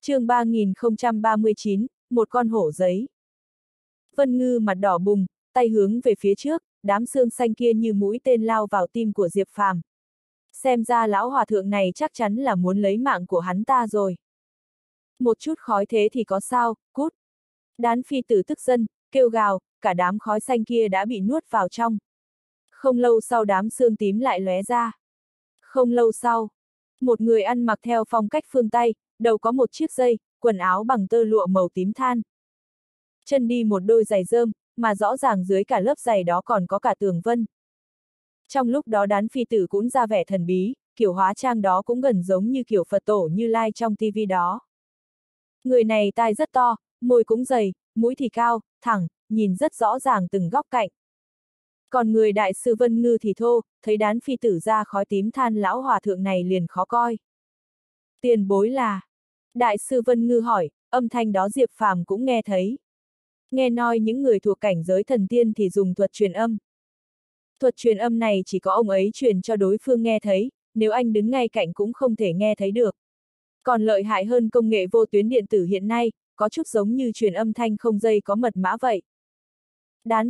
Chương 3039, một con hổ giấy. Vân Ngư mặt đỏ bừng, tay hướng về phía trước, đám xương xanh kia như mũi tên lao vào tim của Diệp Phàm. Xem ra lão hòa thượng này chắc chắn là muốn lấy mạng của hắn ta rồi. Một chút khói thế thì có sao, cút. Đán phi tử tức giận, kêu gào, cả đám khói xanh kia đã bị nuốt vào trong. Không lâu sau đám xương tím lại lóe ra. Không lâu sau, một người ăn mặc theo phong cách phương Tây, đầu có một chiếc dây, quần áo bằng tơ lụa màu tím than. Chân đi một đôi giày rơm, mà rõ ràng dưới cả lớp giày đó còn có cả tường vân. Trong lúc đó đán phi tử cũng ra vẻ thần bí, kiểu hóa trang đó cũng gần giống như kiểu Phật tổ Như Lai trong tivi đó. Người này tai rất to, môi cũng dày, mũi thì cao, thẳng, nhìn rất rõ ràng từng góc cạnh. Còn người đại sư Vân Ngư thì thô, thấy đán phi tử ra khói tím than lão hòa thượng này liền khó coi. Tiền bối là? Đại sư Vân Ngư hỏi, âm thanh đó Diệp Phàm cũng nghe thấy. Nghe nói những người thuộc cảnh giới thần tiên thì dùng thuật truyền âm. Thuật truyền âm này chỉ có ông ấy truyền cho đối phương nghe thấy, nếu anh đứng ngay cạnh cũng không thể nghe thấy được. Còn lợi hại hơn công nghệ vô tuyến điện tử hiện nay, có chút giống như truyền âm thanh không dây có mật mã vậy. Đán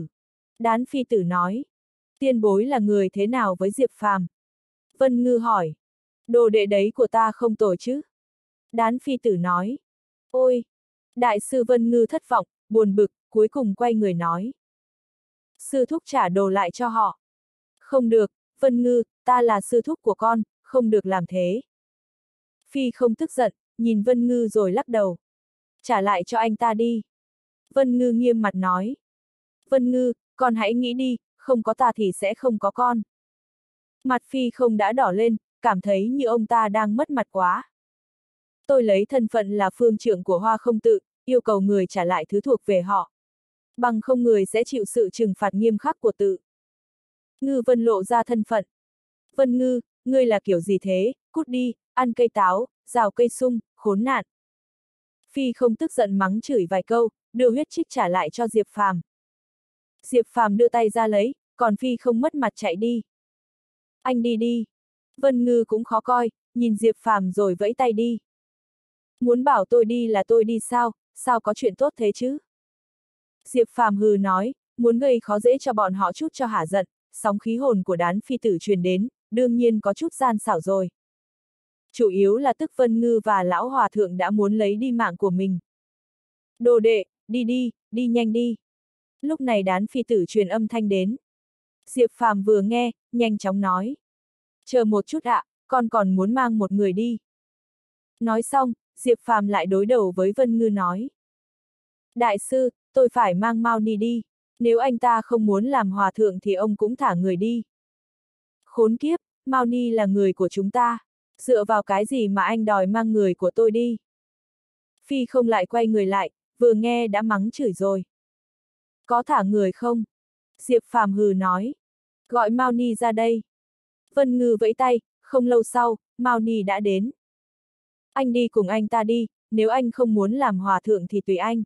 phi tử nói. Tiên bối là người thế nào với Diệp Phàm? Vân Ngư hỏi. Đồ đệ đấy của ta không tồi chứ? Đán phi tử nói. Ôi! Đại sư Vân Ngư thất vọng, buồn bực, cuối cùng quay người nói. Sư thúc trả đồ lại cho họ. Không được, Vân Ngư, ta là sư thúc của con, không được làm thế. Phi không tức giận, nhìn Vân Ngư rồi lắc đầu. Trả lại cho anh ta đi. Vân Ngư nghiêm mặt nói. Vân Ngư, con hãy nghĩ đi, không có ta thì sẽ không có con. Mặt Phi không đã đỏ lên, cảm thấy như ông ta đang mất mặt quá. Tôi lấy thân phận là phương trưởng của Hoa Không Tự, yêu cầu người trả lại thứ thuộc về họ. Bằng không người sẽ chịu sự trừng phạt nghiêm khắc của tự. Ngư Vân lộ ra thân phận. Vân Ngư, ngươi là kiểu gì thế, cút đi, ăn cây táo, rào cây sung, khốn nạn. Phi không tức giận mắng chửi vài câu, đưa huyết trích trả lại cho Diệp Phàm. Diệp Phàm đưa tay ra lấy, còn Phi không mất mặt chạy đi. Anh đi đi. Vân Ngư cũng khó coi, nhìn Diệp Phàm rồi vẫy tay đi. Muốn bảo tôi đi là tôi đi sao, sao có chuyện tốt thế chứ? Diệp Phàm hừ nói, muốn gây khó dễ cho bọn họ chút cho hả giận, sóng khí hồn của đán phi tử truyền đến, đương nhiên có chút gian xảo rồi. Chủ yếu là tức Vân Ngư và lão hòa thượng đã muốn lấy đi mạng của mình. Đồ đệ, đi đi, đi nhanh đi. Lúc này đán phi tử truyền âm thanh đến. Diệp Phàm vừa nghe, nhanh chóng nói. Chờ một chút ạ, con còn muốn mang một người đi. Nói xong, Diệp Phàm lại đối đầu với Vân Ngư nói. Đại sư, tôi phải mang Mao Ni đi, nếu anh ta không muốn làm hòa thượng thì ông cũng thả người đi. Khốn kiếp, Mao Ni là người của chúng ta, dựa vào cái gì mà anh đòi mang người của tôi đi? Phi không lại quay người lại, vừa nghe đã mắng chửi rồi. Có thả người không? Diệp Phàm hừ nói. Gọi Mao Ni ra đây. Vân Ngư vẫy tay, không lâu sau, Mao Ni đã đến. Anh đi cùng anh ta đi, nếu anh không muốn làm hòa thượng thì tùy anh.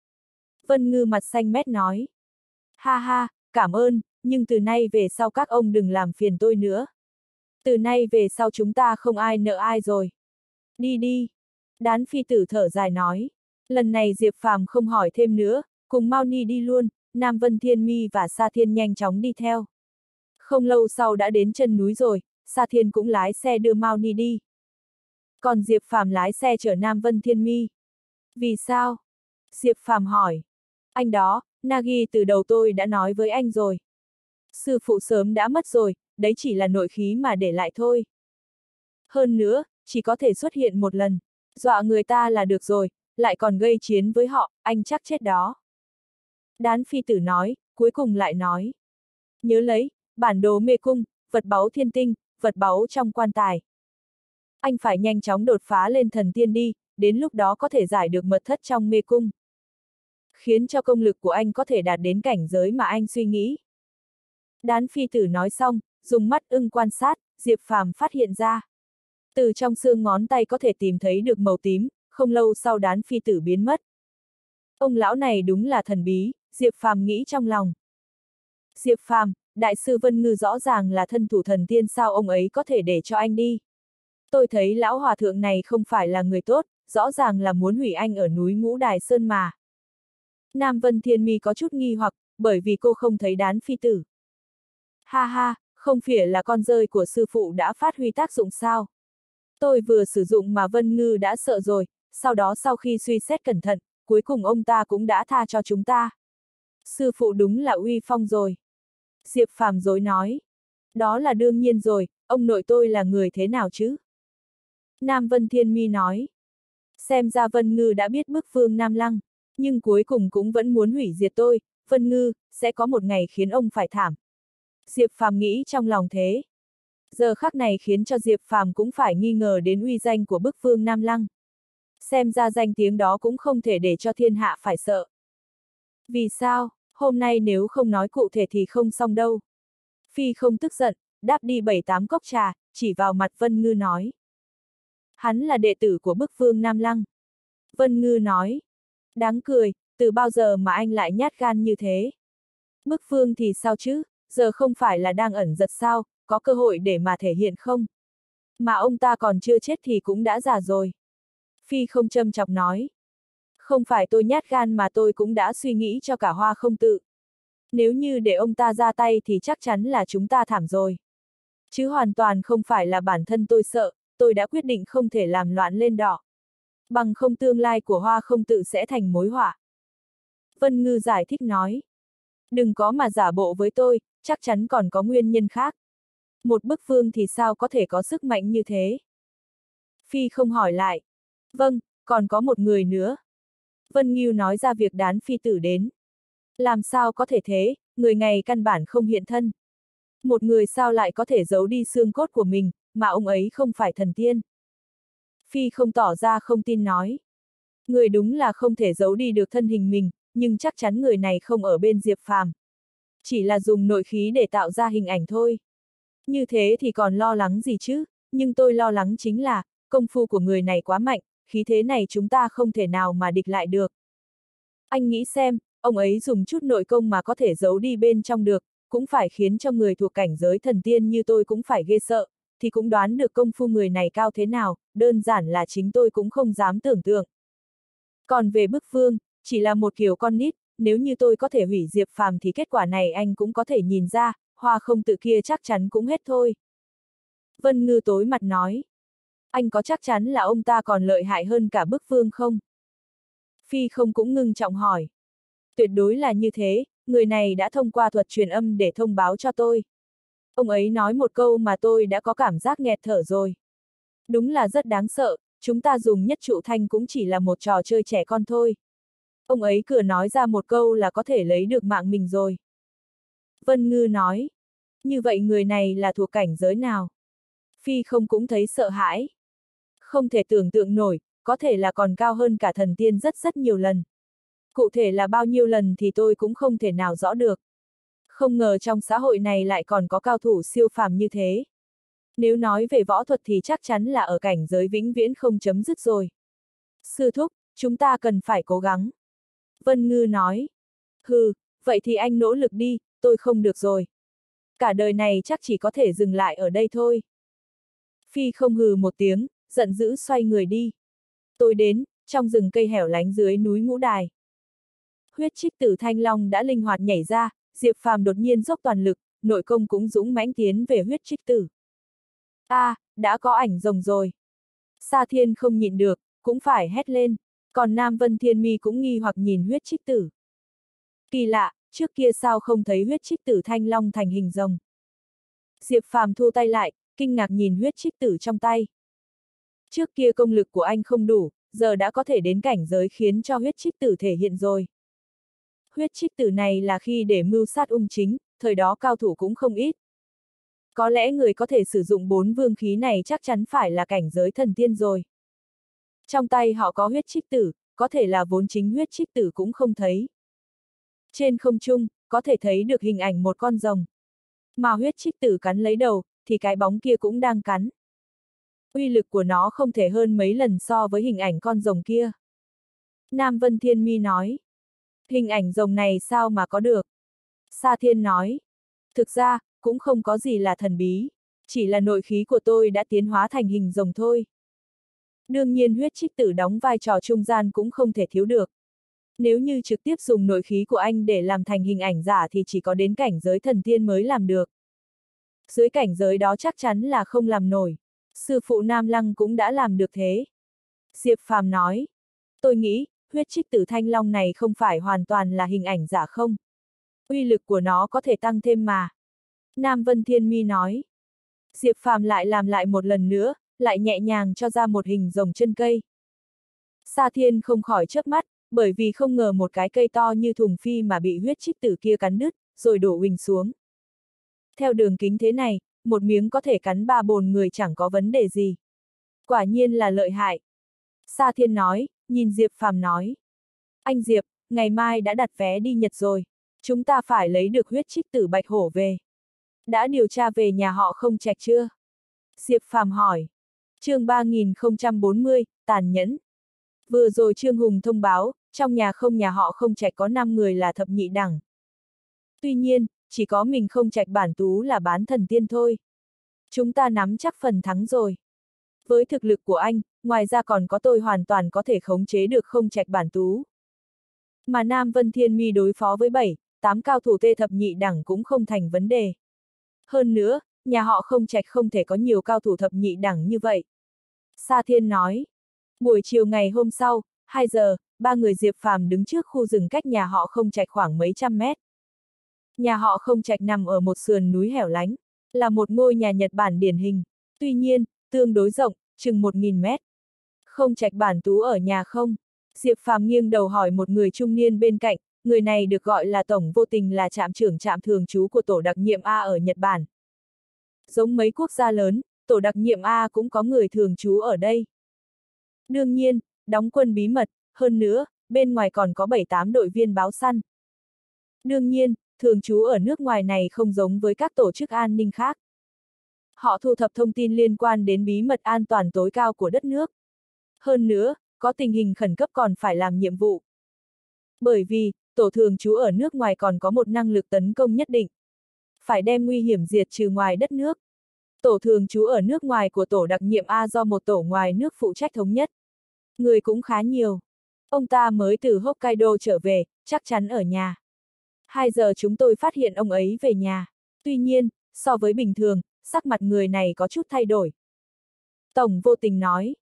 Vân Ngư mặt xanh mét nói. Ha ha, cảm ơn, nhưng từ nay về sau các ông đừng làm phiền tôi nữa. Từ nay về sau chúng ta không ai nợ ai rồi. Đi đi. Đán phi tử thở dài nói. Lần này Diệp Phàm không hỏi thêm nữa, cùng Mao Ni đi luôn, Nam Vân Thiên Mi và Sa Thiên nhanh chóng đi theo. Không lâu sau đã đến chân núi rồi, Sa Thiên cũng lái xe đưa Mao Ni đi. Còn Diệp Phàm lái xe chở Nam Vân Thiên Mi. Vì sao? Diệp Phàm hỏi. Anh đó, Nagi từ đầu tôi đã nói với anh rồi. Sư phụ sớm đã mất rồi, đấy chỉ là nội khí mà để lại thôi. Hơn nữa, chỉ có thể xuất hiện một lần, dọa người ta là được rồi, lại còn gây chiến với họ, anh chắc chết đó. Đán phi tử nói, cuối cùng lại nói. Nhớ lấy, bản đồ mê cung, vật báu thiên tinh, vật báu trong quan tài. Anh phải nhanh chóng đột phá lên thần tiên đi, đến lúc đó có thể giải được mật thất trong mê cung. Khiến cho công lực của anh có thể đạt đến cảnh giới mà anh suy nghĩ. Đán phi tử nói xong, dùng mắt ưng quan sát, Diệp Phàm phát hiện ra. Từ trong xương ngón tay có thể tìm thấy được màu tím, không lâu sau đán phi tử biến mất. Ông lão này đúng là thần bí, Diệp Phàm nghĩ trong lòng. Diệp Phàm, đại sư Vân Ngư rõ ràng là thân thủ thần tiên, sao ông ấy có thể để cho anh đi? Tôi thấy lão hòa thượng này không phải là người tốt, rõ ràng là muốn hủy anh ở núi Ngũ Đài Sơn mà. Nam Vân Thiên Mi có chút nghi hoặc, bởi vì cô không thấy đán phi tử. Ha ha, không phải là con rơi của sư phụ đã phát huy tác dụng sao? Tôi vừa sử dụng mà Vân Ngư đã sợ rồi, sau đó sau khi suy xét cẩn thận, cuối cùng ông ta cũng đã tha cho chúng ta. Sư phụ đúng là uy phong rồi. Diệp Phàm dối nói. Đó là đương nhiên rồi, ông nội tôi là người thế nào chứ? Nam Vân Thiên Mi nói. Xem ra Vân Ngư đã biết bức Phương Nam Lăng, nhưng cuối cùng cũng vẫn muốn hủy diệt tôi, Vân Ngư, sẽ có một ngày khiến ông phải thảm. Diệp Phàm nghĩ trong lòng thế. Giờ khắc này khiến cho Diệp Phàm cũng phải nghi ngờ đến uy danh của bức Phương Nam Lăng. Xem ra danh tiếng đó cũng không thể để cho thiên hạ phải sợ. Vì sao, hôm nay nếu không nói cụ thể thì không xong đâu. Phi không tức giận, đáp đi 7-8 cốc trà, chỉ vào mặt Vân Ngư nói. Hắn là đệ tử của bức Phương Nam Lăng. Vân Ngư nói. Đáng cười, từ bao giờ mà anh lại nhát gan như thế? Bức Phương thì sao chứ, giờ không phải là đang ẩn giật sao, có cơ hội để mà thể hiện không? Mà ông ta còn chưa chết thì cũng đã già rồi. Phi không châm chọc nói. Không phải tôi nhát gan mà tôi cũng đã suy nghĩ cho cả Hoa Không Tự. Nếu như để ông ta ra tay thì chắc chắn là chúng ta thảm rồi. Chứ hoàn toàn không phải là bản thân tôi sợ, tôi đã quyết định không thể làm loạn lên đỏ. Bằng không tương lai của Hoa Không Tự sẽ thành mối họa. Vân Ngư giải thích nói. Đừng có mà giả bộ với tôi, chắc chắn còn có nguyên nhân khác. Một bức phương thì sao có thể có sức mạnh như thế? Phi không hỏi lại. Vâng, còn có một người nữa. Vân Ngưu nói ra việc đán phi tử đến. Làm sao có thể thế, người này căn bản không hiện thân. Một người sao lại có thể giấu đi xương cốt của mình, mà ông ấy không phải thần tiên. Phi không tỏ ra không tin nói. Người đúng là không thể giấu đi được thân hình mình, nhưng chắc chắn người này không ở bên Diệp Phàm. Chỉ là dùng nội khí để tạo ra hình ảnh thôi. Như thế thì còn lo lắng gì chứ, nhưng tôi lo lắng chính là, công phu của người này quá mạnh, khí thế này chúng ta không thể nào mà địch lại được. Anh nghĩ xem, ông ấy dùng chút nội công mà có thể giấu đi bên trong được, cũng phải khiến cho người thuộc cảnh giới thần tiên như tôi cũng phải ghê sợ, thì cũng đoán được công phu người này cao thế nào, đơn giản là chính tôi cũng không dám tưởng tượng. Còn về bức phương, chỉ là một kiểu con nít, nếu như tôi có thể hủy Diệp Phàm thì kết quả này anh cũng có thể nhìn ra, Hoa Không Tự kia chắc chắn cũng hết thôi. Vân Ngư tối mặt nói. Anh có chắc chắn là ông ta còn lợi hại hơn cả bức phương không? Phi không cũng ngưng trọng hỏi. Tuyệt đối là như thế, người này đã thông qua thuật truyền âm để thông báo cho tôi. Ông ấy nói một câu mà tôi đã có cảm giác nghẹt thở rồi. Đúng là rất đáng sợ, chúng ta dùng nhất trụ thanh cũng chỉ là một trò chơi trẻ con thôi. Ông ấy cửa nói ra một câu là có thể lấy được mạng mình rồi. Vân Ngư nói. Như vậy người này là thuộc cảnh giới nào? Phi không cũng thấy sợ hãi. Không thể tưởng tượng nổi, có thể là còn cao hơn cả thần tiên rất rất nhiều lần. Cụ thể là bao nhiêu lần thì tôi cũng không thể nào rõ được. Không ngờ trong xã hội này lại còn có cao thủ siêu phàm như thế. Nếu nói về võ thuật thì chắc chắn là ở cảnh giới vĩnh viễn không chấm dứt rồi. Sư thúc, chúng ta cần phải cố gắng. Vân Ngư nói. Hừ, vậy thì anh nỗ lực đi, tôi không được rồi. Cả đời này chắc chỉ có thể dừng lại ở đây thôi. Phi không hừ một tiếng, giận dữ xoay người đi. Tôi đến, trong rừng cây hẻo lánh dưới núi Ngũ Đài. Huyết trích tử Thanh Long đã linh hoạt nhảy ra, Diệp Phàm đột nhiên dốc toàn lực, nội công cũng dũng mãnh tiến về huyết trích tử. Đã có ảnh rồng rồi. Sa Thiên không nhịn được, cũng phải hét lên, còn Nam Vân Thiên Mi cũng nghi hoặc nhìn huyết trích tử. Kỳ lạ, trước kia sao không thấy huyết trích tử Thanh Long thành hình rồng. Diệp Phàm thu tay lại, kinh ngạc nhìn huyết trích tử trong tay. Trước kia công lực của anh không đủ, giờ đã có thể đến cảnh giới khiến cho huyết trích tử thể hiện rồi. Huyết trích tử này là khi để mưu sát ung chính, thời đó cao thủ cũng không ít. Có lẽ người có thể sử dụng 4 vương khí này chắc chắn phải là cảnh giới thần tiên rồi. Trong tay họ có huyết trích tử, có thể là vốn chính huyết trích tử cũng không thấy. Trên không trung, có thể thấy được hình ảnh một con rồng. Mà huyết trích tử cắn lấy đầu, thì cái bóng kia cũng đang cắn. Uy lực của nó không thể hơn mấy lần so với hình ảnh con rồng kia. Nam Vân Thiên Mi nói. Hình ảnh rồng này sao mà có được? Sa Thiên nói. Thực ra, cũng không có gì là thần bí. Chỉ là nội khí của tôi đã tiến hóa thành hình rồng thôi. Đương nhiên huyết trích tử đóng vai trò trung gian cũng không thể thiếu được. Nếu như trực tiếp dùng nội khí của anh để làm thành hình ảnh giả thì chỉ có đến cảnh giới thần tiên mới làm được. Dưới cảnh giới đó chắc chắn là không làm nổi. Sư phụ Nam Lăng cũng đã làm được thế. Diệp Phàm nói. Tôi nghĩ, huyết trích tử thanh long này không phải hoàn toàn là hình ảnh giả không? Uy lực của nó có thể tăng thêm mà. Nam Vân Thiên Mi nói. Diệp Phàm lại làm lại một lần nữa, lại nhẹ nhàng cho ra một hình rồng chân cây. Sa Thiên không khỏi chớp mắt, bởi vì không ngờ một cái cây to như thùng phi mà bị huyết trích tử kia cắn đứt, rồi đổ huỳnh xuống. Theo đường kính thế này, một miếng có thể cắn 3 bồn người chẳng có vấn đề gì. Quả nhiên là lợi hại. Sa Thiên nói, nhìn Diệp Phàm nói. Anh Diệp, ngày mai đã đặt vé đi Nhật rồi. Chúng ta phải lấy được huyết trích tử bạch hổ về. Đã điều tra về nhà họ Không Trạch chưa? Diệp Phàm hỏi. Chương 3040, tàn nhẫn. Vừa rồi Trương Hùng thông báo, trong nhà họ Không Trạch có 5 người là thập nhị đẳng. Tuy nhiên, chỉ có mình Không Trạch bản tú là bán thần tiên thôi. Chúng ta nắm chắc phần thắng rồi. Với thực lực của anh, ngoài ra còn có tôi hoàn toàn có thể khống chế được Không Trạch bản tú. Mà Nam Vân Thiên Mi đối phó với 7, 8 cao thủ tê thập nhị đẳng cũng không thành vấn đề. Hơn nữa, nhà họ Không Trạch không thể có nhiều cao thủ thập nhị đẳng như vậy. Sa Thiên nói. Buổi chiều ngày hôm sau, 2 giờ, 3 người Diệp Phàm đứng trước khu rừng cách nhà họ Không Trạch khoảng mấy trăm mét. Nhà họ Không Trạch nằm ở một sườn núi hẻo lánh, là một ngôi nhà Nhật Bản điển hình, tuy nhiên, tương đối rộng, chừng 1000 mét. Không Trạch bản tú ở nhà không? Diệp Phàm nghiêng đầu hỏi một người trung niên bên cạnh, người này được gọi là Tổng Vô Tình, là trạm trưởng trạm thường trú của tổ đặc nhiệm A ở Nhật Bản. Giống mấy quốc gia lớn, tổ đặc nhiệm A cũng có người thường trú ở đây. Đương nhiên, đóng quân bí mật, hơn nữa, bên ngoài còn có 7-8 đội viên báo săn. Đương nhiên, thường trú ở nước ngoài này không giống với các tổ chức an ninh khác. Họ thu thập thông tin liên quan đến bí mật an toàn tối cao của đất nước. Hơn nữa, có tình hình khẩn cấp còn phải làm nhiệm vụ. Bởi vì, tổ thường trú ở nước ngoài còn có một năng lực tấn công nhất định. Phải đem nguy hiểm diệt trừ ngoài đất nước. Tổ thường trú ở nước ngoài của tổ đặc nhiệm A do một tổ ngoài nước phụ trách thống nhất. Người cũng khá nhiều. Ông ta mới từ Hokkaido trở về, chắc chắn ở nhà. 2 giờ chúng tôi phát hiện ông ấy về nhà. Tuy nhiên, so với bình thường, sắc mặt người này có chút thay đổi. Tổng Vô Tình nói.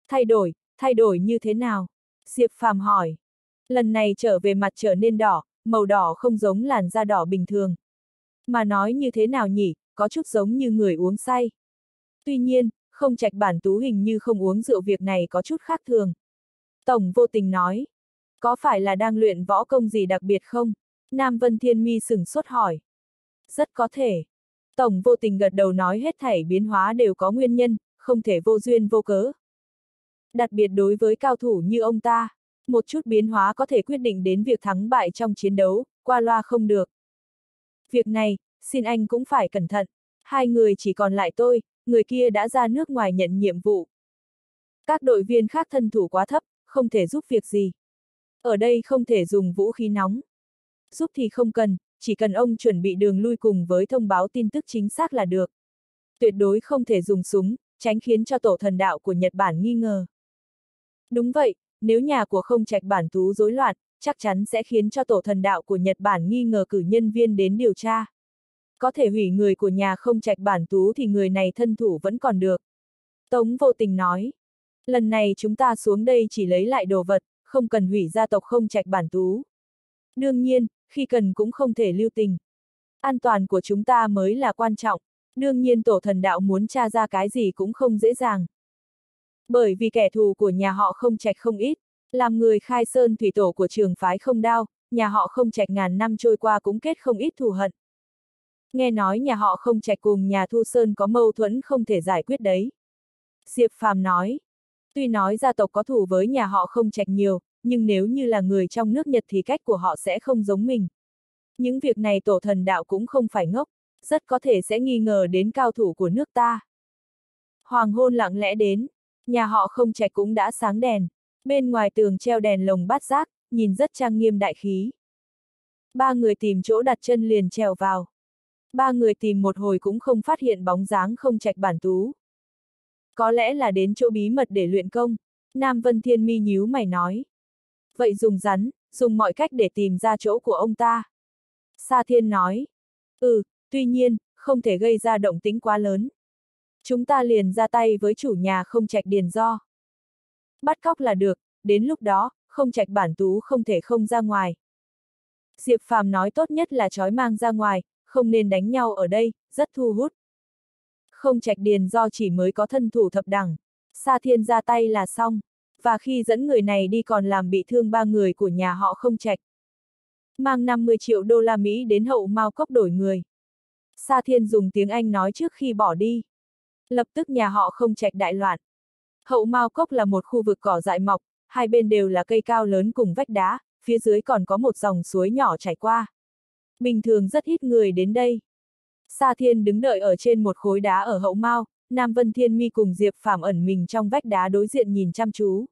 Thay đổi như thế nào? Diệp Phàm hỏi. Lần này trở về mặt trở nên đỏ, màu đỏ không giống làn da đỏ bình thường. Mà nói như thế nào nhỉ, có chút giống như người uống say. Tuy nhiên, Không Trạch bản tú hình như không uống rượu, việc này có chút khác thường. Tổng Vô Tình nói. Có phải là đang luyện võ công gì đặc biệt không? Nam Vân Thiên Mi sửng sốt hỏi. Rất có thể. Tổng Vô Tình gật đầu nói hết thảy biến hóa đều có nguyên nhân, không thể vô duyên vô cớ. Đặc biệt đối với cao thủ như ông ta, một chút biến hóa có thể quyết định đến việc thắng bại trong chiến đấu, qua loa không được. Việc này, xin anh cũng phải cẩn thận. 2 người chỉ còn lại tôi, người kia đã ra nước ngoài nhận nhiệm vụ. Các đội viên khác thân thủ quá thấp, không thể giúp việc gì. Ở đây không thể dùng vũ khí nóng. Giúp thì không cần, chỉ cần ông chuẩn bị đường lui cùng với thông báo tin tức chính xác là được. Tuyệt đối không thể dùng súng, tránh khiến cho tổ thần đạo của Nhật Bản nghi ngờ. Đúng vậy, nếu nhà của Không Trạch bản tú rối loạn, chắc chắn sẽ khiến cho tổ thần đạo của Nhật Bản nghi ngờ, cử nhân viên đến điều tra. Có thể hủy người của nhà Không Trạch bản tú thì người này thân thủ vẫn còn được. Tống Vô Tình nói. Lần này chúng ta xuống đây chỉ lấy lại đồ vật, không cần hủy gia tộc Không Trạch bản tú. Đương nhiên, khi cần cũng không thể lưu tình. An toàn của chúng ta mới là quan trọng. Đương nhiên tổ thần đạo muốn tra ra cái gì cũng không dễ dàng. Bởi vì kẻ thù của nhà họ Không Trạch không ít, làm người khai sơn thủy tổ của trường phái Không Đao, nhà họ Không Trạch ngàn năm trôi qua cũng kết không ít thù hận. Nghe nói nhà họ Không Trạch cùng nhà Thu Sơn có mâu thuẫn không thể giải quyết đấy. Diệp Phàm nói. Tuy nói gia tộc có thù với nhà họ Không Trạch nhiều, nhưng nếu như là người trong nước Nhật thì cách của họ sẽ không giống mình. Những việc này tổ thần đạo cũng không phải ngốc, rất có thể sẽ nghi ngờ đến cao thủ của nước ta. Hoàng hôn lặng lẽ đến, nhà họ Không Trạch cũng đã sáng đèn, bên ngoài tường treo đèn lồng bát giác, nhìn rất trang nghiêm đại khí. 3 người tìm chỗ đặt chân liền trèo vào. 3 người tìm một hồi cũng không phát hiện bóng dáng Không Trạch bản tú. Có lẽ là đến chỗ bí mật để luyện công. Nam Vân Thiên Mi nhíu mày nói. Vậy dùng rắn, dùng mọi cách để tìm ra chỗ của ông ta. Sa Thiên nói. Tuy nhiên, không thể gây ra động tĩnh quá lớn. Chúng ta liền ra tay với chủ nhà Không Trạch Điền Do. Bắt cóc là được, đến lúc đó, Không Trạch Bản Tú không thể không ra ngoài. Diệp Phàm nói tốt nhất là trói mang ra ngoài, không nên đánh nhau ở đây, rất thu hút. Không Trạch Điền Do chỉ mới có thân thủ thập đẳng. Sa Thiên ra tay là xong, và khi dẫn người này đi còn làm bị thương 3 người của nhà họ Không Trạch. Mang 50 triệu đô la Mỹ đến Hậu Mao Cốc đổi người. Sa Thiên dùng tiếng Anh nói trước khi bỏ đi. Lập tức nhà họ Không Trạch đại loạn. Hậu Mao Cốc là một khu vực cỏ dại mọc, hai bên đều là cây cao lớn cùng vách đá, phía dưới còn có một dòng suối nhỏ chảy qua. Bình thường rất ít người đến đây. Sa Thiên đứng đợi ở trên một khối đá ở Hậu Mao, Nam Vân Thiên Mi cùng Diệp Phàm ẩn mình trong vách đá đối diện nhìn chăm chú.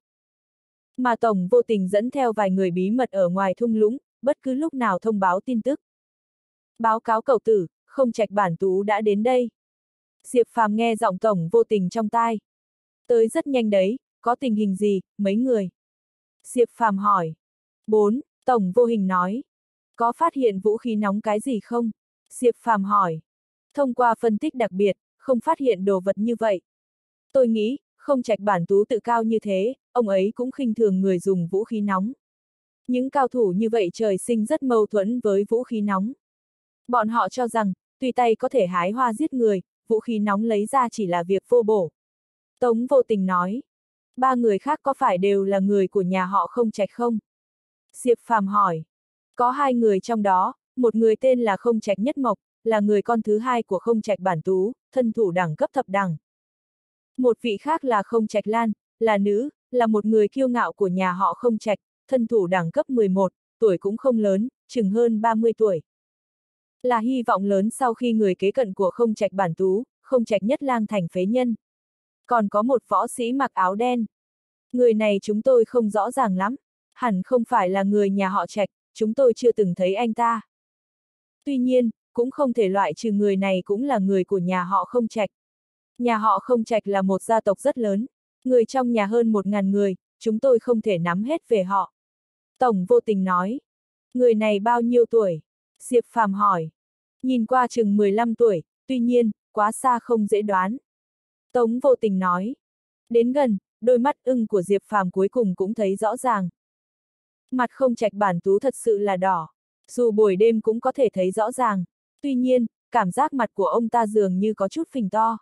Mà Tổng vô tình dẫn theo vài người bí mật ở ngoài thung lũng, bất cứ lúc nào thông báo tin tức. Báo cáo cậu tử, Không Trạch Bản Tú đã đến đây. Diệp Phàm nghe giọng Tổng vô tình trong tai. Tới rất nhanh đấy, có tình hình gì, mấy người? Diệp Phàm hỏi. 4, Tổng vô hình nói. Có phát hiện vũ khí nóng cái gì không? Diệp Phàm hỏi. Thông qua phân tích đặc biệt, không phát hiện đồ vật như vậy. Tôi nghĩ, Không Trạch Bản Tú tự cao như thế, ông ấy cũng khinh thường người dùng vũ khí nóng. Những cao thủ như vậy trời sinh rất mâu thuẫn với vũ khí nóng. Bọn họ cho rằng, tùy tay có thể hái hoa giết người, vũ khí nóng lấy ra chỉ là việc vô bổ. Tống vô tình nói. 3 người khác có phải đều là người của nhà họ Không Trạch không? Diệp Phàm hỏi. Có 2 người trong đó, một người tên là Không Trạch Nhất Mộc, là người con thứ 2 của Không Trạch Bản Tú, thân thủ đẳng cấp thập đẳng. Một vị khác là Không Trạch Lan, là nữ, là một người kiêu ngạo của nhà họ Không Trạch, thân thủ đẳng cấp 11, tuổi cũng không lớn, chừng hơn 30 tuổi. Là hy vọng lớn sau khi người kế cận của Không Trạch Bản Tú, Không Trạch Nhất Lang thành phế nhân. Còn có một võ sĩ mặc áo đen. Người này chúng tôi không rõ ràng lắm, hẳn không phải là người nhà họ Trạch, chúng tôi chưa từng thấy anh ta. Tuy nhiên, cũng không thể loại trừ người này cũng là người của nhà họ Không Trạch. Nhà họ Không Trạch là một gia tộc rất lớn, người trong nhà hơn 1000 người, chúng tôi không thể nắm hết về họ. Tổng vô tình nói. Người này bao nhiêu tuổi? Diệp Phàm hỏi. Nhìn qua chừng 15 tuổi, tuy nhiên, quá xa không dễ đoán. Tống vô tình nói. Đến gần, đôi mắt ưng của Diệp Phàm cuối cùng cũng thấy rõ ràng. Mặt Không Trạch Bản Tú thật sự là đỏ, dù buổi đêm cũng có thể thấy rõ ràng, tuy nhiên, cảm giác mặt của ông ta dường như có chút phình to.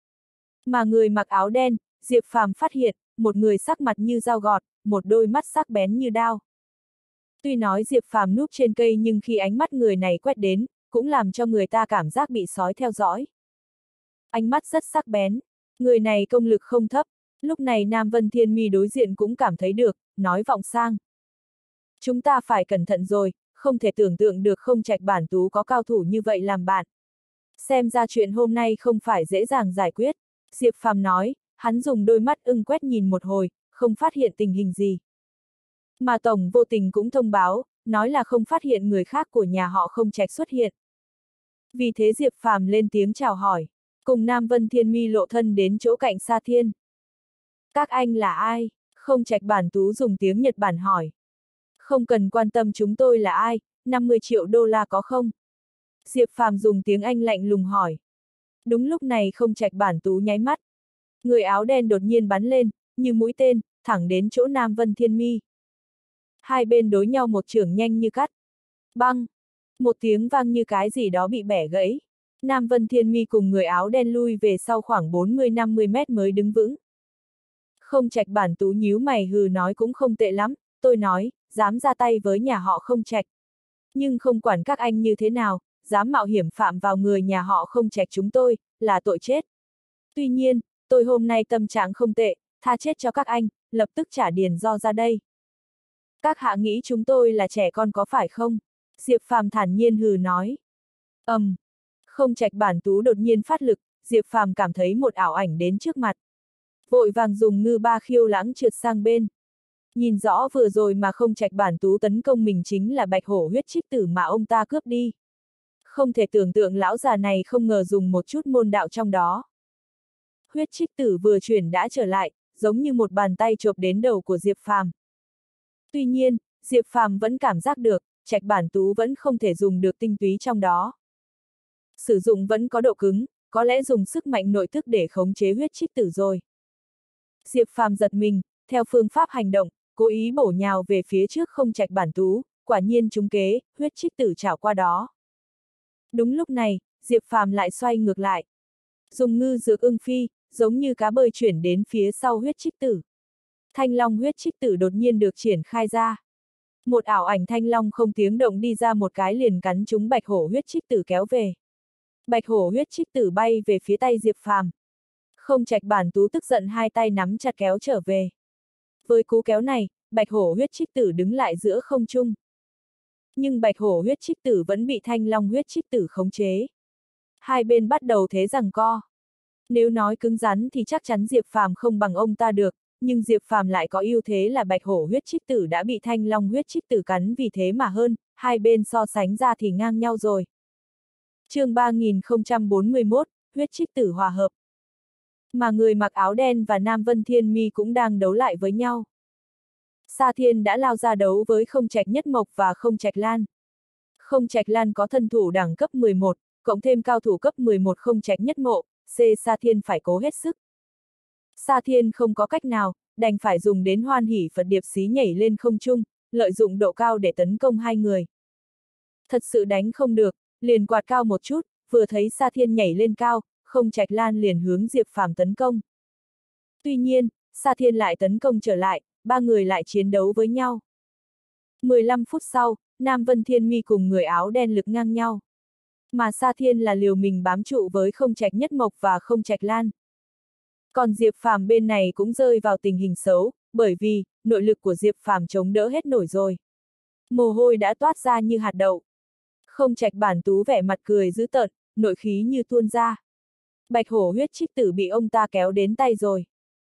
Mà người mặc áo đen, Diệp Phàm phát hiện, một người sắc mặt như dao gọt, một đôi mắt sắc bén như đao. Tuy nói Diệp Phàm núp trên cây nhưng khi ánh mắt người này quét đến, cũng làm cho người ta cảm giác bị sói theo dõi. Ánh mắt rất sắc bén, người này công lực không thấp, lúc này Nam Vân Thiên Mi đối diện cũng cảm thấy được, nói vọng sang. Chúng ta phải cẩn thận rồi, không thể tưởng tượng được Không Trạch Bản Tú có cao thủ như vậy làm bạn. Xem ra chuyện hôm nay không phải dễ dàng giải quyết, Diệp Phàm nói, hắn dùng đôi mắt ưng quét nhìn một hồi, không phát hiện tình hình gì. Mà Tổng vô tình cũng thông báo, nói là không phát hiện người khác của nhà họ Không Trạch xuất hiện. Vì thế Diệp Phàm lên tiếng chào hỏi, cùng Nam Vân Thiên Mi lộ thân đến chỗ cạnh Sa Thiên. Các anh là ai? Không Trạch Bản Tú dùng tiếng Nhật Bản hỏi. Không cần quan tâm chúng tôi là ai, 50 triệu đô la có không? Diệp Phàm dùng tiếng Anh lạnh lùng hỏi. Đúng lúc này Không Trạch Bản Tú nháy mắt. Người áo đen đột nhiên bắn lên, như mũi tên, thẳng đến chỗ Nam Vân Thiên Mi. Hai bên đối nhau một chưởng nhanh như cắt. Băng! Một tiếng vang như cái gì đó bị bẻ gãy. Nam Vân Thiên Mi cùng người áo đen lui về sau khoảng 40-50 mét mới đứng vững. Không Trạch Bản Tú nhíu mày hừ nói cũng không tệ lắm, tôi nói, dám ra tay với nhà họ Không Trạch. Nhưng không quản các anh như thế nào, dám mạo hiểm phạm vào người nhà họ Không Trạch chúng tôi, là tội chết. Tuy nhiên, tôi hôm nay tâm trạng không tệ, tha chết cho các anh, lập tức trả Điền Do ra đây. Các hạ nghĩ chúng tôi là trẻ con có phải không? Diệp Phàm thản nhiên hừ nói. Không Trạch Bản Tú đột nhiên phát lực, Diệp Phàm cảm thấy một ảo ảnh đến trước mặt. Vội vàng dùng ngư ba khiêu lãng trượt sang bên. Nhìn rõ vừa rồi mà Không Trạch Bản Tú tấn công mình chính là bạch hổ huyết trích tử mà ông ta cướp đi. Không thể tưởng tượng lão già này không ngờ dùng một chút môn đạo trong đó. Huyết trích tử vừa chuyển đã trở lại, giống như một bàn tay chộp đến đầu của Diệp Phàm. Tuy nhiên, Diệp Phàm vẫn cảm giác được, trạch bản tú vẫn không thể dùng được tinh túy trong đó. Sử dụng vẫn có độ cứng, có lẽ dùng sức mạnh nội thức để khống chế huyết trích tử rồi. Diệp Phàm giật mình, theo phương pháp hành động, cố ý bổ nhào về phía trước không trạch bản tú, quả nhiên trúng kế, huyết trích tử chảo qua đó. Đúng lúc này, Diệp Phàm lại xoay ngược lại. Dùng ngư dược ưng phi, giống như cá bơi chuyển đến phía sau huyết trích tử. Thanh long huyết trích tử đột nhiên được triển khai ra. Một ảo ảnh thanh long không tiếng động đi ra một cái liền cắn trúng bạch hổ huyết trích tử kéo về. Bạch hổ huyết trích tử bay về phía tay Diệp Phàm. Không trạch bản tú tức giận hai tay nắm chặt kéo trở về. Với cú kéo này, bạch hổ huyết trích tử đứng lại giữa không trung. Nhưng bạch hổ huyết trích tử vẫn bị thanh long huyết trích tử khống chế. Hai bên bắt đầu thế giằng co. Nếu nói cứng rắn thì chắc chắn Diệp Phàm không bằng ông ta được, nhưng Diệp Phàm lại có ưu thế là bạch hổ huyết trích tử đã bị thanh long huyết trích tử cắn vì thế mà hơn, hai bên so sánh ra thì ngang nhau rồi. Chương 3041, huyết trích tử hòa hợp. Mà người mặc áo đen và Nam Vân Thiên Mi cũng đang đấu lại với nhau. Sa Thiên đã lao ra đấu với Không Trạch Nhất Mộc và Không Trạch Lan. Không Trạch Lan có thân thủ đẳng cấp 11, cộng thêm cao thủ cấp 11 Không Trạch Nhất Mộ, Sa Thiên phải cố hết sức. Sa Thiên không có cách nào, đành phải dùng đến Hoan Hỷ Phật Điệp Xí nhảy lên không trung, lợi dụng độ cao để tấn công hai người. Thật sự đánh không được, liền quạt cao một chút, vừa thấy Sa Thiên nhảy lên cao, Không Trạch Lan liền hướng Diệp Phàm tấn công. Tuy nhiên, Sa Thiên lại tấn công trở lại, ba người lại chiến đấu với nhau. 15 phút sau, Nam Vân Thiên Mi cùng người áo đen lực ngang nhau. Mà Sa Thiên là liều mình bám trụ với Không Trạch Nhất Mộc và Không Trạch Lan. Còn Diệp Phàm bên này cũng rơi vào tình hình xấu, bởi vì, nội lực của Diệp Phàm chống đỡ hết nổi rồi. Mồ hôi đã toát ra như hạt đậu. Không Trạch bản tú vẻ mặt cười dữ tợn, nội khí như tuôn ra. Bạch hổ huyết trích tử bị ông ta kéo đến tay rồi.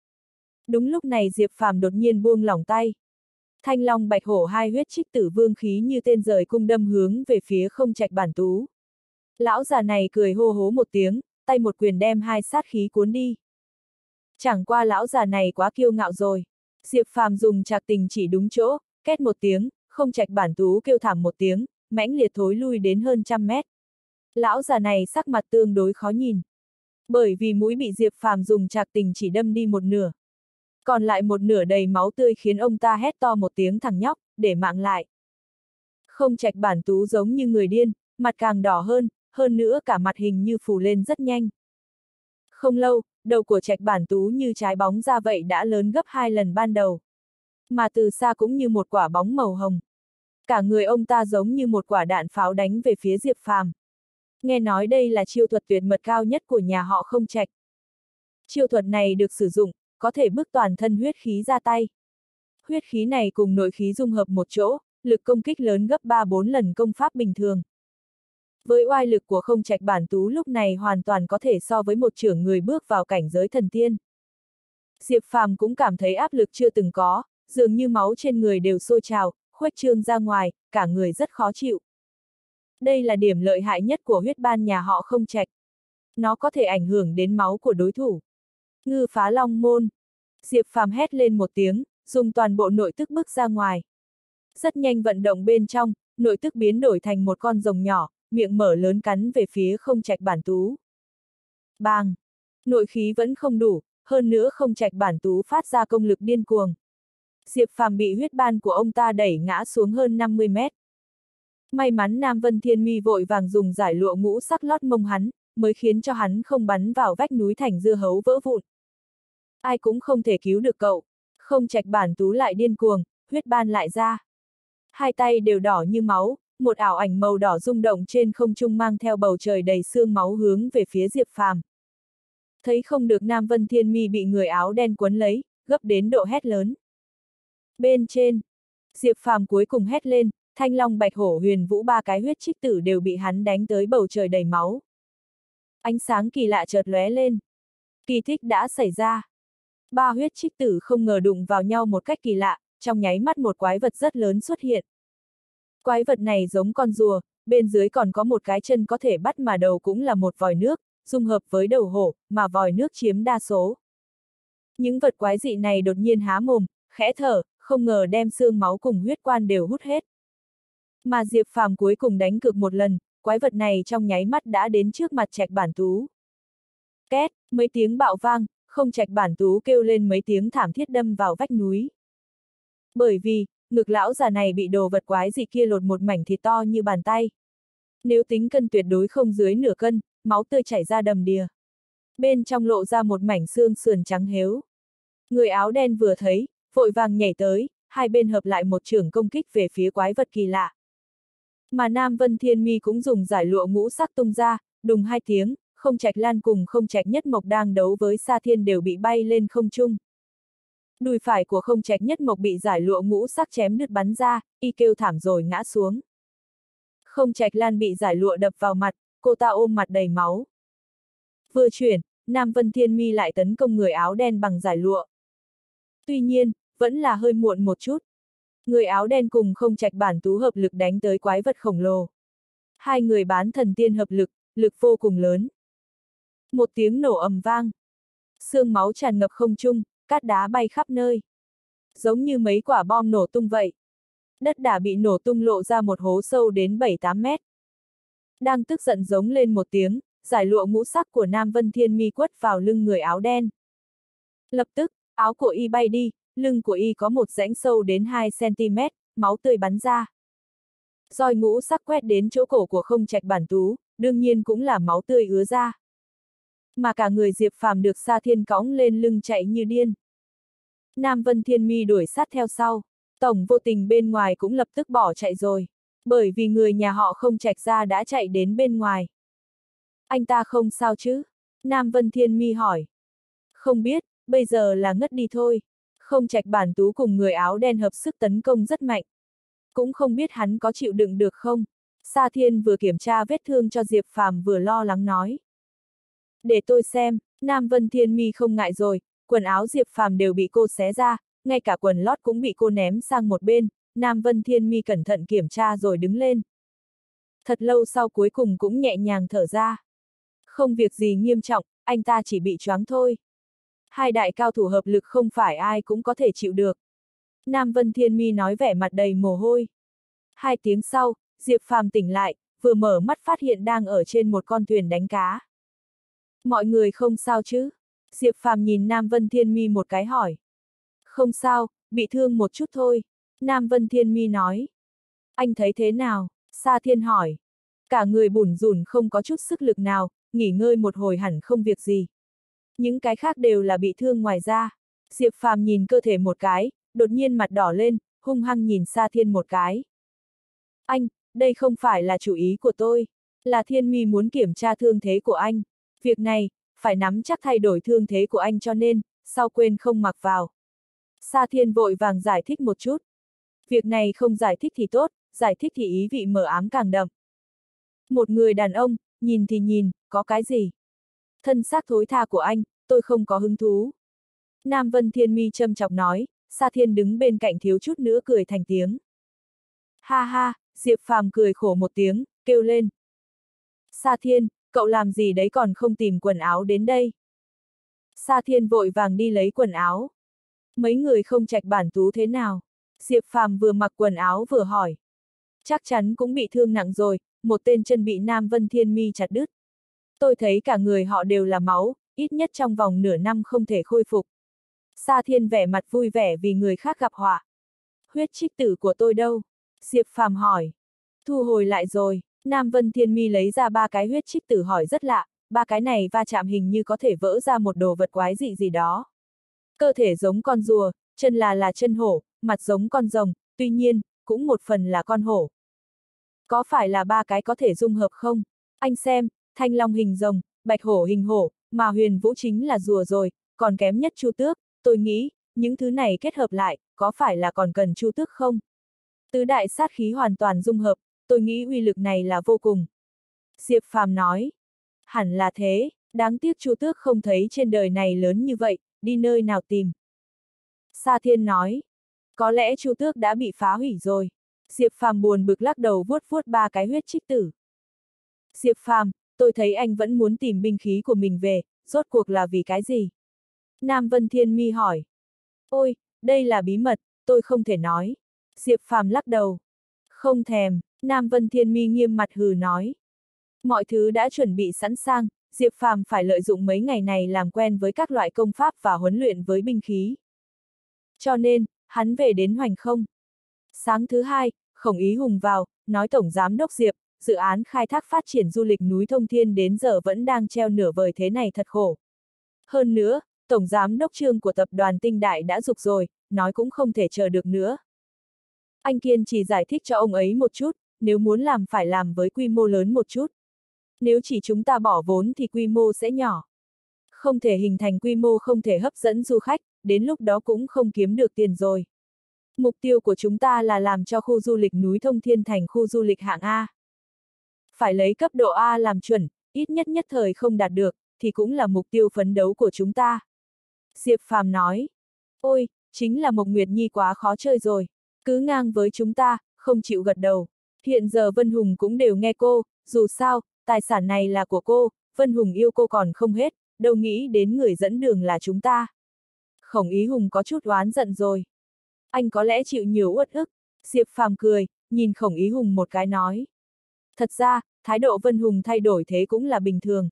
Đúng lúc này Diệp Phàm đột nhiên buông lỏng tay. Thanh long bạch hổ hai huyết trích tử vương khí như tên rời cung đâm hướng về phía Không Trạch bản tú. Lão già này cười hô hố một tiếng, tay một quyền đem hai sát khí cuốn đi. Chẳng qua lão già này quá kiêu ngạo rồi. Diệp Phàm dùng trạc tình chỉ đúng chỗ, két một tiếng, Không Trạch bản tú kêu thảm một tiếng, mãnh liệt thối lui đến hơn 100 mét. Lão già này sắc mặt tương đối khó nhìn. Bởi vì mũi bị Diệp Phàm dùng trạc tình chỉ đâm đi một nửa. Còn lại một nửa đầy máu tươi khiến ông ta hét to một tiếng thằng nhóc, để mạng lại. Không Trạch bản tú giống như người điên, mặt càng đỏ hơn nữa cả mặt hình như phù lên rất nhanh. Không lâu, đầu của Trạch bản tú như trái bóng ra vậy đã lớn gấp 2 lần ban đầu. Mà từ xa cũng như một quả bóng màu hồng. Cả người ông ta giống như một quả đạn pháo đánh về phía Diệp Phàm. Nghe nói đây là chiêu thuật tuyệt mật cao nhất của nhà họ Không Trạch. Chiêu thuật này được sử dụng, có thể bức toàn thân huyết khí ra tay. Huyết khí này cùng nội khí dung hợp một chỗ, lực công kích lớn gấp 3-4 lần công pháp bình thường. Với oai lực của Không Trạch bản tú lúc này hoàn toàn có thể so với một trưởng người bước vào cảnh giới thần tiên. Diệp Phàm cũng cảm thấy áp lực chưa từng có, dường như máu trên người đều sôi trào, khuếch trương ra ngoài, cả người rất khó chịu. Đây là điểm lợi hại nhất của huyết ban nhà họ Không Trạch. Nó có thể ảnh hưởng đến máu của đối thủ. Ngư phá long môn. Diệp Phàm hét lên một tiếng, dùng toàn bộ nội tức bước ra ngoài. Rất nhanh vận động bên trong, nội tức biến đổi thành một con rồng nhỏ, miệng mở lớn cắn về phía Không Trạch bản tú. Bang! Nội khí vẫn không đủ, hơn nữa Không Trạch bản tú phát ra công lực điên cuồng. Diệp Phàm bị huyết ban của ông ta đẩy ngã xuống hơn 50 mét. May mắn Nam Vân Thiên Mi vội vàng dùng giải lụa ngũ sắc lót mông hắn, mới khiến cho hắn không bắn vào vách núi thành dưa hấu vỡ vụn. Ai cũng không thể cứu được cậu. Không Trạch bản tú lại điên cuồng, huyết ban lại ra. Hai tay đều đỏ như máu, một ảo ảnh màu đỏ rung động trên không trung mang theo bầu trời đầy sương máu hướng về phía Diệp Phàm. Thấy không được Nam Vân Thiên Mi bị người áo đen quấn lấy, gấp đến độ hét lớn. Bên trên, Diệp Phàm cuối cùng hét lên, Thanh Long Bạch Hổ Huyền Vũ ba cái huyết trích tử đều bị hắn đánh tới bầu trời đầy máu. Ánh sáng kỳ lạ chợt lóe lên. Kỳ tích đã xảy ra. Ba huyết trích tử không ngờ đụng vào nhau một cách kỳ lạ, trong nháy mắt một quái vật rất lớn xuất hiện. Quái vật này giống con rùa, bên dưới còn có một cái chân có thể bắt mà đầu cũng là một vòi nước, dung hợp với đầu hổ, mà vòi nước chiếm đa số. Những vật quái dị này đột nhiên há mồm, khẽ thở, không ngờ đem xương máu cùng huyết quan đều hút hết. Mà Diệp Phàm cuối cùng đánh cược một lần, quái vật này trong nháy mắt đã đến trước mặt Trạch Bản Tú. Két, mấy tiếng bạo vang, không Trạch Bản Tú kêu lên mấy tiếng thảm thiết đâm vào vách núi. Bởi vì, ngực lão già này bị đồ vật quái dị kia lột một mảnh thịt to như bàn tay. Nếu tính cân tuyệt đối không dưới nửa cân, máu tươi chảy ra đầm đìa. Bên trong lộ ra một mảnh xương sườn trắng héo. Người áo đen vừa thấy, vội vàng nhảy tới, hai bên hợp lại một chưởng công kích về phía quái vật kỳ lạ. Mà Nam Vân Thiên Mi cũng dùng giải lụa ngũ sắc tung ra, đùng hai tiếng, Không Trạch Lan cùng Không Trạch Nhất Mộc đang đấu với Sa Thiên đều bị bay lên không trung. Đùi phải của Không Trạch Nhất Mộc bị giải lụa ngũ sắc chém đứt bắn ra, y kêu thảm rồi ngã xuống. Không Trạch Lan bị giải lụa đập vào mặt, cô ta ôm mặt đầy máu. Vừa chuyển, Nam Vân Thiên Mi lại tấn công người áo đen bằng giải lụa. Tuy nhiên, vẫn là hơi muộn một chút. Người áo đen cùng Không Trạch Bản Tú hợp lực đánh tới quái vật khổng lồ. Hai người bán thần tiên hợp lực, lực vô cùng lớn. Một tiếng nổ ầm vang. Xương máu tràn ngập không trung, cát đá bay khắp nơi. Giống như mấy quả bom nổ tung vậy. Đất đá bị nổ tung lộ ra một hố sâu đến 7-8 mét. Đang tức giận giống lên một tiếng, giải lụa ngũ sắc của Nam Vân Thiên Mi quất vào lưng người áo đen. Lập tức, áo của y bay đi, lưng của y có một rãnh sâu đến 2 cm, máu tươi bắn ra. Roi ngũ sắc quét đến chỗ cổ của Không Trạch Bản Tú, đương nhiên cũng là máu tươi ứa ra. Mà cả người Diệp Phàm được Sa Thiên cõng lên lưng chạy như điên. Nam Vân Thiên Mi đuổi sát theo sau, Tổng Vô Tình bên ngoài cũng lập tức bỏ chạy rồi, bởi vì người nhà họ Không Trạch ra đã chạy đến bên ngoài. Anh ta không sao chứ? Nam Vân Thiên Mi hỏi. Không biết, bây giờ là ngất đi thôi. Không Trạch Bản Tú cùng người áo đen hợp sức tấn công rất mạnh. Cũng không biết hắn có chịu đựng được không? Sa Thiên vừa kiểm tra vết thương cho Diệp Phàm vừa lo lắng nói. Để tôi xem, Nam Vân Thiên Mi không ngại rồi, quần áo Diệp Phàm đều bị cô xé ra, ngay cả quần lót cũng bị cô ném sang một bên, Nam Vân Thiên Mi cẩn thận kiểm tra rồi đứng lên. Thật lâu sau cuối cùng cũng nhẹ nhàng thở ra. Không việc gì nghiêm trọng, anh ta chỉ bị choáng thôi. Hai đại cao thủ hợp lực không phải ai cũng có thể chịu được. Nam Vân Thiên Mi nói vẻ mặt đầy mồ hôi. 2 tiếng sau, Diệp Phàm tỉnh lại, vừa mở mắt phát hiện đang ở trên một con thuyền đánh cá. Mọi người không sao chứ? Diệp Phàm nhìn Nam Vân Thiên Mi một cái hỏi. Không sao, bị thương một chút thôi. Nam Vân Thiên Mi nói. Anh thấy thế nào? Sa Thiên hỏi. Cả người bủn rủn không có chút sức lực nào, nghỉ ngơi một hồi hẳn không việc gì. Những cái khác đều là bị thương ngoài ra. Diệp Phàm nhìn cơ thể một cái, đột nhiên mặt đỏ lên, hung hăng nhìn Sa Thiên một cái. Anh, đây không phải là chủ ý của tôi, là Thiên Mi muốn kiểm tra thương thế của anh. Việc này, phải nắm chắc thay đổi thương thế của anh cho nên, sau quên không mặc vào. Sa Thiên vội vàng giải thích một chút. Việc này không giải thích thì tốt, giải thích thì ý vị mờ ám càng đậm. Một người đàn ông, nhìn thì nhìn, có cái gì? Thân xác thối tha của anh, tôi không có hứng thú. Nam Vân Thiên Mi châm chọc nói, Sa Thiên đứng bên cạnh thiếu chút nữa cười thành tiếng. Ha ha, Diệp Phàm cười khổ một tiếng, kêu lên. Sa Thiên, cậu làm gì đấy còn không tìm quần áo đến đây? Sa Thiên vội vàng đi lấy quần áo. Mấy người Không Trạch Bản Tú thế nào? Diệp Phàm vừa mặc quần áo vừa hỏi. Chắc chắn cũng bị thương nặng rồi, một tên chân bị Nam Vân Thiên Mi chặt đứt. Tôi thấy cả người họ đều là máu, ít nhất trong vòng nửa năm không thể khôi phục. Sa Thiên vẻ mặt vui vẻ vì người khác gặp họa. Huyết trích tử của tôi đâu? Diệp Phàm hỏi. Thu hồi lại rồi, Nam Vân Thiên Mi lấy ra 3 cái huyết trích tử hỏi rất lạ, 3 cái này va chạm hình như có thể vỡ ra một đồ vật quái dị gì đó. Cơ thể giống con rùa, chân là chân hổ, mặt giống con rồng, tuy nhiên, cũng một phần là con hổ. Có phải là 3 cái có thể dung hợp không? Anh xem, thanh long hình rồng, bạch hổ hình hổ, mà huyền vũ chính là rùa rồi, còn kém nhất chu tước, tôi nghĩ, những thứ này kết hợp lại, có phải là còn cần chu tước không? Tứ đại sát khí hoàn toàn dung hợp, tôi nghĩ uy lực này là vô cùng. Diệp Phàm nói, hẳn là thế, đáng tiếc chu tước không thấy trên đời này lớn như vậy, đi nơi nào tìm. Sa Thiên nói, có lẽ chu tước đã bị phá hủy rồi. Diệp Phàm buồn bực lắc đầu vuốt vuốt 3 cái huyết trích tử. Diệp Phàm, tôi thấy anh vẫn muốn tìm binh khí của mình về, rốt cuộc là vì cái gì? Nam Vân Thiên Mi hỏi. Ôi, đây là bí mật, tôi không thể nói. Diệp Phàm lắc đầu. Không thèm, Nam Vân Thiên Mi nghiêm mặt hừ nói. Mọi thứ đã chuẩn bị sẵn sàng, Diệp Phàm phải lợi dụng mấy ngày này làm quen với các loại công pháp và huấn luyện với binh khí. Cho nên, hắn về đến Hoành Không. Sáng thứ hai, Khổng Ý Hùng vào, nói Tổng Giám đốc Diệp, dự án khai thác phát triển du lịch núi Thông Thiên đến giờ vẫn đang treo nửa vời thế này thật khổ. Hơn nữa, Tổng Giám đốc Trương của tập đoàn Tinh Đại đã giục rồi, nói cũng không thể chờ được nữa. Anh Kiên chỉ giải thích cho ông ấy một chút, nếu muốn làm phải làm với quy mô lớn một chút. Nếu chỉ chúng ta bỏ vốn thì quy mô sẽ nhỏ. Không thể hình thành quy mô không thể hấp dẫn du khách, đến lúc đó cũng không kiếm được tiền rồi. Mục tiêu của chúng ta là làm cho khu du lịch núi Thông Thiên thành khu du lịch hạng A. Phải lấy cấp độ A làm chuẩn, ít nhất nhất thời không đạt được, thì cũng là mục tiêu phấn đấu của chúng ta. Diệp Phàm nói. Ôi, chính là Mộc Nguyệt Nhi quá khó chơi rồi. Cứ ngang với chúng ta, không chịu gật đầu. Hiện giờ Vân Hùng cũng đều nghe cô, dù sao, tài sản này là của cô, Vân Hùng yêu cô còn không hết, đâu nghĩ đến người dẫn đường là chúng ta. Khổng Ý Hùng có chút oán giận rồi. Anh có lẽ chịu nhiều uất ức. Diệp Phàm cười, nhìn Khổng Ý Hùng một cái nói. Thật ra, thái độ Vân Hùng thay đổi thế cũng là bình thường.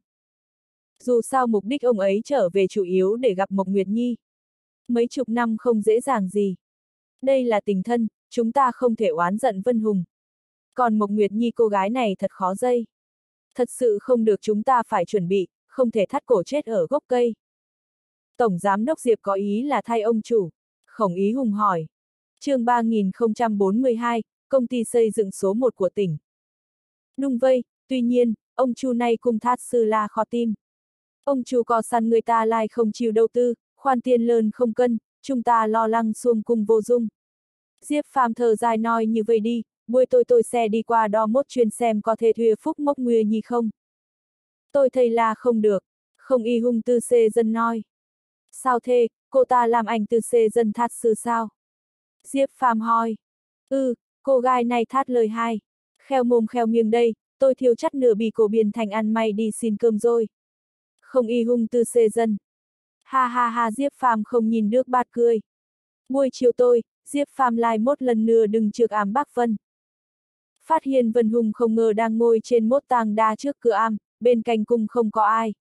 Dù sao mục đích ông ấy trở về chủ yếu để gặp Mộc Nguyệt Nhi. Mấy chục năm không dễ dàng gì. Đây là tình thân, chúng ta không thể oán giận Vân Hùng. Còn Mộc Nguyệt Nhi cô gái này thật khó dây. Thật sự không được, chúng ta phải chuẩn bị, không thể thắt cổ chết ở gốc cây. Tổng Giám đốc Diệp có ý là thay ông chủ. Khổng Ý Hùng hỏi. Chương 3042, công ty xây dựng số 1 của tỉnh. Đúng vậy, tuy nhiên, ông Chu này cùng thát sư la khó tim. Ông Chu có săn người ta lại không chịu đầu tư, khoan tiền lớn không cân, chúng ta lo lắng xuông cung vô dung. Diệp Phàm thở dài nói như vậy đi, buổi tôi xe đi qua đó mốt chuyên xem có thể thuê Phúc Mộc Nguyệt Nhi không. Tôi thấy là không được, Không Y Hung tư xê dân nói. Sao thế, cô ta làm anh tư xê dân thát sư sao? Diệp Phàm hỏi. Cô gái này thát lời hai. Kheo mồm kheo miệng đây, tôi thiếu chắc nửa bị cổ biên thành ăn may đi xin cơm rồi. Không Y Hung tư xê dân. Ha ha ha, Diệp Phàm không nhìn được bạt cười. Buổi chiều Diệp Phàm lại một lần nữa đứng trước am Bác Vân. Phát hiện Vân Hùng không ngờ đang ngồi trên mốt tàng đa trước cửa am, bên cạnh cung không có ai.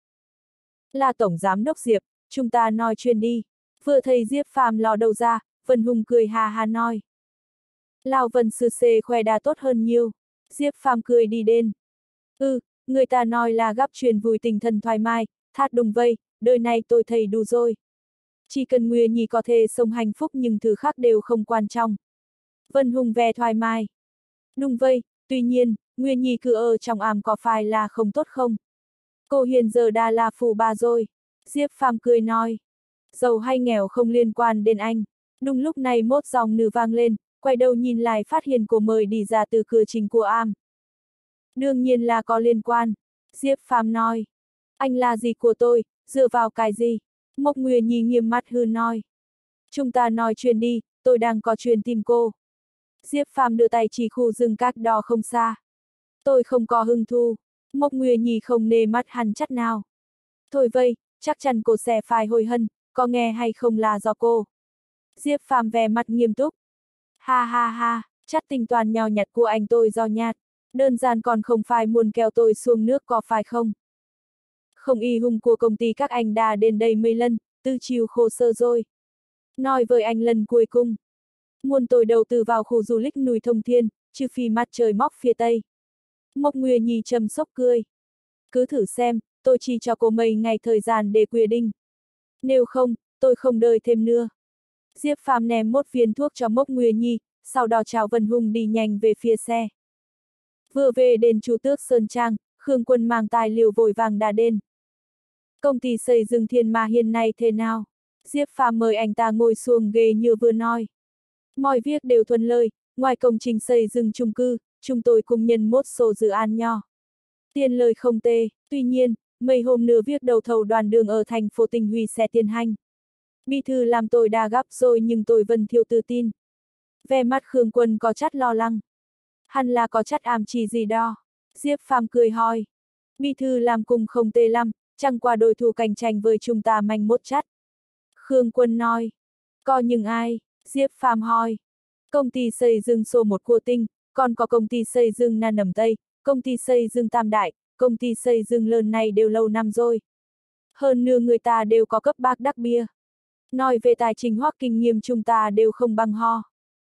Là Tổng Giám đốc Diệp, chúng ta nói chuyện đi. Vừa thấy Diệp Phàm lò đầu ra, Vân Hùng cười ha ha nói. Lão Vân sư xê khoe đa tốt hơn nhiều. Diệp Phàm cười đi đến. Người ta nói là gấp truyền vui tinh thần thoải mái, thát đúng vây, đời này tôi thấy đủ rồi. Chỉ cần Nguyệt Nhi có thể sống hạnh phúc nhưng thứ khác đều không quan trọng. Vân Hùng vẻ thoải mái. Đúng vậy, tuy nhiên, Nguyệt Nhi cứ ở trong am có phải là không tốt không? Cô hiện giờ đã là phù bà rồi. Diệp Phàm cười nói. Giàu hay nghèo không liên quan đến anh. Đúng lúc này một dòng nữ vang lên, quay đầu nhìn lại phát hiện cô mời đi ra từ cửa chính của am. Đương nhiên là có liên quan. Diệp Phàm nói. Anh là gì của tôi, dựa vào cái gì? Mộc Nguyệt Nhi nghiêm mặt hư nói. Chúng ta nói chuyện đi, tôi đang có chuyện tìm cô. Diệp Phàm đưa tay chỉ khu rừng cách đó không xa. Tôi không có hứng thú. Mộc Nguyệt Nhi không nề mắt hắn chắc nào. Thôi vậy, chắc chắn cô sẽ phải hối hận, có nghe hay không là do cô. Diệp Phàm vẻ mặt nghiêm túc. Ha ha ha, chắc tính toán nhỏ nhặt của anh tôi do nhạt. Đơn giản còn không phải muốn kéo tôi xuống nước có phải không? Không Y Hung của công ty các anh đã đến đây mấy lần, tư chiều khổ sơ rồi. Nói với anh lần cuối cùng. Muốn tôi đầu tư vào khu du lịch núi Thông Thiên, trừ phi mặt trời mọc phía tây. Mộc Nguyệt Nhi châm sốc cười. Cứ thử xem, tôi chỉ cho cô mấy ngày thời gian để quyết định. Nếu không, tôi không đợi thêm nữa. Diệp Phàm ném một viên thuốc cho Mộc Nguyệt Nhi, sau đó chào Vân Hùng đi nhanh về phía xe. Vừa về đến Chu Tước Sơn Trang, Khương Quân mang tài liệu vội vàng đã đến. Công ty xây dựng Thiên Ma hiện nay thế nào? Diệp Phàm mời anh ta ngồi xuống ghế như vừa nói. Mọi việc đều thuận lợi, ngoài công trình xây dựng chung cư, chúng tôi cùng nhận một số dự án nhỏ. Tiền lời không tệ, tuy nhiên, mấy hôm nữa việc đấu thầu đoàn đường ở thành phố Tinh Huy sẽ tiến hành. Bí thư làm tôi đã gấp rồi nhưng tôi vẫn thiếu tự tin. Vẻ mặt Khương Quân có chút lo lắng. Hẳn là có chất ám chỉ gì đó. Diệp Phàm cười hỏi. Bí thư làm cùng không tệ lắm, chẳng qua đối thủ cạnh tranh với chúng ta manh mốt chắt. Khương Quân nói. Có những ai? Diệp Phàm hỏi. Công ty xây dựng số 1 của tỉnh, còn có công ty xây dựng Nam Nầm Tây, công ty xây dựng Tam Đại, công ty xây dựng lớn này đều lâu năm rồi. Hơn nữa người ta đều có cấp bác đắc bia. Nói về tài chính hoặc kinh nghiệm chúng ta đều không bằng ho.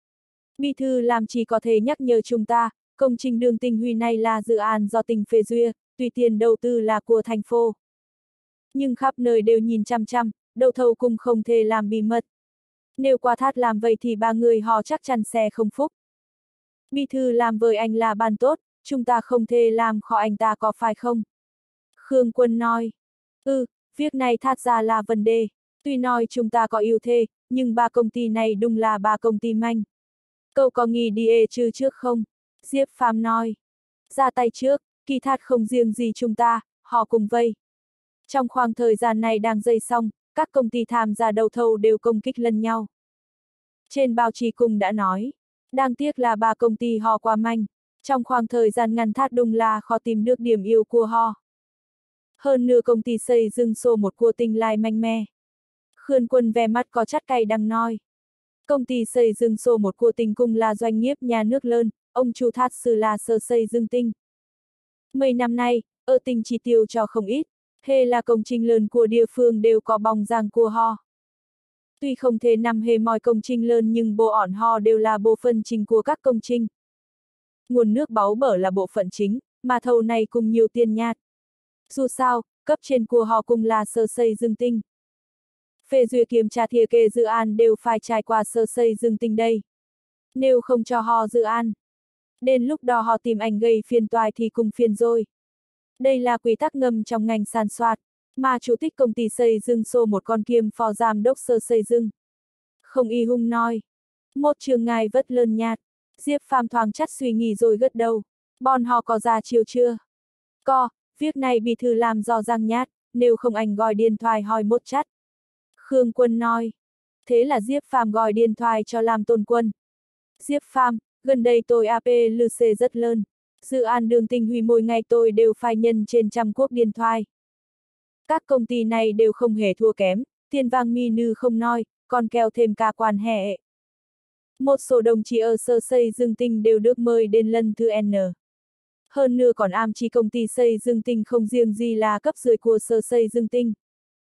Bí thư làm chỉ có thể nhắc nhở chúng ta, công trình đường tỉnh Huy này là dự án do tỉnh phê duyệt, tùy tiền đầu tư là của thành phố. Nhưng khắp nơi đều nhìn chăm chăm, đầu thầu cũng không thể làm bí mật. Nếu quả thật làm vậy thì ba người họ chắc chắn sẽ không phúc. Bí thư làm với anh là ban tốt, chúng ta không thể làm khó anh ta có phải không? Khương Quân nói. Việc này thật ra là vấn đề. Tuy nói chúng ta có ưu thế, nhưng ba công ty này đúng là ba công ty manh. Cậu có nghĩ đi trừ trước không? Diệp Phàm nói. Ra tay trước, kỳ thật không riêng gì chúng ta, họ cùng vây. Trong khoảng thời gian này đang dây xong, các công ty tham gia đấu thầu đều công kích lẫn nhau. Trên báo chí cũng đã nói, đáng tiếc là ba công ty họ quá manh, trong khoảng thời gian ngắn thắt đúng là khó tìm được điểm yếu của họ. Hơn nữa công ty xây dựng số 1 của tỉnh lại mạnh mẽ. Khương Quân vẻ mặt có chát cay đang nói. Công ty xây dựng số 1 của tỉnh cũng là doanh nghiệp nhà nước lớn, ông chủ thật sự là Sở Xây dựng tỉnh. Mấy năm nay, ở tỉnh chi tiêu cho không ít, hay là công trình lớn của địa phương đều có bóng dáng của họ. Tuy không thể nằm hề mọi công trình lớn nhưng bộ ỏn họ đều là bộ phận chính của các công trình. Nguồn nước báu bở là bộ phận chính, mà thầu này cùng nhiều tiền nhạt. Dù sao, cấp trên của họ cũng là Sở Xây dựng tỉnh. Phê duyệt kiểm tra thiết kế dự án đều phải trải qua Sở Xây dựng tỉnh đây. Nếu không cho họ dự án, đến lúc đó họ tìm ảnh gây phiền toái thì cùng phiền rồi. Đây là quy tắc ngầm trong ngành sản xuất, mà chủ tịch công ty xây dựng số 1 con kiêm phó giám đốc Sở Xây dựng. Không y hung nói. Một trường ngài vất lơn nhạt. Diệp Phàm thoáng chắt suy nghĩ rồi gật đầu. Bọn họ có ra chiều chưa? Có, việc này bí thư làm do răng nhát, nếu không anh gọi điện thoại hỏi một chắt. Khương Quân nói. Thế là Diệp Phàm gọi điện thoại cho Lam Tôn Quân. Diệp Phàm, gần đây tôi APLC rất lớn. Dự án đường tỉnh Huy mỗi ngày tôi đều phải nhân trên trăm cuộc điện thoại. Các công ty này đều không hề thua kém, tiền vàng mi nư không nói, còn kéo thêm cả quan hệ. Một số đồng chí ở Sở Xây dựng tỉnh đều được mời đến lần thứ N. Hơn nữa còn chỉ công ty xây dựng tỉnh không riêng gì là cấp dưới của Sở Xây dựng tỉnh,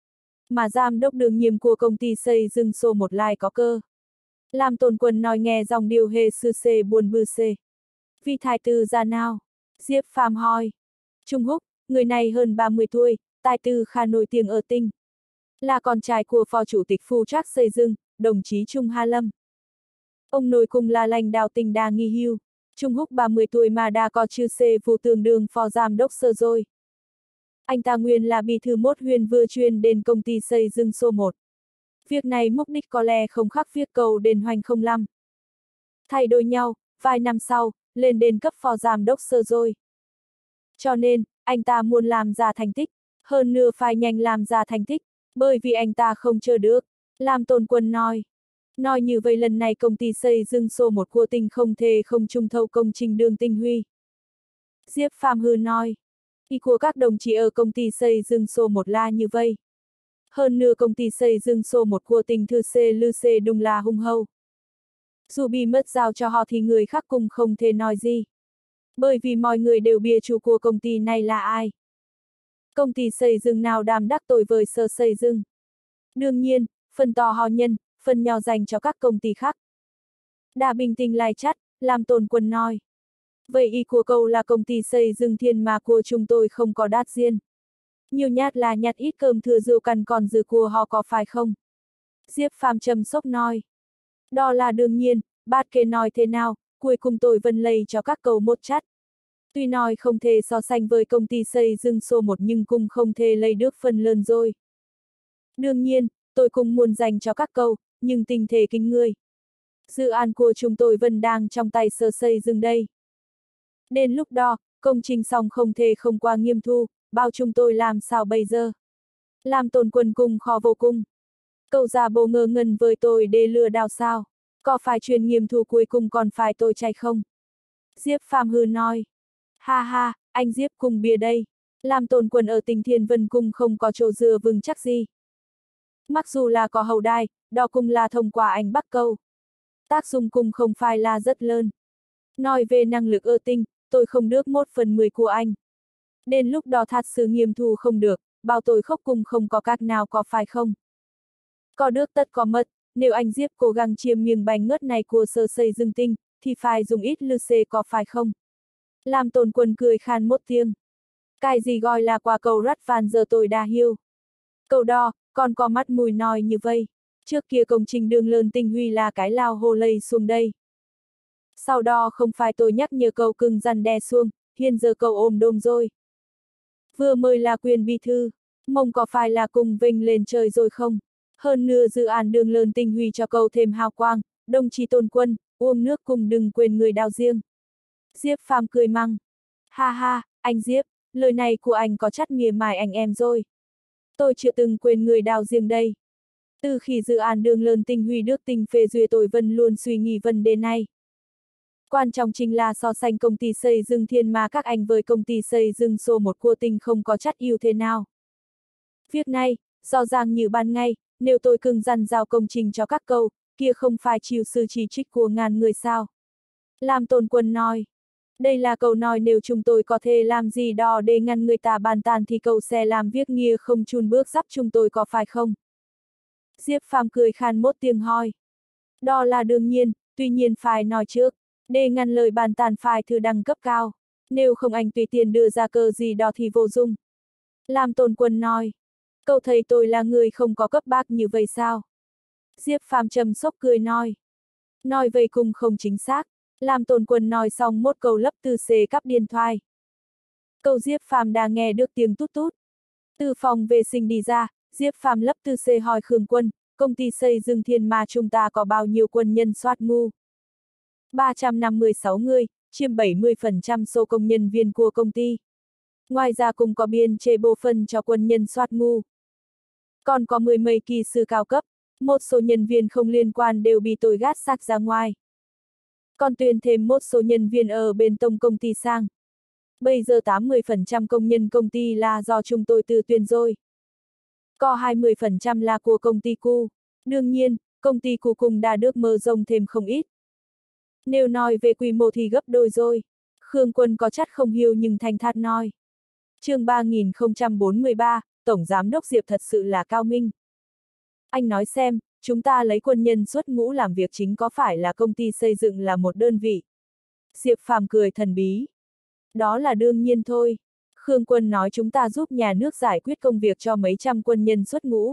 mà giám đốc đương nhiệm của công ty xây dựng số 1 lại có cơ. Lam Tôn Quân nói nghe dòng điều hề sư xê buồn bư xê. Vị thái tử ra nào? Diệp Phàm hỏi. Trung Húc, người này hơn 30 tuổi, tài tử khá nổi tiếng ở tỉnh. Là con trai của phó chủ tịch phụ trách xây dựng, đồng chí Trung Hà Lâm. Ông nội cùng là lãnh đạo tỉnh đã nghỉ hưu. Trung Húc 30 tuổi mà đã có chư xê vụ tương đương phó giám đốc Sở rồi. Anh ta nguyên là bí thư một huyện vừa chuyên đến công ty xây dựng số 1. Việc này mục đích có lẽ không khác việc cầu đền hoành 05. Thay đổi nhau, vài năm sau, lên đến cấp phó giám đốc Sở rồi. Cho nên, anh ta muốn làm ra thành tích, hơn nữa phải nhanh làm ra thành tích, bởi vì anh ta không chờ được. Lam Tôn Quân nói. Nói như vậy lần này công ty xây dựng số 1 của tỉnh không thể không trùng thầu công trình đường tỉnh Huy. Diệp Phàm hư nói. Ý của các đồng chí ở công ty xây dựng số 1 là như vậy. Hơn nữa công ty xây dựng số 1 của tỉnh Thư Xê Lư Xê đúng là hung hậu. Dù bị mất giao cho họ thì người khác cũng không thể nói gì. Bởi vì mọi người đều biết chủ của công ty này là ai. Công ty xây dựng nào đảm đắc tội với Sở Xây dựng. Đương nhiên, phần to họ nhân, phần nhỏ dành cho các công ty khác. Đã bình tĩnh lại chắt, Lam Tôn Quân nói. Vậy ý của cậu là công ty xây dựng Thiên mà của chúng tôi không có đát riêng. Nhiều nhát là nhặt ít cơm thừa rượu cằn còn dư của họ có phải không? Diệp Phàm trầm sốc nói. Đó là đương nhiên, bát kê nói thế nào, cuối cùng tôi vẫn lấy cho các cậu một chắt. Tuy nói không thể so sánh với công ty xây dựng số 1 nhưng cũng không thể lấy được phần lớn rồi. Đương nhiên, tôi cũng muốn dành cho các cậu, nhưng tình thế kinh người. Dự án của chúng tôi vẫn đang trong tay Sở Xây dựng đây. Đến lúc đó, công trình xong không thể không qua nghiêm thu, bao chúng tôi làm sao bây giờ? Làm Tôn Quân cùng khó vô cùng. Cậu giả bộ ngơ ngẩn với tôi để lừa đảo sao? Có phải chuyện nghiêm thu cuối cùng còn phải tôi chạy không? Diệp Phàm hừ nói. Ha ha, anh Diệp cùng bia đây. Lam Tôn Quân ở Tinh Thiên Vân Cung không có chỗ dựa vững chắc gì. Mặc dù là có hậu đài, đó cũng là thông qua anh Bắc Câu. Tác dụng cũng không phải là rất lớn. Nói về năng lực ở tinh, tôi không được 1/10 của anh. Đến lúc đó thật sự nghiêm thu không được, bao tôi khóc cùng không có cách nào có phải không? Có được tất có mất, nếu anh Diệp cố gắng chiếm miếng bánh ngớt này của Sở Xây Dương Tinh, thì phải dùng ít lư xê có phải không? Lam Tôn Quân cười khan một tiếng. Cái gì gọi là qua cầu rắt van giờ tôi đã hiểu. Cầu đo, còn có mắt mùi nói như vậy. Trước kia công trình đường lớn Tinh Huy là cái lao hồ lây xuống đây. Sau đó không phải tôi nhắc nhở cậu cưng răn đe xuống, hiện giờ cậu ôm đôm rồi. Vừa mới là quyền bí thư, mong có phải là cùng vinh lên trời rồi không? Hơn nữa dự án đường lớn Tinh Huy cho cậu thêm hào quang, đồng chí Tôn Quân, uống nước cùng đừng quên người đào riêng. Diệp Phàm cười măng. Ha ha, anh Diệp, lời này của anh có chắc mỉa mai anh em rồi. Tôi chưa từng quên người đào riêng đây. Từ khi dự án đường lớn Tinh Huy được tỉnh phê duyệt tôi vẫn luôn suy nghĩ vấn đề này. Quan trọng chính là so sánh công ty xây dựng Thiên Ma các anh với công ty xây dựng số 1 của tỉnh không có chắc ưu thế nào. Việc này, rõ ràng như ban ngày, nếu tôi cứng rắn giao công trình cho các cậu, kia không phải chịu sự chỉ trích của ngàn người sao. Lam Tôn Quân nói. Đây là câu nói nếu chúng tôi có thể làm gì đó để ngăn người ta bàn tán thì cậu sẽ làm việc nghĩa không chùn bước dắp chúng tôi có phải không? Diệp Phàm cười khan một tiếng hỏi. Đó là đương nhiên, tuy nhiên phải nói trước, để ngăn lời bàn tán phải thư đẳng cấp cao, nếu không anh tùy tiện đưa ra cơ gì đó thì vô dụng. Lam Tôn Quân nói. Cậu thấy tôi là người không có cấp bác như vậy sao? Diệp Phàm trầm sốc cười nói. Nói vậy cũng không chính xác. Lam Tôn Quân nói xong một câu lấp từ xề cắp điện thoại. Cậu Diệp Phàm đã nghe được tiếng tút tút. Từ phòng vệ sinh đi ra, Diệp Phàm lấp từ xề hỏi Khương Quân, công ty xây dựng Thiên Ma chúng ta có bao nhiêu quân nhân soát ngu? 356 người, chiếm 70% số công nhân viên của công ty. Ngoài ra cũng có biên chế bộ phận cho quân nhân soát ngu. Còn có 10 mấy kỹ sư cao cấp, một số nhân viên không liên quan đều bị tôi gát xác ra ngoài. Còn tuyển thêm một số nhân viên ở bên tổng công ty sang. Bây giờ 80% công nhân công ty là do chúng tôi tự tuyển rồi. Có 20% là của công ty cu. Đương nhiên, công ty cu cùng đã được mở rộng thêm không ít. Nếu nói về quy mô thì gấp đôi rồi. Khương Quân có chắc không hiểu nhưng thành thật nói. Chương 3043, Tổng Giám đốc Diệp thật sự là cao minh. Anh nói xem, chúng ta lấy quân nhân xuất ngũ làm việc chính có phải là công ty xây dựng là một đơn vị? Diệp Phàm cười thần bí. Đó là đương nhiên thôi. Khương Quân nói chúng ta giúp nhà nước giải quyết công việc cho mấy trăm quân nhân xuất ngũ.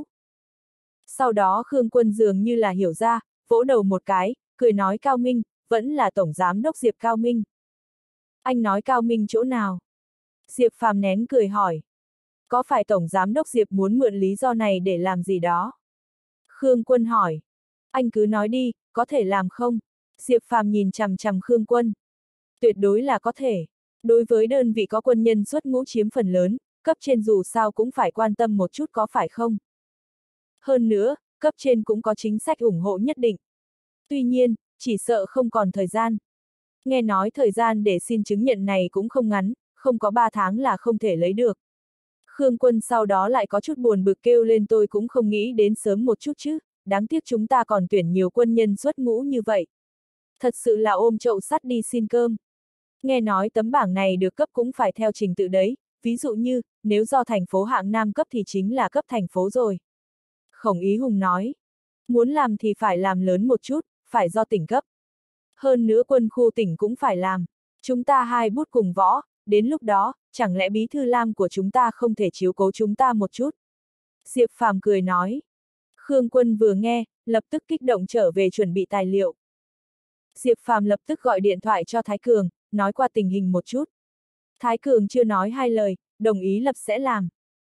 Sau đó Khương Quân dường như là hiểu ra, vỗ đầu một cái, cười nói cao minh, vẫn là Tổng Giám đốc Diệp cao minh. Anh nói cao minh chỗ nào? Diệp Phàm nén cười hỏi. Có phải Tổng Giám đốc Diệp muốn mượn lý do này để làm gì đó? Khương Quân hỏi. Anh cứ nói đi, có thể làm không? Diệp Phàm nhìn chằm chằm Khương Quân. Tuyệt đối là có thể. Đối với đơn vị có quân nhân xuất ngũ chiếm phần lớn, cấp trên dù sao cũng phải quan tâm một chút có phải không? Hơn nữa, cấp trên cũng có chính sách ủng hộ nhất định. Tuy nhiên, chỉ sợ không còn thời gian. Nghe nói thời gian để xin chứng nhận này cũng không ngắn, không có 3 tháng là không thể lấy được. Khương Quân sau đó lại có chút buồn bực kêu lên tôi cũng không nghĩ đến sớm một chút chứ, đáng tiếc chúng ta còn tuyển nhiều quân nhân xuất ngũ như vậy. Thật sự là ôm chậu sắt đi xin cơm. Nghe nói tấm bảng này được cấp cũng phải theo trình tự đấy, ví dụ như, nếu do thành phố hạng Nam cấp thì chính là cấp thành phố rồi. Khổng Ý Hùng nói, muốn làm thì phải làm lớn một chút, phải do tỉnh cấp. Hơn nữa quân khu tỉnh cũng phải làm. Chúng ta hai bút cùng võ, đến lúc đó, chẳng lẽ bí thư Lam của chúng ta không thể chiếu cố chúng ta một chút? Diệp Phàm cười nói. Khương Quân vừa nghe, lập tức kích động trở về chuẩn bị tài liệu. Diệp Phàm lập tức gọi điện thoại cho Thái Cường, nói qua tình hình một chút. Thái Cường chưa nói hai lời, đồng ý lập sẽ làm.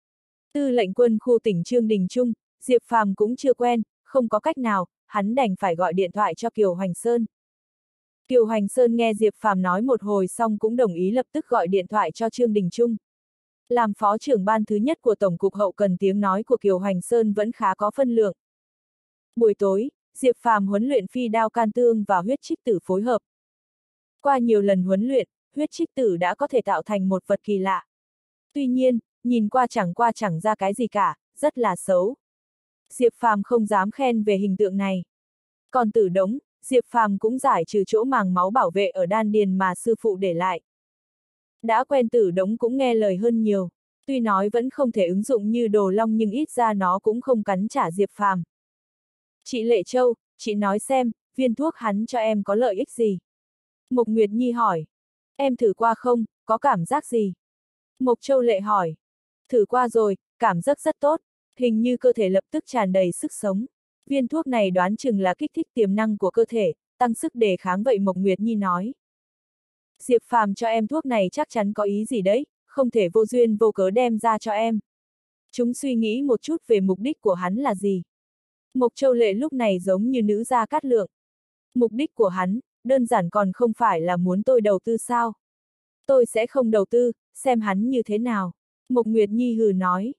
Tư lệnh quân khu tỉnh Trương Đình Trung, Diệp Phàm cũng chưa quen, không có cách nào, hắn đành phải gọi điện thoại cho Kiều Hoành Sơn. Kiều Hoành Sơn nghe Diệp Phàm nói một hồi xong cũng đồng ý lập tức gọi điện thoại cho Trương Đình Trung. Làm phó trưởng ban thứ nhất của Tổng cục Hậu cần tiếng nói của Kiều Hoành Sơn vẫn khá có phân lượng. Buổi tối, Diệp Phàm huấn luyện phi đao can tương và huyết trích tử phối hợp. Qua nhiều lần huấn luyện, huyết trích tử đã có thể tạo thành một vật kỳ lạ. Tuy nhiên, nhìn qua chẳng ra cái gì cả, rất là xấu. Diệp Phàm không dám khen về hình tượng này. Còn Tử Đống, Diệp Phàm cũng giải trừ chỗ màng máu bảo vệ ở đan điền mà sư phụ để lại. Đã quen Tử Đống cũng nghe lời hơn nhiều, tuy nói vẫn không thể ứng dụng như đồ long nhưng ít ra nó cũng không cắn trả Diệp Phàm. Chị Lệ Châu, chị nói xem, viên thuốc hắn cho em có lợi ích gì? Mộc Nguyệt Nhi hỏi. Em thử qua không, có cảm giác gì? Mộc Châu Lệ hỏi. Thử qua rồi, cảm giác rất tốt, hình như cơ thể lập tức tràn đầy sức sống. Viên thuốc này đoán chừng là kích thích tiềm năng của cơ thể, tăng sức đề kháng vậy Mộc Nguyệt Nhi nói. Diệp Phàm cho em thuốc này chắc chắn có ý gì đấy, không thể vô duyên vô cớ đem ra cho em. Chúng suy nghĩ một chút về mục đích của hắn là gì. Mộc Châu Lệ lúc này giống như nữ gia cát lượng. Mục đích của hắn, đơn giản còn không phải là muốn tôi đầu tư sao. Tôi sẽ không đầu tư, xem hắn như thế nào. Mộc Nguyệt Nhi hừ nói.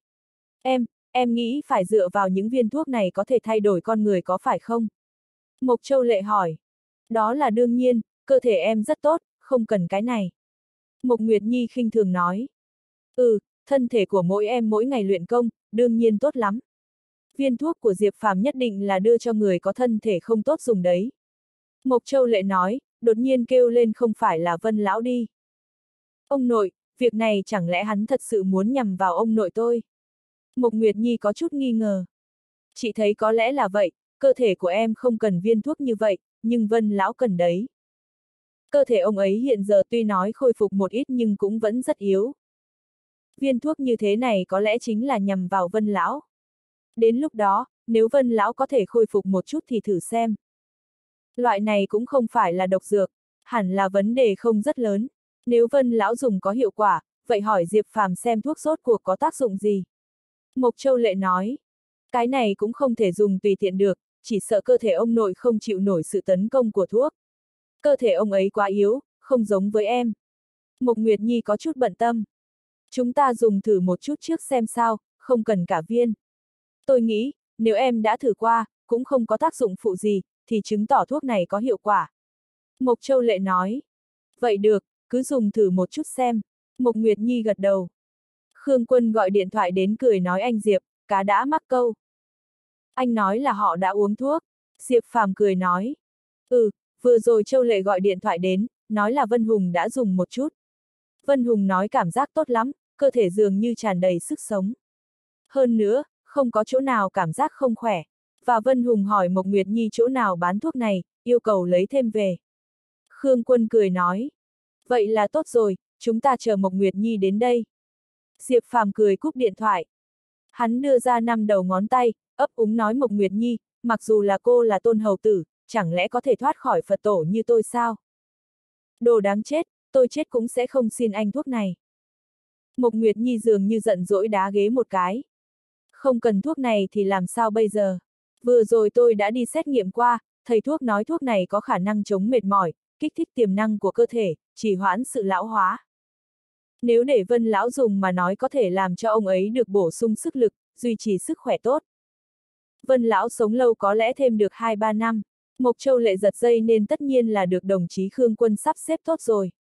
Em nghĩ phải dựa vào những viên thuốc này có thể thay đổi con người có phải không? Mộc Châu Lệ hỏi. Đó là đương nhiên, cơ thể em rất tốt, không cần cái này. Mộc Nguyệt Nhi khinh thường nói. Thân thể của mỗi em mỗi ngày luyện công, đương nhiên tốt lắm. Viên thuốc của Diệp Phàm nhất định là đưa cho người có thân thể không tốt dùng đấy. Mộc Châu Lệ nói, đột nhiên kêu lên không phải là Vân lão đi. Ông nội, việc này chẳng lẽ hắn thật sự muốn nhằm vào ông nội tôi? Mộc Nguyệt Nhi có chút nghi ngờ. Chị thấy có lẽ là vậy, cơ thể của em không cần viên thuốc như vậy, nhưng Vân lão cần đấy. Cơ thể ông ấy hiện giờ tuy nói khôi phục một ít nhưng cũng vẫn rất yếu. Viên thuốc như thế này có lẽ chính là nhằm vào Vân lão. Đến lúc đó, nếu Vân lão có thể khôi phục một chút thì thử xem. Loại này cũng không phải là độc dược, hẳn là vấn đề không rất lớn. Nếu Vân lão dùng có hiệu quả, vậy hỏi Diệp Phàm xem thuốc rốt cuộc có tác dụng gì. Mộc Châu Lệ nói, cái này cũng không thể dùng tùy tiện được, chỉ sợ cơ thể ông nội không chịu nổi sự tấn công của thuốc. Cơ thể ông ấy quá yếu, không giống với em. Mộc Nguyệt Nhi có chút bận tâm. Chúng ta dùng thử một chút trước xem sao, không cần cả viên. Tôi nghĩ, nếu em đã thử qua, cũng không có tác dụng phụ gì, thì chứng tỏ thuốc này có hiệu quả. Mộc Châu Lệ nói. Vậy được, cứ dùng thử một chút xem. Mộc Nguyệt Nhi gật đầu. Khương Quân gọi điện thoại đến cười nói anh Diệp, cá đã mắc câu. Anh nói là họ đã uống thuốc. Diệp Phàm cười nói. Vừa rồi Châu Lệ gọi điện thoại đến, nói là Vân Hùng đã dùng một chút. Vân Hùng nói cảm giác tốt lắm, cơ thể dường như tràn đầy sức sống. Hơn nữa, không có chỗ nào cảm giác không khỏe. Và Vân Hùng hỏi Mộc Nguyệt Nhi chỗ nào bán thuốc này, yêu cầu lấy thêm về. Khương Quân cười nói. Vậy là tốt rồi, chúng ta chờ Mộc Nguyệt Nhi đến đây. Diệp Phàm cười cúp điện thoại. Hắn đưa ra 5 đầu ngón tay, ấp úng nói Mộc Nguyệt Nhi, mặc dù là cô là tôn hầu tử, chẳng lẽ có thể thoát khỏi Phật tổ như tôi sao? Đồ đáng chết, tôi chết cũng sẽ không xin anh thuốc này. Mộc Nguyệt Nhi dường như giận dỗi đá ghế một cái. Không cần thuốc này thì làm sao bây giờ? Vừa rồi tôi đã đi xét nghiệm qua, thầy thuốc nói thuốc này có khả năng chống mệt mỏi, kích thích tiềm năng của cơ thể, trì hoãn sự lão hóa. Nếu để Vân lão dùng mà nói có thể làm cho ông ấy được bổ sung sức lực, duy trì sức khỏe tốt. Vân lão sống lâu có lẽ thêm được 2-3 năm. Mộc Châu Lệ giật dây nên tất nhiên là được đồng chí Khương Quân sắp xếp tốt rồi.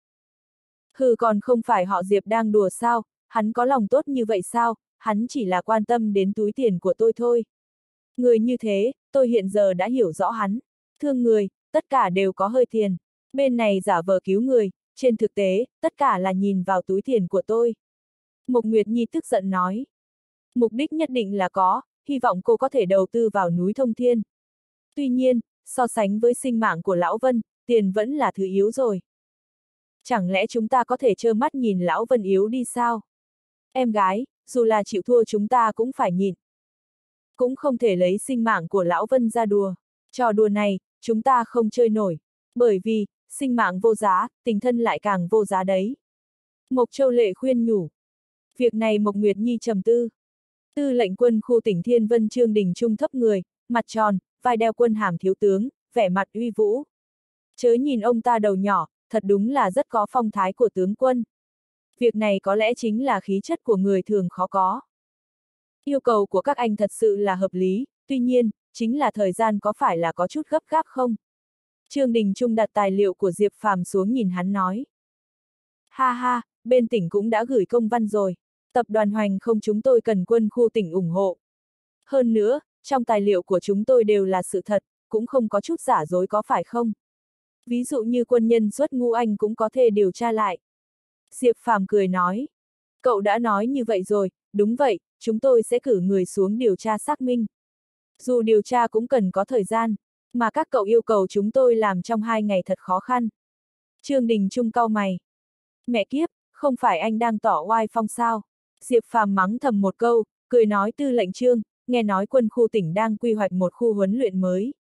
Còn không phải họ Diệp đang đùa sao, hắn có lòng tốt như vậy sao, hắn chỉ là quan tâm đến túi tiền của tôi thôi. Người như thế, tôi hiện giờ đã hiểu rõ hắn. Thương người, tất cả đều có hơi tiền. Bên này giả vờ cứu người, trên thực tế, tất cả là nhìn vào túi tiền của tôi. Mộc Nguyệt Nhi tức giận nói. Mục đích nhất định là có, hy vọng cô có thể đầu tư vào núi Thông Thiên. Tuy nhiên, so sánh với sinh mạng của Lão Vân, tiền vẫn là thứ yếu rồi. Chẳng lẽ chúng ta có thể trơ mắt nhìn Lão Vân yếu đi sao? Em gái, dù là chịu thua chúng ta cũng phải nhịn. Cũng không thể lấy sinh mạng của Lão Vân ra đùa. Trò đùa này, chúng ta không chơi nổi. Bởi vì, sinh mạng vô giá, tình thân lại càng vô giá đấy. Mộc Châu Lệ khuyên nhủ. Việc này Mộc Nguyệt Nhi trầm tư. Tư lệnh quân khu tỉnh Thiên Vân Trương Đình Trung thấp người, mặt tròn, vai đeo quân hàm thiếu tướng, vẻ mặt uy vũ. Chớ nhìn ông ta đầu nhỏ, thật đúng là rất có phong thái của tướng quân. Việc này có lẽ chính là khí chất của người thường khó có. Yêu cầu của các anh thật sự là hợp lý, tuy nhiên, chính là thời gian có phải là có chút gấp gáp không? Trương Đình Trung đặt tài liệu của Diệp Phàm xuống nhìn hắn nói. Ha ha, bên tỉnh cũng đã gửi công văn rồi. Tập đoàn Hoành không chúng tôi cần quân khu tỉnh ủng hộ. Hơn nữa, trong tài liệu của chúng tôi đều là sự thật, cũng không có chút giả dối có phải không? Ví dụ như quân nhân xuất ngũ anh cũng có thể điều tra lại. Diệp Phàm cười nói. Cậu đã nói như vậy rồi, đúng vậy, chúng tôi sẽ cử người xuống điều tra xác minh. Dù điều tra cũng cần có thời gian, mà các cậu yêu cầu chúng tôi làm trong 2 ngày thật khó khăn. Trương Đình Trung cau mày. Mẹ kiếp, không phải anh đang tỏ oai phong sao? Diệp Phàm mắng thầm một câu, cười nói Tư lệnh Trương, nghe nói quân khu tỉnh đang quy hoạch một khu huấn luyện mới.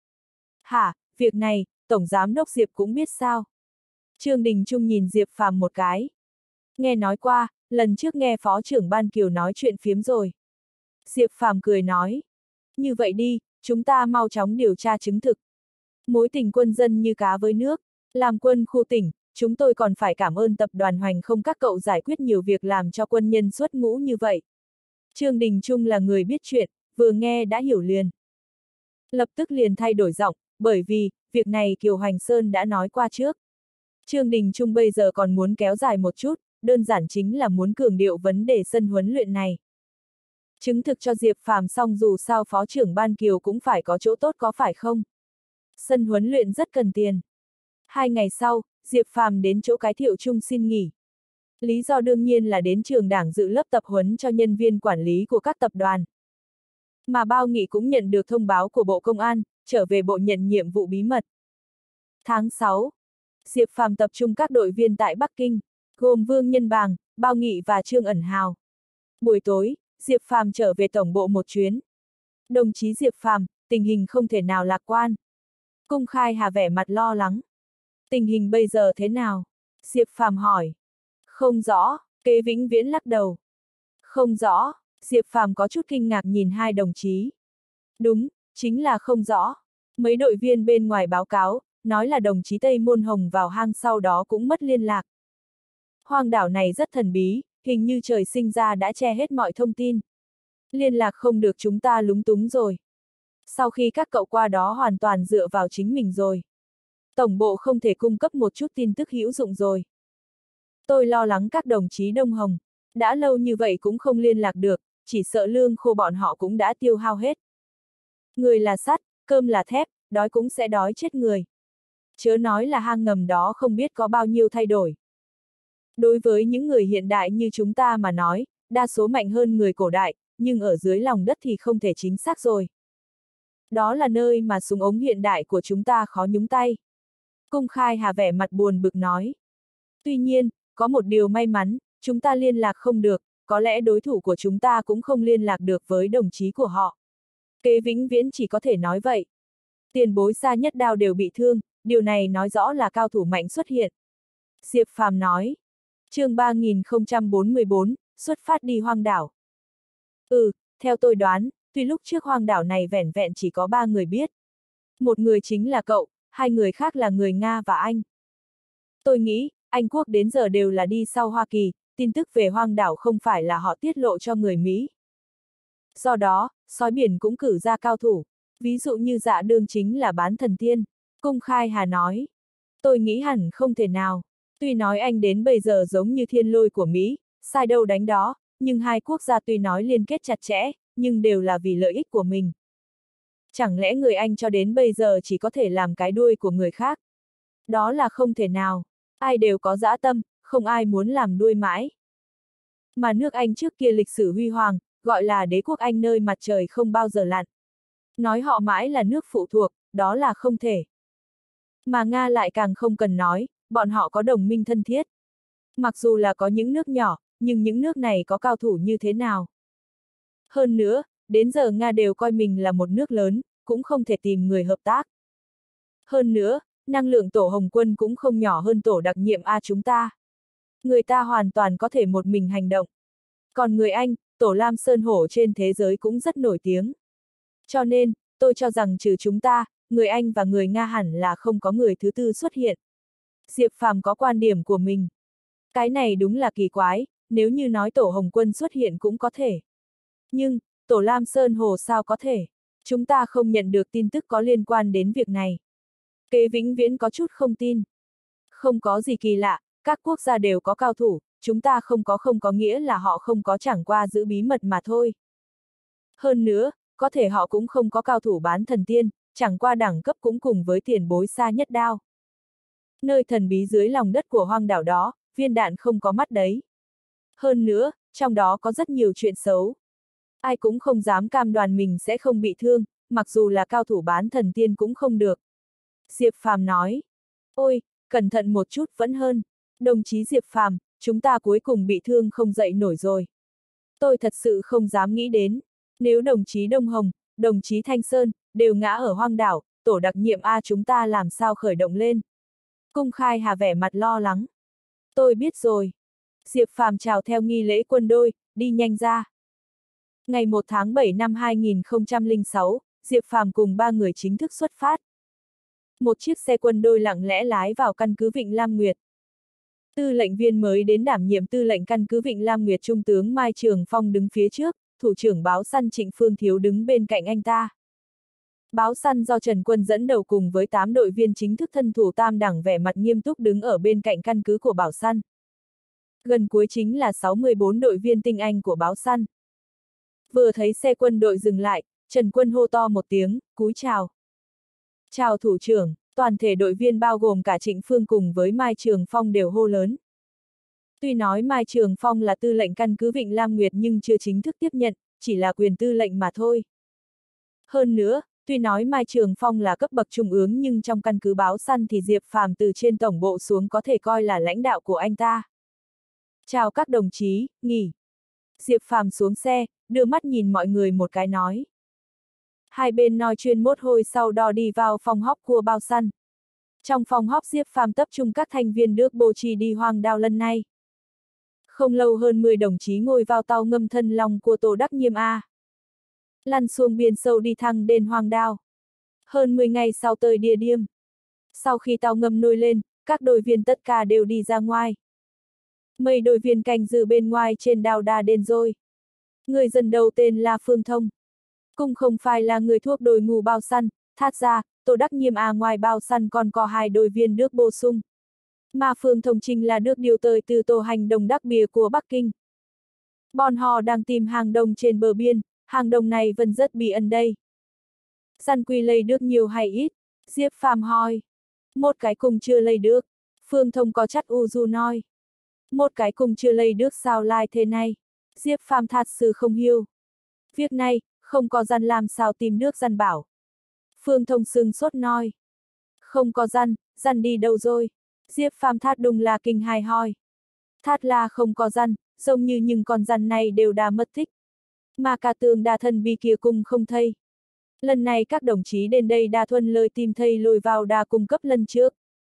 Hả, việc này, Tổng Giám đốc Diệp cũng biết sao? Trương Đình Trung nhìn Diệp Phàm một cái. Nghe nói qua, lần trước nghe Phó trưởng Ban Kiều nói chuyện phiếm rồi. Diệp Phàm cười nói. Như vậy đi, chúng ta mau chóng điều tra chứng thực. Mối tình quân dân như cá với nước, làm quân khu tỉnh, chúng tôi còn phải cảm ơn tập đoàn Hoành không các cậu giải quyết nhiều việc làm cho quân nhân xuất ngũ như vậy. Trương Đình Trung là người biết chuyện, vừa nghe đã hiểu liền. Lập tức liền thay đổi giọng, bởi vì, việc này Kiều Hoành Sơn đã nói qua trước. Trương Đình Trung bây giờ còn muốn kéo dài một chút, đơn giản chính là muốn cường điệu vấn đề sân huấn luyện này. Chứng thực cho Diệp Phàm xong dù sao Phó trưởng Ban Kiều cũng phải có chỗ tốt có phải không? Sân huấn luyện rất cần tiền. 2 ngày sau, Diệp Phàm đến chỗ cái Thiệu Trung xin nghỉ. Lý do đương nhiên là đến trường đảng dự lớp tập huấn cho nhân viên quản lý của các tập đoàn. Mà Bao Nghị cũng nhận được thông báo của Bộ Công an, trở về bộ nhận nhiệm vụ bí mật. Tháng 6, Diệp Phàm tập trung các đội viên tại Bắc Kinh, gồm Vương Nhân Bàng, Bao Nghị và Trương Ẩn Hào. Buổi tối, Diệp Phàm trở về tổng bộ một chuyến. Đồng chí Diệp Phàm, tình hình không thể nào lạc quan. Cung Khai Hà vẻ mặt lo lắng. Tình hình bây giờ thế nào? Diệp Phàm hỏi. Không rõ, Kế Vĩnh Viễn lắc đầu. Không rõ, Diệp Phàm có chút kinh ngạc nhìn hai đồng chí. Đúng, chính là không rõ. Mấy đội viên bên ngoài báo cáo, nói là đồng chí Tây Môn Hồng vào hang sau đó cũng mất liên lạc. Hoang đảo này rất thần bí, hình như trời sinh ra đã che hết mọi thông tin. Liên lạc không được chúng ta lúng túng rồi. Sau khi các cậu qua đó hoàn toàn dựa vào chính mình rồi. Tổng bộ không thể cung cấp một chút tin tức hữu dụng rồi. Tôi lo lắng các đồng chí Đông Hồng, đã lâu như vậy cũng không liên lạc được, chỉ sợ lương khô bọn họ cũng đã tiêu hao hết. Người là sắt, cơm là thép, đói cũng sẽ đói chết người. Chớ nói là hang ngầm đó không biết có bao nhiêu thay đổi. Đối với những người hiện đại như chúng ta mà nói, đa số mạnh hơn người cổ đại, nhưng ở dưới lòng đất thì không thể chính xác rồi. Đó là nơi mà súng ống hiện đại của chúng ta khó nhúng tay. Cung Khai Hà vẻ mặt buồn bực nói. Tuy nhiên, có một điều may mắn, chúng ta liên lạc không được, có lẽ đối thủ của chúng ta cũng không liên lạc được với đồng chí của họ. Kế Vĩnh Viễn chỉ có thể nói vậy. Tiền bối Xa Nhất Đao đều bị thương, điều này nói rõ là cao thủ mạnh xuất hiện. Diệp Phàm nói. Chương 3044, xuất phát đi hoang đảo. Theo tôi đoán, tuy lúc trước hoang đảo này vẻn vẹn chỉ có 3 người biết. Một người chính là cậu, 2 người khác là người Nga và Anh. Tôi nghĩ, Anh quốc đến giờ đều là đi sau Hoa Kỳ, tin tức về hoang đảo không phải là họ tiết lộ cho người Mỹ. Do đó, sói biển cũng cử ra cao thủ, ví dụ như Dạ Đương chính là Bán Thần Tiên. Cung Khai Hà nói. Tôi nghĩ hẳn không thể nào. Tuy nói anh đến bây giờ giống như thiên lôi của Mỹ, sai đâu đánh đó, nhưng hai quốc gia tuy nói liên kết chặt chẽ, nhưng đều là vì lợi ích của mình. Chẳng lẽ người Anh cho đến bây giờ chỉ có thể làm cái đuôi của người khác? Đó là không thể nào. Ai đều có dã tâm, không ai muốn làm đuôi mãi. Mà nước Anh trước kia lịch sử huy hoàng, gọi là đế quốc Anh nơi mặt trời không bao giờ lặn. Nói họ mãi là nước phụ thuộc, đó là không thể. Mà Nga lại càng không cần nói, bọn họ có đồng minh thân thiết. Mặc dù là có những nước nhỏ, nhưng những nước này có cao thủ như thế nào? Hơn nữa, đến giờ Nga đều coi mình là một nước lớn, cũng không thể tìm người hợp tác. Hơn nữa, năng lượng tổ Hồng Quân cũng không nhỏ hơn tổ đặc nhiệm A chúng ta. Người ta hoàn toàn có thể một mình hành động. Còn người Anh, tổ Lam Sơn Hổ trên thế giới cũng rất nổi tiếng. Cho nên, tôi cho rằng trừ chúng ta, người Anh và người Nga hẳn là không có người thứ tư xuất hiện. Diệp Phàm có quan điểm của mình. Cái này đúng là kỳ quái, nếu như nói tổ Hồng Quân xuất hiện cũng có thể. Nhưng, tổ Lam Sơn Hồ sao có thể? Chúng ta không nhận được tin tức có liên quan đến việc này. Kế Vĩnh Viễn có chút không tin. Không có gì kỳ lạ, các quốc gia đều có cao thủ, chúng ta không có nghĩa là họ không có, chẳng qua giữ bí mật mà thôi. Hơn nữa, có thể họ cũng không có cao thủ bán thần tiên, chẳng qua đẳng cấp cũng cùng với tiền bối xa nhất đao. Nơi thần bí dưới lòng đất của hoang đảo đó, viên đạn không có mắt đấy. Hơn nữa, trong đó có rất nhiều chuyện xấu. Ai cũng không dám cam đoan mình sẽ không bị thương, mặc dù là cao thủ bán thần tiên cũng không được. Diệp Phàm nói, ôi, cẩn thận một chút vẫn hơn. Đồng chí Diệp Phàm, chúng ta cuối cùng bị thương không dậy nổi rồi. Tôi thật sự không dám nghĩ đến, nếu đồng chí Đông Hồng, đồng chí Thanh Sơn, đều ngã ở hoang đảo, tổ đặc nhiệm A chúng ta làm sao khởi động lên. Cung Khai Hà vẻ mặt lo lắng. Tôi biết rồi. Diệp Phàm chào theo nghi lễ quân đôi, đi nhanh ra. Ngày 1 tháng 7 năm 2006, Diệp Phàm cùng 3 người chính thức xuất phát. Một chiếc xe quân đôi lặng lẽ lái vào căn cứ Vịnh Lam Nguyệt. Tư lệnh viên mới đến đảm nhiệm tư lệnh căn cứ Vịnh Lam Nguyệt Trung tướng Mai Trường Phong đứng phía trước, thủ trưởng báo săn Trịnh Phương Thiếu đứng bên cạnh anh ta. Báo săn do Trần Quân dẫn đầu cùng với 8 đội viên chính thức thân thủ tam đẳng vẻ mặt nghiêm túc đứng ở bên cạnh căn cứ của báo săn. Gần cuối chính là 64 đội viên tinh anh của báo săn. Vừa thấy xe quân đội dừng lại, Trần Quân hô to một tiếng, cúi chào. Chào thủ trưởng, toàn thể đội viên bao gồm cả Trịnh Phương cùng với Mai Trường Phong đều hô lớn. Tuy nói Mai Trường Phong là tư lệnh căn cứ Vịnh Lam Nguyệt nhưng chưa chính thức tiếp nhận, chỉ là quyền tư lệnh mà thôi. Hơn nữa, tuy nói Mai Trường Phong là cấp bậc trung ương nhưng trong căn cứ báo săn thì Diệp Phàm từ trên tổng bộ xuống có thể coi là lãnh đạo của anh ta. Chào các đồng chí, nghỉ. Diệp Phàm xuống xe, đưa mắt nhìn mọi người một cái nói. Hai bên nói chuyện một hồi sau đó đi vào phòng họp của báo săn. Trong phòng họp Diệp Phàm tập trung các thành viên được bố trí đi hoang đảo lần này. Không lâu hơn 10 đồng chí ngồi vào tàu ngầm Thần Long của tổ đặc nhiệm A. Lăn xuống biển sâu đi thẳng đến hoang đảo. Hơn 10 ngày sau tới địa điểm. Sau khi tàu ngầm nổi lên, các đội viên tất cả đều đi ra ngoài. Mấy đội viên canh giữ bên ngoài trên đảo đã đến rồi. Người dân đầu tên là Phương Thông. Cũng không phải là người thuộc đội ngũ bao săn, thát ra, tổ đặc nhiệm A ngoài bao săn còn có 2 đội viên được bổ sung. Mà Phương Thông chính là được điều tới từ tổ hành động đặc biệt của Bắc Kinh. Bọn họ đang tìm hang động trên bờ biên, hang động này vẫn rất bí ẩn đây. Săn quy lấy được nhiều hay ít? Diệp Phàm hỏi. Một cái cùng chưa lấy được. Phương Thông có chắc u du nói. Một cái cùng chưa lấy được sao lại thế này? Diệp Phàm thật sự không hiểu. Việc này, không có răn làm sao tìm được răn bảo. Phương Thông sừng sốt nói. Không có răn đi đâu rồi? Diệp Phàm thát đúng là kinh hài hỏi. Thát là không có răn, giống như những con răn này đều đã mất tích. Mà cả tường đa thân bi kia cùng không thấy. Lần này các đồng chí đến đây đa thuần lời tìm thầy lôi vào đa cung cấp lần trước.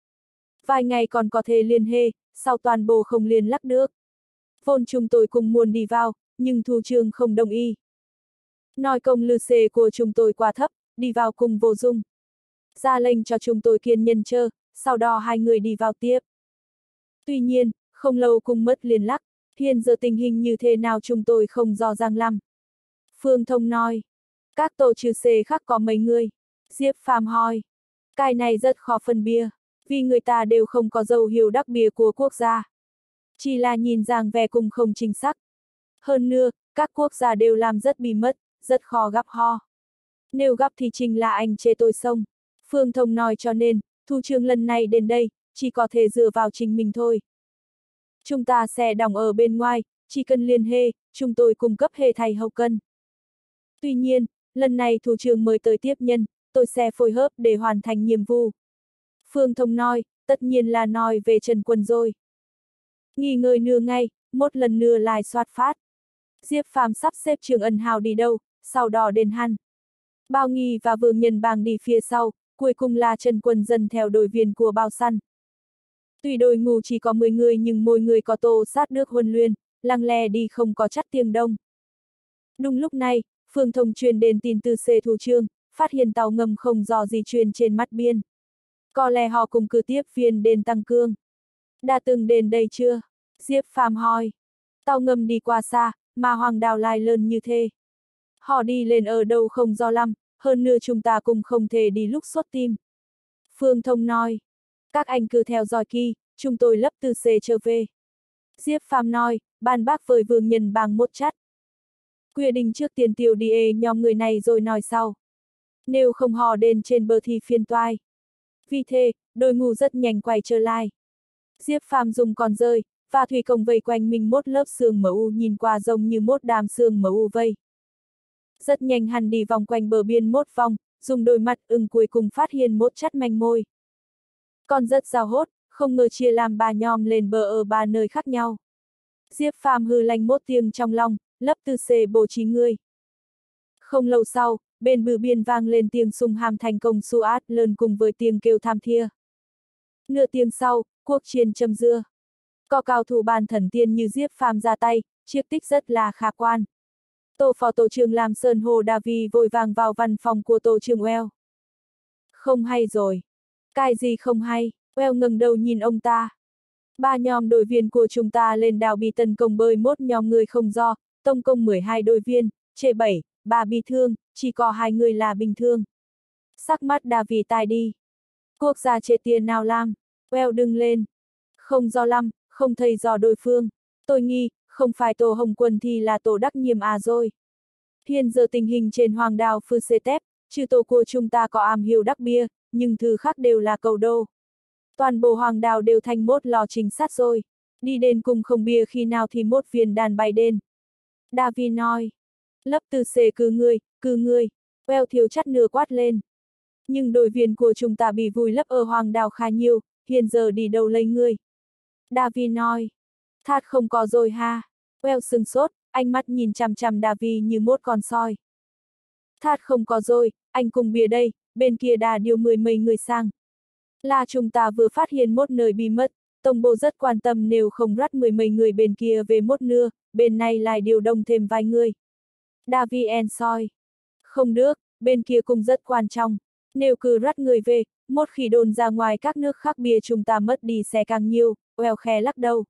Vài ngày còn có thể liên hệ, sau toàn bộ không liên lạc được. Vốn chúng tôi cùng muốn đi vào, nhưng thủ trưởng không đồng ý. Nói công lư xê của chúng tôi quá thấp, đi vào cùng vô dụng. Ra lệnh cho chúng tôi kiên nhẫn chờ, sau đó 2 người đi vào tiếp. Tuy nhiên, không lâu cùng mất liên lạc, hiện giờ tình hình như thế nào chúng tôi không rõ ràng lắm. Phương Thông nói, các tổ trừ xê khác có mấy người? Diệp Phàm hỏi, cái này rất khó phân biệt, vì người ta đều không có dấu hiệu đặc biệt của quốc gia. Chỉ là nhìn dáng vẻ cùng không chính xác. Hơn nữa, các quốc gia đều làm rất bí mật, rất khó gặp ho. Nếu gặp thì chính là anh chê tôi xong. Phương Thông nói cho nên, thủ trưởng lần này đến đây, chỉ có thể dựa vào chính mình thôi. Chúng ta sẽ đóng ở bên ngoài, chỉ cần liên hệ, chúng tôi cung cấp hệ thay hậu cần. Tuy nhiên, lần này thủ trưởng mời tới tiếp nhân, tôi sẽ phối hợp để hoàn thành nhiệm vụ. Phương Thông nói, tất nhiên là nói về Trần Quân rồi. Nghỉ ngơi nửa ngày, một lần nữa lại soát phát. Diệp Phàm sắp xếp Trường Ân Hào đi đâu, sau đó đến hắn. Bao Nghi và Vương Nhân Bang đi phía sau, cuối cùng là Trần Quân dần theo đội viên của bao săn. Tuy đội ngũ chỉ có 10 người nhưng mỗi người có tô sát được huấn luyện, lặng lẽ đi không có chắc tiếng đông. Đúng lúc này, Phương Thông truyền đến tin từ C thủ trưởng, phát hiện tàu ngầm không do di chuyển trên mặt biên. Có lẽ họ cùng cử tiếp viên đến tăng cương. Đã từng đến đây chưa? Diệp Phàm hỏi. Tàu ngầm đi qua xa, mà hoàng đảo lại lớn như thế. Họ đi lên ở đâu không rõ lắm, hơn nữa chúng ta cũng không thể đi lúc xuất tim. Phương Thông nói. Các anh cứ theo dõi kỹ, chúng tôi lấp từ C trở về. Diệp Phàm nói, bàn bác với vương nhân bang một chắt. Quyết định trước tiên tiêu đi nhóm người này rồi nói sau. Nếu không hò đến trên bờ thì phiên toái. Vì thế, đội ngũ rất nhanh quay trở lại. Diệp Phàm dùng con rơi, và thủy công vây quanh mình một lớp sương mờ u nhìn qua giống như một đám sương mờ u vây. Rất nhanh hắn đi vòng quanh bờ biên một vòng, dùng đôi mắt ưng cuối cùng phát hiện một chắt manh môi. Còn rất giao hốt, không ngờ chia làm 3 nhóm lên bờ ở 3 nơi khác nhau. Diệp Phàm hừ lạnh một tiếng trong lòng, lấp tư xê bố trí người. Không lâu sau, bên bờ biên vang lên tiếng sung hàm thành công Suat lớn cùng với tiếng kêu tham thia. Nửa tiếng sau, cuộc chiến châm dưa. Có cao thủ bàn thần tiên như Diệp Phàm ra tay, chiếc tích rất là khả quan. Phó tổ trưởng làm Sơn Hồ Davi vội vàng vào văn phòng của tổ trưởng Well. Không hay rồi. Cái gì không hay? Well ngẩng đầu nhìn ông ta. 3 nhóm đội viên của chúng ta lên đảo bị tấn công bởi một nhóm người không do, tổng cộng 12 đội viên, trễ 7, 3 bị thương, chỉ có 2 người là bình thường. Sắc mắt Davi tai đi. Quốc gia trễ tiền nào làm? Well đừng lên. Không do lắm, không thấy do đối phương. Tôi nghĩ, không phải Tổ Hồng Quân thì là Tổ Đắc Nhiệm à rồi. Hiện giờ tình hình trên hoàng đảo Phư Xê Tép, trừ tổ của chúng ta có am hiểu đắc bia, nhưng thứ khác đều là cầu đô. Toàn bộ hoàng đảo đều thành một lò trinh sát rồi. Đi đến cùng không bia khi nào thì một viên đàn bay đến. Davi nói. Lấp tư xê cứ người. Well thiếu chắt nửa quát lên. Nhưng đội viên của chúng ta bị vùi lấp ở hoàng đảo khá nhiều, hiện giờ đi đâu lấy người. Davi nói. Thát không có rồi ha. Well sừng sốt, ánh mắt nhìn chằm chằm Davi như một con soi. Thát không có rồi, anh cùng bia đây, bên kia đã điều 10 mấy người sang. Là chúng ta vừa phát hiện một nơi bí mật, tổng bộ rất quan tâm nếu không rắt 10 mấy người bên kia về một nửa, bên này lại điều động thêm vài người. Davi soi. Không được, bên kia cũng rất quan trọng. Nếu cứ rắt người về, một khi đồn ra ngoài các nước khác bia chúng ta mất đi sẽ càng nhiều, Well khẽ lắc đầu.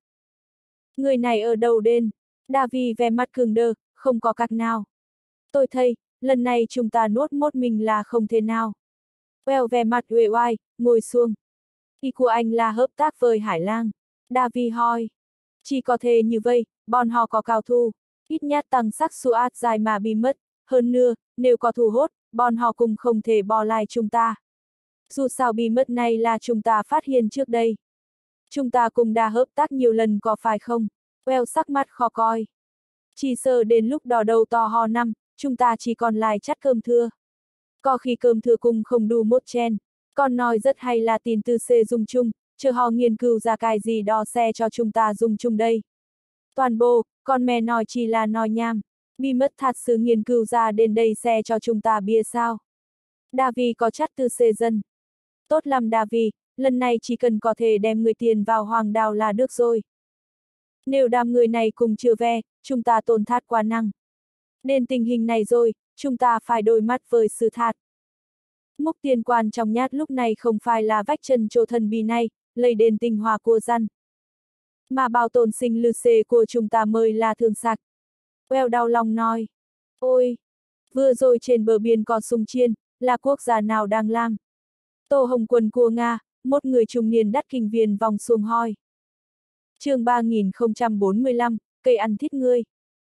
Người này ở đâu đến? Davi vẻ mặt cứng đờ, không có cách nào. Tôi thấy, lần này chúng ta nuốt một mình là không thể nào. Well vẻ mặt uể oải, ngồi xuống. Ý của anh là hợp tác với Hải Lang. Davi hỏi. Chỉ có thể như vậy, bọn họ có cao thủ. Ít nhất tăng sắc Suat dài mà bị mất. Hơn nữa, nếu có thủ hốt, bọn họ cũng không thể bỏ lại chúng ta. Dù sao bí mật này là chúng ta phát hiện trước đây. Chúng ta cũng đã hợp tác nhiều lần có phải không? Well sắc mặt khó coi. Chỉ sợ đến lúc đỏ đầu to ho năm, chúng ta chỉ còn lại chắt cơm thưa. Có khi cơm thừa cùng không đủ một chén. Còn nói rất hay là tin từ C dùng chung, chờ họ nghiên cứu ra cái gì đo xe cho chúng ta dùng chung đây. Toàn bộ, con mẹ nói chỉ là nói nhảm. Bí mật thật sự nghiên cứu ra đến đây xe cho chúng ta bia sao. Davi có chắt từ C dân. Tốt lắm Davi, lần này chỉ cần có thể đem người tiền vào hoàng đảo là được rồi. Nếu đám người này cùng chưa về, chúng ta tổn thất quá nặng. Đến tình hình này rồi, chúng ta phải đối mặt với sự thật. Mục tiền quan trọng nhất lúc này không phải là vách chân chỗ thần bí này, lấy đến tinh hoa của dân. Mà bảo tồn sinh lưu xê của chúng ta mới là thường sạc. Well đau lòng nói. Ôi! Vừa rồi trên bờ biển có súng chiên, là quốc gia nào đang làm? Tổ Hồng Quân của Nga, một người trung niên đắt kinh viên vòng xuông hỏi. Chương 3045, cây ăn thịt ngươi.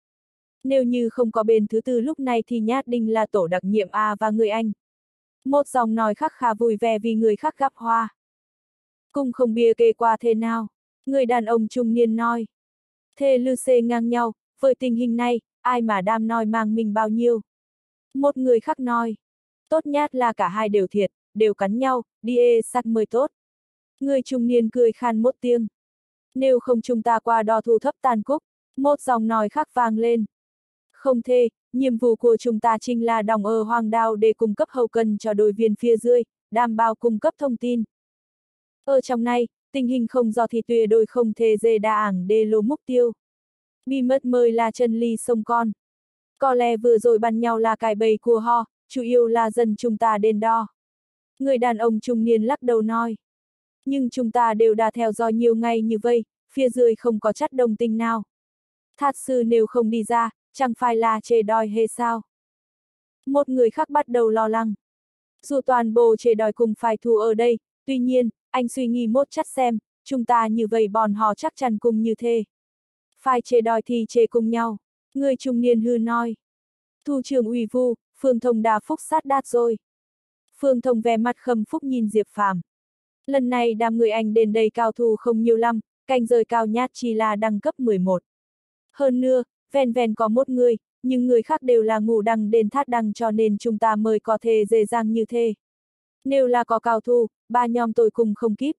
Nếu như không có bên thứ tư lúc này thì nhát đinh là tổ đặc nhiệm A và người Anh. Một dòng nói khác khá vui vẻ vì người khác gặp hoa. Cùng không bia kê qua thế nào? Người đàn ông trung niên nói. Thế lư xê ngang nhau, với tình hình này, ai mà đam nói mang mình bao nhiêu? Một người khác nói. Tốt nhất là cả hai đều thiệt, đều cắn nhau, đi sắc mới tốt. Người trung niên cười khan một tiếng. Nếu không chúng ta qua đo thu thấp tàn cúc, một dòng nói khác vang lên. Không thể, nhiệm vụ của chúng ta chính là đóng ở hoàng đảo để cung cấp hậu cần cho đội viên phía dưới, đảm bảo cung cấp thông tin. Ở trong này, tình hình không do thì tuyệt đối không thể dễ đa ảng để lô mục tiêu. Bí mật mới là chân ly sông con. Có lẽ vừa rồi bắn nhau là cái bầy của họ, chủ yếu là dân chúng ta đền đo. Người đàn ông trung niên lắc đầu nói. Nhưng chúng ta đều đã theo dõi nhiều ngày như vậy, phía dưới không có chất đồng tình nào. Thật sự nếu không đi ra, chẳng phải là chê đòi hay sao? Một người khác bắt đầu lo lắng. Dù toàn bộ chê đòi cùng phải thù ở đây, tuy nhiên, anh suy nghĩ một chút xem, chúng ta như vậy bọn họ chắc chắn cùng như thế. Phai chê đòi thì chê cùng nhau. Người trung niên hư nói. Thủ trưởng ủy vu, Phương Thông đa phúc sát đát rồi. Phương Thông vẻ mặt khâm phúc nhìn Diệp Phàm. Lần này đám người anh đến đây cao thủ không nhiều lắm, canh rơi cao nhát chỉ là đẳng cấp 11. Hơn nữa, ven ven có một người, nhưng người khác đều là ngủ đằng đền thát đằng cho nên chúng ta mới có thể dễ dàng như thế. Nếu là có cao thủ, ba nhóm tôi cùng không kíp.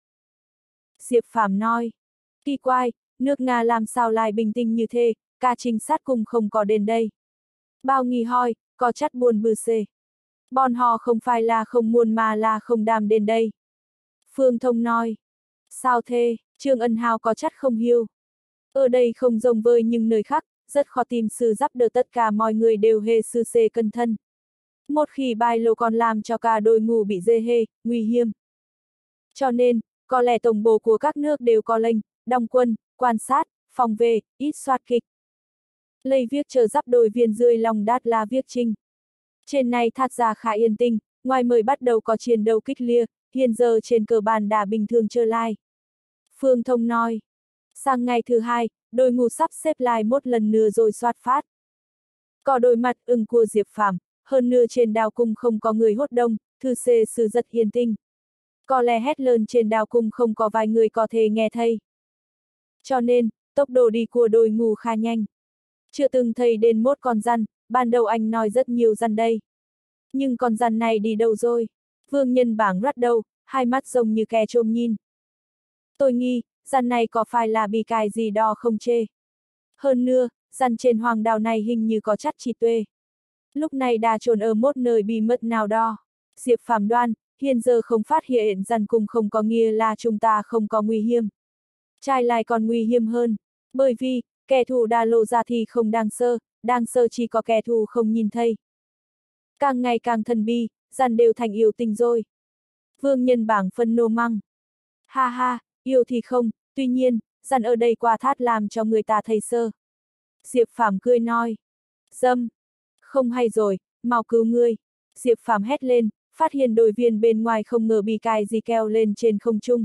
Diệp Phàm nói. Kỳ quái, nước Nga làm sao lại bình tĩnh như thế, cả trinh sát cùng không có đến đây. Bao nghi hỏi, có chắc buồn bư xê. Bọn họ không phải là không muốn mà là không đam đến đây. Phương Thông nói. Sao thế, Trương Ân Hào có chắc không hiểu. Ở đây không giống với những nơi khác, rất khó tìm sự giúp đỡ, tất cả mọi người đều hề sư xê cẩn thân. Một khi bài lộ còn làm cho cả đội ngũ bị dê hê, nguy hiểm. Cho nên, có lẽ tổng bộ của các nước đều có lệnh, đóng quân, quan sát, phòng vệ, ít soát kịch. Lấy việc chờ giúp đội viên dưới lòng đát là việc chính. Trên này thát ra khá yên tĩnh, ngoài mới bắt đầu có chiến đấu kích liệt, hiện giờ trên cơ bản đã bình thường trở lại. Phương Thông nói. Sang ngày thứ hai, đội ngũ sắp xếp lại một lần nữa rồi soát phát. Có đôi mặt ưng của Diệp Phàm, hơn nữa trên đào cung không có người hốt đông, thư xê sự rất yên tĩnh. Có lẽ hét lớn trên đào cung không có vài người có thể nghe thấy. Cho nên, tốc độ đi của đội ngũ khá nhanh. Chưa từng thấy đến một con rắn, ban đầu anh nói rất nhiều rắn đây. Nhưng con rắn này đi đâu rồi? Vương Nhân Bảng rắt đầu, hai mắt rồng như kẻ trộm nhìn. Tôi nghi, rắn này có phải là bị cài gì đó không chê? Hơn nữa, rắn trên hoàng đảo này hình như có chắc trí tuệ. Lúc này đã trốn ở một nơi bí mật nào đó. Diệp Phàm đoan, hiện giờ không phát hiện rắn cùng không có nghĩa là chúng ta không có nguy hiểm. Trái lại còn nguy hiểm hơn, bởi vì, kẻ thù đã lộ ra thì không đang sơ chỉ có kẻ thù không nhìn thấy. Càng ngày càng thần bi, rắn đều thành yêu tình rồi. Vương Nhân Bảng phân nộ măng. Ha ha, yêu thì không, tuy nhiên, rắn ở đây quả thát làm cho người ta thấy sơ. Diệp Phàm cười nói. Dâm. Không hay rồi, mau cứu ngươi. Diệp Phàm hét lên, phát hiện đội viên bên ngoài không ngờ bị cài gì keo lên trên không trung.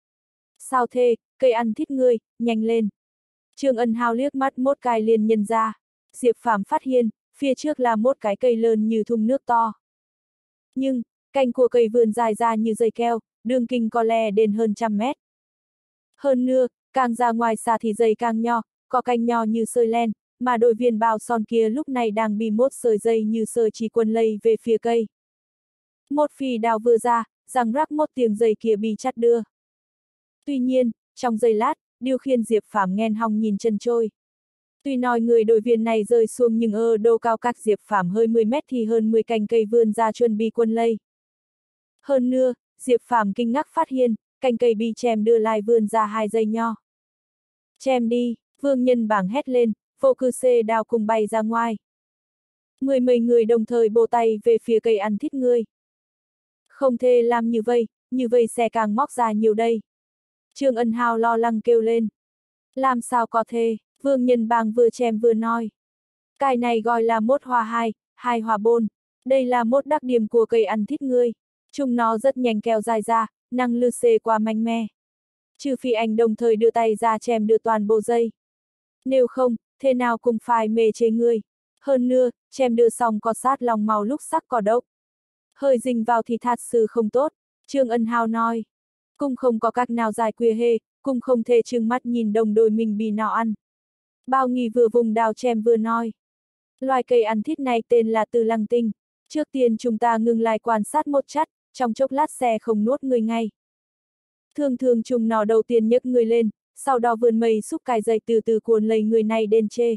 Sao thế, cây ăn thịt ngươi, nhanh lên. Trương Ân Hào liếc mắt một cái liền nhận ra. Diệp Phàm phát hiện, phía trước là một cái cây lớn như thùng nước to. Nhưng, cành của cây vươn dài ra như dây keo, đường kính có lẽ đến hơn 100 mét. Hơn nữa, càng ra ngoài xa thì dây càng nhỏ, có cành nhỏ như sợi len, mà đội viên bao son kia lúc này đang bị một sợi dây như sợi chỉ quấn lây về phía cây. Một phi đao vừa ra, răng rắc một tiếng dây kia bị chặt đưa. Tuy nhiên, trong giây lát, điều khiển Diệp Phàm nghẹn họng nhìn chân trôi. Tuy nói người đội viên này rơi xuống nhưng ở độ cao cách Diệp Phàm hơi 10 mét thì hơn 10 cành cây vươn ra chuẩn bị quân lây. Hơn nữa, Diệp Phàm kinh ngạc phát hiện, cành cây bị chém đưa lại vươn ra 2 dây nho. Chém đi, Vương Nhân Bảng hét lên, vô cư xê đao cùng bay ra ngoài. Mười mấy người đồng thời bổ tay về phía cây ăn thịt người. Không thể làm như vậy sẽ càng móc ra nhiều đây. Trương Ân Hào lo lắng kêu lên. Làm sao có thể, Vương Nhân Bảng vừa chém vừa nói. Cái này gọi là mốt hòa hai hòa bôn. Đây là một đặc điểm của cây ăn thịt người. Chúng nó rất nhanh kéo dài ra, năng lực xê qua mạnh mẽ. Trừ phi anh đồng thời đưa tay ra chém đưa toàn bộ dây. Nếu không, thế nào cũng phải mê chế người. Hơn nữa, chém đưa xong có sát lòng màu lúc sắc có độc. Hơi dính vào thì thật sự không tốt, Trương Ân Hào nói. Cũng không có cách nào giải quyết hê, cũng không thể trừng mắt nhìn đồng đội mình bị nó ăn. Bao Nghi vừa vùng đào chém vừa nói. Loài cây ăn thịt này tên là Từ Lăng Tinh. Trước tiên chúng ta ngừng lại quan sát một chút, trong chốc lát sẽ không nuốt người ngay. Thường thường chúng nó đầu tiên nhấc người lên, sau đó vươn mây xúc cài dây từ từ cuốn lấy người này đến chê.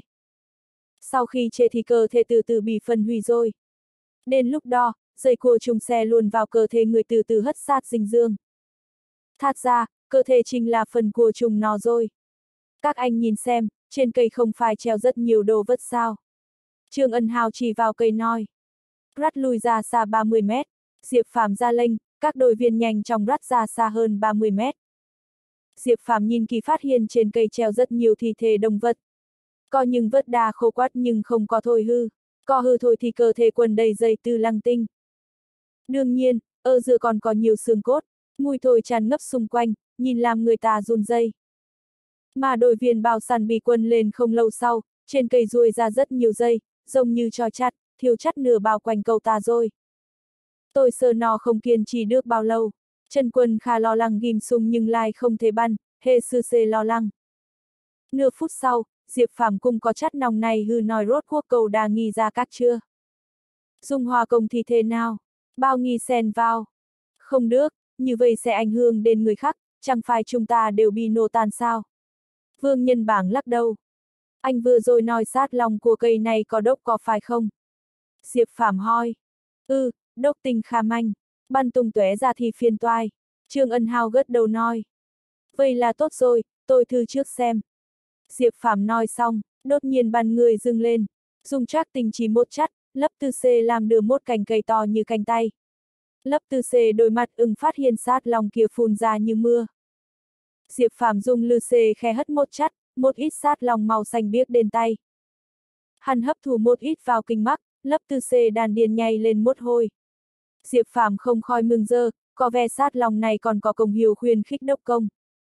Sau khi chê thì cơ thể từ từ bị phân hủy rồi. Đến lúc đó, dây của chúng sẽ luôn vào cơ thể người từ từ hất sát dinh dưỡng. Thật ra, cơ thể chính là phần của chúng nó rồi. Các anh nhìn xem, trên cây không phải treo rất nhiều đồ vật sao. Trương Ân Hào chỉ vào cây nói. Rắt lùi ra xa 30 mét, Diệp Phàm ra lệnh, các đội viên nhanh chóng rắt ra xa hơn 30 mét. Diệp Phàm nhìn kỹ phát hiện trên cây treo rất nhiều thi thể động vật. Có những vớt đa khô quắt nhưng không có thôi hư. Có hư thôi thì cơ thể quần đầy dây Từ Lăng Tinh. Đương nhiên, ở giữa còn có nhiều xương cốt, mùi thối tràn ngập xung quanh, nhìn làm người ta run rẩy. Mà đội viên bao săn bị quân lên không lâu sau, trên cây ruồi ra rất nhiều dây, giống như trói chặt, thiêu chắt nửa bao quanh cầu ta rồi. Tôi sợ nó không kiên trì được bao lâu. Trần Quân khá lo lắng ghim súng nhưng lại không thể bắn, hê sư xê lo lắng. Nửa phút sau, Diệp Phàm cung có chắt nòng này hư nói rốt cuộc cầu đã nghi ra các chưa. Dung Hòa công thì thế nào? Bao nghi xen vào. Không được, như vậy sẽ ảnh hưởng đến người khác, chẳng phải chúng ta đều bị nổ tan sao? Vương Nhân Bảng lắc đầu. Anh vừa rồi nói sát lòng của cây này có đốc có phải không? Diệp Phàm hỏi. Đốc tình kham anh. Bắn tung tóe ra thì phiền toái. Trương Ân Hào gật đầu nói. Vậy là tốt rồi, tôi thử trước xem. Diệp Phàm nói xong, đột nhiên bắn người dừng lên. Dùng trác tình chỉ một chắt, lấp tư xê làm đưa một cành cây to như cánh tay. Lấp tư xê đôi mặt phát hiện sát lòng kia phun ra như mưa. Diệp Phàm dùng lư xê khe hất một chắt, một ít sát lòng màu xanh biếc đến tay. Hắn hấp thụ một ít vào kinh mắc, lấp tư xê đàn điền nhảy lên một hồi. Diệp Phàm không khỏi mừng rỡ, có vẻ sát lòng này còn có công hiệu khuyến khích đốc công.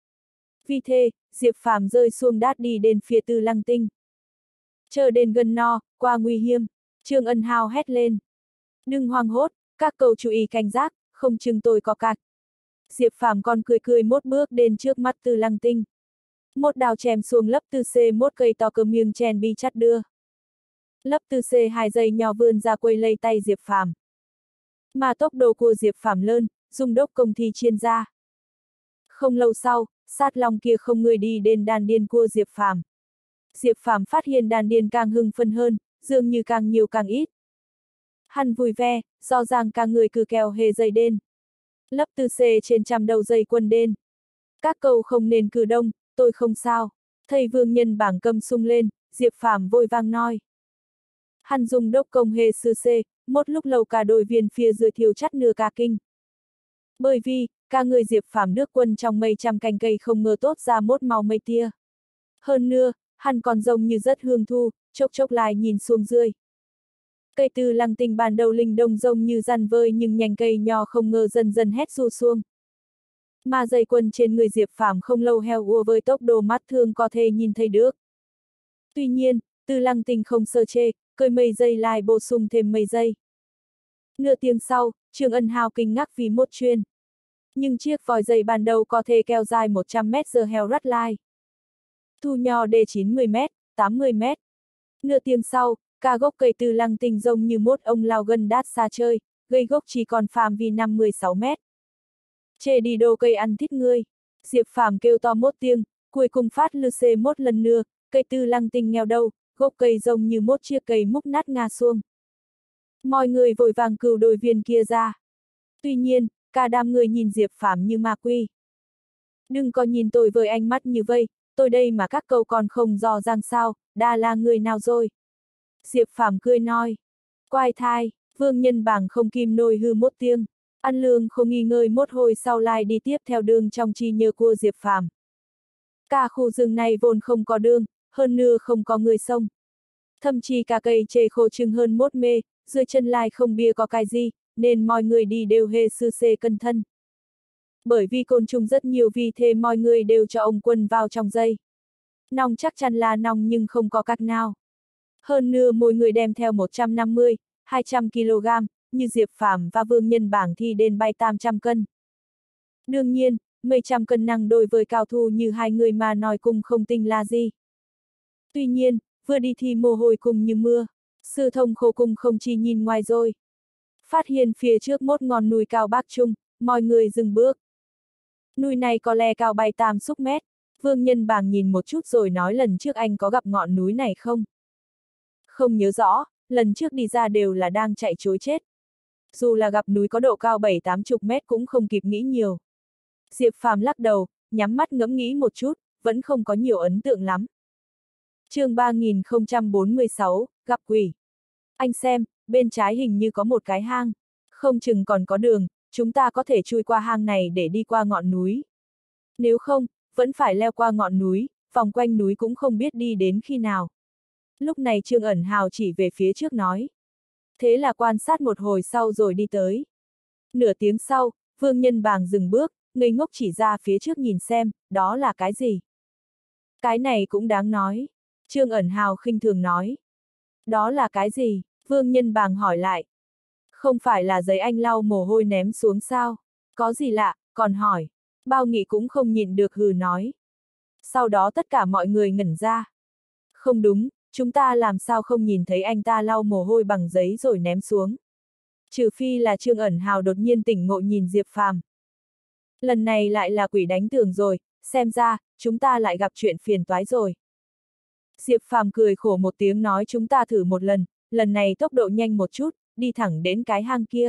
Vì thế, Diệp Phàm rơi xuống đát đi đến phía Từ Lăng Tinh. Chờ đến gần no, qua nguy hiểm, Trương Ân Hào hét lên. Đừng hoang hốt, các cậu chú ý cảnh giác, không chừng tôi có cạc. Diệp Phàm còn cười cười một bước đến trước mắt Từ Lăng Tinh. Một đào chém xuống lấp tư xê một cây to cơ miếng chèn bị chắt đưa. Lấp tư xê 2 giây nhỏ vươn ra quay lấy tay Diệp Phàm. Mà tốc độ của Diệp Phàm lớn, dùng đốc công thi chiên ra. Không lâu sau, sát lòng kia không người đi đến đàn điền của Diệp Phàm. Diệp Phàm phát hiện đàn điền càng hưng phấn hơn, dường như càng nhiều càng ít. Hắn vui vẻ, rõ ràng cả người cứ kéo hề dây đen. Lấp tư xê trên trăm đầu dây quân đen. Các cậu không nên cử đông, tôi không sao. Thầy Vương Nhân Bảng cầm sung lên, Diệp Phàm vội vang nói. Hắn dùng đốc công hề sư xê, một lúc lâu cả đội viên phía dưới thiêu chắt nửa cả kinh. Bởi vì, cả người Diệp Phàm nước quân trong mấy trăm cành cây không ngờ tốt ra một màu mây tia. Hơn nữa, hắn còn giống như rất hương thu, chốc chốc lại nhìn xuống dưới. Cây Từ Lăng Tinh ban đầu linh đông giống như rằn vơi nhưng nhành cây nhỏ không ngờ dần dần hét ru xuông. Mà dây quân trên người Diệp Phàm không lâu heo ùa với tốc độ mắt thường có thể nhìn thấy được. Tuy nhiên, Từ Lăng Tinh không sơ chê, cởi mấy giây lại bổ sung thêm mấy giây. Nửa tiếng sau, Trương Ân Hào kinh ngạc vì một chuyện. Nhưng chiếc vòi dây ban đầu có thể kéo dài 100 mét giờ heo rắt lai. Thu nhỏ đề 90 mét, 80 mét. Nửa tiếng sau, cả gốc cây Từ Lăng Tinh giống như một ông lao gần đát xa chơi, gây gốc chỉ còn phạm vi 5-16 mét. Chê đi đồ cây ăn thít ngươi. Diệp Phàm kêu to một tiếng, cuối cùng phát lư xê một lần nữa, cây Từ Lăng Tinh nghèo đâu, gốc cây giống như một chiếc cây múc nát ngã xuống. Mọi người vội vàng cứu đội viên kia ra. Tuy nhiên, cả đám người nhìn Diệp Phàm như ma quỷ. Đừng có nhìn tôi với ánh mắt như vậy, tôi đây mà các cậu còn không dò rằng sao, đã là người nào rồi. Diệp Phàm cười nói. Quái thai, Vương Nhân Bảng không kìm nổi hư một tiếng. Ăn lương không nghỉ ngơi một hồi sau lại đi tiếp theo đường trong trí nhớ của Diệp Phàm. Cả khu rừng này vốn không có đường, hơn nữa không có người sông. Thậm chí cả cây trề khô chừng hơn 1 mê, dưới chân lại không bia có cái gì, nên mọi người đi đều hề sư xê cẩn thận. Bởi vì côn trùng rất nhiều vì thế mọi người đều cho ông Quân vào trong dây. Nòng chắc chắn là nòng nhưng không có cách nào. Hơn nữa mỗi người đem theo 150, 200 kg, như Diệp Phàm và Vương Nhân Bảng thì đến bay 800 cân. Đương nhiên, mấy trăm cân nặng đối với cao thủ như hai người mà nói cùng không tính là gì. Tuy nhiên, vừa đi thì mồ hôi cùng như mưa, Sư Thông khổ cùng không chỉ nhìn ngoài rồi. Phát hiện phía trước một ngọn núi cao bắc trung, mọi người dừng bước. Núi này có lẽ cao 7-8 mét, Vương Nhân Bảng nhìn một chút rồi nói lần trước anh có gặp ngọn núi này không? Không nhớ rõ, lần trước đi ra đều là đang chạy trối chết. Dù là gặp núi có độ cao 7-80 mét cũng không kịp nghĩ nhiều. Diệp Phàm lắc đầu, nhắm mắt ngẫm nghĩ một chút, vẫn không có nhiều ấn tượng lắm. Chương 3046, gặp quỷ. Anh xem, bên trái hình như có một cái hang. Không chừng còn có đường, chúng ta có thể chui qua hang này để đi qua ngọn núi. Nếu không, vẫn phải leo qua ngọn núi, vòng quanh núi cũng không biết đi đến khi nào. Lúc này Trương Ẩn Hào chỉ về phía trước nói. Thế là quan sát một hồi sau rồi đi tới. Nửa tiếng sau, Vương Nhân Bảng dừng bước, ngây ngốc chỉ ra phía trước nhìn xem, đó là cái gì. Cái này cũng đáng nói. Trương Ẩn Hào khinh thường nói. Đó là cái gì? Vương Nhân Bàng hỏi lại. Không phải là giấy anh lau mồ hôi ném xuống sao? Có gì lạ, còn hỏi. Bao Nghị cũng không nhịn được hừ nói. Sau đó tất cả mọi người ngẩn ra. Không đúng, chúng ta làm sao không nhìn thấy anh ta lau mồ hôi bằng giấy rồi ném xuống. Trừ phi là Trương Ẩn Hào đột nhiên tỉnh ngộ nhìn Diệp Phàm. Lần này lại là quỷ đánh tường rồi, xem ra, chúng ta lại gặp chuyện phiền toái rồi. Diệp Phàm cười khổ một tiếng nói chúng ta thử một lần này tốc độ nhanh một chút, đi thẳng đến cái hang kia.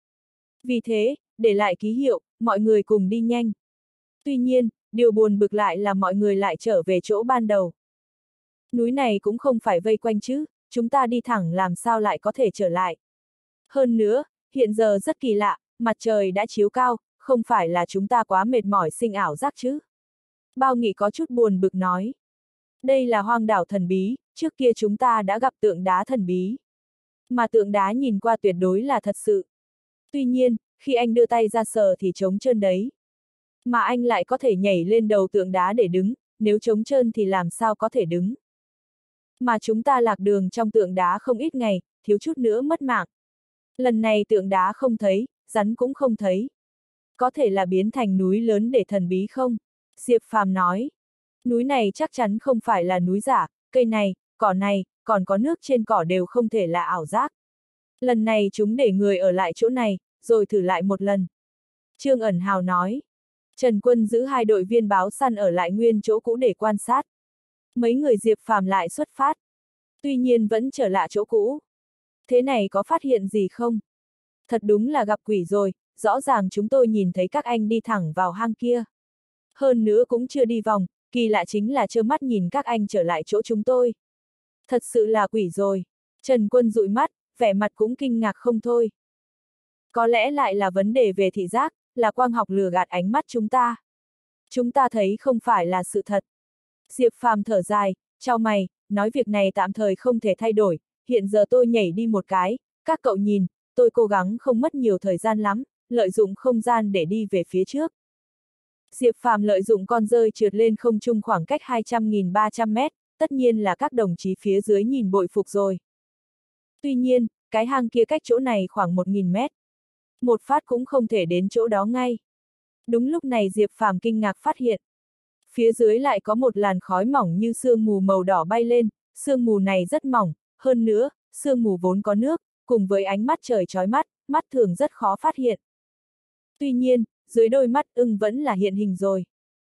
Vì thế, để lại ký hiệu, mọi người cùng đi nhanh. Tuy nhiên, điều buồn bực lại là mọi người lại trở về chỗ ban đầu. Núi này cũng không phải vây quanh chứ, chúng ta đi thẳng làm sao lại có thể trở lại. Hơn nữa, hiện giờ rất kỳ lạ, mặt trời đã chiếu cao, không phải là chúng ta quá mệt mỏi sinh ảo giác chứ. Bao Nghị có chút buồn bực nói. Đây là hoang đảo thần bí, trước kia chúng ta đã gặp tượng đá thần bí. Mà tượng đá nhìn qua tuyệt đối là thật sự. Tuy nhiên, khi anh đưa tay ra sờ thì trống trơn đấy. Mà anh lại có thể nhảy lên đầu tượng đá để đứng, nếu trống trơn thì làm sao có thể đứng. Mà chúng ta lạc đường trong tượng đá không ít ngày, thiếu chút nữa mất mạng. Lần này tượng đá không thấy, rắn cũng không thấy. Có thể là biến thành núi lớn để thần bí không? Diệp Phàm nói. Núi này chắc chắn không phải là núi giả, cây này, cỏ này, còn có nước trên cỏ đều không thể là ảo giác. Lần này chúng để người ở lại chỗ này, rồi thử lại một lần. Trương Ẩn Hào nói. Trần Quân giữ hai đội viên báo săn ở lại nguyên chỗ cũ để quan sát. Mấy người Diệp Phàm lại xuất phát. Tuy nhiên vẫn trở lại chỗ cũ. Thế này có phát hiện gì không? Thật đúng là gặp quỷ rồi, rõ ràng chúng tôi nhìn thấy các anh đi thẳng vào hang kia. Hơn nữa cũng chưa đi vòng, kỳ lạ chính là trơ mắt nhìn các anh trở lại chỗ chúng tôi. Thật sự là quỷ rồi. Trần Quân dụi mắt, vẻ mặt cũng kinh ngạc không thôi. Có lẽ lại là vấn đề về thị giác, là quang học lừa gạt ánh mắt chúng ta. Chúng ta thấy không phải là sự thật. Diệp Phàm thở dài, chau mày, nói việc này tạm thời không thể thay đổi, hiện giờ tôi nhảy đi một cái, các cậu nhìn, tôi cố gắng không mất nhiều thời gian lắm, lợi dụng không gian để đi về phía trước. Diệp Phàm lợi dụng con dơi trượt lên không trung khoảng cách 200.300 mét, tất nhiên là các đồng chí phía dưới nhìn bội phục rồi. Tuy nhiên, cái hang kia cách chỗ này khoảng 1.000 mét. Một phát cũng không thể đến chỗ đó ngay. Đúng lúc này Diệp Phàm kinh ngạc phát hiện. Phía dưới lại có một làn khói mỏng như sương mù màu đỏ bay lên, sương mù này rất mỏng, hơn nữa, sương mù vốn có nước, cùng với ánh mắt trời chói mắt, mắt thường rất khó phát hiện. Tuy nhiên, dưới đôi mắt ưng vẫn là hiện hình rồi.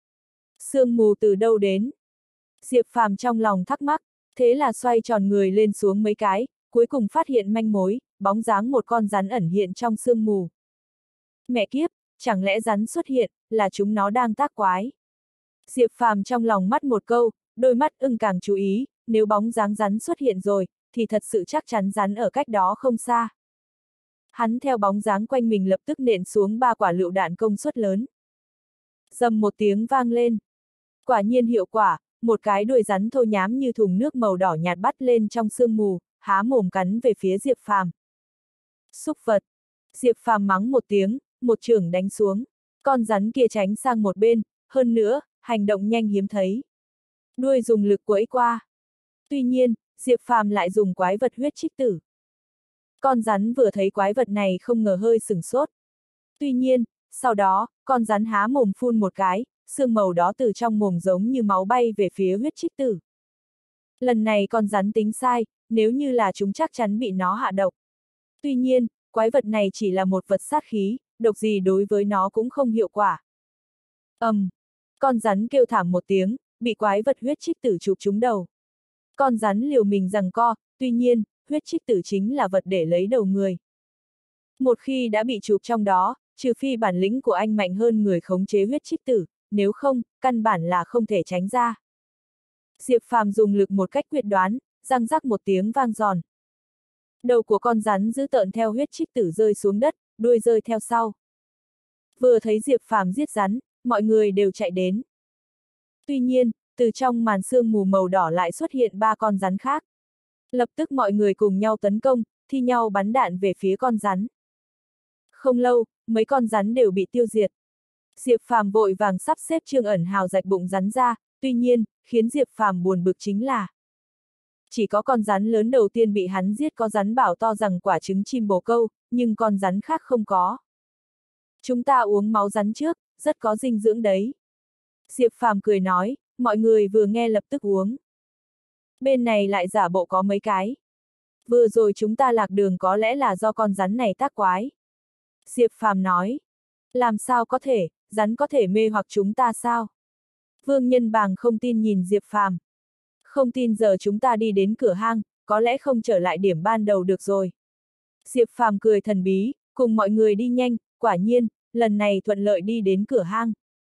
Sương mù từ đâu đến? Diệp Phàm trong lòng thắc mắc, thế là xoay tròn người lên xuống mấy cái, cuối cùng phát hiện manh mối, bóng dáng một con rắn ẩn hiện trong sương mù. Mẹ kiếp, chẳng lẽ rắn xuất hiện, là chúng nó đang tác quái? Diệp Phàm trong lòng mắt một câu, đôi mắt ưng càng chú ý, nếu bóng dáng rắn xuất hiện rồi, thì thật sự chắc chắn rắn ở cách đó không xa. Hắn theo bóng dáng quanh mình lập tức nện xuống 3 quả lựu đạn công suất lớn. Dầm một tiếng vang lên. Quả nhiên hiệu quả, một cái đuôi rắn thô nhám như thùng nước màu đỏ nhạt bắt lên trong sương mù, há mồm cắn về phía Diệp Phàm. Súc vật! Diệp Phàm mắng một tiếng, một chưởng đánh xuống. Con rắn kia tránh sang một bên, hơn nữa, hành động nhanh hiếm thấy. Đuôi dùng lực quẫy qua. Tuy nhiên, Diệp Phàm lại dùng quái vật huyết trích tử. Con rắn vừa thấy quái vật này không ngờ hơi sửng sốt. Tuy nhiên, sau đó, con rắn há mồm phun một cái, sương màu đó từ trong mồm giống như máu bay về phía huyết trích tử. Lần này con rắn tính sai, nếu như là chúng chắc chắn bị nó hạ độc. Tuy nhiên, quái vật này chỉ là một vật sát khí, độc gì đối với nó cũng không hiệu quả. Con rắn kêu thảm một tiếng, bị quái vật huyết trích tử chụp trúng đầu. Con rắn liều mình giằng co, tuy nhiên, huyết trích tử chính là vật để lấy đầu người. Một khi đã bị chụp trong đó, trừ phi bản lĩnh của anh mạnh hơn người khống chế huyết trích tử, nếu không, căn bản là không thể tránh ra. Diệp Phàm dùng lực một cách quyết đoán, răng rắc một tiếng vang giòn. Đầu của con rắn dữ tợn theo huyết trích tử rơi xuống đất, đuôi rơi theo sau. Vừa thấy Diệp Phàm giết rắn, mọi người đều chạy đến. Tuy nhiên, từ trong màn sương mù màu đỏ lại xuất hiện 3 con rắn khác. Lập tức mọi người cùng nhau tấn công, thi nhau bắn đạn về phía con rắn. Không lâu, mấy con rắn đều bị tiêu diệt. Diệp Phàm vội vàng sắp xếp Trương Ẩn Hào rạch bụng rắn ra, tuy nhiên, khiến Diệp Phàm buồn bực chính là chỉ có con rắn lớn đầu tiên bị hắn giết có rắn bảo to rằng quả trứng chim bồ câu, nhưng con rắn khác không có. Chúng ta uống máu rắn trước, rất có dinh dưỡng đấy. Diệp Phàm cười nói, mọi người vừa nghe lập tức uống. Bên này lại giả bộ có mấy cái. Vừa rồi chúng ta lạc đường có lẽ là do con rắn này tác quái. Diệp Phàm nói, làm sao có thể, rắn có thể mê hoặc chúng ta sao? Vương Nhân Bàng không tin nhìn Diệp Phàm. Không tin giờ chúng ta đi đến cửa hang, có lẽ không trở lại điểm ban đầu được rồi. Diệp Phàm cười thần bí, cùng mọi người đi nhanh, quả nhiên, lần này thuận lợi đi đến cửa hang.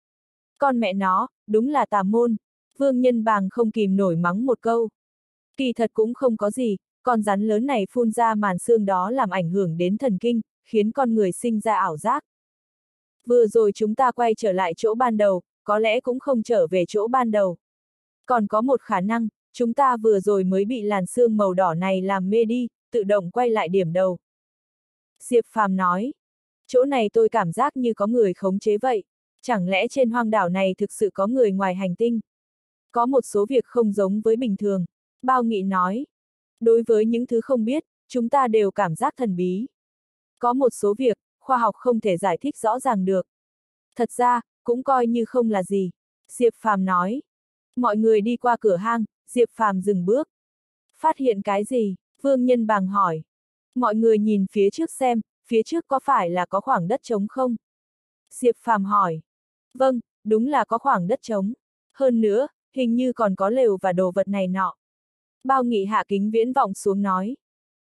Con mẹ nó, đúng là tà môn. Vương Nhân Bàng không kìm nổi mắng một câu. Kỳ thật cũng không có gì, con rắn lớn này phun ra màn xương đó làm ảnh hưởng đến thần kinh, khiến con người sinh ra ảo giác. Vừa rồi chúng ta quay trở lại chỗ ban đầu, có lẽ cũng không trở về chỗ ban đầu. Còn có một khả năng, chúng ta vừa rồi mới bị làn xương màu đỏ này làm mê đi, tự động quay lại điểm đầu. Diệp Phàm nói, chỗ này tôi cảm giác như có người khống chế vậy, chẳng lẽ trên hoang đảo này thực sự có người ngoài hành tinh? Có một số việc không giống với bình thường, Bao Nghị nói. Đối với những thứ không biết, chúng ta đều cảm giác thần bí. Có một số việc, khoa học không thể giải thích rõ ràng được. Thật ra, cũng coi như không là gì. Diệp Phàm nói. Mọi người đi qua cửa hang, Diệp Phàm dừng bước. Phát hiện cái gì? Vương Nhân Bàng hỏi. Mọi người nhìn phía trước xem, phía trước có phải là có khoảng đất trống không? Diệp Phàm hỏi. Vâng, đúng là có khoảng đất trống. Hơn nữa, hình như còn có lều và đồ vật này nọ. Bao Nghị hạ kính viễn vọng xuống nói.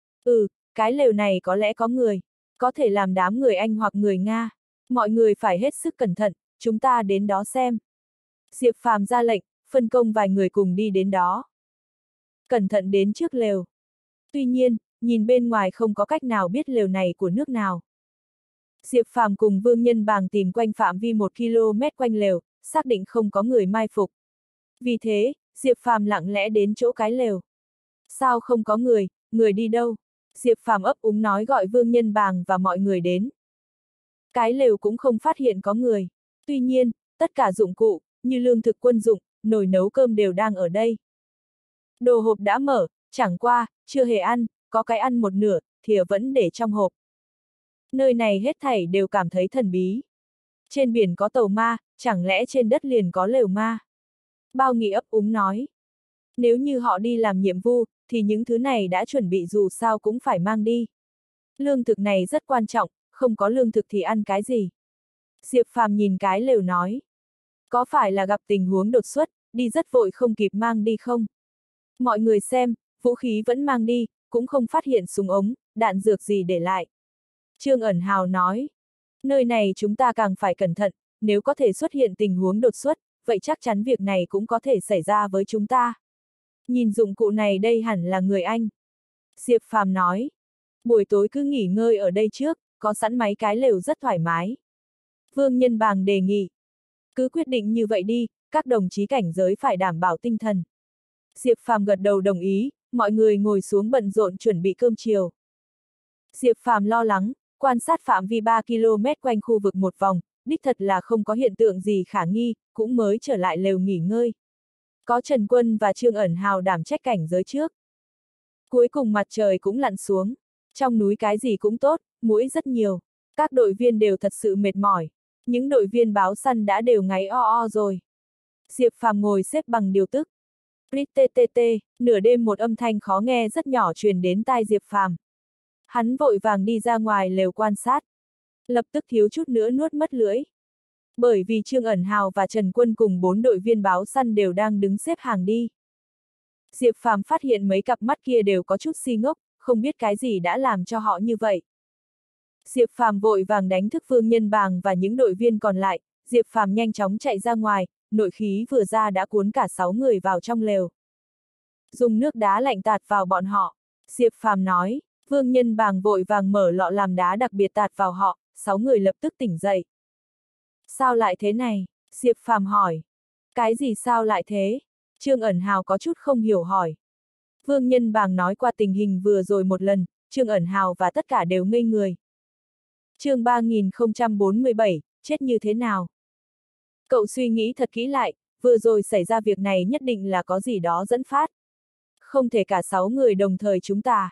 Cái lều này có lẽ có người, có thể làm đám người Anh hoặc người Nga. Mọi người phải hết sức cẩn thận, chúng ta đến đó xem. Diệp Phàm ra lệnh, phân công vài người cùng đi đến đó. Cẩn thận đến trước lều. Tuy nhiên, nhìn bên ngoài không có cách nào biết lều này của nước nào. Diệp Phàm cùng Vương Nhân Bàng tìm quanh phạm vi 1 km quanh lều, xác định không có người mai phục. Vì thế, Diệp Phàm lặng lẽ đến chỗ cái lều. Sao không có người đi đâu? Diệp Phàm ấp úng nói gọi Vương Nhân Bàng và mọi người đến. Cái lều cũng không phát hiện có người. Tuy nhiên, tất cả dụng cụ, như lương thực quân dụng, nồi nấu cơm đều đang ở đây. Đồ hộp đã mở, chẳng qua, chưa hề ăn, có cái ăn một nửa, thìa vẫn để trong hộp. Nơi này hết thảy đều cảm thấy thần bí. Trên biển có tàu ma, chẳng lẽ trên đất liền có lều ma? Bao Nghị ấp úng nói. Nếu như họ đi làm nhiệm vụ, thì những thứ này đã chuẩn bị dù sao cũng phải mang đi. Lương thực này rất quan trọng, không có lương thực thì ăn cái gì? Diệp Phàm nhìn cái lều nói. Có phải là gặp tình huống đột xuất, đi rất vội không kịp mang đi không? Mọi người xem, vũ khí vẫn mang đi, cũng không phát hiện súng ống, đạn dược gì để lại. Trương Ẩn Hào nói. Nơi này chúng ta càng phải cẩn thận, nếu có thể xuất hiện tình huống đột xuất, vậy chắc chắn việc này cũng có thể xảy ra với chúng ta. Nhìn dụng cụ này đây hẳn là người Anh. Diệp Phàm nói. Buổi tối cứ nghỉ ngơi ở đây trước, có sẵn mấy cái lều rất thoải mái. Vương Nhân Bàng đề nghị. Cứ quyết định như vậy đi, các đồng chí cảnh giới phải đảm bảo tinh thần. Diệp Phàm gật đầu đồng ý, mọi người ngồi xuống bận rộn chuẩn bị cơm chiều. Diệp Phàm lo lắng, quan sát phạm vi 3 km quanh khu vực một vòng, đích thật là không có hiện tượng gì khả nghi, cũng mới trở lại lều nghỉ ngơi. Có Trần Quân và Trương Ẩn Hào đảm trách cảnh giới trước. Cuối cùng mặt trời cũng lặn xuống. Trong núi cái gì cũng tốt, muỗi rất nhiều. Các đội viên đều thật sự mệt mỏi. Những đội viên báo săn đã đều ngáy o o rồi. Diệp Phàm ngồi xếp bằng điều tức. Rittt, nửa đêm một âm thanh khó nghe rất nhỏ truyền đến tai Diệp Phàm. Hắn vội vàng đi ra ngoài lều quan sát. Lập tức thiếu chút nữa nuốt mất lưỡi. Bởi vì Trương Ẩn Hào và Trần Quân cùng 4 đội viên báo săn đều đang đứng xếp hàng đi. Diệp Phàm phát hiện mấy cặp mắt kia đều có chút si ngốc, không biết cái gì đã làm cho họ như vậy. Diệp Phàm vội vàng đánh thức Vương Nhân Bàng và những đội viên còn lại, Diệp Phàm nhanh chóng chạy ra ngoài, nội khí vừa ra đã cuốn cả 6 người vào trong lều. Dùng nước đá lạnh tạt vào bọn họ, Diệp Phàm nói, Vương Nhân Bàng vội vàng mở lọ làm đá đặc biệt tạt vào họ, 6 người lập tức tỉnh dậy. Sao lại thế này? Diệp Phàm hỏi. Cái gì sao lại thế? Trương Ẩn Hào có chút không hiểu hỏi. Vương Nhân Bàng nói qua tình hình vừa rồi một lần, Trương Ẩn Hào và tất cả đều ngây người. Chương 3047, chết như thế nào? Cậu suy nghĩ thật kỹ lại, vừa rồi xảy ra việc này nhất định là có gì đó dẫn phát. Không thể cả 6 người đồng thời chúng ta.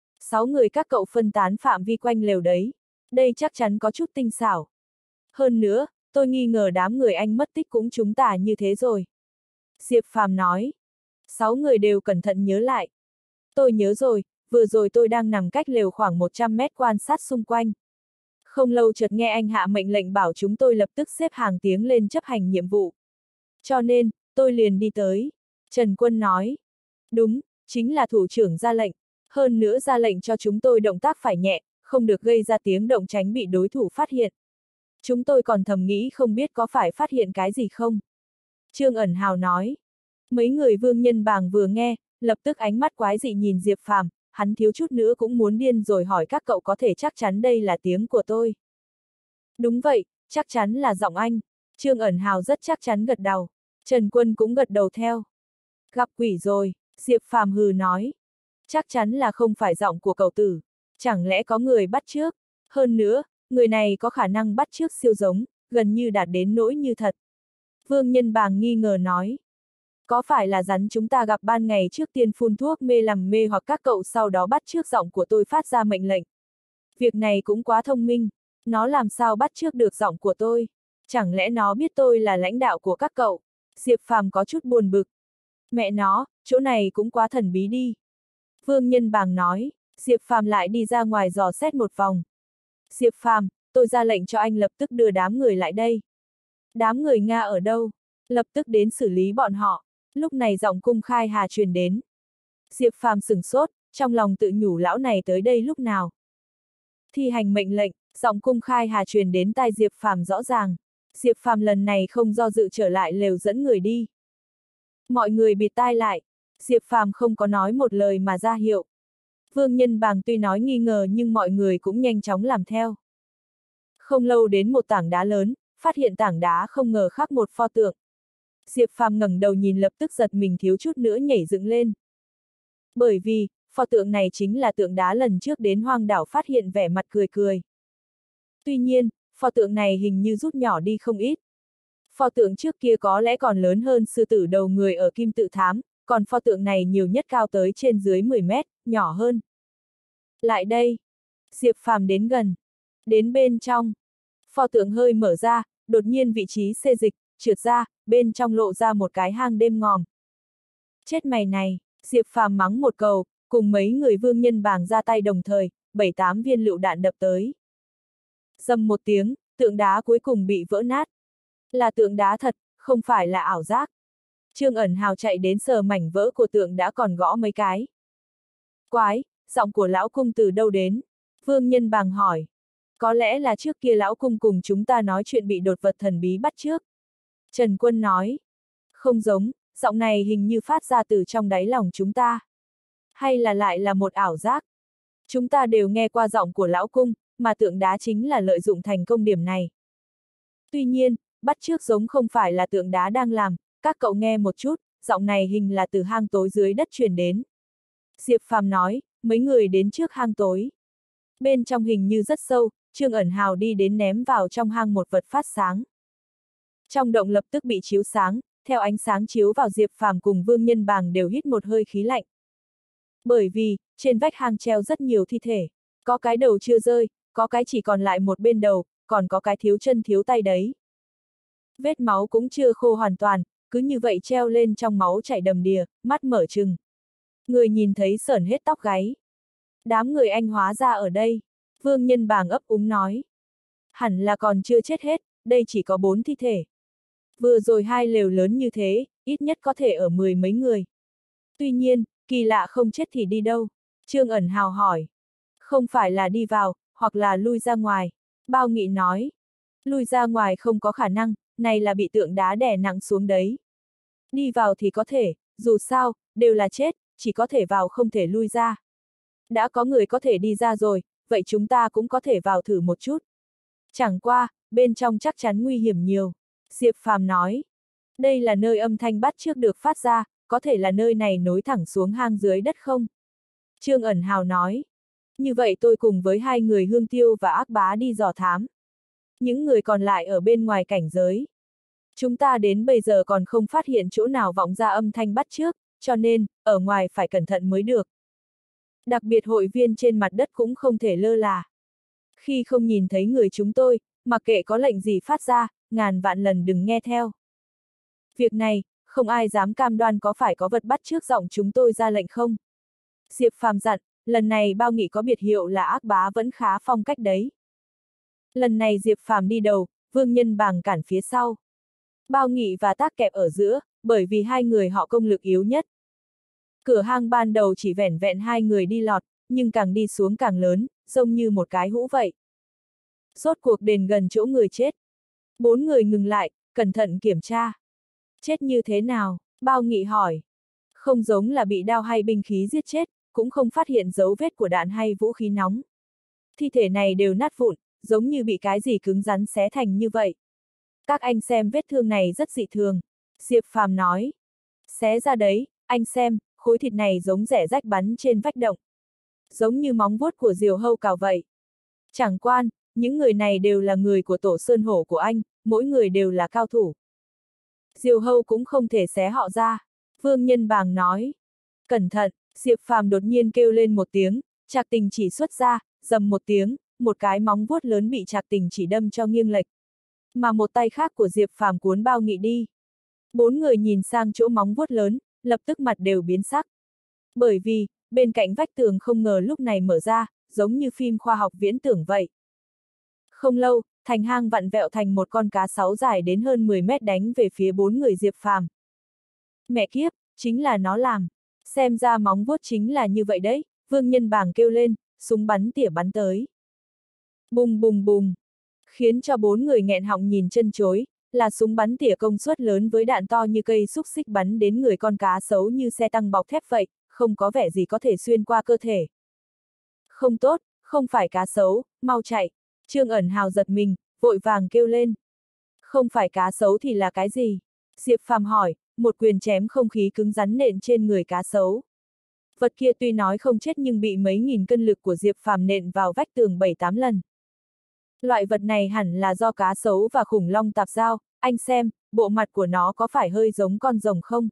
6 người các cậu phân tán phạm vi quanh lều đấy. Đây chắc chắn có chút tinh xảo. Hơn nữa, tôi nghi ngờ đám người anh mất tích cũng chúng ta như thế rồi. Diệp Phàm nói. 6 người đều cẩn thận nhớ lại. Tôi nhớ rồi, vừa rồi tôi đang nằm cách lều khoảng 100 mét quan sát xung quanh. Không lâu chợt nghe anh hạ mệnh lệnh bảo chúng tôi lập tức xếp hàng tiến lên chấp hành nhiệm vụ. Cho nên, tôi liền đi tới. Trần Quân nói. Đúng, chính là thủ trưởng ra lệnh. Hơn nữa ra lệnh cho chúng tôi động tác phải nhẹ, không được gây ra tiếng động tránh bị đối thủ phát hiện. Chúng tôi còn thầm nghĩ không biết có phải phát hiện cái gì không. Trương Ẩn Hào nói. Mấy người Vương Nhân Bàng vừa nghe, lập tức ánh mắt quái dị nhìn Diệp Phàm, hắn thiếu chút nữa cũng muốn điên rồi hỏi các cậu có thể chắc chắn đây là tiếng của tôi. Đúng vậy, chắc chắn là giọng anh. Trương Ẩn Hào rất chắc chắn gật đầu. Trần Quân cũng gật đầu theo. Gặp quỷ rồi, Diệp Phàm hừ nói. Chắc chắn là không phải giọng của cậu tử. Chẳng lẽ có người bắt chước? Hơn nữa, người này có khả năng bắt chước siêu giống, gần như đạt đến nỗi như thật. Vương Nhân Bàng nghi ngờ nói. Có phải là rắn chúng ta gặp ban ngày trước tiên phun thuốc mê làm mê hoặc các cậu sau đó bắt chước giọng của tôi phát ra mệnh lệnh? Việc này cũng quá thông minh. Nó làm sao bắt chước được giọng của tôi? Chẳng lẽ nó biết tôi là lãnh đạo của các cậu? Diệp Phàm có chút buồn bực. Mẹ nó, chỗ này cũng quá thần bí đi. Vương Nhân Bàng nói. Diệp Phàm lại đi ra ngoài dò xét một vòng. Diệp Phàm, tôi ra lệnh cho anh lập tức đưa đám người lại đây. Đám người Nga ở đâu? Lập tức đến xử lý bọn họ. Lúc này giọng Cung Khai Hà truyền đến. Diệp Phàm sửng sốt, trong lòng tự nhủ lão này tới đây lúc nào. Thi hành mệnh lệnh, giọng Cung Khai Hà truyền đến tai Diệp Phàm rõ ràng. Diệp Phàm lần này không do dự trở lại lều dẫn người đi. Mọi người bịt tai lại. Diệp Phàm không có nói một lời mà ra hiệu. Vương Nhân Bàng tuy nói nghi ngờ nhưng mọi người cũng nhanh chóng làm theo. Không lâu đến một tảng đá lớn, phát hiện tảng đá không ngờ khắc một pho tượng. Diệp Phàm ngẩng đầu nhìn lập tức giật mình thiếu chút nữa nhảy dựng lên. Bởi vì, pho tượng này chính là tượng đá lần trước đến hoang đảo phát hiện vẻ mặt cười cười. Tuy nhiên, pho tượng này hình như rút nhỏ đi không ít. Pho tượng trước kia có lẽ còn lớn hơn sư tử đầu người ở Kim Tự Thám, còn pho tượng này nhiều nhất cao tới trên dưới 10 mét, nhỏ hơn. Lại đây. Diệp Phàm đến gần. Đến bên trong. Pho tượng hơi mở ra, đột nhiên vị trí xê dịch, trượt ra, bên trong lộ ra một cái hang đêm ngòm. Chết mày này, Diệp Phàm mắng một câu, cùng mấy người Vương Nhân Bàng ra tay đồng thời, 7-8 viên lựu đạn đập tới. Dầm một tiếng, tượng đá cuối cùng bị vỡ nát. Là tượng đá thật, không phải là ảo giác. Trương Ẩn Hào chạy đến sờ mảnh vỡ của tượng đã còn gõ mấy cái. Quái, giọng của lão cung từ đâu đến? Vương Nhân Bàng hỏi. Có lẽ là trước kia lão cung cùng chúng ta nói chuyện bị đột vật thần bí bắt trước. Trần Quân nói. Không giống, giọng này hình như phát ra từ trong đáy lòng chúng ta. Hay là lại là một ảo giác? Chúng ta đều nghe qua giọng của lão cung, mà tượng đá chính là lợi dụng thành công điểm này. Tuy nhiên, bắt chước giống không phải là tượng đá đang làm, các cậu nghe một chút, giọng này hình là từ hang tối dưới đất truyền đến. Diệp Phàm nói, mấy người đến trước hang tối. Bên trong hình như rất sâu, Trương Ẩn Hào đi đến ném vào trong hang một vật phát sáng. Trong động lập tức bị chiếu sáng, theo ánh sáng chiếu vào Diệp Phàm cùng Vương Nhân Bàng đều hít một hơi khí lạnh. Bởi vì, trên vách hang treo rất nhiều thi thể, có cái đầu chưa rơi, có cái chỉ còn lại một bên đầu, còn có cái thiếu chân thiếu tay đấy. Vết máu cũng chưa khô hoàn toàn, cứ như vậy treo lên trong máu chảy đầm đìa, mắt mở trừng. Người nhìn thấy sởn hết tóc gáy. Đám người anh hóa ra ở đây. Vương Nhân Bàng ấp úng nói. Hẳn là còn chưa chết hết, đây chỉ có 4 thi thể. Vừa rồi 2 lều lớn như thế, ít nhất có thể ở 10 mấy người. Tuy nhiên, kỳ lạ không chết thì đi đâu? Trương Ẩn Hào hỏi. Không phải là đi vào, hoặc là lui ra ngoài. Bao Nghị nói. Lui ra ngoài không có khả năng, này là bị tượng đá đè nặng xuống đấy. Đi vào thì có thể, dù sao, đều là chết, chỉ có thể vào không thể lui ra. Đã có người có thể đi ra rồi, vậy chúng ta cũng có thể vào thử một chút. Chẳng qua, bên trong chắc chắn nguy hiểm nhiều. Diệp Phàm nói. Đây là nơi âm thanh bắt chước được phát ra, có thể là nơi này nối thẳng xuống hang dưới đất không? Trương Ẩn Hào nói. Như vậy tôi cùng với 2 người Hương Tiêu và Ác Bá đi dò thám. Những người còn lại ở bên ngoài cảnh giới. Chúng ta đến bây giờ còn không phát hiện chỗ nào vọng ra âm thanh bắt chước, cho nên, ở ngoài phải cẩn thận mới được. Đặc biệt hội viên trên mặt đất cũng không thể lơ là. Khi không nhìn thấy người chúng tôi, mặc kệ có lệnh gì phát ra, ngàn vạn lần đừng nghe theo. Việc này, không ai dám cam đoan có phải có vật bắt chước giọng chúng tôi ra lệnh không. Diệp Phàm dặn, lần này Bao Nghị có biệt hiệu là ác bá vẫn khá phong cách đấy. Lần này Diệp Phàm đi đầu, Vương Nhân Bàng cản phía sau. Bao Nghị và Tác kẹp ở giữa, bởi vì hai người họ công lực yếu nhất. Cửa hang ban đầu chỉ vẻn vẹn hai người đi lọt, nhưng càng đi xuống càng lớn, giống như một cái hũ vậy. Rốt cuộc đến gần chỗ người chết. 4 người ngừng lại, cẩn thận kiểm tra. Chết như thế nào? Bao Nghị hỏi. Không giống là bị đao hay binh khí giết chết, cũng không phát hiện dấu vết của đạn hay vũ khí nóng. Thi thể này đều nát vụn, giống như bị cái gì cứng rắn xé thành như vậy. Các anh xem vết thương này rất dị thường. Diệp Phàm nói. Xé ra đấy, anh xem, khối thịt này giống rẻ rách bắn trên vách động. Giống như móng vuốt của diều hâu cào vậy. Chẳng quan, những người này đều là người của tổ sơn hổ của anh, mỗi người đều là cao thủ. Diều hâu cũng không thể xé họ ra. Vương Nhân Bàng nói. Cẩn thận, Diệp Phàm đột nhiên kêu lên một tiếng, Trạc Tình chỉ xuất ra, rầm một tiếng, một cái móng vuốt lớn bị Trạc Tình chỉ đâm cho nghiêng lệch. Mà một tay khác của Diệp Phàm cuốn Bao Nghị đi. 4 người nhìn sang chỗ móng vuốt lớn, lập tức mặt đều biến sắc. Bởi vì, bên cạnh vách tường không ngờ lúc này mở ra, giống như phim khoa học viễn tưởng vậy. Không lâu, thành hang vặn vẹo thành một con cá sấu dài đến hơn 10 mét đánh về phía 4 người Diệp Phàm. Mẹ kiếp, chính là nó làm. Xem ra móng vuốt chính là như vậy đấy, Vương Nhân Bàng kêu lên, súng bắn tỉa bắn tới. Bùng bùng bùng, khiến cho 4 người nghẹn họng nhìn chân chối, là súng bắn tỉa công suất lớn với đạn to như cây xúc xích bắn đến người con cá sấu như xe tăng bọc thép vậy, không có vẻ gì có thể xuyên qua cơ thể. Không tốt, không phải cá sấu, mau chạy. Trương Ẩn Hào giật mình, vội vàng kêu lên. Không phải cá sấu thì là cái gì? Diệp Phàm hỏi, một quyền chém không khí cứng rắn nện trên người cá sấu. Vật kia tuy nói không chết nhưng bị mấy nghìn cân lực của Diệp Phàm nện vào vách tường 7-8 lần. Loại vật này hẳn là do cá sấu và khủng long tạp giao, anh xem, bộ mặt của nó có phải hơi giống con rồng không?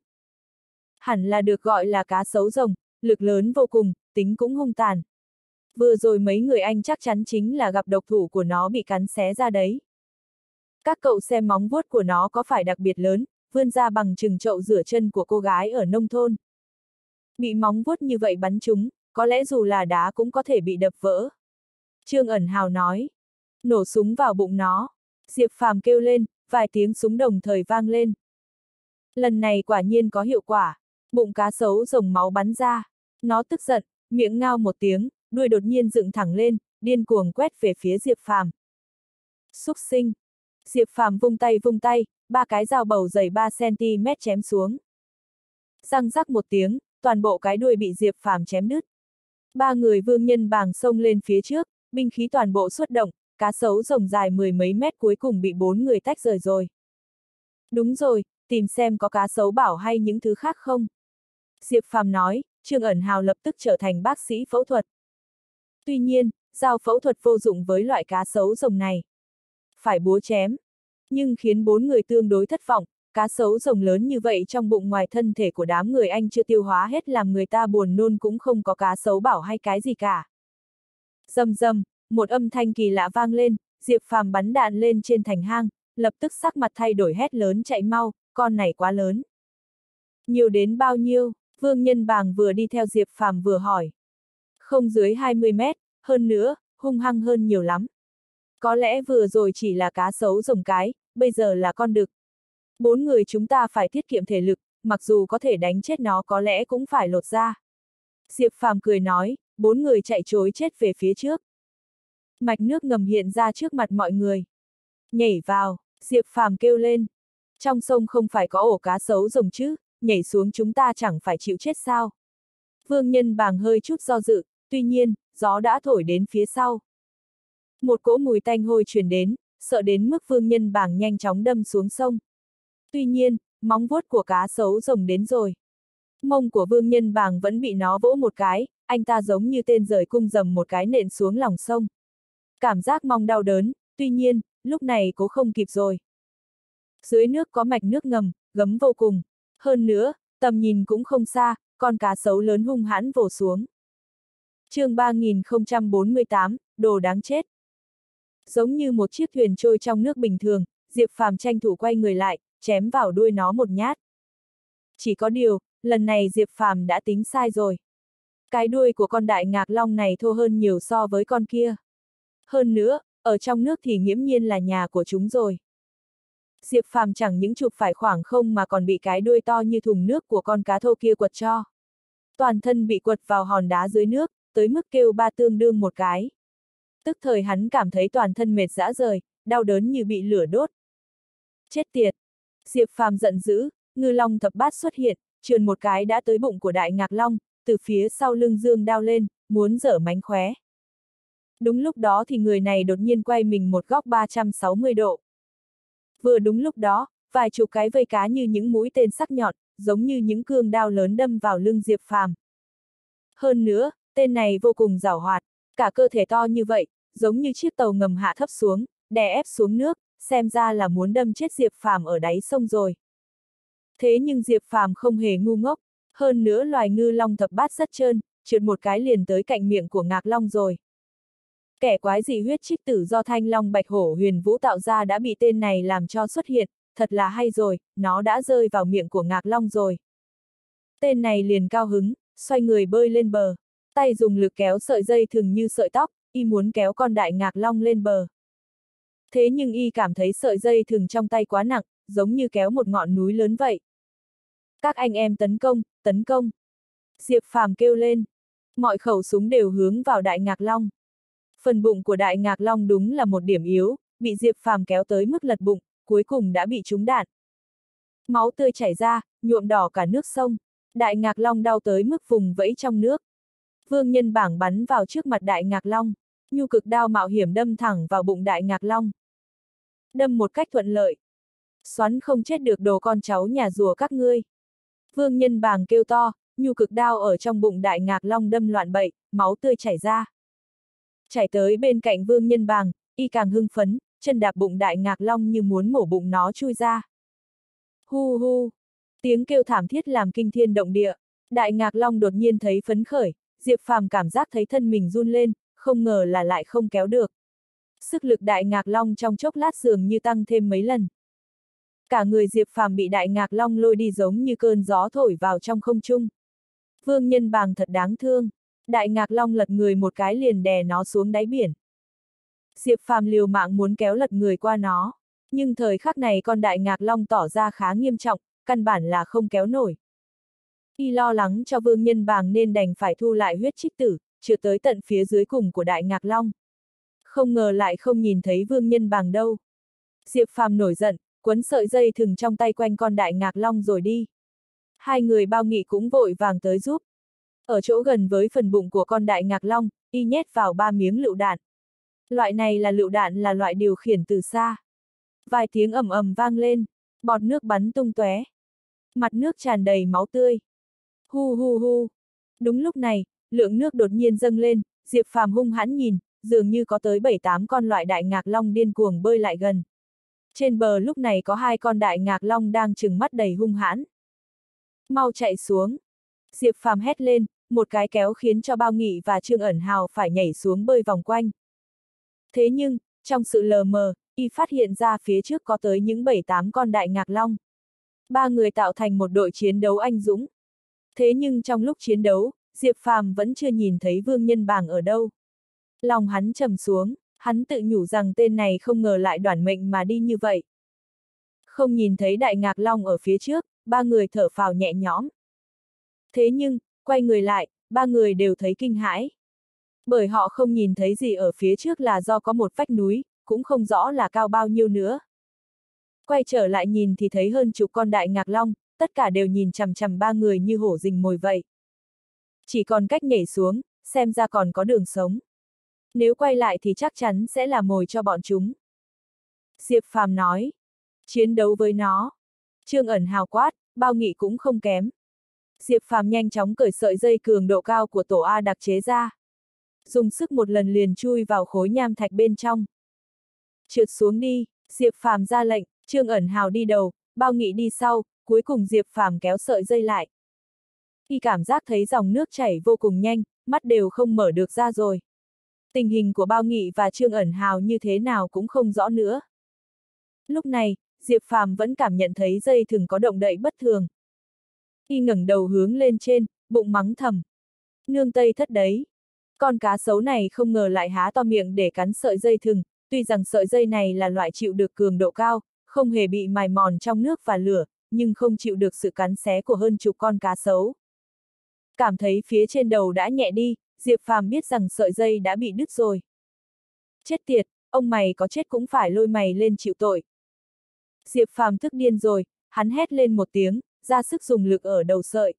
Hẳn là được gọi là cá sấu rồng, lực lớn vô cùng, tính cũng hung tàn. Vừa rồi mấy người anh chắc chắn chính là gặp độc thủ của nó bị cắn xé ra đấy. Các cậu xem móng vuốt của nó có phải đặc biệt lớn, vươn ra bằng chừng chậu rửa chân của cô gái ở nông thôn. Bị móng vuốt như vậy bắn trúng, có lẽ dù là đá cũng có thể bị đập vỡ. Trương Ẩn Hào nói. Nổ súng vào bụng nó. Diệp Phàm kêu lên, vài tiếng súng đồng thời vang lên. Lần này quả nhiên có hiệu quả. Bụng cá sấu rồng máu bắn ra. Nó tức giận, miệng ngao một tiếng, đuôi đột nhiên dựng thẳng lên, điên cuồng quét về phía Diệp Phàm. Xúc sinh. Diệp Phàm vung tay, 3 cái dao bầu dày 3 cm chém xuống. Răng rắc một tiếng, toàn bộ cái đuôi bị Diệp Phàm chém đứt. 3 người Vương Nhân Bàng xông lên phía trước, binh khí toàn bộ xuất động, cá sấu rồng dài 10 mấy mét cuối cùng bị 4 người tách rời rồi. Đúng rồi, tìm xem có cá sấu bảo hay những thứ khác không. Diệp Phàm nói, Trương Ẩn Hào lập tức trở thành bác sĩ phẫu thuật. Tuy nhiên, dao phẫu thuật vô dụng với loại cá sấu rồng này. Phải búa chém. Nhưng khiến 4 người tương đối thất vọng, cá sấu rồng lớn như vậy trong bụng ngoài thân thể của đám người anh chưa tiêu hóa hết làm người ta buồn nôn cũng không có cá sấu bảo hay cái gì cả. Rầm rầm, một âm thanh kỳ lạ vang lên, Diệp Phàm bắn đạn lên trên thành hang, lập tức sắc mặt thay đổi hét lớn chạy mau, con này quá lớn. Nhiều đến bao nhiêu? Vương Nhân Bàng vừa đi theo Diệp Phàm vừa hỏi. Không dưới 20 mét, hơn nữa, hung hăng hơn nhiều lắm. Có lẽ vừa rồi chỉ là cá sấu rồng cái, bây giờ là con đực. 4 người chúng ta phải tiết kiệm thể lực, mặc dù có thể đánh chết nó có lẽ cũng phải lột ra. Diệp Phàm cười nói, 4 người chạy trối chết về phía trước. Mạch nước ngầm hiện ra trước mặt mọi người. Nhảy vào, Diệp Phàm kêu lên. Trong sông không phải có ổ cá sấu rồng chứ, nhảy xuống chúng ta chẳng phải chịu chết sao. Vương Nhân Bàng hơi chút do dự, tuy nhiên, gió đã thổi đến phía sau. Một cỗ mùi tanh hôi truyền đến, sợ đến mức Vương Nhân Bàng nhanh chóng đâm xuống sông. Tuy nhiên, móng vuốt của cá sấu rồng đến rồi. Mông của Vương Nhân Bàng vẫn bị nó vỗ một cái, anh ta giống như tên rời cung dầm một cái nện xuống lòng sông. Cảm giác mong đau đớn, tuy nhiên, lúc này cố không kịp rồi. Dưới nước có mạch nước ngầm, gấm vô cùng. Hơn nữa, tầm nhìn cũng không xa, con cá sấu lớn hung hãn vồ xuống. chương 3048, đồ đáng chết. Giống như một chiếc thuyền trôi trong nước bình thường, Diệp Phàm tranh thủ quay người lại, chém vào đuôi nó một nhát. Chỉ có điều, lần này Diệp Phàm đã tính sai rồi. Cái đuôi của con đại ngạc long này thô hơn nhiều so với con kia. Hơn nữa, ở trong nước thì nghiễm nhiên là nhà của chúng rồi. Diệp Phàm chẳng những chụp phải khoảng không mà còn bị cái đuôi to như thùng nước của con cá thô kia quật cho. Toàn thân bị quật vào hòn đá dưới nước, tới mức kêu ba tương đương một cái. Tức thời hắn cảm thấy toàn thân mệt rã rời, đau đớn như bị lửa đốt. Chết tiệt! Diệp Phàm giận dữ, ngư long thập bát xuất hiện, trườn một cái đã tới bụng của đại ngạc long, từ phía sau lưng dương đao lên, muốn giở mánh khóe. Đúng lúc đó thì người này đột nhiên quay mình một góc 360 độ. Vừa đúng lúc đó, vài chục cái vây cá như những mũi tên sắc nhọn, giống như những cương đao lớn đâm vào lưng Diệp Phàm. Hơn nữa, tên này vô cùng giàu hoạt, cả cơ thể to như vậy, giống như chiếc tàu ngầm hạ thấp xuống, đè ép xuống nước, xem ra là muốn đâm chết Diệp Phàm ở đáy sông rồi. Thế nhưng Diệp Phàm không hề ngu ngốc, hơn nữa loài ngư long thập bát rất trơn, trượt một cái liền tới cạnh miệng của ngạc long rồi. Kẻ quái dị huyết trích tử do Thanh Long Bạch Hổ Huyền Vũ tạo ra đã bị tên này làm cho xuất hiện, thật là hay rồi, nó đã rơi vào miệng của ngạc long rồi. Tên này liền cao hứng, xoay người bơi lên bờ, tay dùng lực kéo sợi dây thừng như sợi tóc, y muốn kéo con đại ngạc long lên bờ. Thế nhưng y cảm thấy sợi dây thừng trong tay quá nặng, giống như kéo một ngọn núi lớn vậy. Các anh em tấn công, tấn công! Diệp Phàm kêu lên. Mọi khẩu súng đều hướng vào đại ngạc long. Phần bụng của đại ngạc long đúng là một điểm yếu, bị Diệp Phàm kéo tới mức lật bụng, cuối cùng đã bị trúng đạn. Máu tươi chảy ra, nhuộm đỏ cả nước sông. Đại ngạc long đau tới mức vùng vẫy trong nước. Vương Nhân Bảng bắn vào trước mặt đại ngạc long, nhu cực đao mạo hiểm đâm thẳng vào bụng đại ngạc long. Đâm một cách thuận lợi. Xoắn không chết được đồ con cháu nhà rùa các ngươi. Vương Nhân Bảng kêu to, nhu cực đao ở trong bụng đại ngạc long đâm loạn bậy, máu tươi chảy ra. Chảy tới bên cạnh Vương Nhân Bàng, y càng hưng phấn, chân đạp bụng đại ngạc long như muốn mổ bụng nó chui ra. Hu hu! Tiếng kêu thảm thiết làm kinh thiên động địa. Đại ngạc long đột nhiên thấy phấn khởi, Diệp Phàm cảm giác thấy thân mình run lên, không ngờ là lại không kéo được. Sức lực đại ngạc long trong chốc lát dường như tăng thêm mấy lần. Cả người Diệp Phàm bị đại ngạc long lôi đi giống như cơn gió thổi vào trong không trung. Vương Nhân Bàng thật đáng thương. Đại ngạc long lật người một cái liền đè nó xuống đáy biển. Diệp Phàm liều mạng muốn kéo lật người qua nó, nhưng thời khắc này con đại ngạc long tỏ ra khá nghiêm trọng, căn bản là không kéo nổi. Y lo lắng cho Vương Nhân Bàng nên đành phải thu lại huyết trích tử, trượt tới tận phía dưới cùng của đại ngạc long. Không ngờ lại không nhìn thấy Vương Nhân Bàng đâu. Diệp Phàm nổi giận, quấn sợi dây thừng trong tay quanh con đại ngạc long rồi đi. Hai người Bao Nghị cũng vội vàng tới giúp. Ở chỗ gần với phần bụng của con đại ngạc long, y nhét vào 3 miếng lựu đạn. Loại này là lựu đạn là loại điều khiển từ xa. Vài tiếng ầm ầm vang lên, bọt nước bắn tung tóe. Mặt nước tràn đầy máu tươi. Hu hu hu. Đúng lúc này, lượng nước đột nhiên dâng lên, Diệp Phàm hung hãn nhìn, dường như có tới 7-8 con loại đại ngạc long điên cuồng bơi lại gần. Trên bờ lúc này có 2 con đại ngạc long đang trừng mắt đầy hung hãn. Mau chạy xuống! Diệp Phàm hét lên, một cái kéo khiến cho Bao Nghị và Trương Ẩn Hào phải nhảy xuống bơi vòng quanh. Thế nhưng, trong sự lờ mờ, y phát hiện ra phía trước có tới những 7-8 con đại ngạc long. 3 người tạo thành một đội chiến đấu anh dũng. Thế nhưng trong lúc chiến đấu, Diệp Phàm vẫn chưa nhìn thấy Vương Nhân Bàng ở đâu. Lòng hắn trầm xuống, hắn tự nhủ rằng tên này không ngờ lại đoản mệnh mà đi như vậy. Không nhìn thấy đại ngạc long ở phía trước, 3 người thở phào nhẹ nhõm. Thế nhưng, quay người lại, 3 người đều thấy kinh hãi. Bởi họ không nhìn thấy gì ở phía trước là do có một vách núi, cũng không rõ là cao bao nhiêu nữa. Quay trở lại nhìn thì thấy hơn chục con đại ngạc long, tất cả đều nhìn chằm chằm 3 người như hổ rình mồi vậy. Chỉ còn cách nhảy xuống, xem ra còn có đường sống. Nếu quay lại thì chắc chắn sẽ là mồi cho bọn chúng. Diệp Phàm nói. Chiến đấu với nó. Trương Ẩn Hào quát, Bao Nghị cũng không kém. Diệp Phàm nhanh chóng cởi sợi dây cường độ cao của tổ A đặc chế ra. Dùng sức một lần liền chui vào khối nham thạch bên trong. Trượt xuống đi, Diệp Phàm ra lệnh, Trương Ẩn Hào đi đầu, Bao Nghị đi sau, cuối cùng Diệp Phàm kéo sợi dây lại. Y cảm giác thấy dòng nước chảy vô cùng nhanh, mắt đều không mở được ra rồi. Tình hình của Bao Nghị và Trương Ẩn Hào như thế nào cũng không rõ nữa. Lúc này, Diệp Phàm vẫn cảm nhận thấy dây thừng có động đậy bất thường. Y ngẩng đầu hướng lên trên, bụng mắng thầm. Nương tây thất đấy. Con cá sấu này không ngờ lại há to miệng để cắn sợi dây thừng, tuy rằng sợi dây này là loại chịu được cường độ cao, không hề bị mài mòn trong nước và lửa, nhưng không chịu được sự cắn xé của hơn chục con cá sấu. Cảm thấy phía trên đầu đã nhẹ đi, Diệp Phàm biết rằng sợi dây đã bị đứt rồi. Chết tiệt, ông mày có chết cũng phải lôi mày lên chịu tội. Diệp Phàm tức điên rồi, hắn hét lên một tiếng, ra sức dùng lực ở đầu sợi.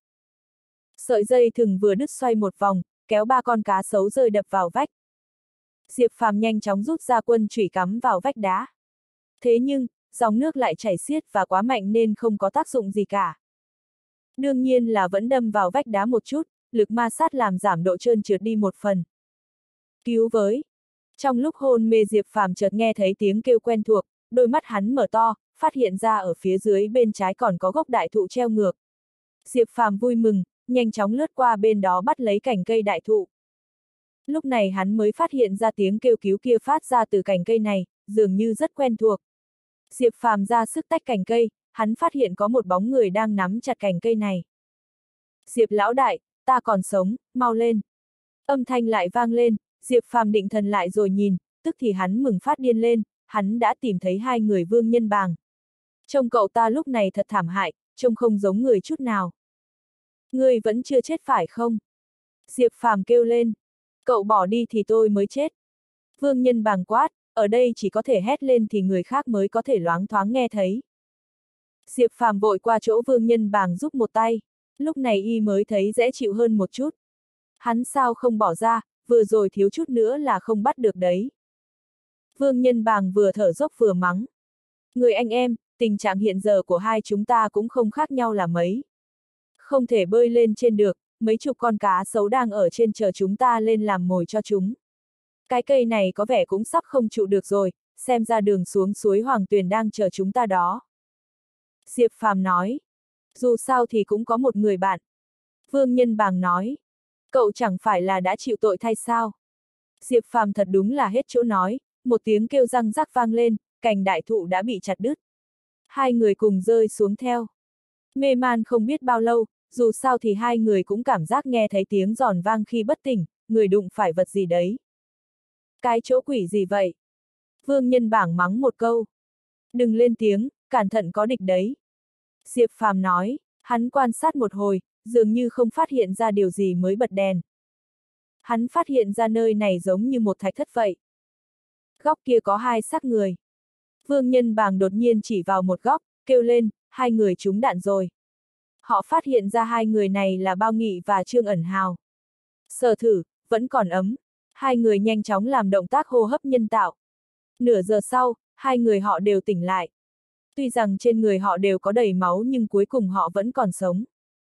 Sợi dây thừng vừa đứt xoay một vòng, kéo 3 con cá sấu rơi đập vào vách. Diệp Phàm nhanh chóng rút ra quân chủy cắm vào vách đá. Thế nhưng, dòng nước lại chảy xiết và quá mạnh nên không có tác dụng gì cả. Đương nhiên là vẫn đâm vào vách đá một chút, lực ma sát làm giảm độ trơn trượt đi một phần. Cứu với! Trong lúc hôn mê Diệp Phàm chợt nghe thấy tiếng kêu quen thuộc, đôi mắt hắn mở to, phát hiện ra ở phía dưới bên trái còn có gốc đại thụ treo ngược. Diệp Phàm vui mừng, nhanh chóng lướt qua bên đó bắt lấy cành cây đại thụ. Lúc này hắn mới phát hiện ra tiếng kêu cứu kia phát ra từ cành cây này, dường như rất quen thuộc. Diệp Phàm ra sức tách cành cây, hắn phát hiện có một bóng người đang nắm chặt cành cây này. Diệp lão đại, ta còn sống, mau lên. Âm thanh lại vang lên, Diệp Phàm định thần lại rồi nhìn, tức thì hắn mừng phát điên lên, hắn đã tìm thấy 2 người Vương Nhân Bàng. Trông cậu ta lúc này thật thảm hại, trông không giống người chút nào. Ngươi vẫn chưa chết phải không? Diệp Phàm kêu lên. Cậu bỏ đi thì tôi mới chết. Vương Nhân Bàng quát, ở đây chỉ có thể hét lên thì người khác mới có thể loáng thoáng nghe thấy. Diệp Phàm vội qua chỗ Vương Nhân Bàng giúp một tay, lúc này y mới thấy dễ chịu hơn một chút. Hắn sao không bỏ ra, vừa rồi thiếu chút nữa là không bắt được đấy. Vương Nhân Bàng vừa thở dốc vừa mắng. Người anh em, tình trạng hiện giờ của hai chúng ta cũng không khác nhau là mấy. Không thể bơi lên trên được, mấy chục con cá sấu đang ở trên chờ chúng ta lên làm mồi cho chúng. Cái cây này có vẻ cũng sắp không trụ được rồi, xem ra đường xuống suối Hoàng Tuyền đang chờ chúng ta đó. Diệp Phàm nói. Dù sao thì cũng có một người bạn. Vương Nhân Bàng nói. Cậu chẳng phải là đã chịu tội thay sao? Diệp Phàm thật đúng là hết chỗ nói, một tiếng kêu răng rắc vang lên, cành đại thụ đã bị chặt đứt. 2 người cùng rơi xuống theo. Mê man không biết bao lâu, dù sao thì 2 người cũng cảm giác nghe thấy tiếng giòn vang khi bất tỉnh, người đụng phải vật gì đấy. Cái chỗ quỷ gì vậy? Vương Nhân Bảng mắng một câu. Đừng lên tiếng, cẩn thận có địch đấy. Diệp Phàm nói, hắn quan sát một hồi, dường như không phát hiện ra điều gì mới bật đèn. Hắn phát hiện ra nơi này giống như một thạch thất vậy. Góc kia có 2 xác người. Vương Nhân Bàng đột nhiên chỉ vào một góc, kêu lên, 2 người trúng đạn rồi. Họ phát hiện ra 2 người này là Bao Nghị và Trương Ẩn Hào. Sờ thử, vẫn còn ấm. 2 người nhanh chóng làm động tác hô hấp nhân tạo. Nửa giờ sau, 2 người họ đều tỉnh lại. Tuy rằng trên người họ đều có đầy máu nhưng cuối cùng họ vẫn còn sống.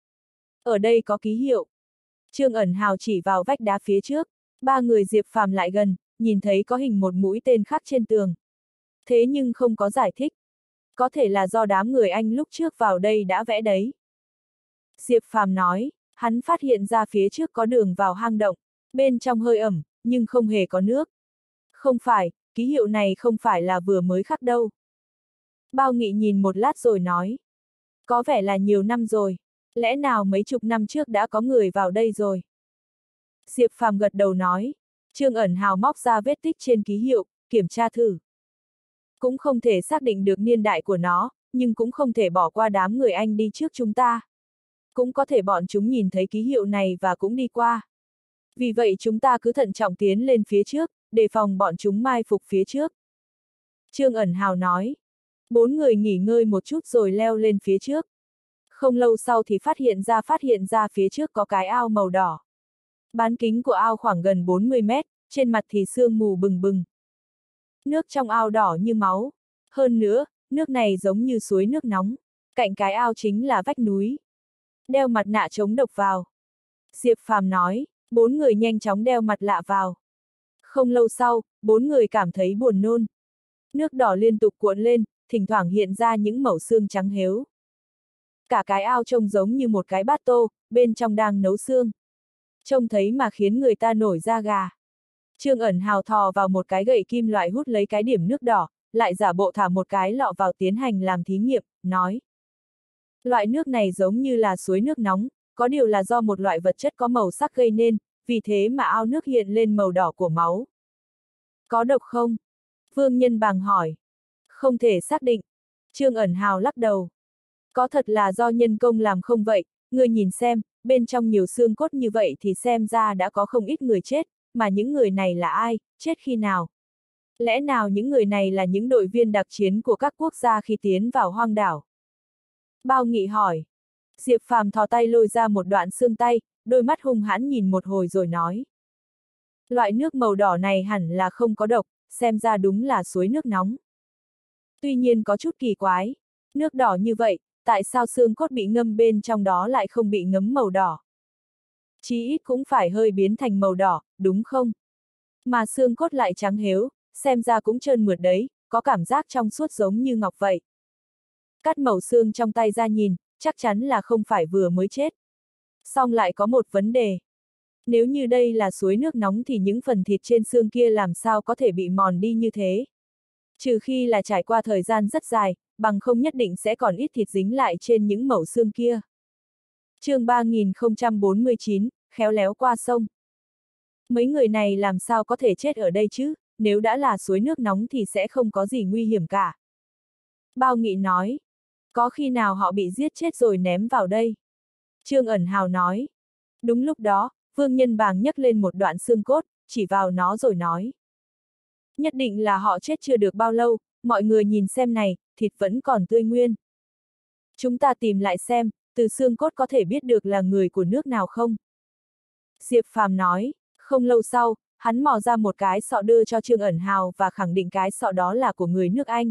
Ở đây có ký hiệu. Trương Ẩn Hào chỉ vào vách đá phía trước. 3 người Diệp Phàm lại gần, nhìn thấy có hình một mũi tên khắc trên tường. Thế nhưng không có giải thích. Có thể là do đám người Anh lúc trước vào đây đã vẽ đấy. Diệp Phàm nói, hắn phát hiện ra phía trước có đường vào hang động, bên trong hơi ẩm, nhưng không hề có nước. Không phải, ký hiệu này không phải là vừa mới khắc đâu. Bao Nghị nhìn một lát rồi nói. Có vẻ là nhiều năm rồi, lẽ nào mấy chục năm trước đã có người vào đây rồi. Diệp Phàm gật đầu nói, Trương Ẩn Hào móc ra vết tích trên ký hiệu, kiểm tra thử. Cũng không thể xác định được niên đại của nó, nhưng cũng không thể bỏ qua đám người Anh đi trước chúng ta. Cũng có thể bọn chúng nhìn thấy ký hiệu này và cũng đi qua. Vì vậy chúng ta cứ thận trọng tiến lên phía trước, đề phòng bọn chúng mai phục phía trước. Trương Ẩn Hào nói. 4 người nghỉ ngơi một chút rồi leo lên phía trước. Không lâu sau thì phát hiện ra phía trước có cái ao màu đỏ. Bán kính của ao khoảng gần 40 mét, trên mặt thì sương mù bừng bừng. Nước trong ao đỏ như máu. Hơn nữa, nước này giống như suối nước nóng. Cạnh cái ao chính là vách núi. Đeo mặt nạ chống độc vào. Diệp Phàm nói, 4 người nhanh chóng đeo mặt nạ vào. Không lâu sau, 4 người cảm thấy buồn nôn. Nước đỏ liên tục cuộn lên, thỉnh thoảng hiện ra những mẩu xương trắng hếu. Cả cái ao trông giống như một cái bát tô, bên trong đang nấu xương. Trông thấy mà khiến người ta nổi da gà. Trương Ẩn Hào thò vào một cái gậy kim loại hút lấy cái điểm nước đỏ, lại giả bộ thả một cái lọ vào tiến hành làm thí nghiệm, nói. Loại nước này giống như là suối nước nóng, có điều là do một loại vật chất có màu sắc gây nên, vì thế mà ao nước hiện lên màu đỏ của máu. Có độc không? Vương Nhân Bàng hỏi. Không thể xác định. Trương Ẩn Hào lắc đầu. Có thật là do nhân công làm không vậy, người nhìn xem, bên trong nhiều xương cốt như vậy thì xem ra đã có không ít người chết, mà những người này là ai, chết khi nào? Lẽ nào những người này là những đội viên đặc chiến của các quốc gia khi tiến vào hoang đảo? Bao Nghị hỏi. Diệp Phàm thò tay lôi ra một đoạn xương tay, đôi mắt hung hãn nhìn một hồi rồi nói. Loại nước màu đỏ này hẳn là không có độc, xem ra đúng là suối nước nóng. Tuy nhiên có chút kỳ quái, nước đỏ như vậy, tại sao xương cốt bị ngâm bên trong đó lại không bị ngấm màu đỏ? Chí ít cũng phải hơi biến thành màu đỏ, đúng không? Mà xương cốt lại trắng hếu, xem ra cũng trơn mượt đấy, có cảm giác trong suốt giống như ngọc vậy. Cắt mẩu xương trong tay ra nhìn, chắc chắn là không phải vừa mới chết. Song lại có một vấn đề. Nếu như đây là suối nước nóng thì những phần thịt trên xương kia làm sao có thể bị mòn đi như thế? Trừ khi là trải qua thời gian rất dài, bằng không nhất định sẽ còn ít thịt dính lại trên những mẩu xương kia. Chương 3049, khéo léo qua sông. Mấy người này làm sao có thể chết ở đây chứ, nếu đã là suối nước nóng thì sẽ không có gì nguy hiểm cả. Bao Nghị nói, có khi nào họ bị giết chết rồi ném vào đây? Trương Ẩn Hào nói. Đúng lúc đó, Vương Nhân Bàng nhấc lên một đoạn xương cốt, chỉ vào nó rồi nói. Nhất định là họ chết chưa được bao lâu, mọi người nhìn xem này, thịt vẫn còn tươi nguyên. Chúng ta tìm lại xem, từ xương cốt có thể biết được là người của nước nào không? Diệp Phàm nói, không lâu sau, hắn mò ra một cái sọ đưa cho Trương Ẩn Hào và khẳng định cái sọ đó là của người nước Anh.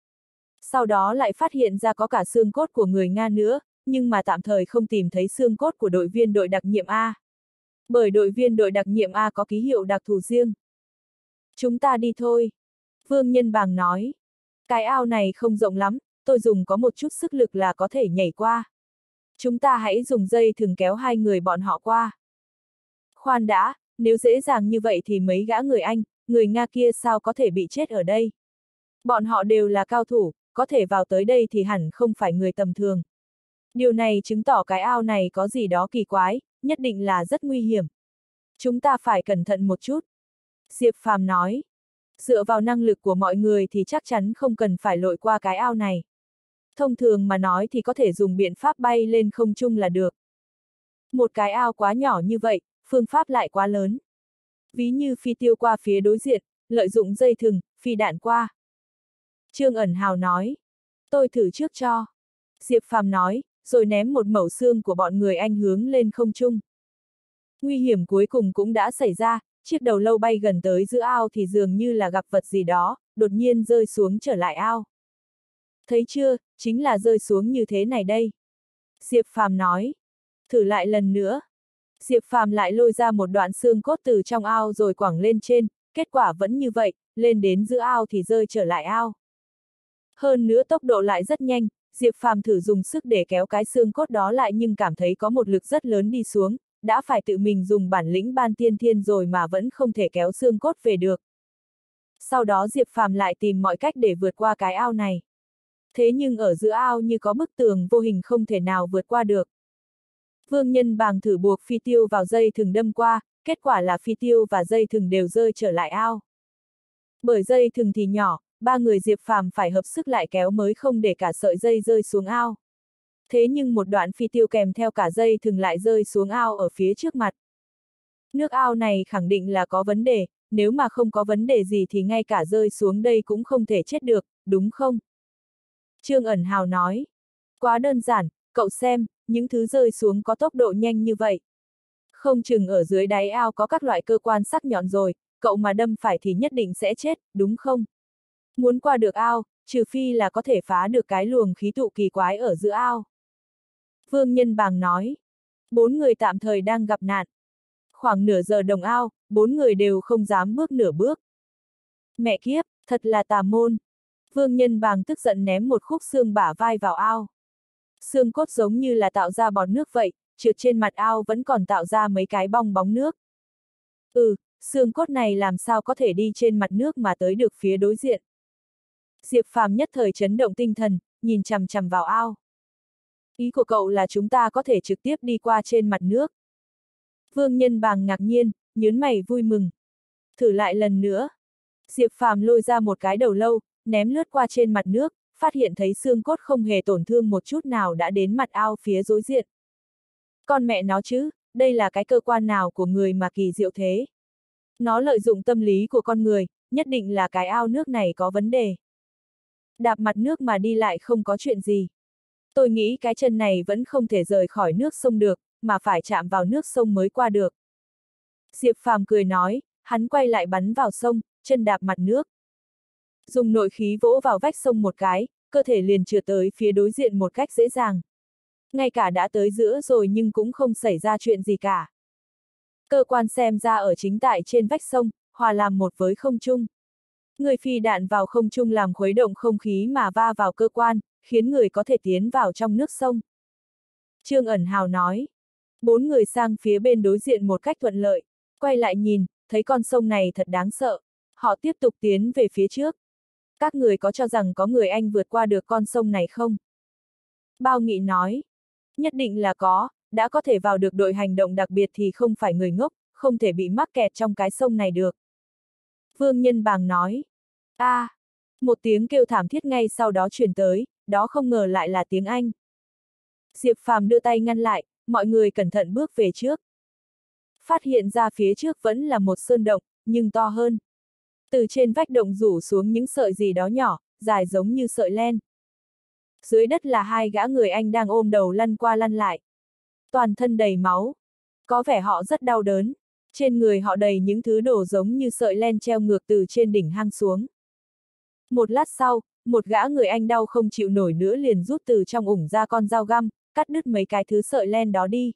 Sau đó lại phát hiện ra có cả xương cốt của người Nga nữa, nhưng mà tạm thời không tìm thấy xương cốt của đội viên đội đặc nhiệm A. Bởi đội viên đội đặc nhiệm A có ký hiệu đặc thù riêng. Chúng ta đi thôi. Vương Nhân Bàng nói. Cái ao này không rộng lắm, tôi dùng có một chút sức lực là có thể nhảy qua. Chúng ta hãy dùng dây thừng kéo hai người bọn họ qua. Khoan đã, nếu dễ dàng như vậy thì mấy gã người Anh, người Nga kia sao có thể bị chết ở đây? Bọn họ đều là cao thủ, có thể vào tới đây thì hẳn không phải người tầm thường. Điều này chứng tỏ cái ao này có gì đó kỳ quái, nhất định là rất nguy hiểm. Chúng ta phải cẩn thận một chút. Diệp Phàm nói. Dựa vào năng lực của mọi người thì chắc chắn không cần phải lội qua cái ao này. Thông thường mà nói thì có thể dùng biện pháp bay lên không trung là được. Một cái ao quá nhỏ như vậy, phương pháp lại quá lớn. Ví như phi tiêu qua phía đối diện, lợi dụng dây thừng, phi đạn qua. Trương Ẩn Hào nói. Tôi thử trước cho. Diệp Phàm nói, rồi ném một mẩu xương của bọn người Anh hướng lên không trung. Nguy hiểm cuối cùng cũng đã xảy ra, chiếc đầu lâu bay gần tới giữa ao thì dường như là gặp vật gì đó, đột nhiên rơi xuống trở lại ao. Thấy chưa, chính là rơi xuống như thế này đây. Diệp Phàm nói. Thử lại lần nữa. Diệp Phàm lại lôi ra một đoạn xương cốt từ trong ao rồi quẳng lên trên, kết quả vẫn như vậy, lên đến giữa ao thì rơi trở lại ao. Hơn nữa tốc độ lại rất nhanh, Diệp Phàm thử dùng sức để kéo cái xương cốt đó lại nhưng cảm thấy có một lực rất lớn đi xuống, đã phải tự mình dùng bản lĩnh ban tiên thiên rồi mà vẫn không thể kéo xương cốt về được. Sau đó Diệp Phàm lại tìm mọi cách để vượt qua cái ao này. Thế nhưng ở giữa ao như có bức tường vô hình không thể nào vượt qua được. Vương Nhân Bàng thử buộc phi tiêu vào dây thừng đâm qua, kết quả là phi tiêu và dây thừng đều rơi trở lại ao. Bởi dây thừng thì nhỏ, ba người Diệp Phàm phải hợp sức lại kéo mới không để cả sợi dây rơi xuống ao. Thế nhưng một đoạn phi tiêu kèm theo cả dây thừng lại rơi xuống ao ở phía trước mặt. Nước ao này khẳng định là có vấn đề, nếu mà không có vấn đề gì thì ngay cả rơi xuống đây cũng không thể chết được, đúng không? Trương Ẩn Hào nói. Quá đơn giản, cậu xem, những thứ rơi xuống có tốc độ nhanh như vậy. Không chừng ở dưới đáy ao có các loại cơ quan sắc nhọn rồi, cậu mà đâm phải thì nhất định sẽ chết, đúng không? Muốn qua được ao, trừ phi là có thể phá được cái luồng khí tụ kỳ quái ở giữa ao. Vương Nhân Bàng nói. 4 người tạm thời đang gặp nạn. Khoảng nửa giờ đồng ao, 4 người đều không dám bước nửa bước. Mẹ kiếp, thật là tà môn. Vương Nhân Bàng tức giận ném một khúc xương bả vai vào ao. Xương cốt giống như là tạo ra bọt nước vậy, trượt trên mặt ao vẫn còn tạo ra mấy cái bong bóng nước. Xương cốt này làm sao có thể đi trên mặt nước mà tới được phía đối diện. Diệp Phàm nhất thời chấn động tinh thần, nhìn chằm chằm vào ao. Ý của cậu là chúng ta có thể trực tiếp đi qua trên mặt nước. Vương Nhân Bàng ngạc nhiên, nhớn mày vui mừng. Thử lại lần nữa. Diệp Phàm lôi ra một cái đầu lâu, ném lướt qua trên mặt nước, phát hiện thấy xương cốt không hề tổn thương một chút nào đã đến mặt ao phía đối diện. Con mẹ nó chứ, đây là cái cơ quan nào của người mà kỳ diệu thế? Nó lợi dụng tâm lý của con người, nhất định là cái ao nước này có vấn đề. Đạp mặt nước mà đi lại không có chuyện gì. Tôi nghĩ cái chân này vẫn không thể rời khỏi nước sông được, mà phải chạm vào nước sông mới qua được. Diệp Phàm cười nói, hắn quay lại bắn vào sông, chân đạp mặt nước. Dùng nội khí vỗ vào vách sông một cái, cơ thể liền trượt tới phía đối diện một cách dễ dàng. Ngay cả đã tới giữa rồi nhưng cũng không xảy ra chuyện gì cả. Cơ quan xem ra ở chính tại trên vách sông, hòa làm một với không trung. Người phi đạn vào không trung làm khuấy động không khí mà va vào cơ quan, khiến người có thể tiến vào trong nước sông. Trương Ẩn Hào nói. 4 người sang phía bên đối diện một cách thuận lợi, quay lại nhìn, thấy con sông này thật đáng sợ. Họ tiếp tục tiến về phía trước. Các người có cho rằng có người Anh vượt qua được con sông này không? Bao Nghị nói. Nhất định là có, đã có thể vào được đội hành động đặc biệt thì không phải người ngốc, không thể bị mắc kẹt trong cái sông này được. Vương Nhân Bàng nói. Một tiếng kêu thảm thiết ngay sau đó truyền tới, đó không ngờ lại là tiếng Anh. Diệp Phàm đưa tay ngăn lại, mọi người cẩn thận bước về trước. Phát hiện ra phía trước vẫn là một sơn động, nhưng to hơn. Từ trên vách động rủ xuống những sợi gì đó nhỏ, dài giống như sợi len. Dưới đất là 2 gã người Anh đang ôm đầu lăn qua lăn lại. Toàn thân đầy máu. Có vẻ họ rất đau đớn. Trên người họ đầy những thứ đồ giống như sợi len treo ngược từ trên đỉnh hang xuống. Một lát sau, một gã người Anh đau không chịu nổi nữa liền rút từ trong ủng ra con dao găm, cắt đứt mấy cái thứ sợi len đó đi.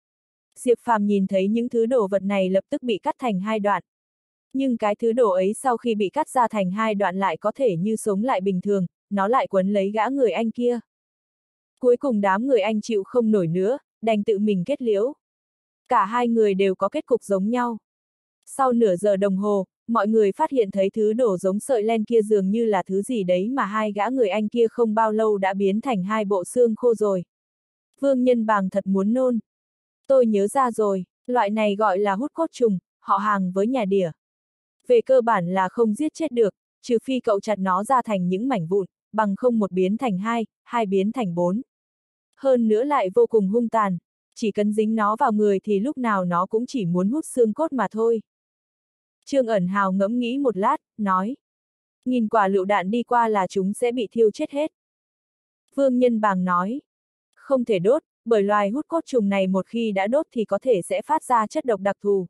Diệp Phàm nhìn thấy những thứ đồ vật này lập tức bị cắt thành 2 đoạn. Nhưng cái thứ đồ ấy sau khi bị cắt ra thành 2 đoạn lại có thể như sống lại bình thường, nó lại quấn lấy gã người Anh kia. Cuối cùng đám người Anh chịu không nổi nữa, đành tự mình kết liễu. Cả 2 người đều có kết cục giống nhau. Sau nửa giờ đồng hồ, mọi người phát hiện thấy thứ đồ giống sợi len kia dường như là thứ gì đấy mà 2 gã người Anh kia không bao lâu đã biến thành 2 bộ xương khô rồi. Vương Nhân Bàng thật muốn nôn. Tôi nhớ ra rồi, loại này gọi là hút cốt trùng, họ hàng với nhà đỉa. Về cơ bản là không giết chết được, trừ phi cậu chặt nó ra thành những mảnh vụn, bằng không một biến thành 2, 2 biến thành 4. Hơn nữa lại vô cùng hung tàn, chỉ cần dính nó vào người thì lúc nào nó cũng chỉ muốn hút xương cốt mà thôi. Trương Ẩn Hào ngẫm nghĩ một lát, nói. Nghìn quả lựu đạn đi qua là chúng sẽ bị thiêu chết hết. Vương Nhân Bàng nói. Không thể đốt, bởi loài hút cốt trùng này một khi đã đốt thì có thể sẽ phát ra chất độc đặc thù.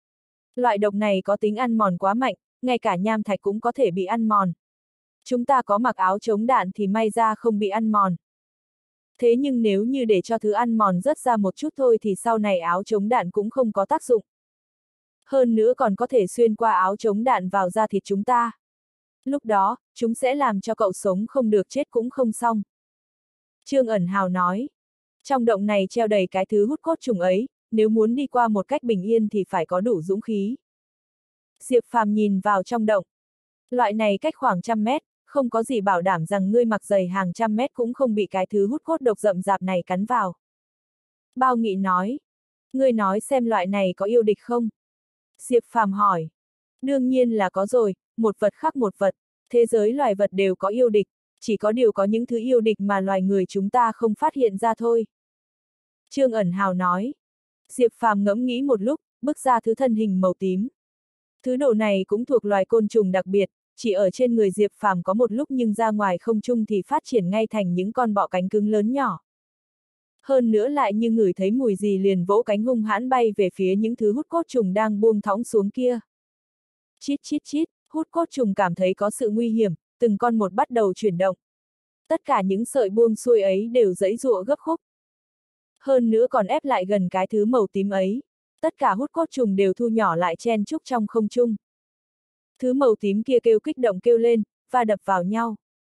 Loại độc này có tính ăn mòn quá mạnh, ngay cả nham thạch cũng có thể bị ăn mòn. Chúng ta có mặc áo chống đạn thì may ra không bị ăn mòn. Thế nhưng nếu như để cho thứ ăn mòn rớt ra một chút thôi thì sau này áo chống đạn cũng không có tác dụng. Hơn nữa còn có thể xuyên qua áo chống đạn vào da thịt chúng ta. Lúc đó, chúng sẽ làm cho cậu sống không được chết cũng không xong. Trương Ẩn Hào nói. Trong động này treo đầy cái thứ hút cốt trùng ấy, nếu muốn đi qua một cách bình yên thì phải có đủ dũng khí. Diệp Phàm nhìn vào trong động. Loại này cách khoảng 100 mét, không có gì bảo đảm rằng ngươi mặc giày hàng trăm mét cũng không bị cái thứ hút cốt độc rậm rạp này cắn vào. Bao Nghị nói. Ngươi nói xem loại này có yêu địch không? Diệp Phàm hỏi. Đương nhiên là có rồi, một vật khác một vật, thế giới loài vật đều có yêu địch, chỉ có điều có những thứ yêu địch mà loài người chúng ta không phát hiện ra thôi. Trương Ẩn Hào nói. Diệp Phàm ngẫm nghĩ một lúc, bước ra thứ thân hình màu tím. Thứ đồ này cũng thuộc loài côn trùng đặc biệt, chỉ ở trên người Diệp Phàm có một lúc nhưng ra ngoài không trung thì phát triển ngay thành những con bọ cánh cứng lớn nhỏ. Hơn nữa lại như ngửi thấy mùi gì liền vỗ cánh hung hãn bay về phía những thứ hút cốt trùng đang buông thõng xuống kia. Chít chít chít, hút cốt trùng cảm thấy có sự nguy hiểm, từng con một bắt đầu chuyển động. Tất cả những sợi buông xuôi ấy đều giãy giụa gấp khúc. Hơn nữa còn ép lại gần cái thứ màu tím ấy. Tất cả hút cốt trùng đều thu nhỏ lại chen chúc trong không trung. Thứ màu tím kia kêu kích động kêu lên, và đập vào nhau.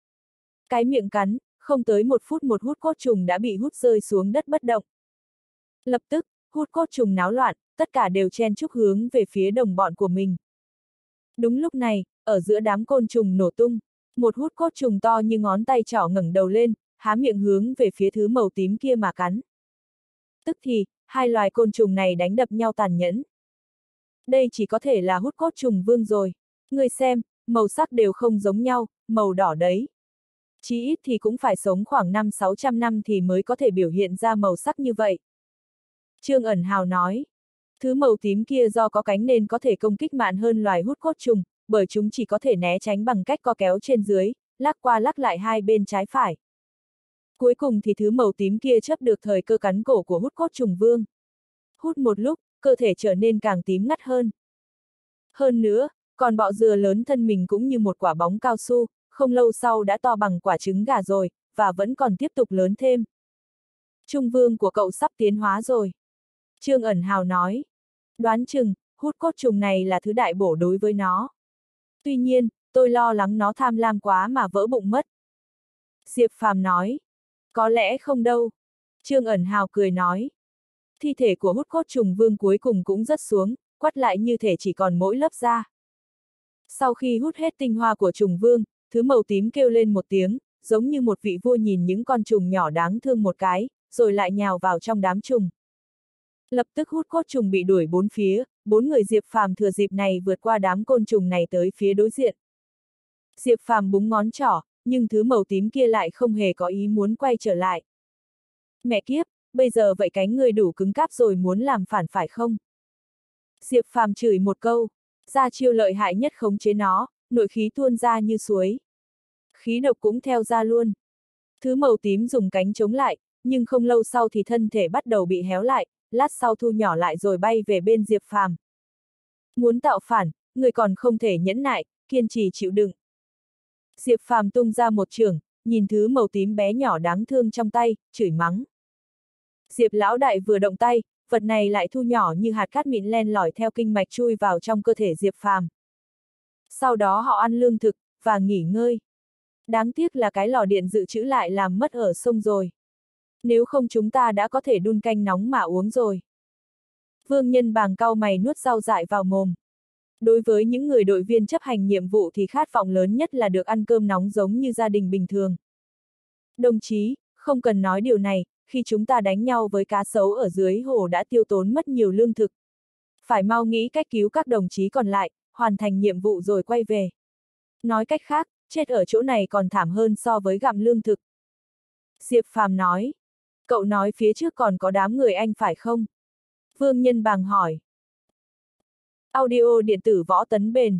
Cái miệng cắn, không tới 1 phút một hút cốt trùng đã bị hút rơi xuống đất bất động. Lập tức, hút cốt trùng náo loạn, tất cả đều chen chúc hướng về phía đồng bọn của mình. Đúng lúc này, ở giữa đám côn trùng nổ tung, một hút cốt trùng to như ngón tay trỏ ngẩng đầu lên, há miệng hướng về phía thứ màu tím kia mà cắn. Tức thì, hai loài côn trùng này đánh đập nhau tàn nhẫn. Đây chỉ có thể là hút cốt trùng vương rồi. Người xem, màu sắc đều không giống nhau, màu đỏ đấy. Chí ít thì cũng phải sống khoảng 500–600 năm thì mới có thể biểu hiện ra màu sắc như vậy. Trương Ẩn Hào nói, thứ màu tím kia do có cánh nên có thể công kích mạnh hơn loài hút cốt trùng, bởi chúng chỉ có thể né tránh bằng cách co kéo trên dưới, lắc qua lắc lại hai bên trái phải. Cuối cùng thì thứ màu tím kia chấp được thời cơ cắn cổ của hút cốt trùng vương. Hút một lúc, cơ thể trở nên càng tím ngắt hơn. Hơn nữa, còn bọ dừa lớn thân mình cũng như một quả bóng cao su, không lâu sau đã to bằng quả trứng gà rồi, và vẫn còn tiếp tục lớn thêm. Trung vương của cậu sắp tiến hóa rồi. Trương Ẩn Hào nói. Đoán chừng, hút cốt trùng này là thứ đại bổ đối với nó. Tuy nhiên, tôi lo lắng nó tham lam quá mà vỡ bụng mất. Diệp Phàm nói. Có lẽ không đâu. Trương Ẩn Hào cười nói. Thi thể của hút cốt trùng vương cuối cùng cũng rớt xuống, quắt lại như thể chỉ còn mỗi lớp da. Sau khi hút hết tinh hoa của trùng vương, thứ màu tím kêu lên một tiếng, giống như một vị vua nhìn những con trùng nhỏ đáng thương một cái, rồi lại nhào vào trong đám trùng. Lập tức hút cốt trùng bị đuổi bốn phía, 4 người Diệp Phàm thừa dịp này vượt qua đám côn trùng này tới phía đối diện. Diệp Phàm búng ngón trỏ, nhưng thứ màu tím kia lại không hề có ý muốn quay trở lại. Mẹ kiếp, bây giờ vậy cánh người đủ cứng cáp rồi muốn làm phản phải không? Diệp Phàm chửi một câu, ra chiêu lợi hại nhất khống chế nó, nội khí tuôn ra như suối. Khí độc cũng theo ra luôn. Thứ màu tím dùng cánh chống lại, nhưng không lâu sau thì thân thể bắt đầu bị héo lại, lát sau thu nhỏ lại rồi bay về bên Diệp Phàm. Muốn tạo phản, người còn không thể nhẫn nại, kiên trì chịu đựng. Diệp Phàm tung ra một chưởng, nhìn thứ màu tím bé nhỏ đáng thương trong tay, chửi mắng. Diệp lão đại vừa động tay, vật này lại thu nhỏ như hạt cát mịn len lỏi theo kinh mạch chui vào trong cơ thể Diệp Phàm. Sau đó họ ăn lương thực, và nghỉ ngơi. Đáng tiếc là cái lò điện dự trữ lại làm mất ở sông rồi. Nếu không chúng ta đã có thể đun canh nóng mà uống rồi. Vương Nhân Bàng cau mày nuốt rau dại vào mồm. Đối với những người đội viên chấp hành nhiệm vụ thì khát vọng lớn nhất là được ăn cơm nóng giống như gia đình bình thường. Đồng chí, không cần nói điều này, khi chúng ta đánh nhau với cá sấu ở dưới hồ đã tiêu tốn mất nhiều lương thực. Phải mau nghĩ cách cứu các đồng chí còn lại, hoàn thành nhiệm vụ rồi quay về. Nói cách khác, chết ở chỗ này còn thảm hơn so với gặm lương thực. Diệp Phàm nói. Cậu nói phía trước còn có đám người anh phải không? Vương Nhân Bàng hỏi. Audio điện tử Võ Tấn Bền.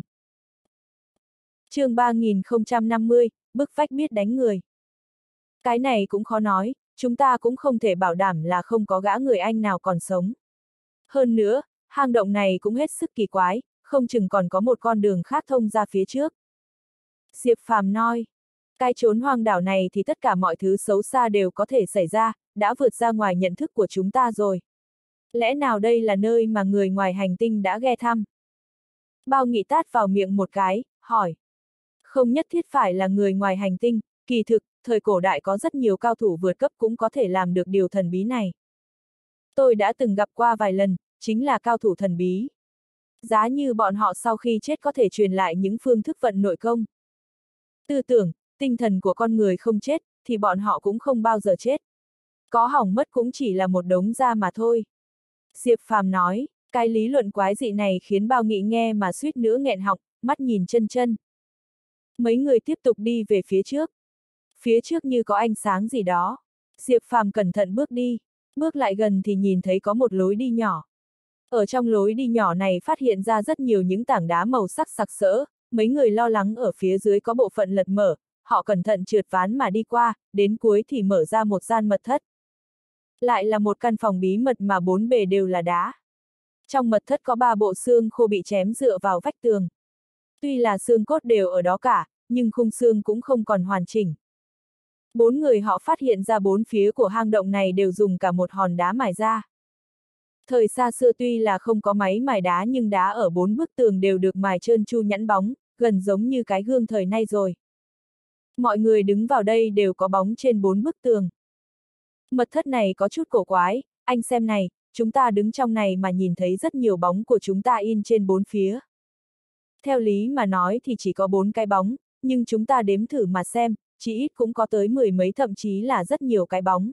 Chương 3050, bức vách biết đánh người. Cái này cũng khó nói, chúng ta cũng không thể bảo đảm là không có gã người anh nào còn sống. Hơn nữa, hang động này cũng hết sức kỳ quái, không chừng còn có một con đường khác thông ra phía trước. Diệp Phàm nói, cái chốn hoang đảo này thì tất cả mọi thứ xấu xa đều có thể xảy ra, đã vượt ra ngoài nhận thức của chúng ta rồi. Lẽ nào đây là nơi mà người ngoài hành tinh đã ghé thăm? Bao Nghị tát vào miệng một cái, hỏi. Không nhất thiết phải là người ngoài hành tinh, kỳ thực, thời cổ đại có rất nhiều cao thủ vượt cấp cũng có thể làm được điều thần bí này. Tôi đã từng gặp qua vài lần, chính là cao thủ thần bí. Giá như bọn họ sau khi chết có thể truyền lại những phương thức vận nội công. Tư tưởng, tinh thần của con người không chết, thì bọn họ cũng không bao giờ chết. Có hỏng mất cũng chỉ là một đống da mà thôi. Diệp Phàm nói, cái lý luận quái dị này khiến Bao Nghị nghe mà suýt nữa nghẹn họng, mắt nhìn chân chân. Mấy người tiếp tục đi về phía trước. Phía trước như có ánh sáng gì đó. Diệp Phàm cẩn thận bước đi. Bước lại gần thì nhìn thấy có một lối đi nhỏ. Ở trong lối đi nhỏ này phát hiện ra rất nhiều những tảng đá màu sắc sặc sỡ, mấy người lo lắng ở phía dưới có bộ phận lật mở, họ cẩn thận trượt ván mà đi qua, đến cuối thì mở ra một gian mật thất. Lại là một căn phòng bí mật mà 4 bề đều là đá. Trong mật thất có 3 bộ xương khô bị chém dựa vào vách tường. Tuy là xương cốt đều ở đó cả, nhưng khung xương cũng không còn hoàn chỉnh. 4 người họ phát hiện ra 4 phía của hang động này đều dùng cả một hòn đá mài ra. Thời xa xưa tuy là không có máy mài đá nhưng đá ở 4 bức tường đều được mài trơn tru nhẵn bóng, gần giống như cái gương thời nay rồi. Mọi người đứng vào đây đều có bóng trên 4 bức tường. Mật thất này có chút cổ quái, anh xem này, chúng ta đứng trong này mà nhìn thấy rất nhiều bóng của chúng ta in trên 4 phía. Theo lý mà nói thì chỉ có 4 cái bóng, nhưng chúng ta đếm thử mà xem, chỉ ít cũng có tới 10 mấy thậm chí là rất nhiều cái bóng.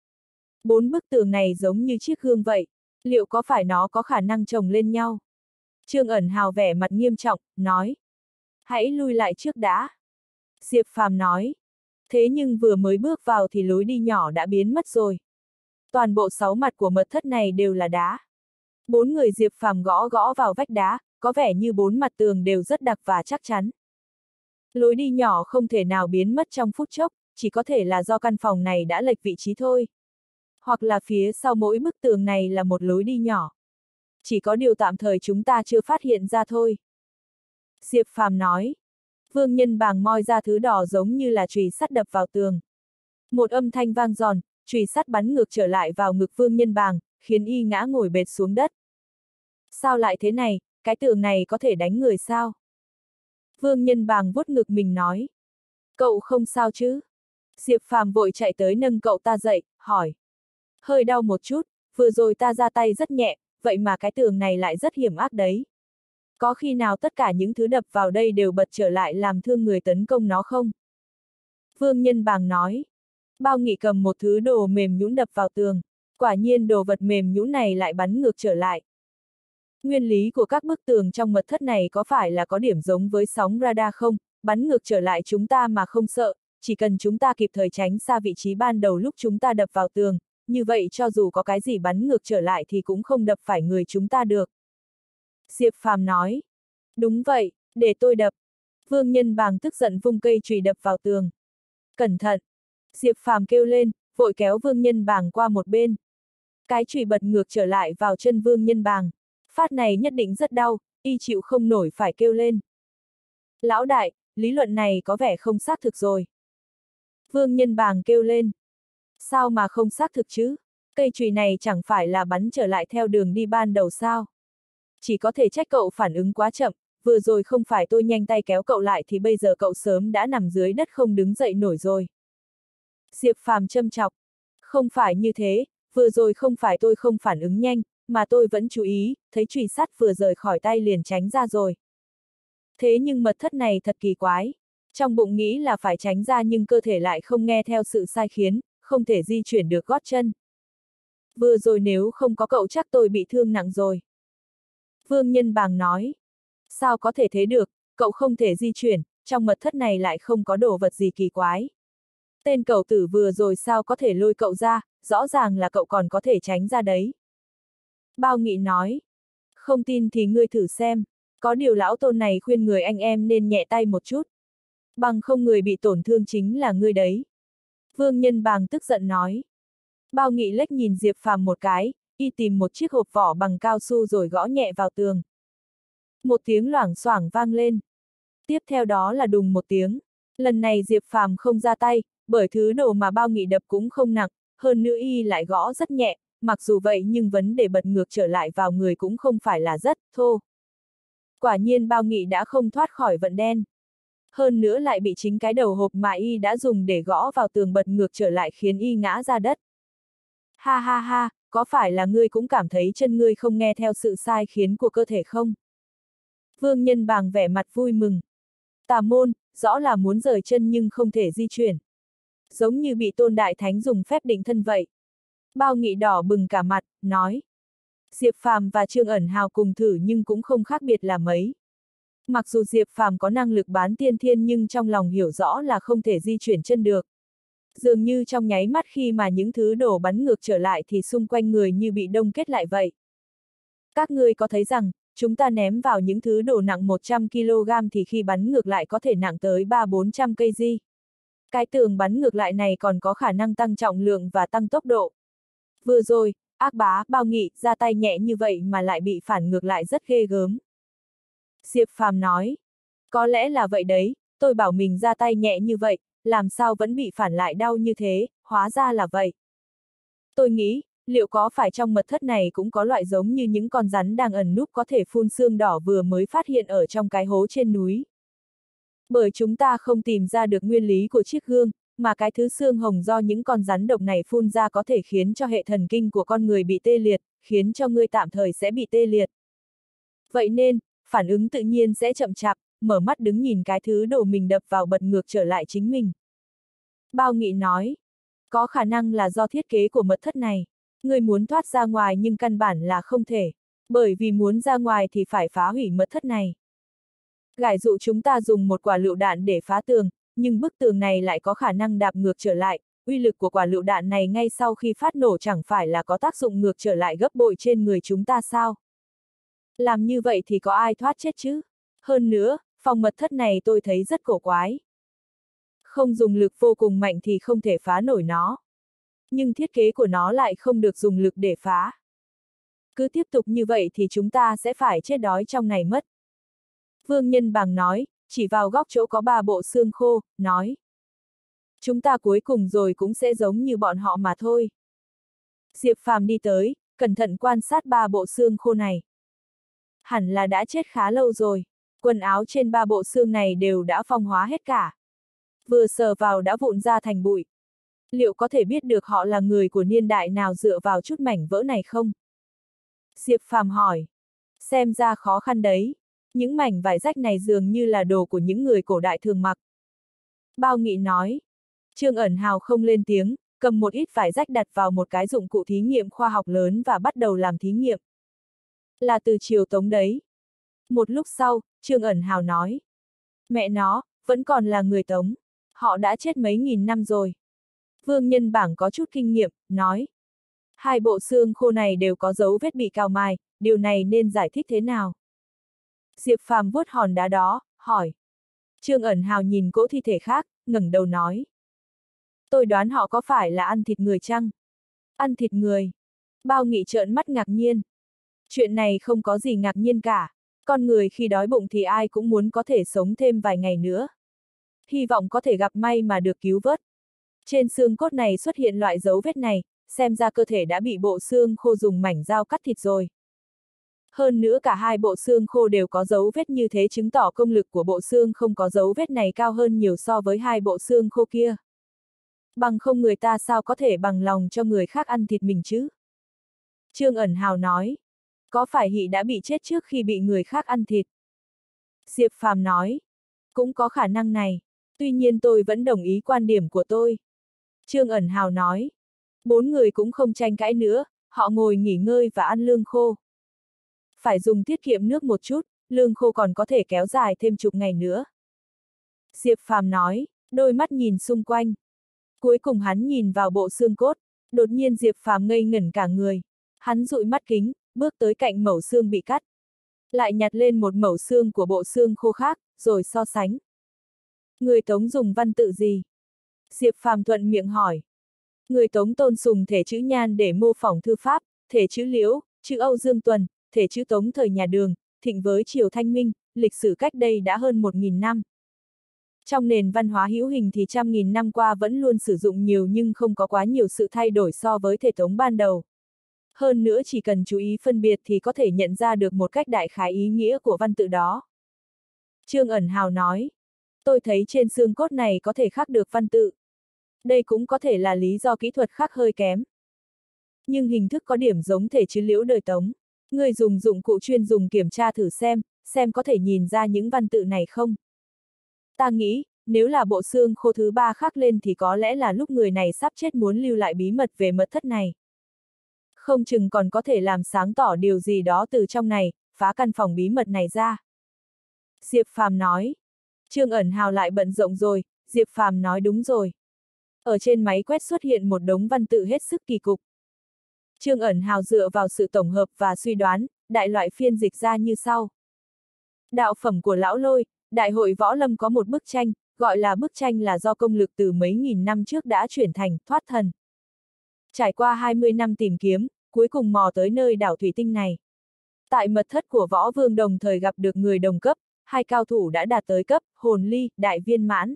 4 bức tường này giống như chiếc gương vậy, liệu có phải nó có khả năng chồng lên nhau? Trương Ẩn Hào vẻ mặt nghiêm trọng, nói. Hãy lui lại trước đã. Diệp Phàm nói. Thế nhưng vừa mới bước vào thì lối đi nhỏ đã biến mất rồi. Toàn bộ 6 mặt của mật thất này đều là đá. 4 người Diệp Phàm gõ gõ vào vách đá, có vẻ như 4 mặt tường đều rất đặc và chắc chắn. Lối đi nhỏ không thể nào biến mất trong phút chốc, chỉ có thể là do căn phòng này đã lệch vị trí thôi. Hoặc là phía sau mỗi bức tường này là một lối đi nhỏ. Chỉ có điều tạm thời chúng ta chưa phát hiện ra thôi. Diệp Phàm nói. Vương Nhân Bàng moi ra thứ đỏ giống như là chùy sắt đập vào tường. Một âm thanh vang giòn, chùy sắt bắn ngược trở lại vào ngực Vương Nhân Bàng, khiến y ngã ngồi bệt xuống đất. Sao lại thế này, cái tường này có thể đánh người sao? Vương Nhân Bàng vuốt ngực mình nói. Cậu không sao chứ? Diệp Phàm vội chạy tới nâng cậu ta dậy, hỏi. Hơi đau một chút, vừa rồi ta ra tay rất nhẹ, vậy mà cái tường này lại rất hiểm ác đấy. Có khi nào tất cả những thứ đập vào đây đều bật trở lại làm thương người tấn công nó không? Vương Nhân Bàng nói. Bao Nghị cầm một thứ đồ mềm nhũn đập vào tường, quả nhiên đồ vật mềm nhũn này lại bắn ngược trở lại. Nguyên lý của các bức tường trong mật thất này có phải là có điểm giống với sóng radar không? Bắn ngược trở lại chúng ta mà không sợ, chỉ cần chúng ta kịp thời tránh xa vị trí ban đầu lúc chúng ta đập vào tường, như vậy cho dù có cái gì bắn ngược trở lại thì cũng không đập phải người chúng ta được. Diệp Phàm nói. Đúng vậy, để tôi đập. Vương Nhân Bàng tức giận vung cây chùy đập vào tường. Cẩn thận! Diệp Phàm kêu lên, vội kéo Vương Nhân Bàng qua một bên. Cái chùy bật ngược trở lại vào chân Vương Nhân Bàng. Phát này nhất định rất đau, y chịu không nổi phải kêu lên. Lão đại, lý luận này có vẻ không xác thực rồi. Vương Nhân Bàng kêu lên. Sao mà không xác thực chứ? Cây chùy này chẳng phải là bắn trở lại theo đường đi ban đầu sao? Chỉ có thể trách cậu phản ứng quá chậm, vừa rồi không phải tôi nhanh tay kéo cậu lại thì bây giờ cậu sớm đã nằm dưới đất không đứng dậy nổi rồi. Diệp Phàm châm chọc. Không phải như thế, vừa rồi không phải tôi không phản ứng nhanh, mà tôi vẫn chú ý, thấy chùy sắt vừa rời khỏi tay liền tránh ra rồi. Thế nhưng mật thất này thật kỳ quái. Trong bụng nghĩ là phải tránh ra nhưng cơ thể lại không nghe theo sự sai khiến, không thể di chuyển được gót chân. Vừa rồi nếu không có cậu chắc tôi bị thương nặng rồi. Vương Nhân Bàng nói. Sao có thể thế được, cậu không thể di chuyển, trong mật thất này lại không có đồ vật gì kỳ quái. Tên cậu tử vừa rồi sao có thể lôi cậu ra, rõ ràng là cậu còn có thể tránh ra đấy. Bao Nghị nói. Không tin thì ngươi thử xem, có điều lão tôn này khuyên người anh em nên nhẹ tay một chút. Bằng không người bị tổn thương chính là ngươi đấy. Vương Nhân Bàng tức giận nói. Bao Nghị lếch nhìn Diệp Phàm một cái, y tìm một chiếc hộp vỏ bằng cao su rồi gõ nhẹ vào tường. Một tiếng loảng xoảng vang lên. Tiếp theo đó là đùng một tiếng. Lần này Diệp Phàm không ra tay, bởi thứ đồ mà Bao Nghị đập cũng không nặng, hơn nữa y lại gõ rất nhẹ, mặc dù vậy nhưng vấn đề bật ngược trở lại vào người cũng không phải là rất thô. Quả nhiên Bao Nghị đã không thoát khỏi vận đen. Hơn nữa lại bị chính cái đầu hộp mà y đã dùng để gõ vào tường bật ngược trở lại khiến y ngã ra đất. Ha ha ha, có phải là ngươi cũng cảm thấy chân ngươi không nghe theo sự sai khiến của cơ thể không? Vương Nhân Bàng vẻ mặt vui mừng. Tà môn, rõ là muốn rời chân nhưng không thể di chuyển. Giống như bị Tôn Đại Thánh dùng phép định thân vậy. Bao Nghị đỏ bừng cả mặt, nói. Diệp Phàm và Trương Ẩn Hào cùng thử nhưng cũng không khác biệt là mấy. Mặc dù Diệp Phàm có năng lực bán tiên thiên nhưng trong lòng hiểu rõ là không thể di chuyển chân được. Dường như trong nháy mắt khi mà những thứ đổ bắn ngược trở lại thì xung quanh người như bị đông kết lại vậy. Các ngươi có thấy rằng, chúng ta ném vào những thứ đổ nặng 100 kg thì khi bắn ngược lại có thể nặng tới 300-400 kg. Cái tường bắn ngược lại này còn có khả năng tăng trọng lượng và tăng tốc độ. Vừa rồi, ác bá Bao Nghị ra tay nhẹ như vậy mà lại bị phản ngược lại rất ghê gớm. Diệp Phàm nói, có lẽ là vậy đấy, tôi bảo mình ra tay nhẹ như vậy, làm sao vẫn bị phản lại đau như thế, hóa ra là vậy. Tôi nghĩ, liệu có phải trong mật thất này cũng có loại giống như những con rắn đang ẩn núp có thể phun xương đỏ vừa mới phát hiện ở trong cái hố trên núi. Bởi chúng ta không tìm ra được nguyên lý của chiếc gương, mà cái thứ xương hồng do những con rắn độc này phun ra có thể khiến cho hệ thần kinh của con người bị tê liệt, khiến cho ngươi tạm thời sẽ bị tê liệt. Vậy nên, phản ứng tự nhiên sẽ chậm chạp, mở mắt đứng nhìn cái thứ đồ mình đập vào bật ngược trở lại chính mình. Bao Nghị nói, có khả năng là do thiết kế của mật thất này. Ngươi muốn thoát ra ngoài nhưng căn bản là không thể, bởi vì muốn ra ngoài thì phải phá hủy mật thất này. Gải dụ chúng ta dùng một quả lựu đạn để phá tường, nhưng bức tường này lại có khả năng đạp ngược trở lại, uy lực của quả lựu đạn này ngay sau khi phát nổ chẳng phải là có tác dụng ngược trở lại gấp bội trên người chúng ta sao? Làm như vậy thì có ai thoát chết chứ? Hơn nữa, phòng mật thất này tôi thấy rất cổ quái. Không dùng lực vô cùng mạnh thì không thể phá nổi nó. Nhưng thiết kế của nó lại không được dùng lực để phá. Cứ tiếp tục như vậy thì chúng ta sẽ phải chết đói trong này mất. Vương Nhân Bàng nói, chỉ vào góc chỗ có 3 bộ xương khô, nói. Chúng ta cuối cùng rồi cũng sẽ giống như bọn họ mà thôi. Diệp Phàm đi tới, cẩn thận quan sát 3 bộ xương khô này. Hẳn là đã chết khá lâu rồi, quần áo trên 3 bộ xương này đều đã phong hóa hết cả. Vừa sờ vào đã vụn ra thành bụi. Liệu có thể biết được họ là người của niên đại nào dựa vào chút mảnh vỡ này không? Diệp Phàm hỏi. Xem ra khó khăn đấy. Những mảnh vải rách này dường như là đồ của những người cổ đại thường mặc. Bao Nghị nói. Trương Ẩn Hào không lên tiếng, cầm một ít vải rách đặt vào một cái dụng cụ thí nghiệm khoa học lớn và bắt đầu làm thí nghiệm. Là từ triều Tống đấy. Một lúc sau, Trương Ẩn Hào nói. Mẹ nó, vẫn còn là người Tống. Họ đã chết mấy nghìn năm rồi. Vương Nhân Bảng có chút kinh nghiệm, nói. 2 bộ xương khô này đều có dấu vết bị cào mài, điều này nên giải thích thế nào? Diệp Phàm vuốt hòn đá đó, hỏi. Trương Ẩn Hào nhìn cỗ thi thể khác, ngẩng đầu nói. Tôi đoán họ có phải là ăn thịt người chăng? Ăn thịt người. Bao Nghị trợn mắt ngạc nhiên. Chuyện này không có gì ngạc nhiên cả. Con người khi đói bụng thì ai cũng muốn có thể sống thêm vài ngày nữa. Hy vọng có thể gặp may mà được cứu vớt. Trên xương cốt này xuất hiện loại dấu vết này, xem ra cơ thể đã bị bộ xương khô dùng mảnh dao cắt thịt rồi. Hơn nữa cả 2 bộ xương khô đều có dấu vết như thế chứng tỏ công lực của bộ xương không có dấu vết này cao hơn nhiều so với 2 bộ xương khô kia. Bằng không người ta sao có thể bằng lòng cho người khác ăn thịt mình chứ? Trương Ẩn Hào nói. Có phải Hị đã bị chết trước khi bị người khác ăn thịt? Diệp Phàm nói. Cũng có khả năng này. Tuy nhiên tôi vẫn đồng ý quan điểm của tôi. Trương Ẩn Hào nói. 4 người cũng không tranh cãi nữa, họ ngồi nghỉ ngơi và ăn lương khô. Phải dùng tiết kiệm nước một chút, lương khô còn có thể kéo dài thêm chục ngày nữa. Diệp Phàm nói, đôi mắt nhìn xung quanh. Cuối cùng hắn nhìn vào bộ xương cốt, đột nhiên Diệp Phàm ngây ngẩn cả người. Hắn dụi mắt kính, bước tới cạnh mẩu xương bị cắt. Lại nhặt lên một mẩu xương của bộ xương khô khác, rồi so sánh. Người Tống dùng văn tự gì? Diệp Phàm thuận miệng hỏi. Người Tống tôn sùng thể chữ Nhan để mô phỏng thư pháp, thể chữ Liễu, chữ Âu Dương Tuần, thể chữ Tống thời nhà Đường, thịnh với triều Thanh Minh, lịch sử cách đây đã hơn 1000 năm. Trong nền văn hóa hữu hình thì trăm nghìn năm qua vẫn luôn sử dụng nhiều nhưng không có quá nhiều sự thay đổi so với thể Tống ban đầu. Hơn nữa chỉ cần chú ý phân biệt thì có thể nhận ra được một cách đại khái ý nghĩa của văn tự đó. Trương Ẩn Hào nói, tôi thấy trên xương cốt này có thể khắc được văn tự. Đây cũng có thể là lý do kỹ thuật khắc hơi kém. Nhưng hình thức có điểm giống thể chữ Liễu đời Tống. Người dùng dụng cụ chuyên dùng kiểm tra thử xem có thể nhìn ra những văn tự này không? Ta nghĩ, nếu là bộ xương khô thứ 3 khắc lên thì có lẽ là lúc người này sắp chết muốn lưu lại bí mật về mật thất này. Không chừng còn có thể làm sáng tỏ điều gì đó từ trong này, phá căn phòng bí mật này ra. Diệp Phàm nói. Trương Ẩn Hào lại bận rộn rồi, Diệp Phàm nói đúng rồi. Ở trên máy quét xuất hiện một đống văn tự hết sức kỳ cục. Trương Ẩn Hào dựa vào sự tổng hợp và suy đoán, đại loại phiên dịch ra như sau. Đạo phẩm của Lão Lôi, Đại hội Võ Lâm có một bức tranh, gọi là bức tranh là do công lực từ mấy nghìn năm trước đã chuyển thành, thoát thần. Trải qua 20 năm tìm kiếm, cuối cùng mò tới nơi đảo thủy tinh này. Tại mật thất của Võ Vương đồng thời gặp được người đồng cấp, 2 cao thủ đã đạt tới cấp, hồn ly, đại viên mãn.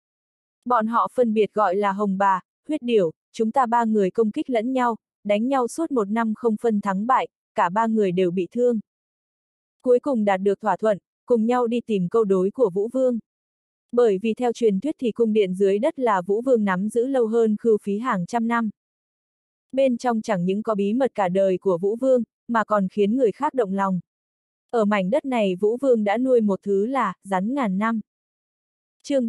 Bọn họ phân biệt gọi là Hồng Bà, Huyết Điểu, chúng ta 3 người công kích lẫn nhau, đánh nhau suốt 1 năm không phân thắng bại, cả 3 người đều bị thương. Cuối cùng đạt được thỏa thuận, cùng nhau đi tìm câu đối của Vũ Vương. Bởi vì theo truyền thuyết thì cung điện dưới đất là Vũ Vương nắm giữ lâu hơn Khưu Phí hàng trăm năm. Bên trong chẳng những có bí mật cả đời của Vũ Vương, mà còn khiến người khác động lòng. Ở mảnh đất này Vũ Vương đã nuôi một thứ là rắn ngàn năm. Chương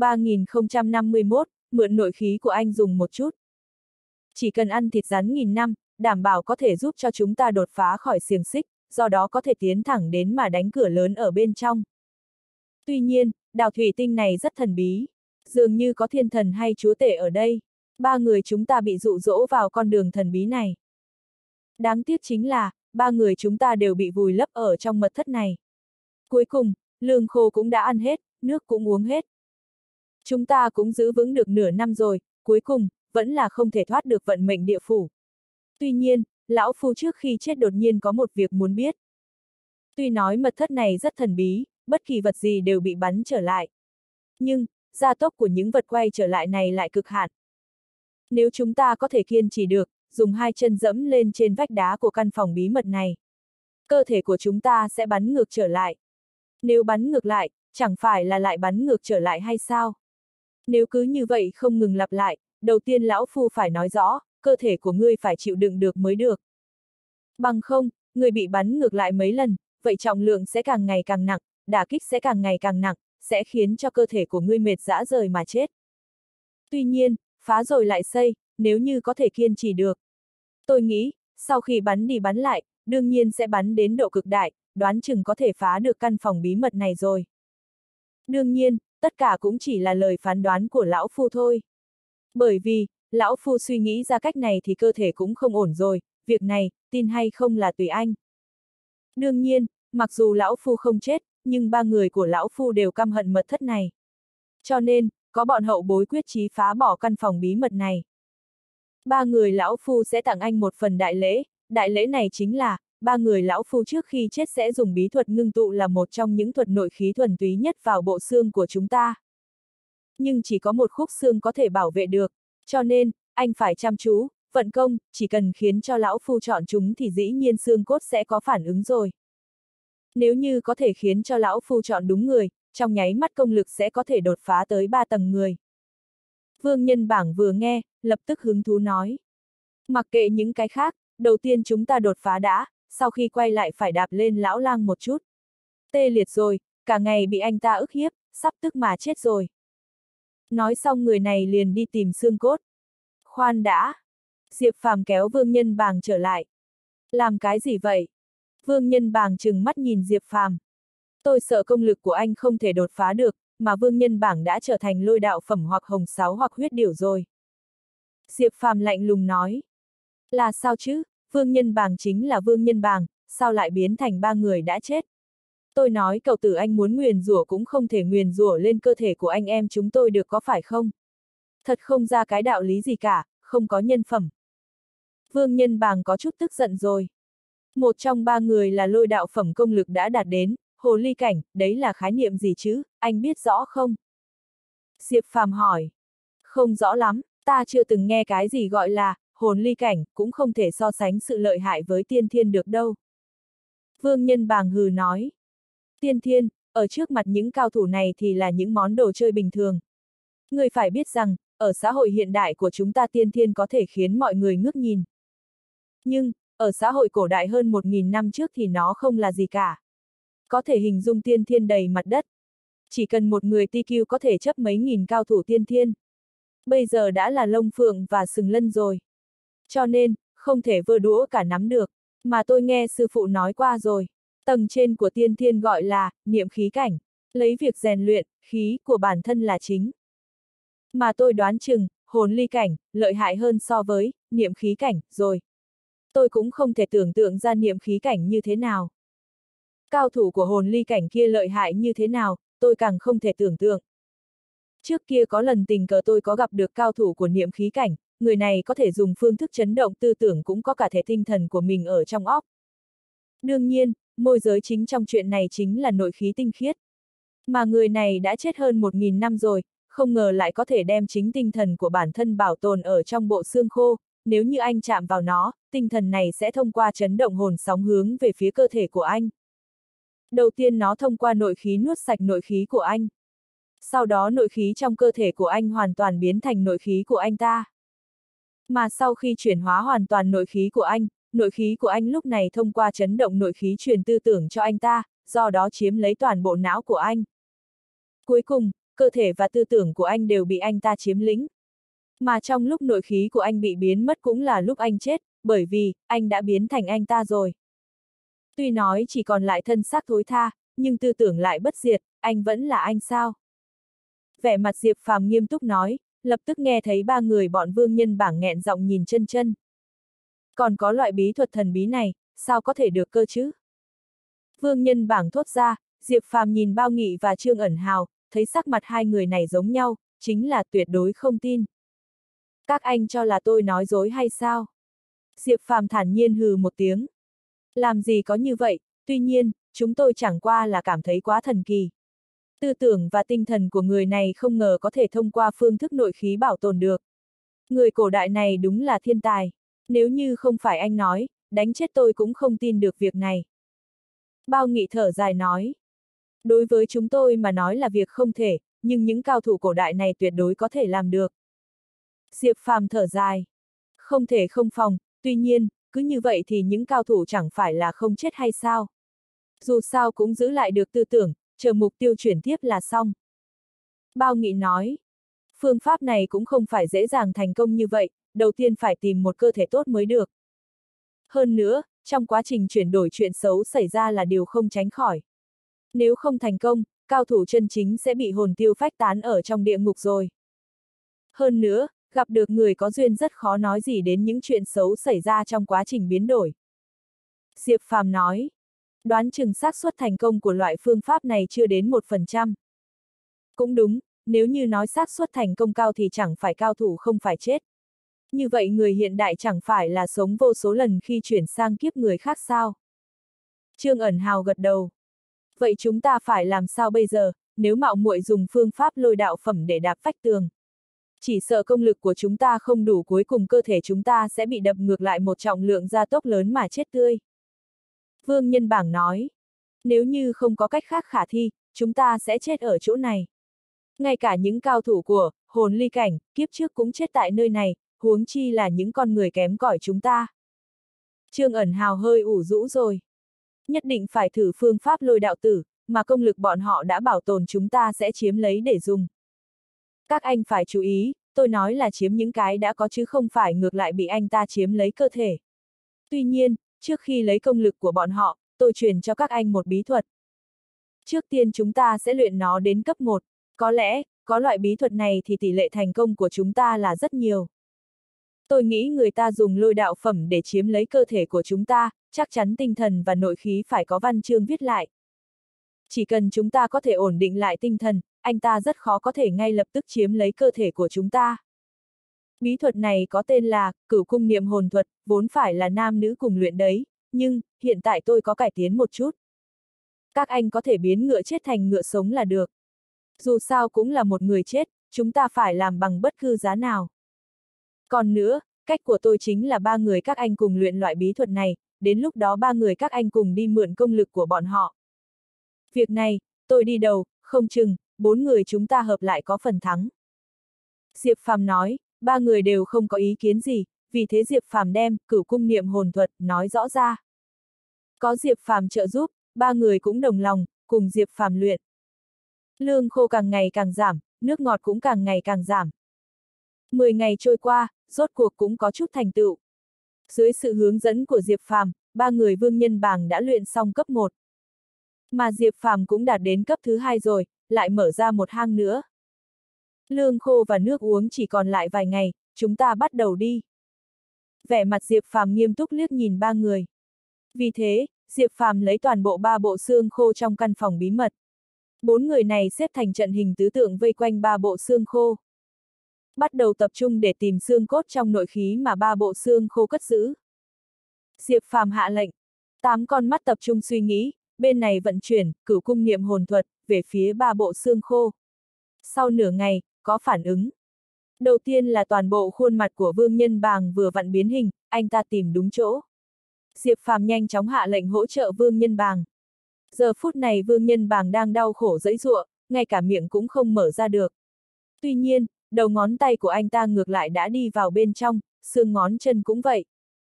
3051, mượn nội khí của anh dùng một chút. Chỉ cần ăn thịt rắn nghìn năm, đảm bảo có thể giúp cho chúng ta đột phá khỏi xiềng xích, do đó có thể tiến thẳng đến mà đánh cửa lớn ở bên trong. Tuy nhiên, đào thủy tinh này rất thần bí, dường như có thiên thần hay chúa tể ở đây. Ba người chúng ta bị dụ dỗ vào con đường thần bí này. Đáng tiếc chính là, ba người chúng ta đều bị vùi lấp ở trong mật thất này. Cuối cùng, lương khô cũng đã ăn hết, nước cũng uống hết. Chúng ta cũng giữ vững được nửa năm rồi, cuối cùng, vẫn là không thể thoát được vận mệnh địa phủ. Tuy nhiên, lão phu trước khi chết đột nhiên có một việc muốn biết. Tuy nói mật thất này rất thần bí, bất kỳ vật gì đều bị bắn trở lại. Nhưng, gia tốc của những vật quay trở lại này lại cực hạn. Nếu chúng ta có thể kiên trì được, dùng hai chân dẫm lên trên vách đá của căn phòng bí mật này, cơ thể của chúng ta sẽ bắn ngược trở lại. Nếu bắn ngược lại, chẳng phải là lại bắn ngược trở lại hay sao? Nếu cứ như vậy không ngừng lặp lại, đầu tiên lão phu phải nói rõ, cơ thể của ngươi phải chịu đựng được mới được. Bằng không, ngươi bị bắn ngược lại mấy lần, vậy trọng lượng sẽ càng ngày càng nặng, đả kích sẽ càng ngày càng nặng, sẽ khiến cho cơ thể của ngươi mệt rã rời mà chết. Tuy nhiên, phá rồi lại xây, nếu như có thể kiên trì được. Tôi nghĩ, sau khi bắn đi bắn lại, đương nhiên sẽ bắn đến độ cực đại, đoán chừng có thể phá được căn phòng bí mật này rồi. Đương nhiên, tất cả cũng chỉ là lời phán đoán của lão phu thôi. Bởi vì, lão phu suy nghĩ ra cách này thì cơ thể cũng không ổn rồi, việc này, tin hay không là tùy anh. Đương nhiên, mặc dù lão phu không chết, nhưng ba người của lão phu đều căm hận mật thất này. Cho nên, có bọn hậu bối quyết chí phá bỏ căn phòng bí mật này. Ba người lão phu sẽ tặng anh một phần đại lễ này chính là, ba người lão phu trước khi chết sẽ dùng bí thuật ngưng tụ là một trong những thuật nội khí thuần túy nhất vào bộ xương của chúng ta. Nhưng chỉ có một khúc xương có thể bảo vệ được, cho nên, anh phải chăm chú, vận công, chỉ cần khiến cho lão phu chọn chúng thì dĩ nhiên xương cốt sẽ có phản ứng rồi. Nếu như có thể khiến cho lão phu chọn đúng người, trong nháy mắt công lực sẽ có thể đột phá tới 3 tầng người. Vương Nhân Bảng vừa nghe, lập tức hứng thú nói. Mặc kệ những cái khác, đầu tiên chúng ta đột phá đã, sau khi quay lại phải đạp lên lão lang một chút. Tê liệt rồi, cả ngày bị anh ta ức hiếp, sắp tức mà chết rồi. Nói xong người này liền đi tìm xương cốt. Khoan đã. Diệp Phàm kéo Vương Nhân Bàng trở lại. Làm cái gì vậy? Vương Nhân Bàng trừng mắt nhìn Diệp Phàm. Tôi sợ công lực của anh không thể đột phá được, mà Vương Nhân Bảng đã trở thành lôi đạo phẩm hoặc hồng sáo hoặc huyết điểu rồi. Diệp Phàm lạnh lùng nói. Là sao chứ, Vương Nhân Bàng chính là Vương Nhân Bàng, sao lại biến thành ba người đã chết? Tôi nói cậu tử anh muốn nguyền rủa cũng không thể nguyền rủa lên cơ thể của anh em chúng tôi được có phải không? Thật không ra cái đạo lý gì cả, không có nhân phẩm. Vương Nhân Bàng có chút tức giận rồi. Một trong ba người là lôi đạo phẩm công lực đã đạt đến, hồ ly cảnh, đấy là khái niệm gì chứ, anh biết rõ không? Diệp Phàm hỏi. Không rõ lắm, ta chưa từng nghe cái gì gọi là, hồn ly cảnh, cũng không thể so sánh sự lợi hại với tiên thiên được đâu. Vương Nhân Bàng hừ nói. Tiên thiên, ở trước mặt những cao thủ này thì là những món đồ chơi bình thường. Người phải biết rằng, ở xã hội hiện đại của chúng ta tiên thiên có thể khiến mọi người ngước nhìn. Nhưng, ở xã hội cổ đại hơn 1000 năm trước thì nó không là gì cả. Có thể hình dung tiên thiên đầy mặt đất. Chỉ cần một người TQ có thể chấp mấy nghìn cao thủ tiên thiên. Bây giờ đã là lông phượng và sừng lân rồi. Cho nên, không thể vơ đũa cả nắm được. Mà tôi nghe sư phụ nói qua rồi. Tầng trên của tiên thiên gọi là, niệm khí cảnh. Lấy việc rèn luyện, khí của bản thân là chính. Mà tôi đoán chừng, hồn ly cảnh, lợi hại hơn so với, niệm khí cảnh, rồi. Tôi cũng không thể tưởng tượng ra niệm khí cảnh như thế nào. Cao thủ của hồn ly cảnh kia lợi hại như thế nào, tôi càng không thể tưởng tượng. Trước kia có lần tình cờ tôi có gặp được cao thủ của niệm khí cảnh, người này có thể dùng phương thức chấn động tư tưởng cũng có cả thể tinh thần của mình ở trong óc. Đương nhiên, môi giới chính trong chuyện này chính là nội khí tinh khiết. Mà người này đã chết hơn 1000 năm rồi, không ngờ lại có thể đem chính tinh thần của bản thân bảo tồn ở trong bộ xương khô, nếu như anh chạm vào nó, tinh thần này sẽ thông qua chấn động hồn sóng hướng về phía cơ thể của anh. Đầu tiên nó thông qua nội khí nuốt sạch nội khí của anh. sau đó nội khí trong cơ thể của anh hoàn toàn biến thành nội khí của anh ta. Mà sau khi chuyển hóa hoàn toàn nội khí của anh lúc này thông qua chấn động nội khí truyền tư tưởng cho anh ta, do đó chiếm lấy toàn bộ não của anh. Cuối cùng, cơ thể và tư tưởng của anh đều bị anh ta chiếm lĩnh. Mà trong lúc nội khí của anh bị biến mất cũng là lúc anh chết, bởi vì, anh đã biến thành anh ta rồi. Tuy nói chỉ còn lại thân xác thối tha, nhưng tư tưởng lại bất diệt, anh vẫn là anh sao? Vẻ mặt Diệp Phàm nghiêm túc nói, lập tức nghe thấy ba người bọn Vương Nhân Bảng nghẹn giọng nhìn chân chân. Còn có loại bí thuật thần bí này, sao có thể được cơ chứ? Vương Nhân Bảng thốt ra, Diệp Phàm nhìn Bao Nghị và Trương Ẩn Hào, thấy sắc mặt hai người này giống nhau, chính là tuyệt đối không tin. Các anh cho là tôi nói dối hay sao? Diệp Phàm thản nhiên hừ một tiếng. Làm gì có như vậy, tuy nhiên, chúng tôi chẳng qua là cảm thấy quá thần kỳ. Tư tưởng và tinh thần của người này không ngờ có thể thông qua phương thức nội khí bảo tồn được. Người cổ đại này đúng là thiên tài. Nếu như không phải anh nói, đánh chết tôi cũng không tin được việc này. Bao Nghị thở dài nói. Đối với chúng tôi mà nói là việc không thể, nhưng những cao thủ cổ đại này tuyệt đối có thể làm được. Diệp Phàm thở dài. Không thể không phòng, tuy nhiên, cứ như vậy thì những cao thủ chẳng phải là không chết hay sao? Dù sao cũng giữ lại được tư tưởng, chờ mục tiêu chuyển tiếp là xong. Bao Nghị nói. Phương pháp này cũng không phải dễ dàng thành công như vậy, đầu tiên phải tìm một cơ thể tốt mới được. Hơn nữa, trong quá trình chuyển đổi chuyện xấu xảy ra là điều không tránh khỏi. Nếu không thành công, cao thủ chân chính sẽ bị hồn tiêu phách tán ở trong địa ngục rồi. Hơn nữa, gặp được người có duyên rất khó nói gì đến những chuyện xấu xảy ra trong quá trình biến đổi. Diệp Phàm nói, đoán chừng xác suất thành công của loại phương pháp này chưa đến 1%. Cũng đúng, nếu như nói xác suất thành công cao thì chẳng phải cao thủ không phải chết. Như vậy người hiện đại chẳng phải là sống vô số lần khi chuyển sang kiếp người khác sao? Trương Ẩn Hào gật đầu. Vậy chúng ta phải làm sao bây giờ, nếu mạo muội dùng phương pháp lôi đạo phẩm để đạp vách tường? Chỉ sợ công lực của chúng ta không đủ, cuối cùng cơ thể chúng ta sẽ bị đập ngược lại một trọng lượng gia tốc lớn mà chết tươi. Vương Nhân Bảng nói, nếu như không có cách khác khả thi, chúng ta sẽ chết ở chỗ này. Ngay cả những cao thủ của hồn ly cảnh, kiếp trước cũng chết tại nơi này, huống chi là những con người kém cỏi chúng ta. Trương Ẩn Hào hơi ủ rũ rồi. Nhất định phải thử phương pháp lôi đạo tử, mà công lực bọn họ đã bảo tồn chúng ta sẽ chiếm lấy để dùng. Các anh phải chú ý, tôi nói là chiếm những cái đã có chứ không phải ngược lại bị anh ta chiếm lấy cơ thể. Tuy nhiên, trước khi lấy công lực của bọn họ, tôi truyền cho các anh một bí thuật. Trước tiên chúng ta sẽ luyện nó đến cấp 1, có lẽ, có loại bí thuật này thì tỷ lệ thành công của chúng ta là rất nhiều. Tôi nghĩ người ta dùng lôi đạo phẩm để chiếm lấy cơ thể của chúng ta, chắc chắn tinh thần và nội khí phải có văn chương viết lại. Chỉ cần chúng ta có thể ổn định lại tinh thần, anh ta rất khó có thể ngay lập tức chiếm lấy cơ thể của chúng ta. Bí thuật này có tên là Cửu Cung Niệm Hồn Thuật, vốn phải là nam nữ cùng luyện đấy, nhưng hiện tại tôi có cải tiến một chút. Các anh có thể biến ngựa chết thành ngựa sống là được. Dù sao cũng là một người chết, chúng ta phải làm bằng bất cứ giá nào. Còn nữa, cách của tôi chính là ba người các anh cùng luyện loại bí thuật này, đến lúc đó ba người các anh cùng đi mượn công lực của bọn họ. Việc này, tôi đi đầu, không chừng, 4 người chúng ta hợp lại có phần thắng. Diệp Phàm nói, ba người đều không có ý kiến gì, vì thế Diệp Phàm đem Cửu Cung Niệm Hồn Thuật nói rõ ra. Có Diệp Phàm trợ giúp, ba người cũng đồng lòng, cùng Diệp Phàm luyện. Lương khô càng ngày càng giảm, nước ngọt cũng càng ngày càng giảm. 10 ngày trôi qua, rốt cuộc cũng có chút thành tựu. Dưới sự hướng dẫn của Diệp Phàm, ba người Vương Nhân Bảng đã luyện xong cấp 1. Mà Diệp Phàm cũng đạt đến cấp thứ 2 rồi, lại mở ra một hang nữa. Lương khô và nước uống chỉ còn lại vài ngày, chúng ta bắt đầu đi. Vẻ mặt Diệp Phàm nghiêm túc liếc nhìn ba người. Vì thế, Diệp Phàm lấy toàn bộ 3 bộ xương khô trong căn phòng bí mật. 4 người này xếp thành trận hình tứ tượng vây quanh 3 bộ xương khô. Bắt đầu tập trung để tìm xương cốt trong nội khí mà 3 bộ xương khô cất giữ. Diệp Phàm hạ lệnh. 8 con mắt tập trung suy nghĩ, bên này vận chuyển Cửu Cung Niệm Hồn Thuật về phía 3 bộ xương khô. Sau nửa ngày, có phản ứng. Đầu tiên là toàn bộ khuôn mặt của Vương Nhân Bàng vừa vặn biến hình, anh ta tìm đúng chỗ. Diệp Phàm nhanh chóng hạ lệnh hỗ trợ Vương Nhân Bàng. Giờ phút này Vương Nhân Bàng đang đau khổ giãy giụa, ngay cả miệng cũng không mở ra được. Tuy nhiên, đầu ngón tay của anh ta ngược lại đã đi vào bên trong, xương ngón chân cũng vậy.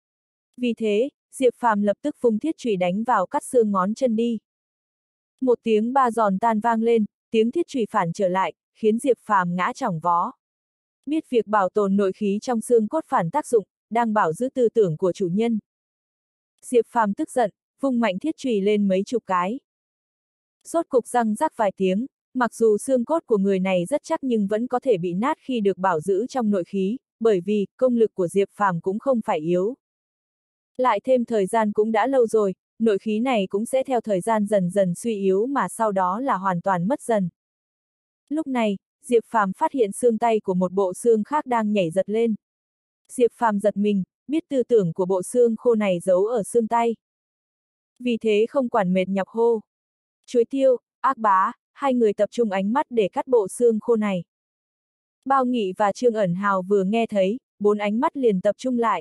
Vì thế, Diệp Phàm lập tức vung thiết chùy đánh vào cắt xương ngón chân đi. Một tiếng ba giòn tan vang lên, tiếng thiết chùy phản trở lại, khiến Diệp Phàm ngã chỏng vó. Biết việc bảo tồn nội khí trong xương cốt phản tác dụng, đang bảo giữ tư tưởng của chủ nhân. Diệp Phàm tức giận, vung mạnh thiết chùy lên mấy chục cái. Rốt cục răng rắc vài tiếng, mặc dù xương cốt của người này rất chắc nhưng vẫn có thể bị nát khi được bảo giữ trong nội khí, bởi vì công lực của Diệp Phàm cũng không phải yếu. Lại thêm thời gian cũng đã lâu rồi, nội khí này cũng sẽ theo thời gian dần dần suy yếu mà sau đó là hoàn toàn mất dần. Lúc này, Diệp Phàm phát hiện xương tay của một bộ xương khác đang nhảy giật lên. Diệp Phàm giật mình, biết tư tưởng của bộ xương khô này giấu ở xương tay. Vì thế không quản mệt nhọc hô. Chuối Tiêu, Ác Bá, hai người tập trung ánh mắt để cắt bộ xương khô này. Bao Nghị và Trương Ẩn Hào vừa nghe thấy, bốn ánh mắt liền tập trung lại.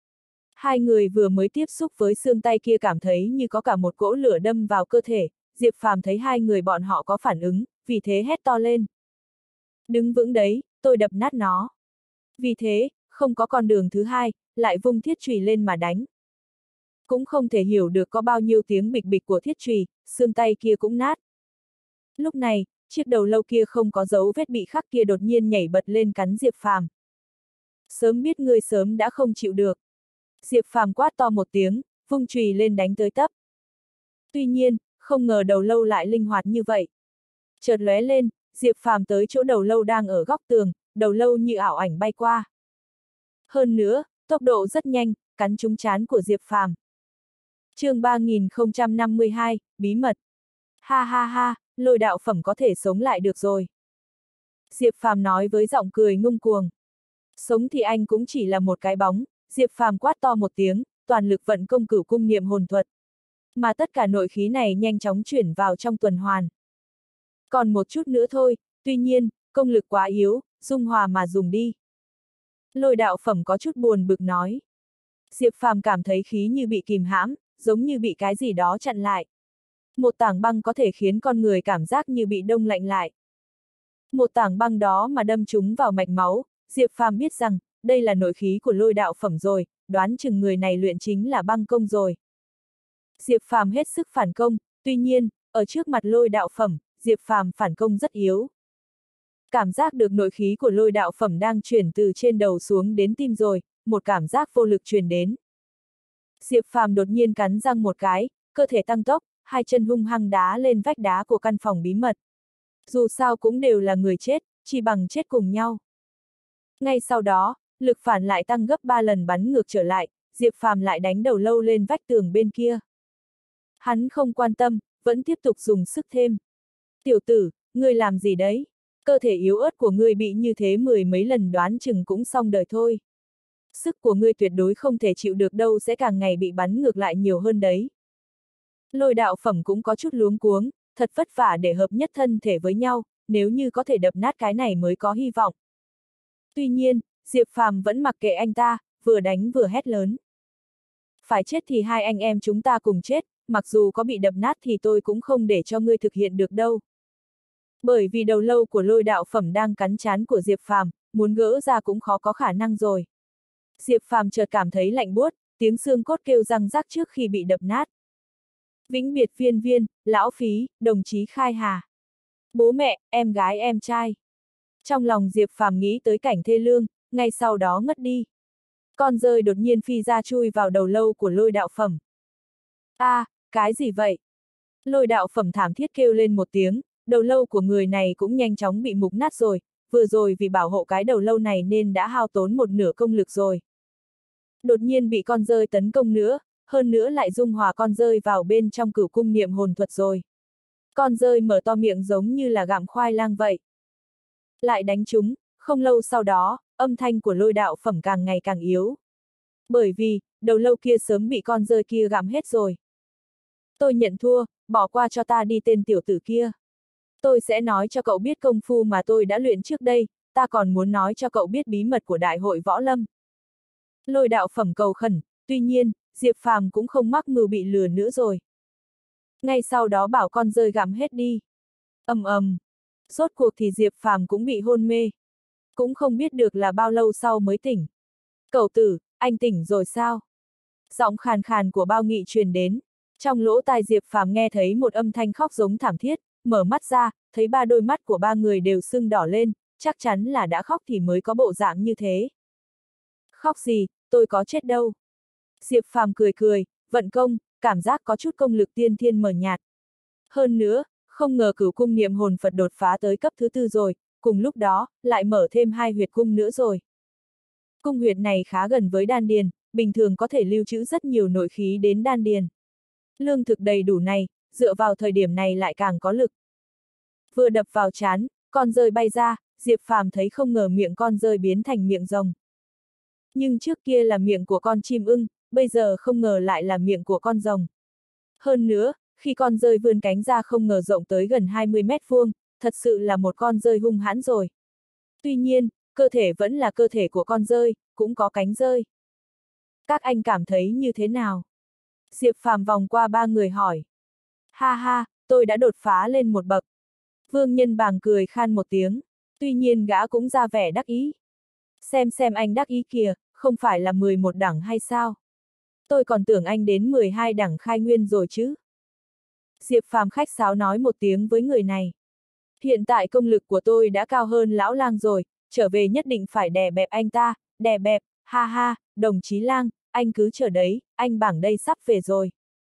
Hai người vừa mới tiếp xúc với xương tay kia cảm thấy như có cả một cỗ lửa đâm vào cơ thể, Diệp Phàm thấy hai người bọn họ có phản ứng, vì thế hét to lên. Đứng vững đấy, tôi đập nát nó. Vì thế, không có con đường thứ hai, lại vung thiết chùy lên mà đánh. Cũng không thể hiểu được có bao nhiêu tiếng bịch bịch của thiết chùy, xương tay kia cũng nát. Lúc này, chiếc đầu lâu kia không có dấu vết bị khắc kia đột nhiên nhảy bật lên cắn Diệp Phàm. Sớm biết ngươi sớm đã không chịu được. Diệp Phàm quát to một tiếng, vung chùy lên đánh tới tấp. Tuy nhiên, không ngờ đầu lâu lại linh hoạt như vậy. Chợt lóe lên, Diệp Phàm tới chỗ đầu lâu đang ở góc tường, đầu lâu như ảo ảnh bay qua. Hơn nữa, tốc độ rất nhanh, cắn trúng trán của Diệp Phàm. Chương 3052, bí mật. Ha ha ha, Lôi đạo phẩm có thể sống lại được rồi. Diệp Phàm nói với giọng cười ngông cuồng. Sống thì anh cũng chỉ là một cái bóng, Diệp Phàm quát to một tiếng, toàn lực vận công cửu cung niệm hồn thuật. Mà tất cả nội khí này nhanh chóng chuyển vào trong tuần hoàn. Còn một chút nữa thôi, tuy nhiên, công lực quá yếu, dung hòa mà dùng đi. Lôi đạo phẩm có chút buồn bực nói. Diệp Phàm cảm thấy khí như bị kìm hãm, giống như bị cái gì đó chặn lại. Một tảng băng có thể khiến con người cảm giác như bị đông lạnh lại. Một tảng băng đó mà đâm trúng vào mạch máu, Diệp Phàm biết rằng, đây là nội khí của lôi đạo phẩm rồi, đoán chừng người này luyện chính là băng công rồi. Diệp Phàm hết sức phản công, tuy nhiên, ở trước mặt lôi đạo phẩm, Diệp Phàm phản công rất yếu. Cảm giác được nội khí của lôi đạo phẩm đang chuyển từ trên đầu xuống đến tim rồi, một cảm giác vô lực truyền đến. Diệp Phàm đột nhiên cắn răng một cái, cơ thể tăng tốc, hai chân hung hăng đá lên vách đá của căn phòng bí mật. Dù sao cũng đều là người chết, chỉ bằng chết cùng nhau. Ngay sau đó, lực phản lại tăng gấp 3 lần bắn ngược trở lại, Diệp Phàm lại đánh đầu lâu lên vách tường bên kia. Hắn không quan tâm, vẫn tiếp tục dùng sức thêm. Tiểu tử, ngươi làm gì đấy? Cơ thể yếu ớt của ngươi bị như thế mười mấy lần đoán chừng cũng xong đời thôi. Sức của ngươi tuyệt đối không thể chịu được đâu, sẽ càng ngày bị bắn ngược lại nhiều hơn đấy. Lôi đạo phẩm cũng có chút luống cuống, thật vất vả để hợp nhất thân thể với nhau, nếu như có thể đập nát cái này mới có hy vọng. Tuy nhiên, Diệp Phàm vẫn mặc kệ anh ta, vừa đánh vừa hét lớn. Phải chết thì hai anh em chúng ta cùng chết, mặc dù có bị đập nát thì tôi cũng không để cho ngươi thực hiện được đâu. Bởi vì đầu lâu của lôi đạo phẩm đang cắn trán của Diệp Phàm, muốn gỡ ra cũng khó có khả năng rồi. Diệp Phàm chợt cảm thấy lạnh buốt, tiếng xương cốt kêu răng rắc trước khi bị đập nát. Vĩnh biệt Viên Viên, lão Phí, đồng chí Khai Hà. Bố mẹ, em gái em trai. Trong lòng Diệp Phàm nghĩ tới cảnh thê lương, ngay sau đó ngất đi. Con dơi đột nhiên phi ra chui vào đầu lâu của lôi đạo phẩm. Cái gì vậy? Lôi đạo phẩm thảm thiết kêu lên một tiếng, đầu lâu của người này cũng nhanh chóng bị mục nát rồi, vừa rồi vì bảo hộ cái đầu lâu này nên đã hao tốn một nửa công lực rồi. Đột nhiên bị con dơi tấn công nữa, hơn nữa lại dung hòa con dơi vào bên trong cửu cung niệm hồn thuật rồi. Con dơi mở to miệng giống như là gặm khoai lang vậy. Lại đánh chúng, không lâu sau đó, âm thanh của lôi đạo phẩm càng ngày càng yếu. Bởi vì, đầu lâu kia sớm bị con dơi kia gặm hết rồi. Tôi nhận thua, bỏ qua cho ta đi tên tiểu tử kia. Tôi sẽ nói cho cậu biết công phu mà tôi đã luyện trước đây, ta còn muốn nói cho cậu biết bí mật của đại hội võ lâm. Lôi đạo phẩm cầu khẩn, tuy nhiên, Diệp Phàm cũng không mắc mưu bị lừa nữa rồi. Ngay sau đó bảo con dơi gặm hết đi. Rốt cuộc thì Diệp Phàm cũng bị hôn mê. Cũng không biết được là bao lâu sau mới tỉnh. Cậu tử, anh tỉnh rồi sao? Giọng khàn khàn của Bao Nghị truyền đến. Trong lỗ tai Diệp Phàm nghe thấy một âm thanh khóc giống thảm thiết, mở mắt ra, thấy ba đôi mắt của ba người đều sưng đỏ lên, chắc chắn là đã khóc thì mới có bộ dạng như thế. Khóc gì, tôi có chết đâu. Diệp Phàm cười cười, vận công, cảm giác có chút công lực tiên thiên mờ nhạt. Hơn nữa, không ngờ Cửu cung niệm hồn Phật đột phá tới cấp thứ 4 rồi, cùng lúc đó, lại mở thêm 2 huyệt cung nữa rồi. Cung huyệt này khá gần với đan điền, bình thường có thể lưu trữ rất nhiều nội khí đến đan điền. Lương thực đầy đủ này, dựa vào thời điểm này lại càng có lực. Vừa đập vào trán, con dơi bay ra, Diệp Phàm thấy không ngờ miệng con dơi biến thành miệng rồng. Nhưng trước kia là miệng của con chim ưng, bây giờ không ngờ lại là miệng của con rồng. Hơn nữa, khi con dơi vươn cánh ra không ngờ rộng tới gần 20 mét vuông, thật sự là một con dơi hung hãn rồi. Tuy nhiên, cơ thể vẫn là cơ thể của con dơi, cũng có cánh dơi. Các anh cảm thấy như thế nào? Diệp Phàm vòng qua ba người hỏi. Ha ha, tôi đã đột phá lên một bậc. Vương Nhân Bàng cười khan một tiếng, tuy nhiên gã cũng ra vẻ đắc ý. Xem anh đắc ý kìa, không phải là 11 đẳng hay sao? Tôi còn tưởng anh đến 12 đẳng khai nguyên rồi chứ. Diệp Phàm khách sáo nói một tiếng với người này. Hiện tại công lực của tôi đã cao hơn lão lang rồi, trở về nhất định phải đè bẹp anh ta, đè bẹp, ha ha, đồng chí lang, anh cứ chờ đấy, anh Bảng đây sắp về rồi.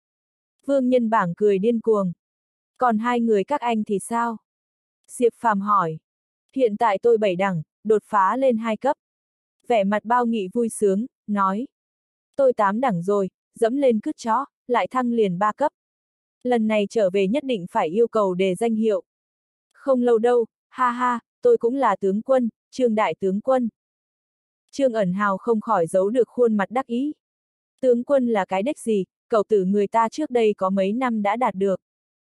Vương Nhân Bảng cười điên cuồng. Còn hai người các anh thì sao? Diệp Phàm hỏi. Hiện tại tôi 7 đẳng, đột phá lên 2 cấp. Vẻ mặt Bao Nghị vui sướng, nói. Tôi 8 đẳng rồi, dẫm lên cứt chó, lại thăng liền 3 cấp. Lần này trở về nhất định phải yêu cầu đề danh hiệu. Không lâu đâu, ha ha, tôi cũng là tướng quân, Trương đại tướng quân. Trương Ẩn Hào không khỏi giấu được khuôn mặt đắc ý. Tướng quân là cái đếch gì, cậu tử người ta trước đây có mấy năm đã đạt được.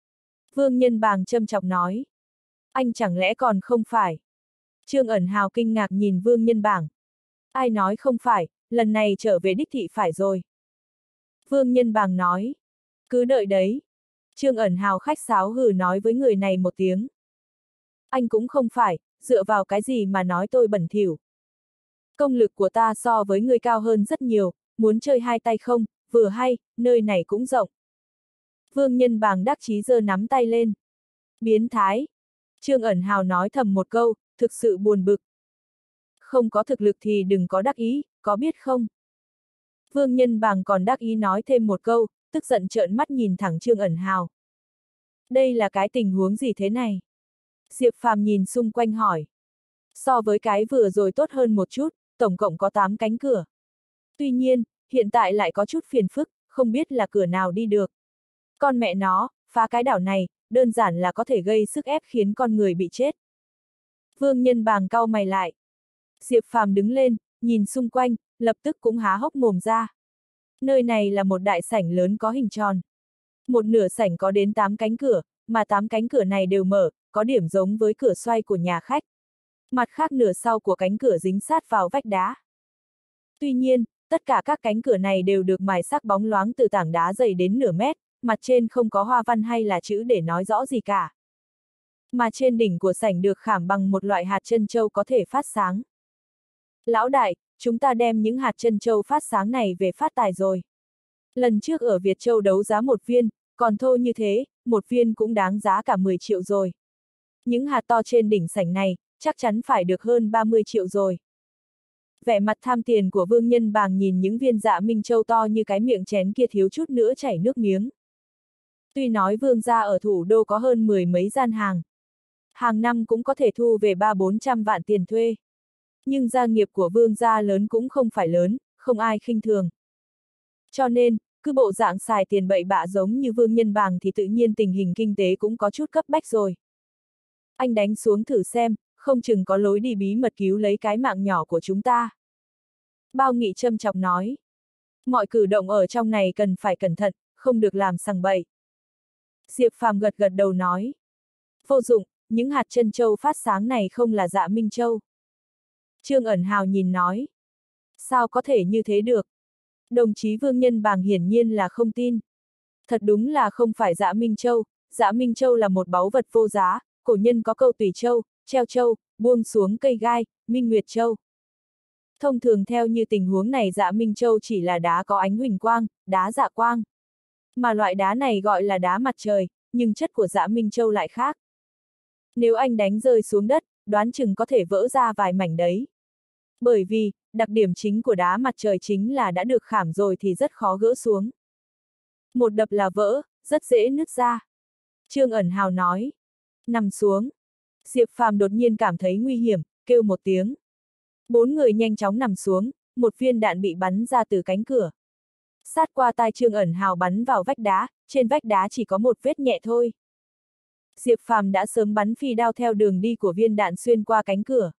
Vương Nhân Bàng châm chọc nói. Anh chẳng lẽ còn không phải? Trương Ẩn Hào kinh ngạc nhìn Vương Nhân Bảng. Ai nói không phải, lần này trở về đích thị phải rồi. Vương Nhân Bàng nói. Cứ đợi đấy. Trương Ẩn Hào khách sáo hừ nói với người này một tiếng. Anh cũng không phải, dựa vào cái gì mà nói tôi bẩn thỉu. Công lực của ta so với người cao hơn rất nhiều, muốn chơi hai tay không, vừa hay, nơi này cũng rộng. Vương Nhân Bàng đắc chí giơ nắm tay lên. Biến thái. Trương Ẩn Hào nói thầm một câu, thực sự buồn bực. Không có thực lực thì đừng có đắc ý, có biết không? Vương Nhân Bàng còn đắc ý nói thêm một câu, tức giận trợn mắt nhìn thẳng Trương Ẩn Hào. Đây là cái tình huống gì thế này? Diệp Phàm nhìn xung quanh hỏi. So với cái vừa rồi tốt hơn một chút, tổng cộng có 8 cánh cửa. Tuy nhiên, hiện tại lại có chút phiền phức, không biết là cửa nào đi được. Con mẹ nó, phá cái đảo này, đơn giản là có thể gây sức ép khiến con người bị chết. Vương Nhân Bàng cau mày lại. Diệp Phàm đứng lên, nhìn xung quanh, lập tức cũng há hốc mồm ra. Nơi này là một đại sảnh lớn có hình tròn. Một nửa sảnh có đến 8 cánh cửa, mà 8 cánh cửa này đều mở, có điểm giống với cửa xoay của nhà khách. Mặt khác nửa sau của cánh cửa dính sát vào vách đá. Tuy nhiên, tất cả các cánh cửa này đều được mài sắc bóng loáng từ tảng đá dày đến nửa mét, mặt trên không có hoa văn hay là chữ để nói rõ gì cả. Mà trên đỉnh của sảnh được khảm bằng một loại hạt trân châu có thể phát sáng. Lão đại, chúng ta đem những hạt trân châu phát sáng này về phát tài rồi. Lần trước ở Việt Châu đấu giá một viên, còn thôi như thế, một viên cũng đáng giá cả 10 triệu rồi. Những hạt to trên đỉnh sảnh này, chắc chắn phải được hơn 30 triệu rồi. Vẻ mặt tham tiền của Vương Nhân Bàng nhìn những viên dạ minh châu to như cái miệng chén kia thiếu chút nữa chảy nước miếng. Tuy nói Vương gia ở thủ đô có hơn 10 mấy gian hàng. Hàng năm cũng có thể thu về 300-400 vạn tiền thuê. Nhưng gia nghiệp của Vương gia lớn cũng không phải lớn, không ai khinh thường. Cho nên, cứ bộ dạng xài tiền bậy bạ giống như Vương Nhân Bàng thì tự nhiên tình hình kinh tế cũng có chút cấp bách rồi. Anh đánh xuống thử xem, không chừng có lối đi bí mật cứu lấy cái mạng nhỏ của chúng ta. Bao Nghị châm chọc nói. Mọi cử động ở trong này cần phải cẩn thận, không được làm sằng bậy. Diệp Phàm gật gật đầu nói. Vô dụng, những hạt trân châu phát sáng này không là dạ minh châu. Trương Ẩn Hào nhìn nói. Sao có thể như thế được? Đồng chí Vương Nhân Bàng hiển nhiên là không tin. Thật đúng là không phải dạ minh châu là một báu vật vô giá, cổ nhân có câu tùy châu, treo châu, buông xuống cây gai, minh nguyệt châu. Thông thường theo như tình huống này Dạ Minh Châu chỉ là đá có ánh huỳnh quang, đá dạ quang. Mà loại đá này gọi là đá mặt trời, nhưng chất của Dạ Minh Châu lại khác. Nếu anh đánh rơi xuống đất, đoán chừng có thể vỡ ra vài mảnh đấy. Bởi vì, đặc điểm chính của đá mặt trời chính là đã được khảm rồi thì rất khó gỡ xuống. Một đập là vỡ, rất dễ nứt ra. Trương Ẩn Hào nói. Nằm xuống. Diệp Phàm đột nhiên cảm thấy nguy hiểm, kêu một tiếng. 4 người nhanh chóng nằm xuống, một viên đạn bị bắn ra từ cánh cửa. Sát qua tai Trương Ẩn Hào bắn vào vách đá, trên vách đá chỉ có một vết nhẹ thôi. Diệp Phàm đã sớm bắn phi đao theo đường đi của viên đạn xuyên qua cánh cửa.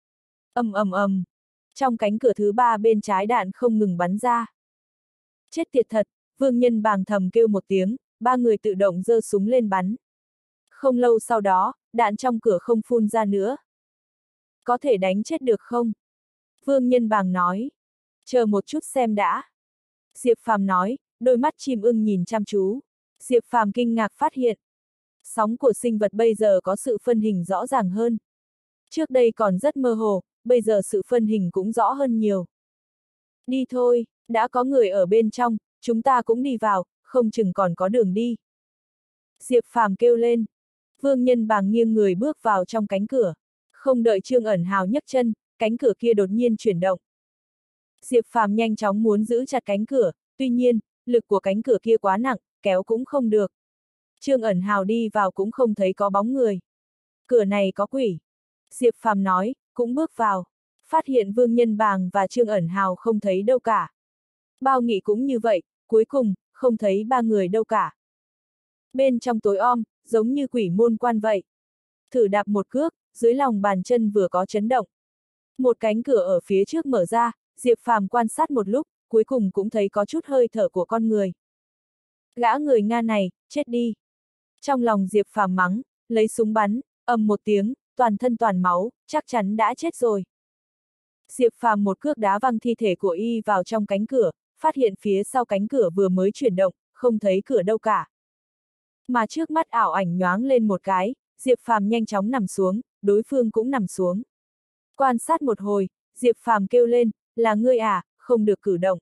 Ầm ầm ầm. Trong cánh cửa thứ 3 bên trái đạn không ngừng bắn ra. Chết tiệt thật, Vương Nhân Bàng thầm kêu một tiếng, 3 người tự động giơ súng lên bắn. Không lâu sau đó, đạn trong cửa không phun ra nữa. Có thể đánh chết được không? Vương Nhân Bàng nói. Chờ một chút xem đã. Diệp Phàm nói, đôi mắt chim ưng nhìn chăm chú. Diệp Phàm kinh ngạc phát hiện. Sóng của sinh vật bây giờ có sự phân hình rõ ràng hơn. Trước đây còn rất mơ hồ, bây giờ sự phân hình cũng rõ hơn nhiều. Đi thôi, đã có người ở bên trong, chúng ta cũng đi vào, không chừng còn có đường đi. Diệp Phàm kêu lên. Vương Nhân Bàng nghiêng người bước vào trong cánh cửa. Không đợi Trương Ẩn Hào nhấc chân, cánh cửa kia đột nhiên chuyển động. Diệp Phàm nhanh chóng muốn giữ chặt cánh cửa, tuy nhiên, lực của cánh cửa kia quá nặng, kéo cũng không được. Trương Ẩn Hào đi vào cũng không thấy có bóng người. Cửa này có quỷ. Diệp Phàm nói, cũng bước vào. Phát hiện Vương Nhân Bàng và Trương Ẩn Hào không thấy đâu cả. Bao Nghị cũng như vậy, cuối cùng, không thấy 3 người đâu cả. Bên trong tối om, giống như quỷ môn quan vậy. Thử đạp một cước, dưới lòng bàn chân vừa có chấn động. Một cánh cửa ở phía trước mở ra, Diệp Phàm quan sát một lúc, cuối cùng cũng thấy có chút hơi thở của con người. Gã người Nga này, chết đi. Trong lòng Diệp Phàm mắng, lấy súng bắn, ầm một tiếng, toàn thân toàn máu, chắc chắn đã chết rồi. Diệp Phàm một cước đá văng thi thể của y vào trong cánh cửa, phát hiện phía sau cánh cửa vừa mới chuyển động, không thấy cửa đâu cả. Mà trước mắt ảo ảnh nhoáng lên một cái, Diệp Phàm nhanh chóng nằm xuống, đối phương cũng nằm xuống. Quan sát một hồi, Diệp Phàm kêu lên, là ngươi à, không được cử động.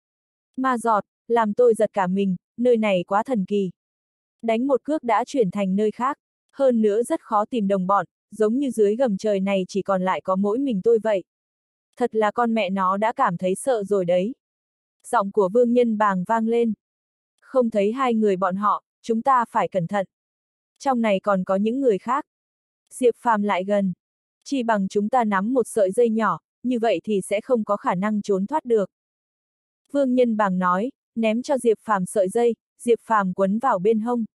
Ma giọt, làm tôi giật cả mình, nơi này quá thần kỳ. Đánh một cước đã chuyển thành nơi khác, hơn nữa rất khó tìm đồng bọn, giống như dưới gầm trời này chỉ còn lại có mỗi mình tôi vậy. Thật là con mẹ nó đã cảm thấy sợ rồi đấy. Giọng của Vương Nhân Bàng vang lên. Không thấy 2 người bọn họ, chúng ta phải cẩn thận. Trong này còn có những người khác. Diệp Phàm lại gần. Chỉ bằng chúng ta nắm một sợi dây nhỏ, như vậy thì sẽ không có khả năng trốn thoát được. Vương Nhân Bàng nói, ném cho Diệp Phàm sợi dây, Diệp Phàm quấn vào bên hông.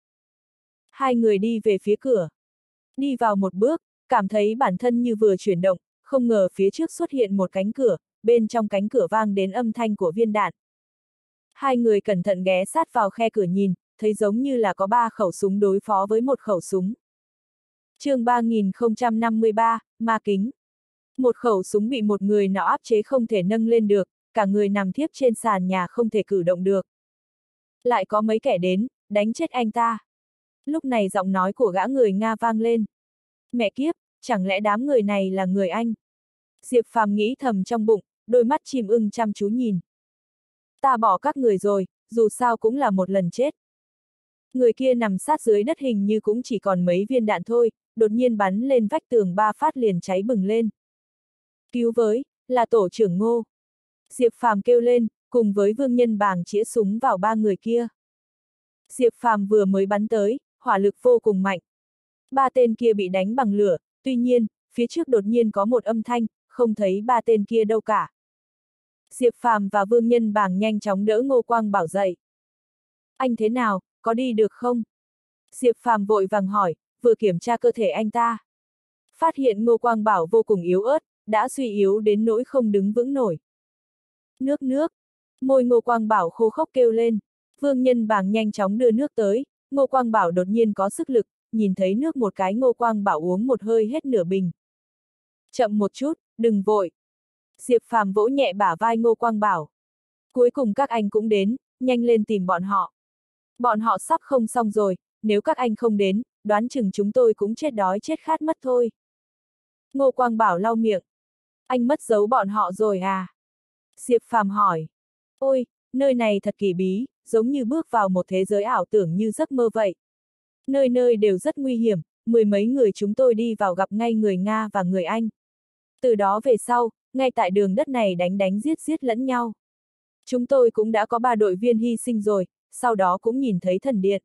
2 người đi về phía cửa. Đi vào một bước, cảm thấy bản thân như vừa chuyển động, không ngờ phía trước xuất hiện một cánh cửa, bên trong cánh cửa vang đến âm thanh của viên đạn. 2 người cẩn thận ghé sát vào khe cửa nhìn, thấy giống như là có 3 khẩu súng đối phó với một khẩu súng. Chương 3053, Ma Kính. Một khẩu súng bị một người nọ áp chế không thể nâng lên được, cả người nằm thiếp trên sàn nhà không thể cử động được. Lại có mấy kẻ đến, đánh chết anh ta. Lúc này giọng nói của gã người Nga vang lên. Mẹ kiếp, chẳng lẽ đám người này là người Anh? Diệp Phàm nghĩ thầm trong bụng, đôi mắt chim ưng chăm chú nhìn. Ta bỏ các người rồi, dù sao cũng là một lần chết. Người kia nằm sát dưới đất hình như cũng chỉ còn mấy viên đạn thôi, đột nhiên bắn lên vách tường 3 phát liền cháy bừng lên. Cứu với, là tổ trưởng Ngô. Diệp Phàm kêu lên, cùng với Vương Nhân Bàng chĩa súng vào 3 người kia. Diệp Phàm vừa mới bắn tới, hỏa lực vô cùng mạnh. 3 tên kia bị đánh bằng lửa, tuy nhiên, phía trước đột nhiên có một âm thanh, không thấy 3 tên kia đâu cả. Diệp Phàm và Vương Nhân Bàng nhanh chóng đỡ Ngô Quang Bảo dậy. Anh thế nào, có đi được không? Diệp Phàm vội vàng hỏi, vừa kiểm tra cơ thể anh ta. Phát hiện Ngô Quang Bảo vô cùng yếu ớt, đã suy yếu đến nỗi không đứng vững nổi. Nước. Môi Ngô Quang Bảo khô khốc kêu lên. Vương Nhân Bàng nhanh chóng đưa nước tới, Ngô Quang Bảo đột nhiên có sức lực, nhìn thấy nước một cái Ngô Quang Bảo uống một hơi hết nửa bình. Chậm một chút, đừng vội. Diệp Phàm vỗ nhẹ bả vai Ngô Quang Bảo. Cuối cùng các anh cũng đến, nhanh lên tìm bọn họ. Bọn họ sắp không xong rồi, nếu các anh không đến, đoán chừng chúng tôi cũng chết đói chết khát mất thôi. Ngô Quang Bảo lau miệng. Anh mất dấu bọn họ rồi à? Diệp Phàm hỏi. Ôi, nơi này thật kỳ bí, giống như bước vào một thế giới ảo tưởng như giấc mơ vậy. Nơi nơi đều rất nguy hiểm, mười mấy người chúng tôi đi vào gặp ngay người Nga và người Anh. Từ đó về sau, ngay tại đường đất này đánh đánh giết giết lẫn nhau. Chúng tôi cũng đã có 3 đội viên hy sinh rồi, sau đó cũng nhìn thấy thần điện.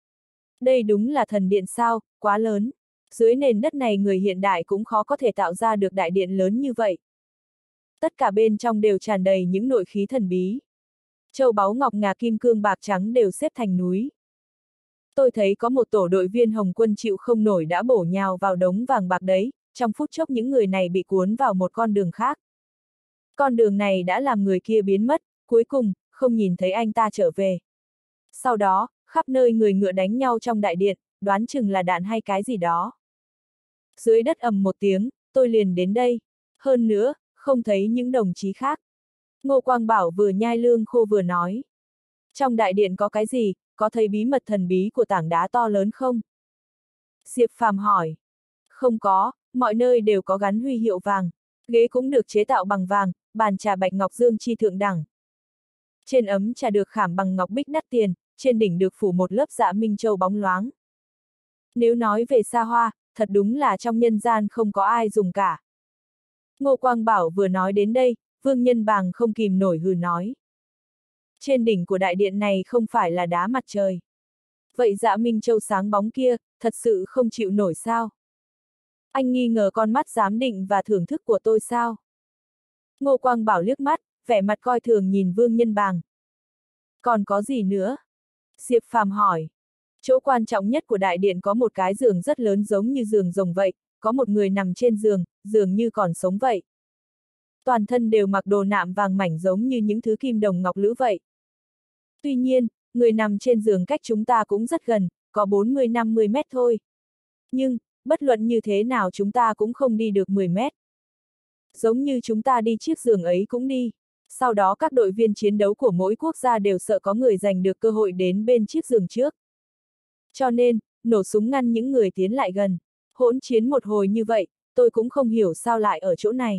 Đây đúng là thần điện sao, quá lớn. Dưới nền đất này người hiện đại cũng khó có thể tạo ra được đại điện lớn như vậy. Tất cả bên trong đều tràn đầy những nội khí thần bí. Châu báu ngọc ngà kim cương bạc trắng đều xếp thành núi. Tôi thấy có một tổ đội viên Hồng Quân chịu không nổi đã bổ nhào vào đống vàng bạc đấy, trong phút chốc những người này bị cuốn vào một con đường khác. Con đường này đã làm người kia biến mất, cuối cùng, không nhìn thấy anh ta trở về. Sau đó, khắp nơi người ngựa đánh nhau trong đại điện, đoán chừng là đạn hay cái gì đó. Dưới đất ầm một tiếng, tôi liền đến đây. Hơn nữa, không thấy những đồng chí khác. Ngô Quang Bảo vừa nhai lương khô vừa nói. Trong đại điện có cái gì, có thấy bí mật thần bí của tảng đá to lớn không? Diệp Phàm hỏi. Không có, mọi nơi đều có gắn huy hiệu vàng. Ghế cũng được chế tạo bằng vàng, bàn trà bạch ngọc dương chi thượng đẳng. Trên ấm trà được khảm bằng ngọc bích đắt tiền, trên đỉnh được phủ một lớp dạ minh châu bóng loáng. Nếu nói về xa hoa, thật đúng là trong nhân gian không có ai dùng cả. Ngô Quang Bảo vừa nói đến đây, Vương Nhân Bàng không kìm nổi hừ nói. Trên đỉnh của đại điện này không phải là đá mặt trời. Vậy dạ minh châu sáng bóng kia, thật sự không chịu nổi sao? Anh nghi ngờ con mắt giám định và thưởng thức của tôi sao? Ngô Quang Bảo liếc mắt, vẻ mặt coi thường nhìn Vương Nhân Bàng. Còn có gì nữa? Diệp Phàm hỏi. Chỗ quan trọng nhất của đại điện có một cái giường rất lớn giống như giường rồng vậy, có một người nằm trên giường, dường như còn sống vậy. Toàn thân đều mặc đồ nạm vàng mảnh giống như những thứ kim đồng ngọc lữ vậy. Tuy nhiên, người nằm trên giường cách chúng ta cũng rất gần, có 40-50 mét thôi. Nhưng, bất luận như thế nào chúng ta cũng không đi được 10 mét. Giống như chúng ta đi chiếc giường ấy cũng đi. Sau đó các đội viên chiến đấu của mỗi quốc gia đều sợ có người giành được cơ hội đến bên chiếc giường trước. Cho nên, nổ súng ngăn những người tiến lại gần. Hỗn chiến một hồi như vậy, tôi cũng không hiểu sao lại ở chỗ này.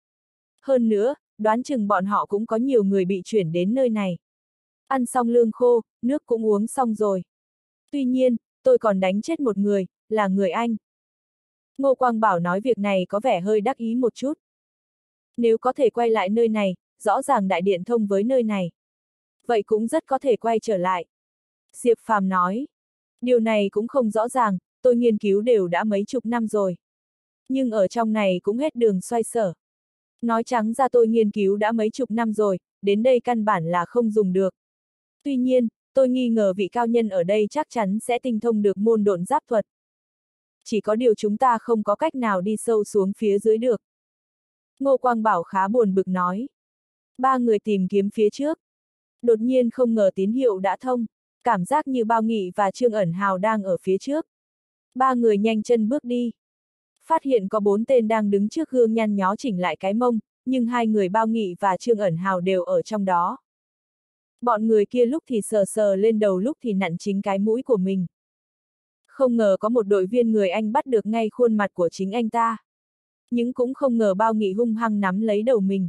Hơn nữa, đoán chừng bọn họ cũng có nhiều người bị chuyển đến nơi này. Ăn xong lương khô, nước cũng uống xong rồi. Tuy nhiên, tôi còn đánh chết một người, là người Anh. Ngô Quang Bảo nói việc này có vẻ hơi đắc ý một chút. Nếu có thể quay lại nơi này, rõ ràng đại điện thông với nơi này. Vậy cũng rất có thể quay trở lại. Diệp Phàm nói. Điều này cũng không rõ ràng, tôi nghiên cứu đều đã mấy chục năm rồi. Nhưng ở trong này cũng hết đường xoay sở. Nói trắng ra tôi nghiên cứu đã mấy chục năm rồi, đến đây căn bản là không dùng được. Tuy nhiên, tôi nghi ngờ vị cao nhân ở đây chắc chắn sẽ tinh thông được môn độn giáp thuật. Chỉ có điều chúng ta không có cách nào đi sâu xuống phía dưới được. Ngô Quang Bảo khá buồn bực nói. 3 người tìm kiếm phía trước. Đột nhiên không ngờ tín hiệu đã thông, cảm giác như Bao Nghị và Trương Ẩn Hào đang ở phía trước. 3 người nhanh chân bước đi. Phát hiện có 4 tên đang đứng trước gương nhăn nhó chỉnh lại cái mông, nhưng 2 người Bao Nghị và Trương Ẩn Hào đều ở trong đó. Bọn người kia lúc thì sờ sờ lên đầu lúc thì nặn chính cái mũi của mình. Không ngờ có một đội viên người Anh bắt được ngay khuôn mặt của chính anh ta. Nhưng cũng không ngờ Bao Nghị hung hăng nắm lấy đầu mình.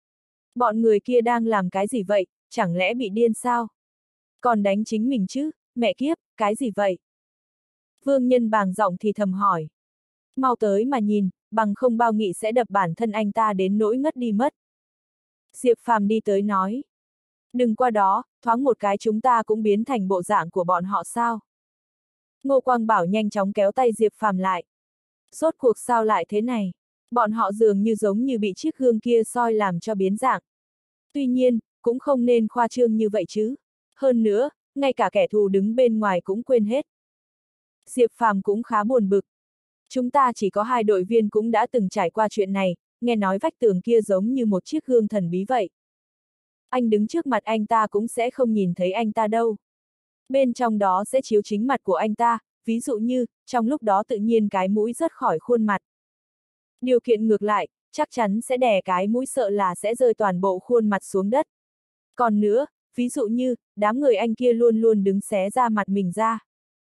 Bọn người kia đang làm cái gì vậy, chẳng lẽ bị điên sao? Còn đánh chính mình chứ, mẹ kiếp, cái gì vậy? Vương Nhân Bàng giọng thì thầm hỏi. Mau tới mà nhìn, bằng không Bao Nghị sẽ đập bản thân anh ta đến nỗi ngất đi mất. Diệp Phàm đi tới nói. Đừng qua đó, thoáng một cái chúng ta cũng biến thành bộ dạng của bọn họ sao? Ngô Quang Bảo nhanh chóng kéo tay Diệp Phàm lại. Rốt cuộc sao lại thế này? Bọn họ dường như giống như bị chiếc gương kia soi làm cho biến dạng. Tuy nhiên, cũng không nên khoa trương như vậy chứ. Hơn nữa, ngay cả kẻ thù đứng bên ngoài cũng quên hết. Diệp Phàm cũng khá buồn bực. Chúng ta chỉ có 2 đội viên cũng đã từng trải qua chuyện này, nghe nói vách tường kia giống như một chiếc gương thần bí vậy. Anh đứng trước mặt anh ta cũng sẽ không nhìn thấy anh ta đâu. Bên trong đó sẽ chiếu chính mặt của anh ta, ví dụ như, trong lúc đó tự nhiên cái mũi rớt khỏi khuôn mặt. Điều kiện ngược lại, chắc chắn sẽ đè cái mũi sợ là sẽ rơi toàn bộ khuôn mặt xuống đất. Còn nữa, ví dụ như, đám người anh kia luôn luôn đứng xé ra mặt mình ra.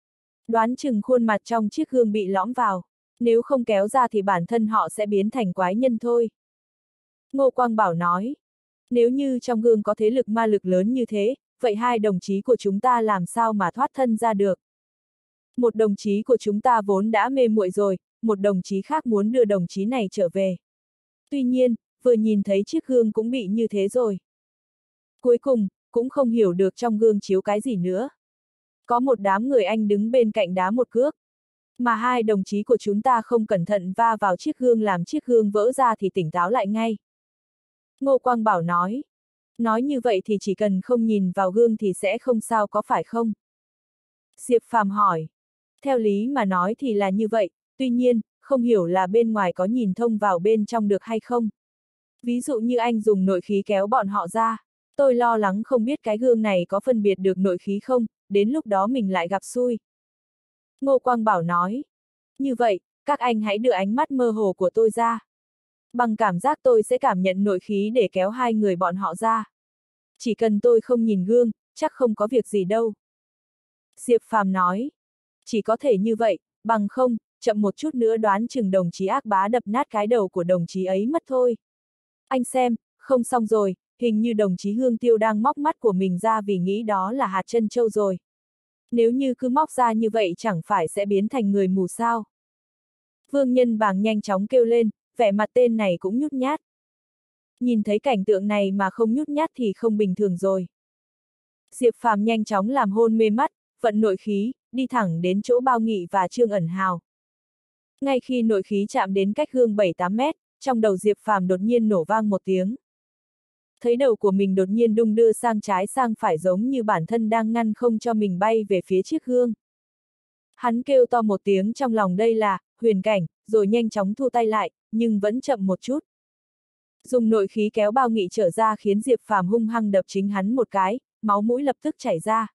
Đoán chừng khuôn mặt trong chiếc gương bị lõm vào. Nếu không kéo ra thì bản thân họ sẽ biến thành quái nhân thôi. Ngô Quang Bảo nói. Nếu như trong gương có thế lực ma lực lớn như thế, vậy hai đồng chí của chúng ta làm sao mà thoát thân ra được? Một đồng chí của chúng ta vốn đã mê muội rồi, một đồng chí khác muốn đưa đồng chí này trở về. Tuy nhiên, vừa nhìn thấy chiếc gương cũng bị như thế rồi. Cuối cùng, cũng không hiểu được trong gương chiếu cái gì nữa. Có một đám người anh đứng bên cạnh đá một cước. Mà hai đồng chí của chúng ta không cẩn thận va vào chiếc gương làm chiếc gương vỡ ra thì tỉnh táo lại ngay. Ngô Quang Bảo nói. Nói như vậy thì chỉ cần không nhìn vào gương thì sẽ không sao có phải không? Diệp Phàm hỏi. Theo lý mà nói thì là như vậy, tuy nhiên, không hiểu là bên ngoài có nhìn thông vào bên trong được hay không. Ví dụ như anh dùng nội khí kéo bọn họ ra, tôi lo lắng không biết cái gương này có phân biệt được nội khí không, đến lúc đó mình lại gặp xui. Ngô Quang Bảo nói. Như vậy, các anh hãy đưa ánh mắt mơ hồ của tôi ra. Bằng cảm giác tôi sẽ cảm nhận nội khí để kéo hai người bọn họ ra. Chỉ cần tôi không nhìn gương, chắc không có việc gì đâu. Diệp Phàm nói. Chỉ có thể như vậy, bằng không, chậm một chút nữa đoán chừng đồng chí Ác Bá đập nát cái đầu của đồng chí ấy mất thôi. Anh xem, không xong rồi, hình như đồng chí Hương Tiêu đang móc mắt của mình ra vì nghĩ đó là hạt trân châu rồi. Nếu như cứ móc ra như vậy chẳng phải sẽ biến thành người mù sao? Vương Nhân Bàng nhanh chóng kêu lên, vẻ mặt tên này cũng nhút nhát. Nhìn thấy cảnh tượng này mà không nhút nhát thì không bình thường rồi. Diệp Phàm nhanh chóng làm hôn mê mắt, vận nội khí, đi thẳng đến chỗ Bao Nghị và Trương Ẩn Hào. Ngay khi nội khí chạm đến cách gương 7-8 mét, trong đầu Diệp Phàm đột nhiên nổ vang một tiếng. Thấy đầu của mình đột nhiên đung đưa sang trái sang phải giống như bản thân đang ngăn không cho mình bay về phía chiếc gương. Hắn kêu to một tiếng trong lòng đây là huyền cảnh, rồi nhanh chóng thu tay lại, nhưng vẫn chậm một chút. Dùng nội khí kéo Bao Nghị trở ra khiến Diệp Phàm hung hăng đập chính hắn một cái, máu mũi lập tức chảy ra.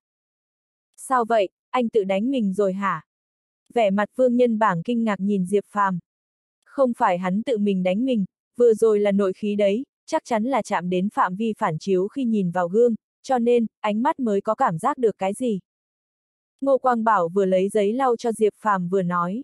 Sao vậy, anh tự đánh mình rồi hả? Vẻ mặt Vương Nhân Bảng kinh ngạc nhìn Diệp Phàm. Không phải hắn tự mình đánh mình, vừa rồi là nội khí đấy, chắc chắn là chạm đến phạm vi phản chiếu khi nhìn vào gương, cho nên, ánh mắt mới có cảm giác được cái gì. Ngô Quang Bảo vừa lấy giấy lau cho Diệp Phàm vừa nói.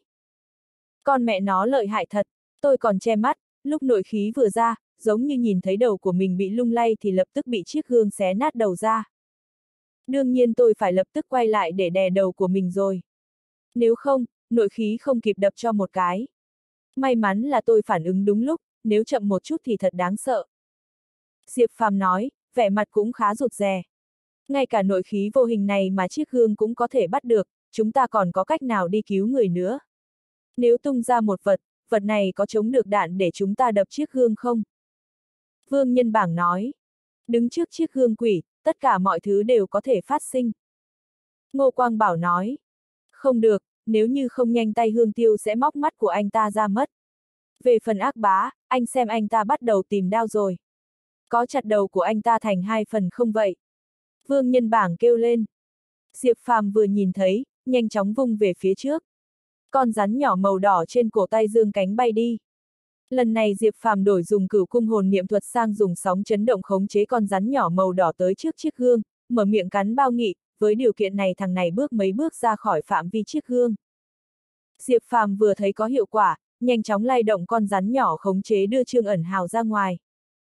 Con mẹ nó lợi hại thật, tôi còn che mắt, lúc nội khí vừa ra, giống như nhìn thấy đầu của mình bị lung lay thì lập tức bị chiếc gương xé nát đầu ra. Đương nhiên tôi phải lập tức quay lại để đè đầu của mình rồi. Nếu không, nội khí không kịp đập cho một cái. May mắn là tôi phản ứng đúng lúc, nếu chậm một chút thì thật đáng sợ. Diệp Phàm nói, vẻ mặt cũng khá rụt rè. Ngay cả nội khí vô hình này mà chiếc gương cũng có thể bắt được, chúng ta còn có cách nào đi cứu người nữa? Nếu tung ra một vật, vật này có chống được đạn để chúng ta đập chiếc gương không? Vương Nhân Bảng nói. Đứng trước chiếc gương quỷ, tất cả mọi thứ đều có thể phát sinh. Ngô Quang Bảo nói. Không được, nếu như không nhanh tay Hương Tiêu sẽ móc mắt của anh ta ra mất. Về phần Ác Bá, anh xem anh ta bắt đầu tìm đao rồi. Có chặt đầu của anh ta thành hai phần không vậy? Vương Nhân Bảng kêu lên. Diệp Phàm vừa nhìn thấy, nhanh chóng vung về phía trước. Con rắn nhỏ màu đỏ trên cổ tay dương cánh bay đi. Lần này Diệp Phàm đổi dùng cửu cung hồn niệm thuật sang dùng sóng chấn động khống chế con rắn nhỏ màu đỏ tới trước chiếc gương, mở miệng cắn Bao Nghị, với điều kiện này thằng này bước mấy bước ra khỏi phạm vi chiếc gương. Diệp Phàm vừa thấy có hiệu quả, nhanh chóng lay động con rắn nhỏ khống chế đưa Trương Ẩn Hào ra ngoài.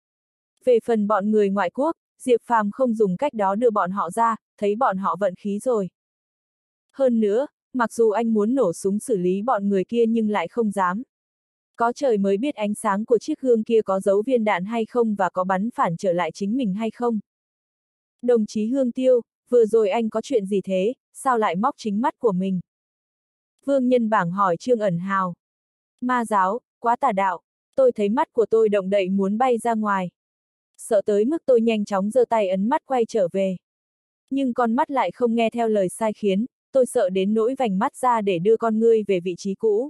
Về phần bọn người ngoại quốc, Diệp Phàm không dùng cách đó đưa bọn họ ra, thấy bọn họ vận khí rồi. Hơn nữa, mặc dù anh muốn nổ súng xử lý bọn người kia nhưng lại không dám. Có trời mới biết ánh sáng của chiếc gương kia có giấu viên đạn hay không và có bắn phản trở lại chính mình hay không. Đồng chí Hương Tiêu, vừa rồi anh có chuyện gì thế, sao lại móc chính mắt của mình? Vương Nhân Bảng hỏi Trương Ẩn Hào. Ma giáo, quá tà đạo, tôi thấy mắt của tôi động đậy muốn bay ra ngoài. Sợ tới mức tôi nhanh chóng giơ tay ấn mắt quay trở về. Nhưng con mắt lại không nghe theo lời sai khiến, tôi sợ đến nỗi vành mắt ra để đưa con ngươi về vị trí cũ.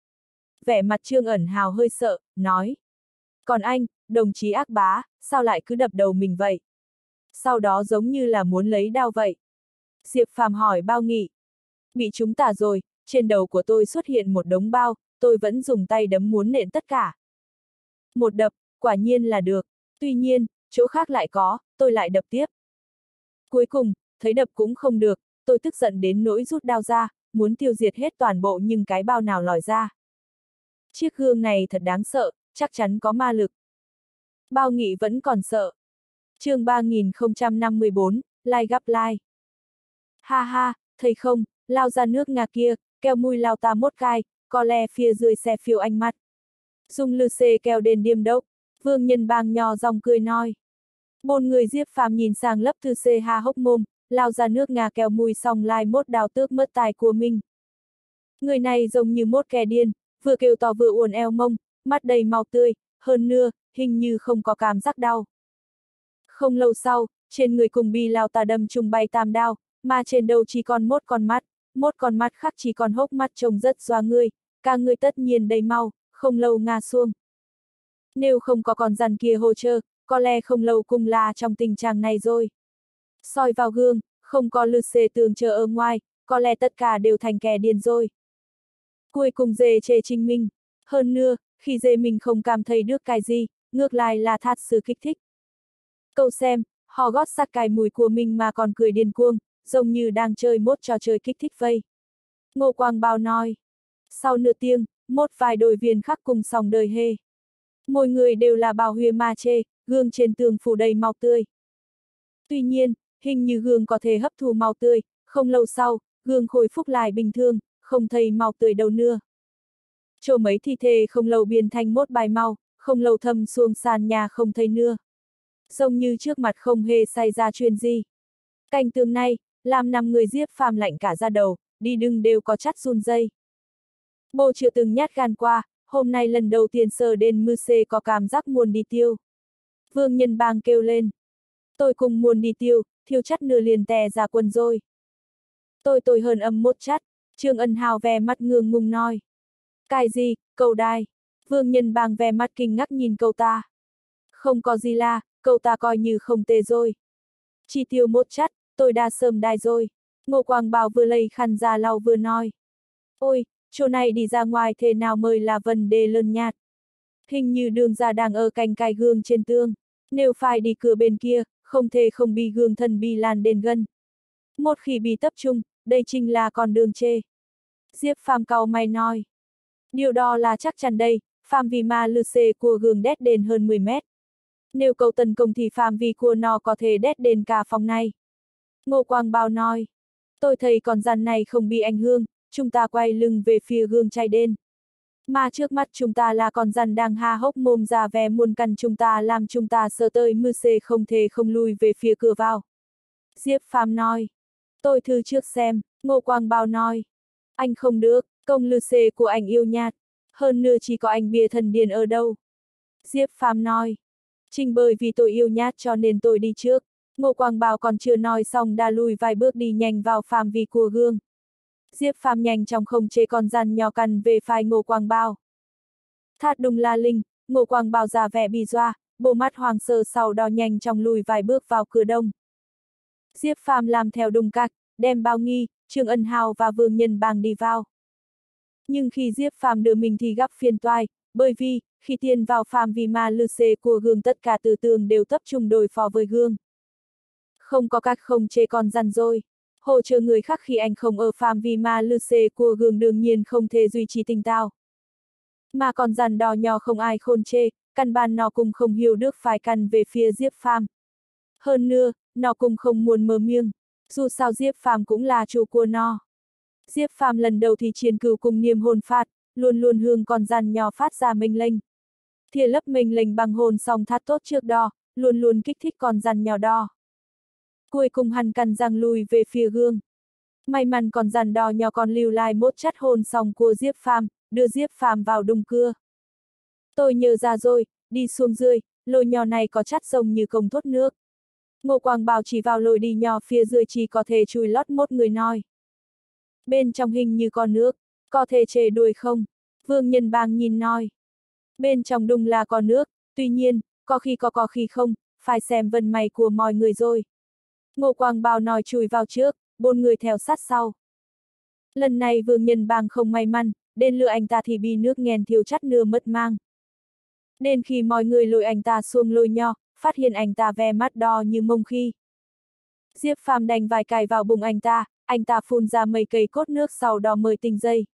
Vẻ mặt Trương Ẩn Hào hơi sợ, nói. Còn anh, đồng chí Ác Bá, sao lại cứ đập đầu mình vậy? Sau đó giống như là muốn lấy đao vậy. Diệp Phàm hỏi Bao Nghị. Bị chúng ta rồi, trên đầu của tôi xuất hiện một đống bao, tôi vẫn dùng tay đấm muốn nện tất cả. Một đập, quả nhiên là được, tuy nhiên, chỗ khác lại có, tôi lại đập tiếp. Cuối cùng, thấy đập cũng không được, tôi tức giận đến nỗi rút đao ra, muốn tiêu diệt hết toàn bộ nhưng cái bao nào lòi ra. Chiếc gương này thật đáng sợ, chắc chắn có ma lực. Bao Nghị vẫn còn sợ. Chương 3054, Lai gặp Lai. Ha ha, thấy không, lao ra nước Nga kia, keo mùi lao ta mốt cai, co le phía dưới xe phiêu anh mắt. Dung lư xê keo đền điềm đốc, Vương Nhân Bang nho dòng cười nói. Bốn người Diệp Phàm nhìn sang lấp thư xê ha hốc mồm, lao ra nước Nga keo mùi xong lai mốt đào tước mất tài của mình. Người này giống như mốt kẻ điên, vừa kêu to vừa uốn eo mông, mắt đầy máu tươi, hơn nữa, hình như không có cảm giác đau. Không lâu sau, trên người cùng bi lao ta đâm trùng bay tam đao, mà trên đầu chỉ còn một con mắt khác chỉ còn hốc mắt trông rất doa người, cả người tất nhiên đầy mau, không lâu ngã xuống. Nếu không có con rắn kia hỗ trợ, có lẽ không lâu cùng là trong tình trạng này rồi. Soi vào gương, không có lư xê tường chờ ở ngoài, có lẽ tất cả đều thành kẻ điên rồi. Cuối cùng dê chê chính mình. Hơn nữa, khi dê mình không cảm thấy được cái gì, ngược lại là thật sự kích thích. Cậu xem, họ gót sát cái mùi của mình mà còn cười điên cuồng, giống như đang chơi một trò chơi kích thích vây. Ngô Quang Bao nói. Sau nửa tiếng, một vài đội viên khác cùng xong đời hê. Mỗi người đều là bào huya ma chê, gương trên tường phủ đầy máu tươi. Tuy nhiên, hình như gương có thể hấp thu máu tươi, không lâu sau, gương khôi phục lại bình thường, không thấy máu tươi đâu nữa. Chỗ mấy thi thể không lâu biến thành một bài mau, không lâu thâm xuống sàn nhà không thấy nữa. Giống như trước mặt không hề xảy ra chuyện gì. Cảnh tượng này, làm 5 người Diệp Phàm lạnh cả da đầu, đi đứng đều có chắt run rây. Bồ chưa từng nhát gan qua, hôm nay lần đầu tiên sờ đến mư xê có cảm giác muốn đi tiêu. Vương Nhân Bang kêu lên. Tôi cùng muốn đi tiêu, thiêu chắt nửa liền tè ra quần rồi. Tôi hơn âm một chắt, Trương Ân Hào ve mắt ngương ngùng nói. Cái gì, cậu đài? Vương Nhân Bang ve mắt kinh ngắc nhìn cậu ta. Không có gì là, cậu ta coi như không tệ rồi. Chỉ tiêu một chắt, tôi đã sớm đài rồi. Ngô Quang Bảo vừa lấy khăn ra lau vừa nói. Ôi, chỗ này đi ra ngoài thế nào mới là vấn đề lớn nhạt. Hình như đường ra đang ở cạnh cái gương trên tường. Nếu phải đi cửa bên kia, không thể không bị gương thần bi lan đến gần. Một khi bị tập trung, đây chính là con đường chê. Diệp Phàm cau mày nói. Điều đó là chắc chắn đây, phạm vi ma lư xê của gương đét đến hơn 10 mét. Nếu cậu tấn công thì phạm vi của nó có thể đét đến cả phòng này. Ngô Quang Bao nói. Tôi thấy con rắn này không bị ảnh hưởng, chúng ta quay lưng về phía gương chạy đến. Mà trước mắt chúng ta là con rắn đang ha hốc mồm ra vẻ muốn cắn chúng ta làm chúng ta sợ tới mư xê không thể không lùi về phía cửa vào. Diệp Phàm nói. Tôi thử trước xem, Ngô Quang Bao nói. Anh không được, công lư xê của anh yêu nhạt. Hơn nữa chỉ có anh bia thần điên ở đâu. Diệp Phàm nói. Chính bởi vì tôi yêu nhát cho nên tôi đi trước. Ngô Quang Bảo còn chưa nói xong đã lùi vài bước đi nhanh vào phạm vi của gương. Diệp Phàm nhanh chóng không chế con rắn nhỏ căn về phải Ngô Quang Bảo. Thát đùng la linh, Ngô Quang Bảo ra vẻ bị dọa, bộ mắt hoàng sợ sau đó nhanh chóng lùi vài bước vào cửa đông. Diệp Phàm làm theo đùng cạc, đem Bao Nghi, Trương Ân Hào và Vương Nhân Bang đi vào. Nhưng khi Diệp Phàm đưa mình thì gặp phiền toái, bởi vì, khi tiến vào phạm vi ma lư xê của gương tất cả từ tường đều tập trung đối phó với gương. Không có cách không chế con rắn rồi. Hỗ trợ người khác khi anh không ở phạm vi ma lư xê của gương đương nhiên không thể duy trì tỉnh táo. Mà con rắn đỏ nhỏ không ai khôn chê, căn bản nó cũng không hiểu được phải căn về phía Diệp Phàm. Hơn nữa, nó cũng không muốn mở miệng, dù sao Diệp Phàm cũng là chủ của nó. Diệp Phàm lần đầu thì chiến cửu cùng niềm hồn phạt, luôn luôn hướng con rắn nhỏ phát ra mệnh lệnh. Thìa lấp mệnh lệnh bằng hồn xong thắt tốt trước đó, luôn luôn kích thích con rắn nhỏ đỏ. Cuối cùng hắn cắn răng lùi về phía gương. May mắn con rắn đỏ nhỏ còn lưu lại một chất hồn xong của Diệp Phàm, đưa Diệp Phàm vào đùng cưa. Tôi nhớ ra rồi, đi xuống dưới, lồi nhỏ này có chất giống như công thoát nước. Ngô Quang Bảo chỉ vào lồi đi nhỏ phía dưới chỉ có thể chui lót một người nói. Bên trong hình như có nước, có thể chê đuổi không? Vương Nhân Bang nhìn nói. Bên trong đùng là có nước, tuy nhiên, có khi không, phải xem vận may của mọi người rồi. Ngô Quang Bảo nói chui vào trước, 4 người theo sát sau. Lần này Vương Nhân Bang không may mắn, đến lượt anh ta thì bị nước nghèn thiếu chắt nửa mất mang. Đến khi mọi người lôi anh ta xuống lôi nho, phát hiện anh ta ve mắt đỏ như mông khi. Diệp Phàm đành vài cài vào bụng anh anh ta phun ra mấy cây cốt nước sau đó mới tỉnh dậy.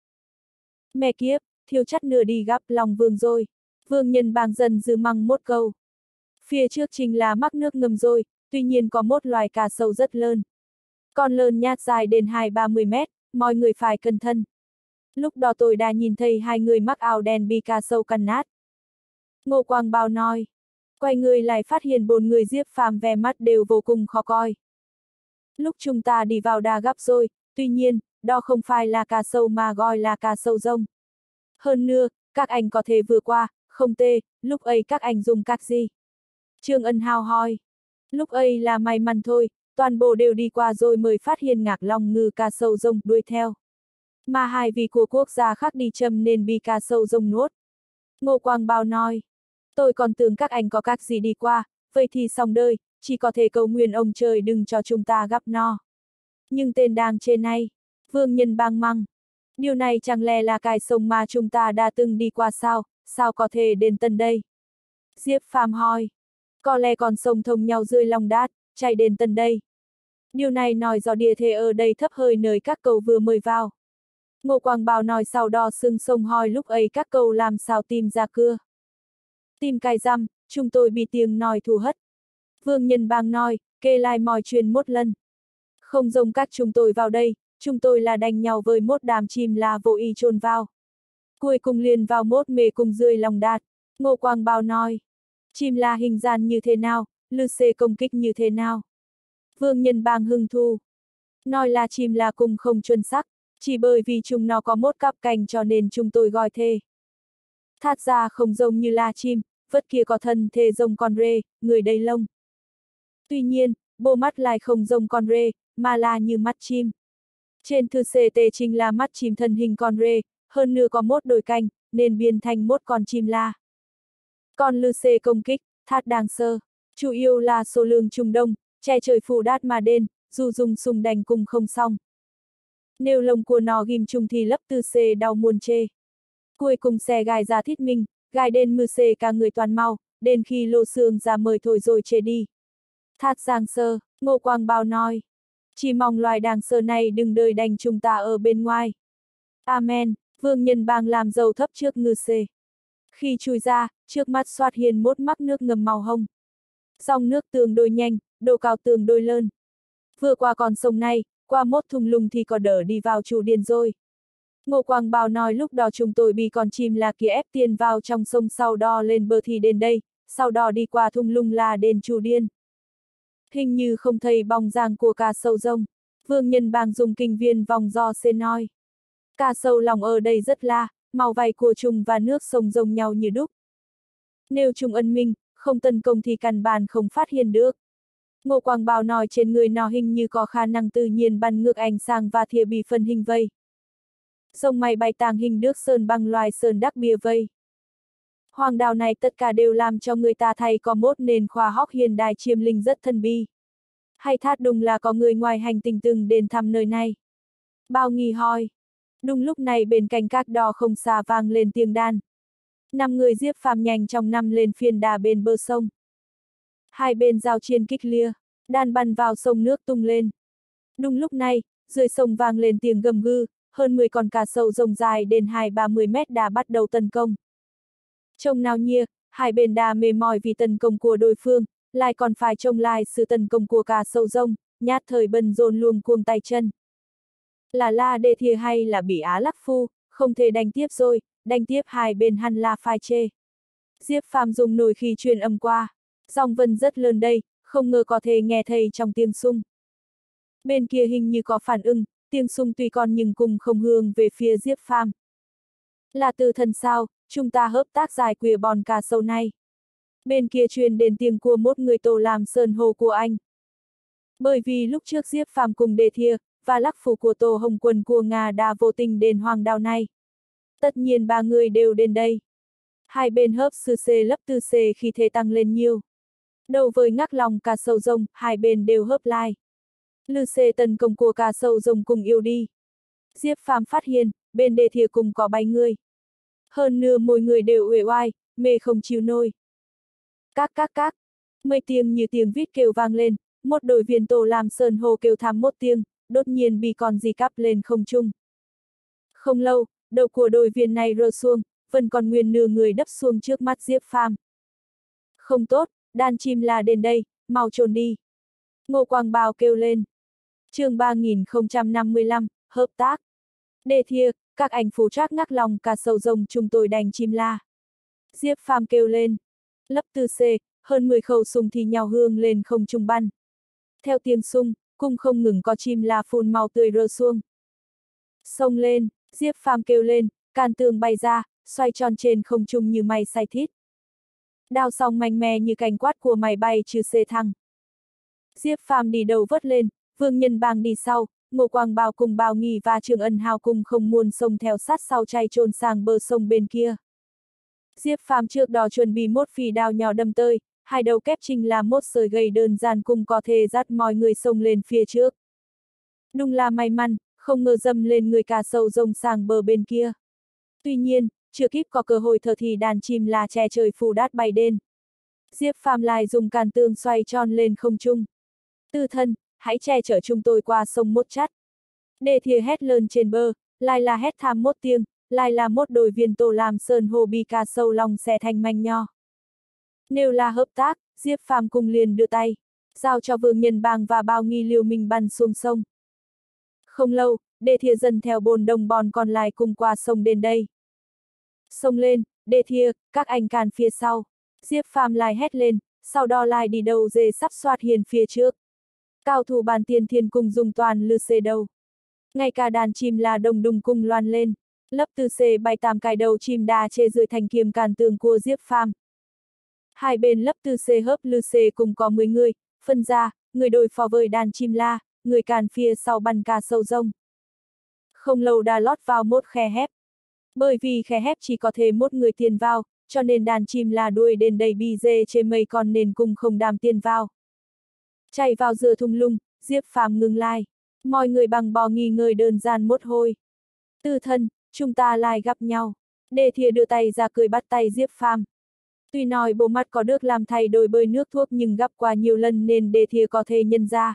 Mẹ kiếp, thiếu chắt nửa đi gặp lòng Vương rồi. Vương Nhân Bang dần dư măng một câu. Phía trước chính là mắc nước ngầm rồi, tuy nhiên có một loài cá sấu rất lớn. Con lớn nhát dài đến 20-30 mét, mọi người phải cẩn thận. Lúc đó tôi đã nhìn thấy hai người mắc áo đen bị cá sấu cắn nát. Ngô Quang Bao nói. Quay người lại phát hiện 4 người Diệp Phàm vẻ mắt đều vô cùng khó coi. Lúc chúng ta đi vào đã gặp rồi, tuy nhiên, đó không phải là cá sấu mà gọi là cá sấu rông. Hơn nữa, các anh có thể vừa qua, không tê, lúc ấy các anh dùng cách gì? Trương Ân Hào hỏi. Lúc ấy là may mắn thôi, toàn bộ đều đi qua rồi mới phát hiện Ngạc Long Ngư cá sấu rông đuổi theo. Mà hai vị của quốc gia khác đi châm nên bị cá sấu rông nuốt. Ngô Quang Bao nói. Tôi còn tưởng các anh có cách gì đi qua, vậy thì xong đời, chỉ có thể cầu nguyện ông trời đừng cho chúng ta gặp no. Nhưng tên đang trên này, Vương Nhân Bang măng. Điều này chẳng lẽ là cái sông mà chúng ta đã từng đi qua sao có thể đến tận đây? Diệp Phàm hỏi. Có lẽ con sông thông nhau dưới lòng đát, chạy đến tận đây. Điều này nói do địa thế ở đây thấp hơi nơi các cầu vừa mới vào. Ngô Quang Bao nói sau đó sưng sông hỏi lúc ấy các cầu làm sao tìm ra cưa. Tìm cái răm, chúng tôi bị tiếng nói thu hất. Vương Nhân Bang nói, kê lại mọi chuyện một lần. Không giống các chúng tôi vào đây, chúng tôi là đánh nhau với một đám chim là vô ý chôn vào. Cuối cùng liền vào mốt mê cùng dưới lòng đát. Ngô Quang Bao nói. Chim là hình dáng như thế nào, lư xê công kích như thế nào? Vương Nhân Bang hưng thu. Nói là chim là cùng không chuẩn xác, chỉ bởi vì chúng nó có một cặp cánh cho nên chúng tôi gọi thế. Thát ra không giống như là chim, vật kia có thân thể giống con rê, người đầy lông. Tuy nhiên, bộ mắt lại không giống con rê, mà là như mắt chim. Trên thư CT chính là mắt chim thân hình con rê, hơn nữa có một đôi cánh, nên biến thành một con chim la. Còn lư xê công kích, thát đang sơ, chủ yếu là số lượng Trung Đông, che trời phủ đát mà đen, dù dùng súng đánh cùng không xong. Nếu lông của nó ghim chung thì lấp tư xê đau muôn chê. Cuối cùng xe gai ra thít mình, gai đến mư xê cả người toàn mau, đến khi lô xương ra mời thôi rồi chê đi. Thát giang sơ, Ngô Quang Bao nói. Chỉ mong loài đàng sơ này đừng đời đành chúng ta ở bên ngoài. Amen, Vương Nhân Bang làm dầu thấp trước ngư xê. Khi chui ra, trước mắt xoát hiện một mắc nước ngầm màu hồng. Dòng nước tương đối nhanh, độ cao tương đối lớn. Vừa qua con sông này, qua mốt thung lũng thì có đỡ đi vào chủ điền rồi. Ngô Quang Bao nói lúc đó chúng tôi bị con chim là kia ép tiền vào trong sông sau đó lên bờ thì đến đây, sau đó đi qua thung lũng là đến chủ điền. Hình như không thấy bóng dáng của cá sấu rông. Vương Nhân Bang dùng kinh viên vòng do xê nói. Cá sấu lòng ở đây rất la, màu vảy của chúng và nước sông giống nhau như đúc. Nếu chúng ân minh, không tấn công thì căn bản không phát hiện được. Ngô Quang Bao nói trên người nó hình như có khả năng tự nhiên bắn ngược ánh sáng và thìa bị phần hình vây. Sông mây bay tàng hình nước sơn bằng loài sơn đắc bìa vây. Hoàng đảo này tất cả đều làm cho người ta thấy có một nền khoa học hiện đại chiêm linh rất thần bí. Hay thát đúng là có người ngoài hành tinh từng đến thăm nơi này. Bao Nghi hỏi. Đúng lúc này bên cạnh các đò không xa vang lên tiếng đàn. 5 người Diệp Phàm nhanh trong năm lên phiên đà bên bờ sông. Hai bên giao chiến kích lia, đàn bắn vào sông nước tung lên. Đúng lúc này, dưới sông vang lên tiếng gầm gừ, hơn 10 con cá sấu rồng dài đến 20-30 mét đã bắt đầu tấn công. Trông nào nhia, hai bên đã mệt mỏi vì tấn công của đối phương, lại còn phải trông lại sự tấn công của cá sấu rồng, nhát thời bần dồn luồng cuồng tay chân. Là đề thìa hay là bị Á Lắc Phu, không thể đánh tiếp rồi, đánh tiếp hai bên hẳn là phải chê. Diệp Phàm dùng nồi khí truyền âm qua, dòng vân rất lớn đây, không ngờ có thể nghe thấy trong tiếng sung. Bên kia hình như có phản ứng, tiếng sung tuy còn nhưng cùng không hướng về phía Diệp Phàm. Là từ thần sao, chúng ta hợp tác giải quyết bọn cá sấu này. Bên kia truyền đến tiếng của một người tổ làm sơn hồ của anh. Bởi vì lúc trước Diệp Phàm cùng Đề Thia, và Lắc Phủ của tổ Hồng Quân của Nga đã vô tình đến hoàng đảo này. Tất nhiên 3 người đều đến đây. Hai bên hớp sư xê lấp tư xê khi thế tăng lên nhiều. Đầu với Ngắc Long cá sấu rồng, hai bên đều hớp lai. Lư xê tấn công của cá sấu rồng cùng yêu đi. Diệp Phàm phát hiện, bên Đề Thia cùng có 7 người. Hơn nữa mỗi người đều uể oai, mê không chịu nổi. Các. Mấy tiếng như tiếng vít kêu vang lên, một đội viên tổ làm sơn hồ kêu thảm một tiếng, đột nhiên bị con gì cắp lên không trung. Không lâu, đầu của đội viên này rơi xuống, vẫn còn nguyên nửa người đấp xuống trước mắt Diệp Phàm. Không tốt, đàn chim là đến đây, mau trốn đi. Ngô Quang Bao kêu lên. Chương 3055, hợp tác. Đề thiê, các anh phụ trách ngắc lòng cả sâu rồng chúng tôi đánh chim la. Diệp Phàm kêu lên. Lấp tư C, hơn 10 khẩu súng thì nhào hương lên không trung bắn. Theo tiếng súng, cung không ngừng có chim la phun màu tươi rơi xuống. Xông lên, Diệp Phàm kêu lên, can tường bay ra, xoay tròn trên không trung như mây xay thít. Đao song mạnh mẽ như cánh quát của máy bay trừ xê thăng. Diệp Phàm đi đầu vớt lên, Vương Nhân Bang đi sau, Ngô Quang Bao cùng Bao Nghi và Trường Ân Hào cùng không muốn xông theo sát sau chạy trốn sang bờ sông bên kia. Diệp Phàm trước đó chuẩn bị một phi đao nhỏ đâm tơi, hai đầu kép trình là một sợi gầy đơn giản cùng có thể dắt mọi người xông lên phía trước. Đúng là may mắn, không ngờ dâm lên người cả sâu rồng sang bờ bên kia. Tuy nhiên, chưa kịp có cơ hội thở thì đàn chim là che trời phủ đát bay đến. Diệp Phàm lại dùng càn tương xoay tròn lên không trung. Tư thân, hãy che chở chúng tôi qua sông mốt chắt. Đề thiê hét lớn trên bờ, lại là hét tham mốt tiếng, lại là một đội viên tổ làm sơn hồ bi ca sâu lòng xe thành manh nho. Nếu là hợp tác, Diệp Phàm cùng liền đưa tay, giao cho Vương Nhân Bang và Bao Nghi liều mình bắn xuống sông. Không lâu, Đề thiê dần theo bồn đồng bọn còn lại cùng qua sông đến đây. Xông lên, Đề thiê, các anh càn phía sau. Diệp Phàm lại hét lên, sau đó lại đi đầu dê sắp xoát hiền phía trước. Cao thủ bàn tiền thiên cùng dùng toàn lư xê đầu. Ngay cả đàn chim là đồng đùng cùng loan lên. Lấp tư xê bay tam cái đầu chim đa chê dưới thành kiềm càn tường của Diệp Phàm. Hai bên lấp tư xê hớp lư xê cùng có 10 người, phân ra, người đối phó với đàn chim la, người càn phía sau bắn ca sâu rông. Không lâu đã lót vào một khe hép. Bởi vì khe hép chỉ có thể một người tiền vào, cho nên đàn chim là đuôi đến đầy bi dê trên mây còn nên cùng không đàm tiền vào. Chạy vào giữa thung lũng, Diệp Phàm ngừng lại. Mọi người bằng bò nghi ngơi đơn giản một hồi. Tư thân, chúng ta lại gặp nhau. Đề thiê đưa tay ra cười bắt tay Diệp Phàm. Tuy nói bộ mặt có được làm thay đổi bởi nước thuốc nhưng gặp qua nhiều lần nên Đề thiê có thể nhận ra.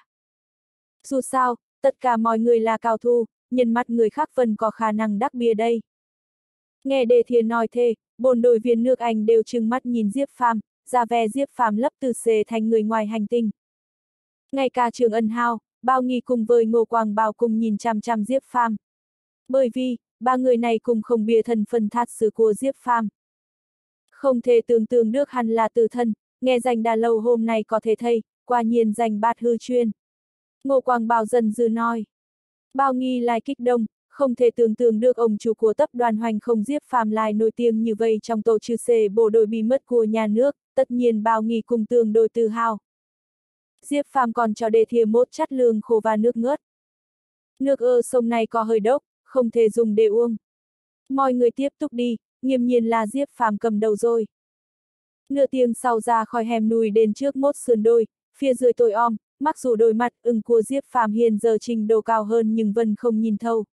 Dù sao, tất cả mọi người là cao thủ, nhân mắt người khác vẫn có khả năng đắc bia đây. Nghe Đề thiê nói thế, bốn đội viên nước Anh đều trừng mắt nhìn Diệp Phàm, ra vẻ Diệp Phàm lấp từ xề thành người ngoài hành tinh. Ngay cả Trường Ân Hào, Bao Nghi cùng với Ngô Quang Bao cùng nhìn chằm chằm Diệp Phàm. Bởi vì, ba người này cùng không bia thân phần thát sự của Diệp Phàm. Không thể tưởng tượng được hắn là tử thân, nghe danh đã lâu hôm nay có thể thấy, quả nhiên danh bát hư chuyên. Ngô Quang Bao dần dư nói. Bao Nghi lại kích động, không thể tưởng tượng được ông chủ của tập đoàn Hoành Không Diệp Phàm lại nổi tiếng như vậy trong tổ trừ xề bộ đội bí mật của nhà nước, tất nhiên Bao Nghi cùng tương đối tự hào. Diệp Phàm còn cho Đề thiê một chắt lương khô và nước ngớt. Nước ở sông này có hơi độc, không thể dùng để uống. Mọi người tiếp tục đi, nghiêm nhiên là Diệp Phàm cầm đầu rồi. Nửa tiếng sau ra khỏi hẻm núi đến trước một sườn đồi, phía dưới tối om, mặc dù đôi mặt ưng của Diệp Phàm hiện giờ trình độ cao hơn nhưng vẫn không nhìn thấu.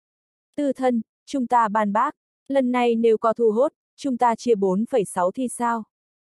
Tư thân, chúng ta bàn bác, lần này nếu có thu hốt, chúng ta chia 4,6 thì sao?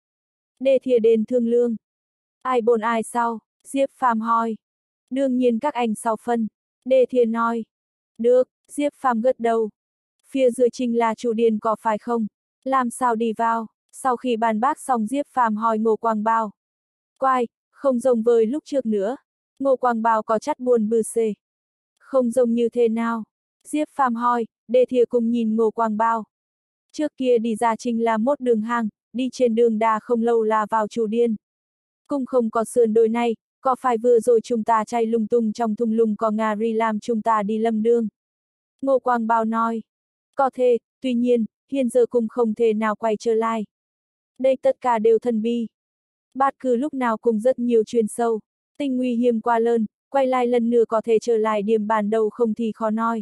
Đề thiê đến thương lương. Ai bồn ai sau? Diệp Phàm hỏi. Đương nhiên các anh sau phân. Đề thiê nói. Được, Diệp Phàm gật đầu. Phía dưới trình là chủ điền có phải không? Làm sao đi vào? Sau khi bàn bác xong Diệp Phàm hỏi Ngô Quang Bao. Quái, không giống với lúc trước nữa. Ngô Quang Bao có chắt buồn bư xê. Không giống như thế nào? Diệp Phàm hỏi, Đề thiê cùng nhìn Ngô Quang Bao. Trước kia đi ra trình là một đường hàng, đi trên đường đà không lâu là vào chủ điền. Cũng không có sườn đồi này, có phải vừa rồi chúng ta chạy lung tung trong thung lũng có ngà ri làm chúng ta đi lầm đường? Ngô Quang Bao nói. Có thể, tuy nhiên, hiện giờ cũng không thể nào quay trở lại. Đây tất cả đều thần bi. Bát cứ lúc nào cũng rất nhiều chuyên sâu. Tình nguy hiểm quá lớn, quay lại lần nữa có thể trở lại điểm ban đầu không thì khó nói.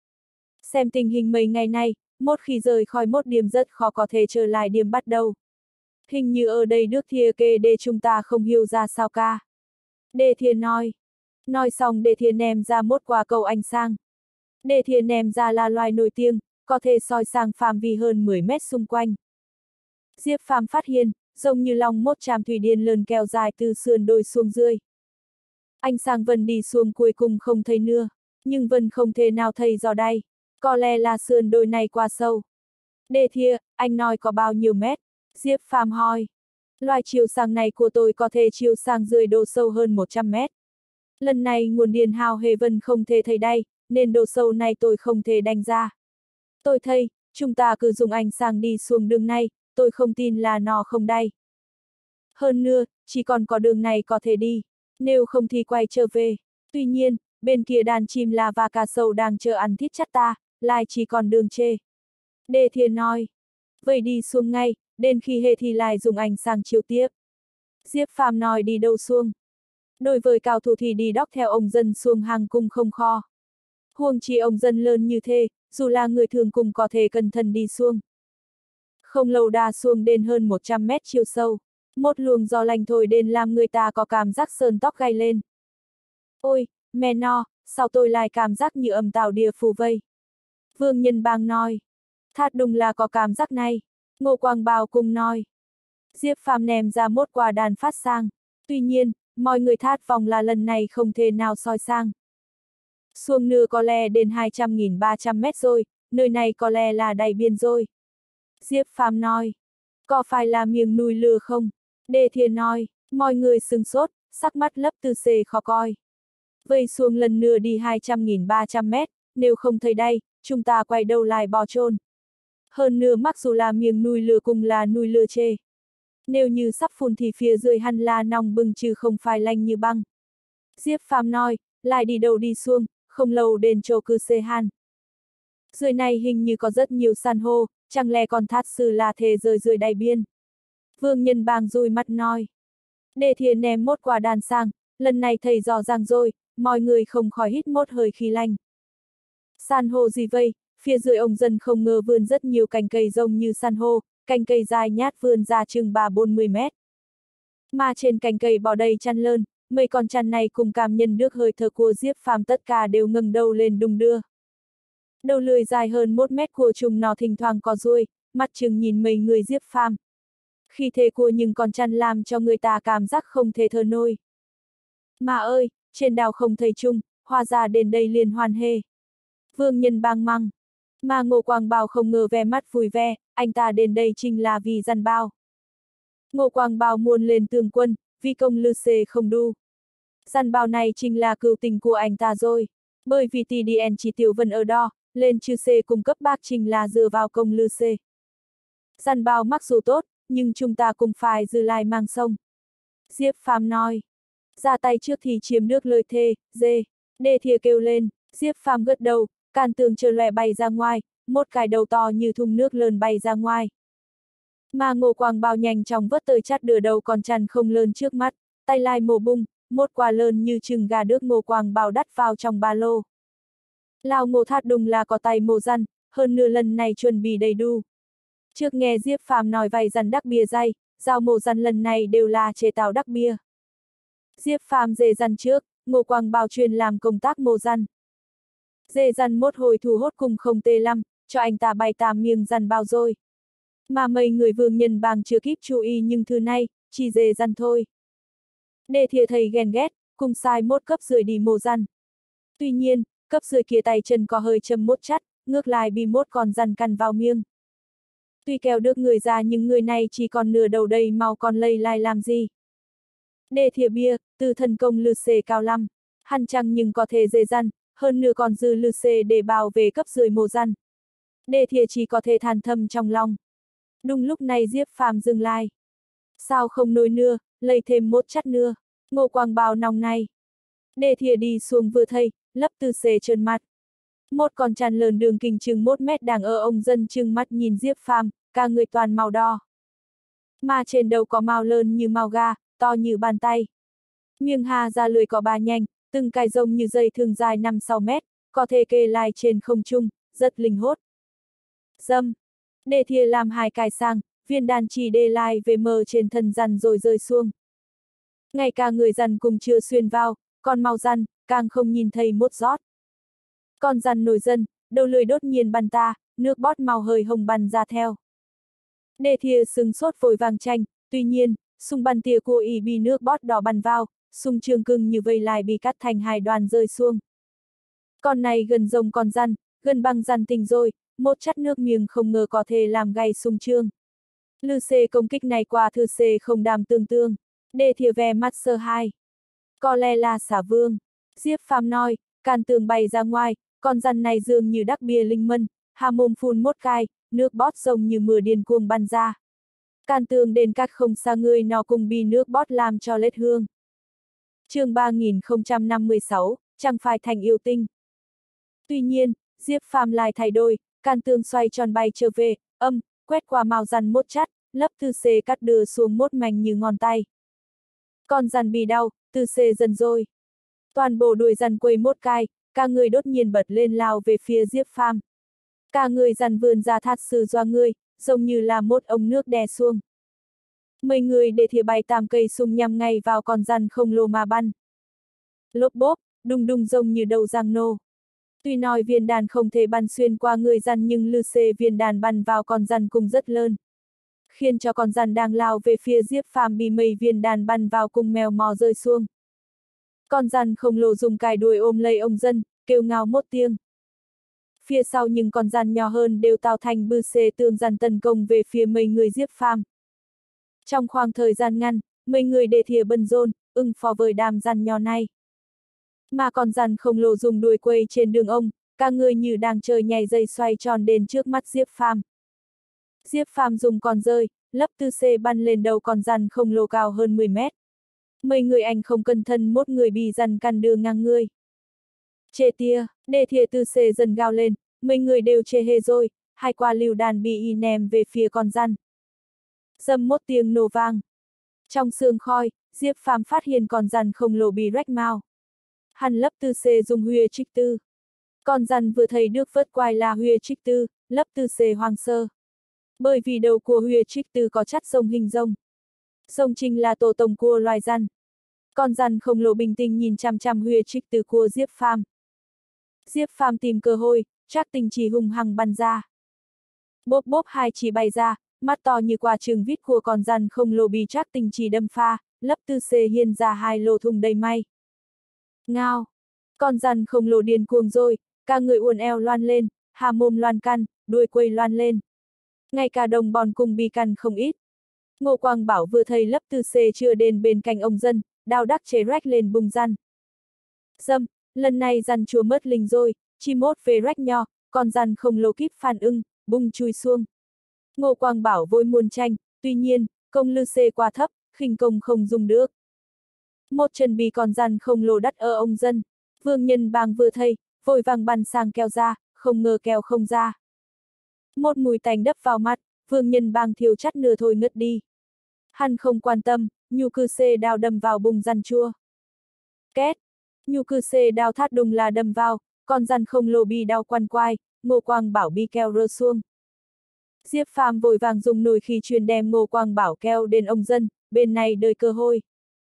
Xem tình hình mấy ngày nay, một khi rời khỏi một điểm rất khó có thể trở lại điểm bắt đầu. Hình như ở đây nước thiê kê để chúng ta không hiểu ra sao ca. Đề thiê nói. Nói xong Đề thiê ném ra một quả cầu ánh sáng. Đề thiê ném ra là loài nổi tiếng, có thể soi sang phạm vi hơn 10 mét xung quanh. Diệp Phàm phát hiện, giống như lòng một tràm thủy điện lớn kéo dài từ sườn đồi xuống dưới. Anh sang Vân đi xuông cuối cùng không thấy nưa, nhưng Vân không thể nào thấy rõ đây. Có lẽ là sườn đồi này quá sâu. Đề Thia, anh nói có bao nhiêu mét? Diệp Phàm hỏi. Loài chiều sang này của tôi có thể chiều sang dưới độ sâu hơn 100 mét. Lần này nguồn điện hào hề Vân không thể thấy đây, nên độ sâu này tôi không thể đánh ra. Tôi thấy, chúng ta cứ dùng ánh sáng đi xuống đường này, tôi không tin là nó không đây. Hơn nữa, chỉ còn có đường này có thể đi, nếu không thì quay trở về. Tuy nhiên, bên kia đàn chim là và cá sấu đang chờ ăn thịt chắc ta, lại chỉ còn đường chê. Đề Thiên nói. Vậy đi xuống ngay, đến khi hệ thì lại dùng ánh sáng chiếu tiếp. Diệp Phàm nói đi đâu xuống. Đối với cao thủ thì đi đóc theo ông dân xuống hàng cung không khó. Huống chi ông dân lớn như thế, dù là người thường cũng có thể cẩn thận đi xuống. Không lâu đã xuống đến hơn 100 mét chiều sâu. Một luồng gió lạnh thổi đến làm người ta có cảm giác sờn tóc gai lên. Ôi, mẹ no, sao tôi lại cảm giác như âm tào địa phủ vây. Vương Nhân Bang nói. Thát đúng là có cảm giác này. Ngô Quang Bảo cùng nói. Diệp Phàm ném ra một quả đạn phát sang. Tuy nhiên, mọi người thát vòng là lần này không thể nào soi sang. Xuông nưa có lẽ đến 200.300 mét rồi, nơi này có lẽ là đầy biên rồi. Diệp Phàm nói. Có phải là miếng núi lửa không? Đề Thiên nói. Mọi người sửng sốt, sắc mắt lấp tư xề khó coi. Vậy xuống lần nữa đi 200.300 mét, nếu không thấy đây, chúng ta quay đầu lại bỏ chôn. Hơn nữa mặc dù là miếng núi lửa cùng là núi lửa chê. Nếu như sắp phun thì phía dưới hẳn là nóng bừng chứ không phải lạnh như băng. Diệp Phàm nói, lại đi đâu đi xuống, không lâu đến chỗ cư xê han. Dưới này hình như có rất nhiều san hô, chẳng lẽ còn thát sư là thế rơi dưới đáy biên. Vương Nhân Bang dụi mắt nói. Đề Thiên ném một quả đạn sang, lần này thấy rõ ràng rồi, mọi người không khỏi hít một hơi khí lạnh. San hô gì vậy? Phía dưới ông dân không ngờ vươn rất nhiều cành cây rông như san hô, cành cây dài nhát vươn ra chừng 30-40 mét. Mà trên cành cây bò đầy chăn lơn, mấy con chăn này cùng cảm nhận được hơi thở của Diệp Phàm tất cả đều ngẩng đầu lên đung đưa. Đầu lưỡi dài hơn 1 mét của chúng nó thỉnh thoảng có ruồi, mắt chừng nhìn mấy người Diệp Phàm. Khi thế của những con chăn làm cho người ta cảm giác không thể thở nổi. Mà ơi, trên đảo không thấy chung, hóa ra đến đây liền hoàn hề. Vương Nhân Bang mắng. Mà Ngô Quang Bảo không ngờ vẻ mắt vui vẻ, anh ta đến đây chính là vì Gian Bao. Ngô Quang Bảo muốn lên tường quân, vì công lư xê không đu. Gian Bao này chính là cựu tình của anh ta rồi. Bởi vì TDN chỉ Tiểu Vân ở đó, lên chư xê cung cấp bác trình là dựa vào công lư xê. Gian Bao mặc dù tốt, nhưng chúng ta cũng phải giữ lại mang sông. Diệp Phàm nói. Ra tay trước thì chiếm được lời thề, dê. Đề Thia kêu lên, Diệp Phàm gật đầu, can tường chờ lòe bay ra ngoài, một cái đầu to như thùng nước lớn bay ra ngoài. Mà Ngô Quang Bảo nhanh chóng vớt tới chắt đửa đầu con chăn không lớn trước mắt, tay lai mổ bung, một quả lớn như chừng gà đước Ngô Quang Bảo đắt vào trong ba lô. Lao Ngô thát đúng là có tay mổ răn, hơn nửa lần này chuẩn bị đầy đủ. Trước nghe Diệp Phàm nói vài răn đắc bia dày, dao mổ răn lần này đều là chế tạo đắc bia. Diệp Phàm dề răn trước, Ngô Quang Bảo chuyên làm công tác mổ răn. Dề răn một hồi thu hốt cùng không tê lắm, cho anh ta bay tám miếng răn bao rồi. Mà mấy người Vương Nhân Bang chưa kịp chú ý nhưng thứ này, chỉ dề răn thôi. Đề Thia thầy ghen ghét, cùng sai một cấp rưỡi đi mổ răn. Tuy nhiên, cấp rưỡi kia tay chân có hơi châm mốt chắt, ngược lại bị một con răn căn vào miệng. Tuy kéo được người ra nhưng người này chỉ còn nửa đầu đây mau còn lây lại làm gì. Đề Thia bia, từ thần công lư xê cao lắm, hẳn chăng nhưng có thể dề răn, hơn nửa còn dư lư xê để bảo vệ cấp rưỡi mổ răn. Đề Thia chỉ có thể than thầm trong lòng. Đúng lúc này Diệp Phàm dừng lại. Sao không nổi nữa, lấy thêm một chắt nữa. Ngô Quang Bảo nòng này. Đề Thia đi xuống vừa thấy, lấp tư xê trơn mặt. Một con chăn lớn đường kính chừng 1 mét đang ở ông dân chừng mắt nhìn Diệp Phàm, cả người toàn màu đỏ. Mà trên đầu có mao lớn như mao gà, to như bàn tay. Miệng hà ra lưỡi có 3 nhành, từng cái rông như dây thừng dài 5-6 mét, có thể kê lại trên không trung, rất linh hốt. Dâm. Đề Thia làm 2 cái sang, viên đàn chỉ để lại về mờ trên thân răn rồi rơi xuống. Ngay cả người răn cùng chưa xuyên vào, còn màu răn, càng không nhìn thấy một giót. Con răn nổi dân, đầu lưỡi đốt nhiên bắn ta, nước bọt màu hơi hồng bắn ra theo. Đề Thia sừng sốt vội vàng tranh, tuy nhiên, sung bắn tia của y bị nước bọt đỏ bắn vào, sung trường cưng như vây lại bị cắt thành hai đoàn rơi xuống. Con này gần rồng con răn, gần băng răn tình rồi, một chắt nước miếng không ngờ có thể làm gay sung trương. Lư xê công kích này qua thư xê không đàm tương tương, để thìa về mắt sơ hai. Có lẽ là xả vương. Diệp Phàm nói, Càn Tường bay ra ngoài, con răn này dường như đắc bia linh mân, hà mồm phun mốt cay, nước bót rồng như mưa điên cuồng bắn ra. Càn Tường đến cách không xa người nó cùng bị nước bót làm cho lết hương. Chương 3056, chẳng phải thành yêu tinh. Tuy nhiên, Diệp Phàm lại thay đổi, Càn Tường xoay tròn bay trở về, quét qua màu răn mốt chắt, lấp tư xê cắt đưa xuống mốt mảnh như ngón tay. Con răn bị đau, tư xê dần rồi. Toàn bộ đuôi răn quây mốt cai, cả người đột nhiên bật lên lao về phía Diệp Phàm. Cả người răn vươn ra thát sư doa người, giống như là một ống nước đè xuông. 10 người để thìa bay tam cây sung nhằm ngay vào con răn không lồ mà bắn. Lốp bốp, đùng đùng giống như đầu giang nô. Tuy nói viên đàn không thể bắn xuyên qua người răn nhưng lư xê viên đàn bắn vào con răn cũng rất lớn. Khiến cho con răn đang lao về phía Diệp Phàm bị mấy viên đàn bắn vào cùng mèo mò rơi xuống. Con răn không lồ dùng cài đuôi ôm lấy ông dân, kêu ngao một tiếng. Phía sau những con răn nhỏ hơn đều tạo thành bư xê tương răn tấn công về phía mấy người Diệp Phàm. Trong khoảng thời gian ngắn, mấy người để thìa bận rộn, ưng phó với đám răn nhỏ này. Mà con răn không lồ dùng đuôi quay trên đường ông, cả người như đang chơi nhảy dây xoay tròn đến trước mắt Diệp Phàm. Diệp Phàm dùng con rơi, lấp tư xê bắn lên đầu con răn không lồ cao hơn 10 mét. Mấy người anh không cẩn thận một người bị răn căn đưa ngang người. Chê tia, để thìa tư xê dần gào lên, mấy người đều chê hê rồi, hai quả lựu đạn bị y ném về phía con răn. Dầm một tiếng nổ vang. Trong sương khói, Diệp Phàm phát hiện con răn không lồ bị rách mao. Hắn lấp tư xê dùng huya trích tư. Con răn vừa thấy được vớt quài là huya trích tư, lấp tư xê hoang sơ. Bởi vì đầu của huya trích tư có chất rồng hình rồng. Rồng chính là tổ tông của loài răn. Con răn không lồ bình tĩnh nhìn chăm chăm huya trích tư của Diệp Phàm. Diệp Phàm tìm cơ hội, Trác Tình Chỉ hung hăng bắn ra. Bốp bốp hai chỉ bay ra, mắt to như quả trứng vít của con răn không lồ bị Trác Tình Chỉ đâm pha, lấp tư xê hiên ra hai lỗ thủng đầy may. Ngao! Con răn không lồ điên cuồng rồi, cả người uốn eo loan lên, hà mồm loan căn, đuôi quây loan lên. Ngay cả đồng bọn cùng bị căn không ít. Ngô Quang Bảo vừa thấy lấp tư xê chưa đến bên cạnh ông dân, đao đắc chế rách lên bung răn. Dâm, lần này răn chúa mất linh rồi, chỉ mốt về rách nho, con răn không lồ kíp phản ưng, bung chui xuông. Ngô Quang Bảo vội muốn tranh, tuy nhiên, công lư xê quá thấp, khinh công không dùng được. Một chân bị con răn không lồ đắt ở ông dân, Vương Nhân Bang vừa thấy, vội vàng bắn sang keo ra, không ngờ keo không ra. Một mùi tanh đập vào mắt, Vương Nhân Bang thiêu chắt nửa thôi ngất đi. Hắn không quan tâm, nhu cư xê đao đâm vào bung răn chua. Két! Nhu cư xê đao thát đùng là đâm vào, con răn không lồ bị đau quằn quai, Ngô Quang Bảo bị keo rơ xuông. Diệp Phàm vội vàng dùng nồi khi truyền đem Ngô Quang Bảo keo đến ông dân, bên này đời cơ hội.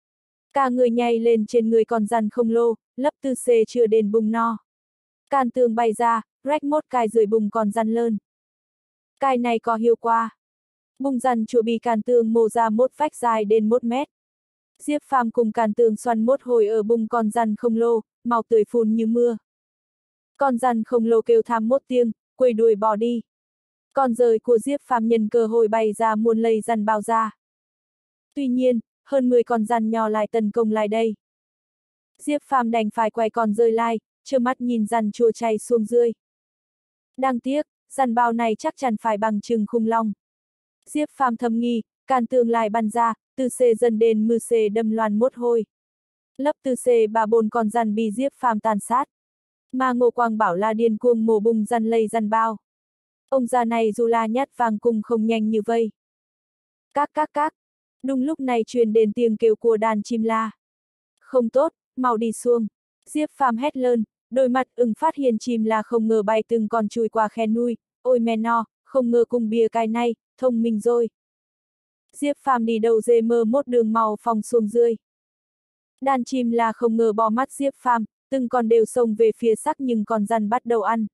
Cả người nhảy lên trên người con răn không lồ, lấp tư xê chưa đến bung no. Càn Tường bay ra, rách mốt cài dưới bung con răn lơn. Cài này có hiệu quả. Bung răn chua bị Càn Tường mổ ra một vách dài đến 1 mét. Diệp Phàm cùng Càn Tường xoắn một hồi ở bung con răn không lồ, màu tươi phun như mưa. Con răn không lồ kêu thảm một tiếng, quay đuôi bỏ đi. Con rơi của Diệp Phàm nhân cơ hội bay ra muôn lây răn bao ra. Tuy nhiên, hơn 10 con răn nhỏ lại tấn công lại đây. Diệp Phàm đành phải quay con rơi lại, trơ mắt nhìn răn chua chay xuống dưới. Đáng tiếc, răn bao này chắc chắn phải bằng chừng khủng long. Diệp Phàm thầm nghi, Càn Tường lại bắn ra, từ xê dần đến mư xê đâm loàn một hồi. Lấp từ xê 3-4 con răn bị Diệp Phàm tàn sát. Mà Ngô Quang Bảo là điên cuồng mổ bung răn lây răn bao. Ông già này dù là nhát vàng cùng không nhanh như vây. Các. Đúng lúc này truyền đến tiếng kêu của đàn chim la. Không tốt, mau đi xuông. Diệp Phàm hét lớn, đôi mắt ưng phát hiện chim la không ngờ bay từng con chui qua khe nuôi. Ôi mẹ no, không ngờ cùng bia cái này, thông minh rồi. Diệp Phàm đi đầu dê mơ một đường màu phòng xuống dưới. Đàn chim la không ngờ bỏ mắt Diệp Phàm, từng con đều xông về phía sắc nhưng con răn bắt đầu ăn.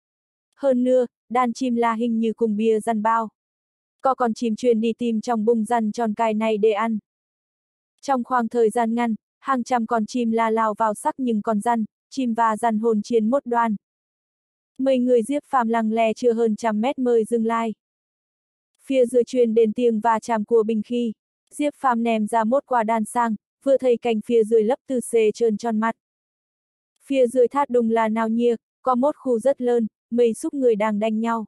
Hơn nữa, đàn chim la hình như cùng bia răn bao. Có con chim chuyên đi tìm trong bung răn tròn cài này để ăn. Trong khoảng thời gian ngắn, Hàng trăm con chim la lao vào sắc nhưng con răn, chim và răn hồn chiến một đoàn. Mấy người Diệp Phàm lặng lẽ chưa hơn trăm mét mới dừng lại. Phía dưới truyền đến tiếng va chạm của binh khí. Diệp Phàm ném ra một quả đạn sang, vừa thấy cảnh phía dưới lấp từ xê trơn tròn mặt. Phía dưới thát đùng là náo nhiệt, có một khu rất lớn, mấy xúc người đang đánh nhau.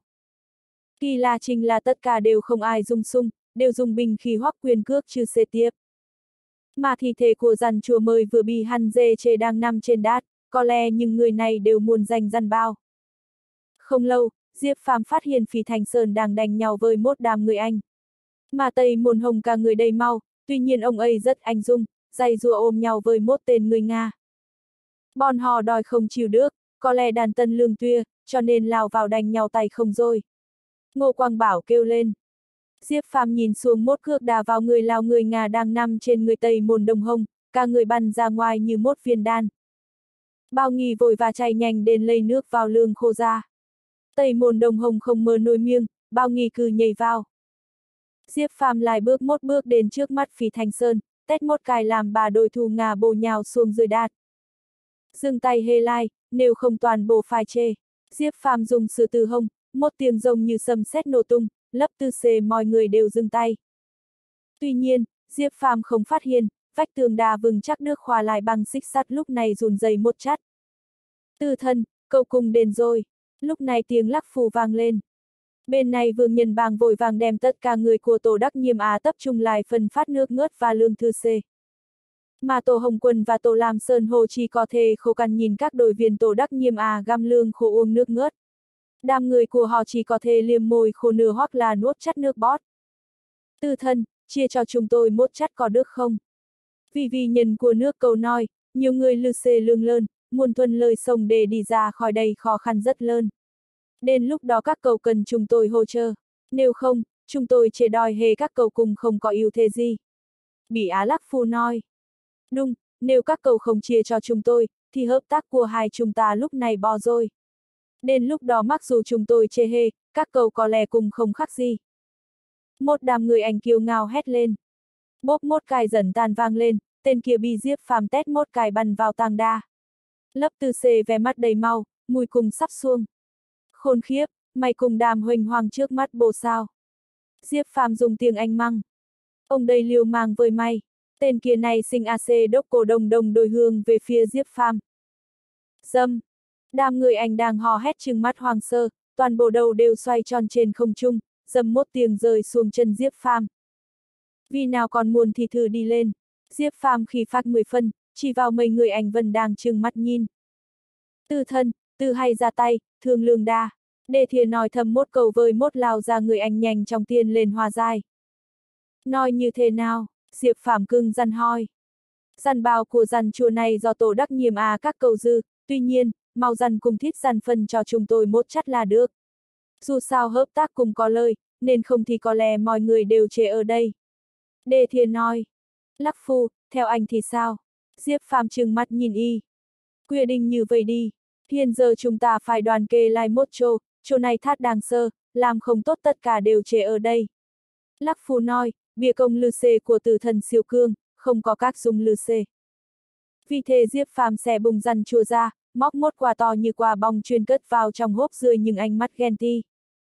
Kỳ lạ chính là tất cả đều không ai dùng súng, đều dùng binh khí hoặc quyền cước trừ xê tiếp. Mà thi thể của răn chùa mới vừa bị hắn dê chê đang nằm trên đát, có lẽ những người này đều muốn giành răn bao. Không lâu, Diệp Phàm phát hiện Phỉ Thành Sơn đang đánh nhau với một đám người Anh. Mà Tây Môn Hồng cả người đầy mau, tuy nhiên ông ấy rất anh dung, giày giụa ôm nhau với một tên người Nga. Bọn họ đòi không chịu được, có lẽ đàn tân lương tuyệt, cho nên lao vào đánh nhau tay không rồi. Ngô Quang Bảo kêu lên. Diệp Phàm nhìn xuống một cước đá vào người Lào người Nga đang nằm trên người Tây Môn Đồng Hồng, cả người bắn ra ngoài như một viên đạn. Bao Nghi vội và chạy nhanh đến lấy nước vào lương khô ra. Tây Môn Đồng Hồng không mở nổi miệng, Bao Nghi cứ nhảy vào. Diệp Phàm lại bước một bước đến trước mắt Phỉ Thành Sơn, tét một cái làm bà đội thủ Nga bổ nhào xuống dưới đát. Dừng tay hê lai, nếu không toàn bộ phải chê. Diệp Phàm dùng sư tử hông, một tiếng rồng như sấm sét nổ tung, lấp tư xê mọi người đều dừng tay. Tuy nhiên, Diệp Phàm không phát hiện, vách tường đá vững chắc được khóa lại bằng xích sắt lúc này run rẩy một chát. Từ thân, cậu cùng đến rồi. Lúc này tiếng lắc phù vang lên. Bên này Vương Nhân Bang vội vàng đem tất cả người của Tổ Đắc Nhiêm Á tập trung lại phân phát nước ngớt và lương thư xê. Mà Tổ Hồng Quân và Tổ Lam Sơn Hồ chỉ có thể khổ cằn nhìn các đội viên Tổ Đắc Nhiêm Á găm lương khổ uống nước ngớt. Đám người của họ chỉ có thể liếm môi khổ nửa hoặc là nuốt chắt nước bọt. Từ thân, chia cho chúng tôi một chắt có được không? Vì nhân của nước cầu nói, nhiều người lư xê lương lớn, muốn thuần lời sông để đi ra khỏi đây khó khăn rất lớn. Đến lúc đó các cậu cần chúng tôi hỗ trợ, nếu không, chúng tôi chỉ đòi hề các cậu cùng không có ưu thế gì. Bỉ Á Lắc Phu nói. Đúng, nếu các cậu không chia cho chúng tôi, thì hợp tác của hai chúng ta lúc này bỏ rồi. Đến lúc đó mặc dù chúng tôi chê hề, các cậu có lẽ cùng không khác gì. Một đám người Anh kiêu ngao hét lên. Bốp một cài dần tàn vang lên, tên kia bị Diệp Phàm tét một cài bắn vào tang đa. Lấp tư xê vẻ mặt đầy mau, mùi cùng sắp xuông. Khôn khiếp, mày cùng đàm huỳnh hoàng trước mắt bộ sao. Diệp Phàm dùng tiếng Anh măng. Ông đây liều mang với mày. Tên kia này sinh AC đốc cổ đồng đồng đôi hương về phía Diệp Phàm. Dâm. Đám người Anh đang hò hét trừng mắt hoang sơ, toàn bộ đầu đều xoay tròn trên không trung, dầm một tiếng rơi xuống chân Diệp Phàm. Vì nào còn muốn thì thử đi lên. Diệp Phàm khi phát 10 phân, chỉ vào mấy người Anh vẫn đang trừng mắt nhìn. Từ thân, từ hay ra tay, thương lương đa. Đề Thiền nói thầm một câu với một lao ra người Anh nhanh trong tiền lên hòa dài. Nói như thế nào? Diệp Phàm cưng răn hoi. Răn bao của răn chùa này do Tổ Đắc Nhiêm Á các cầu dư, tuy nhiên, mau răn cùng thiết răn phân cho chúng tôi một chắt là được. Dù sao hợp tác cùng có lời, nên không thì có lẽ mọi người đều chê ở đây. Đề Thiền nói. Lắc Phu, theo anh thì sao? Diệp Phàm trừng mắt nhìn y. Quyết định như vậy đi. Hiện giờ chúng ta phải đoàn kê lại một chỗ này thát đang sơ, làm không tốt tất cả đều chê ở đây. Lắc Phu nói, bia công lư xê của tử thần siêu cương, không có các dung lư xê. Vì thế Diệp Phàm xẻ bùng răn chua ra, móc một quả to như quả bong chuyên cất vào trong hốp rươi nhưng ánh mắt ghen ti.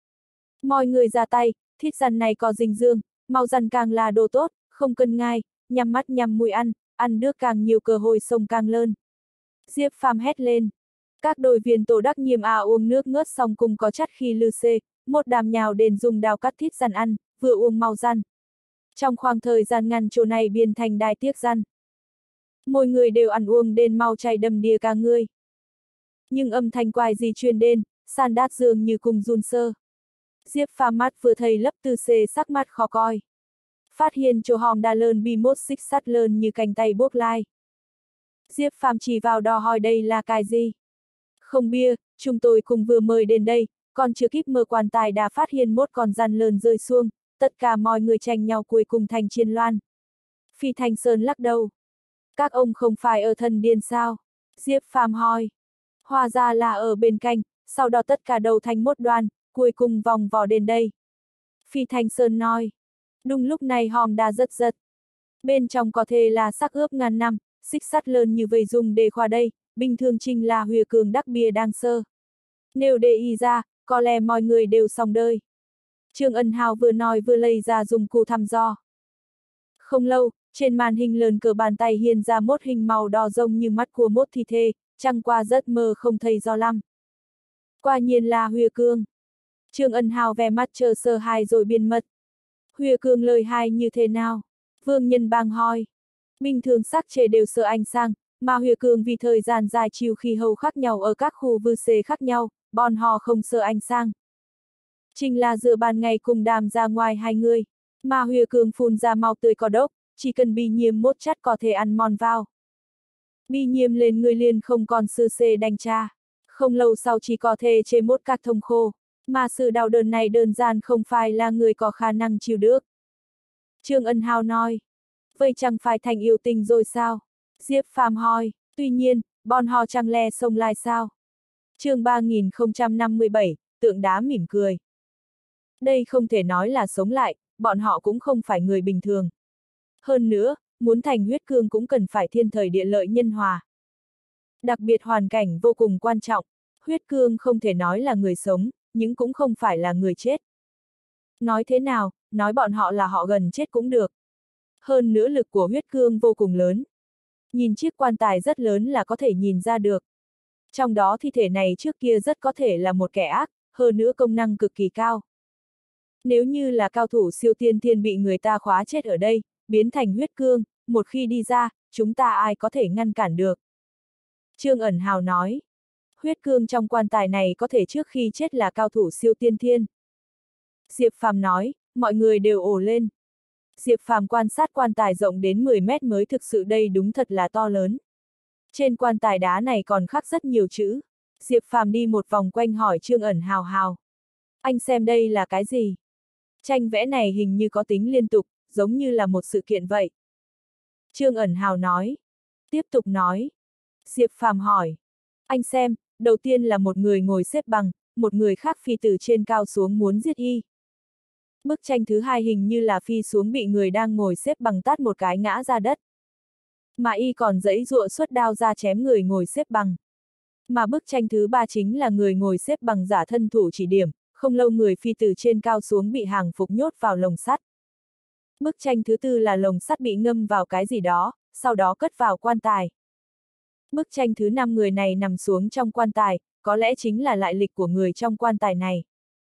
Mọi người ra tay, thít răn này có dinh dưỡng, màu răn càng là đồ tốt, không cần ngai, nhắm mắt nhắm mũi ăn được càng nhiều cơ hội sống càng lớn. Diệp Phàm hét lên. Các đội viên Tổ Đắc Nhiêm Á uống nước ngớt xong cùng có chắt khi lư xê, một đám nhào đến dùng đao cắt thít răn ăn, vừa uống mau răn. Trong khoảng thời gian ngắn chỗ này biến thành đài tiếc răn. Mỗi người đều ăn uống đến mau chảy đầm đìa cả người. Nhưng âm thanh quái gì truyền đến, sàn đát dường như cùng run sơ. Diệp Phàm mắt vừa thấy lấp tư xê sắc mặt khó coi. Phát hiện chỗ hòm đa lớn bị một xích sắt lớn như cánh tay buộc lai. Diệp Phàm chỉ vào đó hỏi đây là cái gì? Không bia, chúng tôi cùng vừa mời đến đây, còn chưa kịp mở quan tài đã phát hiện một con rắn lớn rơi xuống, tất cả mọi người tranh nhau cuối cùng thành chiên loan. Phi Thành Sơn lắc đầu. Các ông không phải ở thần điền sao? Diệp Phàm hỏi. Hóa ra là ở bên cạnh, sau đó tất cả đầu thành một đoàn, cuối cùng vòng vò đến đây. Phi Thành Sơn nói. Đúng lúc này hòm đá rất giật. Bên trong có thể là xác ướp ngàn năm, xích sắt lớn như vây dung đề khoa đây, bình thường Trinh La Huya Cương đắc bia đang sơ. Nếu để ý ra, có lẽ mọi người đều xong đời. Trương Ân Hào vừa nói vừa lấy ra dùng cụ thăm dò. Không lâu, trên màn hình lớn cờ bàn tay hiện ra một hình màu đỏ rông như mắt của một thi thể, trăng qua rất mơ không thấy do lắm. Quả nhiên là Huya Cương. Trương Ân Hào vẻ mắt chờ sơ hài rồi biên mật. Huya Cương lời hai như thế nào? Vương Nhân Bang hỏi. Bình thường sắc chế đều sợ ánh sang, mà Huya Cương vì thời gian dài chịu khí hậu khác nhau ở các khu vư xê khác nhau, bọn họ không sợ ánh sang. Chính là giữa ban ngày cùng đàm ra ngoài hai người, mà Huya Cương phun ra mau tươi có độc, chỉ cần bị nhiễm một chất có thể ăn mòn vào. Bị nhiễm lên người liền không còn sư xê đành cha. Không lâu sau chỉ có thể chế một các thông khô, mà sự đau đớn này đơn giản không phải là người có khả năng chịu được. Trương Ân Hào nói, vậy chẳng phải thành yêu tình rồi sao? Diệp Phàm hỏi, tuy nhiên, bọn họ chẳng lẽ xông lại sao? Chương 3057, tượng đá mỉm cười. Đây không thể nói là sống lại, bọn họ cũng không phải người bình thường. Hơn nữa, muốn thành huyết cương cũng cần phải thiên thời địa lợi nhân hòa. Đặc biệt hoàn cảnh vô cùng quan trọng, huyết cương không thể nói là người sống, nhưng cũng không phải là người chết. Nói thế nào, nói bọn họ là họ gần chết cũng được. Hơn nữa lực của huyết cương vô cùng lớn. Nhìn chiếc quan tài rất lớn là có thể nhìn ra được. Trong đó thi thể này trước kia rất có thể là một kẻ ác, hơn nữa công năng cực kỳ cao. Nếu như là cao thủ siêu tiên thiên bị người ta khóa chết ở đây, biến thành huyết cương, một khi đi ra, chúng ta ai có thể ngăn cản được. Trương Ẩn Hào nói, huyết cương trong quan tài này có thể trước khi chết là cao thủ siêu tiên thiên. Diệp Phàm nói, mọi người đều ồ lên. Diệp Phàm quan sát quan tài rộng đến 10 mét mới thực sự đây đúng thật là to lớn. Trên quan tài đá này còn khắc rất nhiều chữ. Diệp Phàm đi một vòng quanh hỏi Trương Ẩn Hào. Anh xem đây là cái gì? Tranh vẽ này hình như có tính liên tục, giống như là một sự kiện vậy. Trương Ẩn Hào nói. Tiếp tục nói. Diệp Phàm hỏi. Anh xem, đầu tiên là một người ngồi xếp bằng, một người khác phi từ trên cao xuống muốn giết y. Bức tranh thứ hai hình như là phi xuống bị người đang ngồi xếp bằng tát một cái ngã ra đất. Mà y còn giãy giụa xuất đao ra chém người ngồi xếp bằng. Mà bức tranh thứ ba chính là người ngồi xếp bằng giả thân thủ chỉ điểm, không lâu người phi từ trên cao xuống bị hàng phục nhốt vào lồng sắt. Bức tranh thứ tư là lồng sắt bị ngâm vào cái gì đó, sau đó cất vào quan tài. Bức tranh thứ năm người này nằm xuống trong quan tài, có lẽ chính là lại lịch của người trong quan tài này.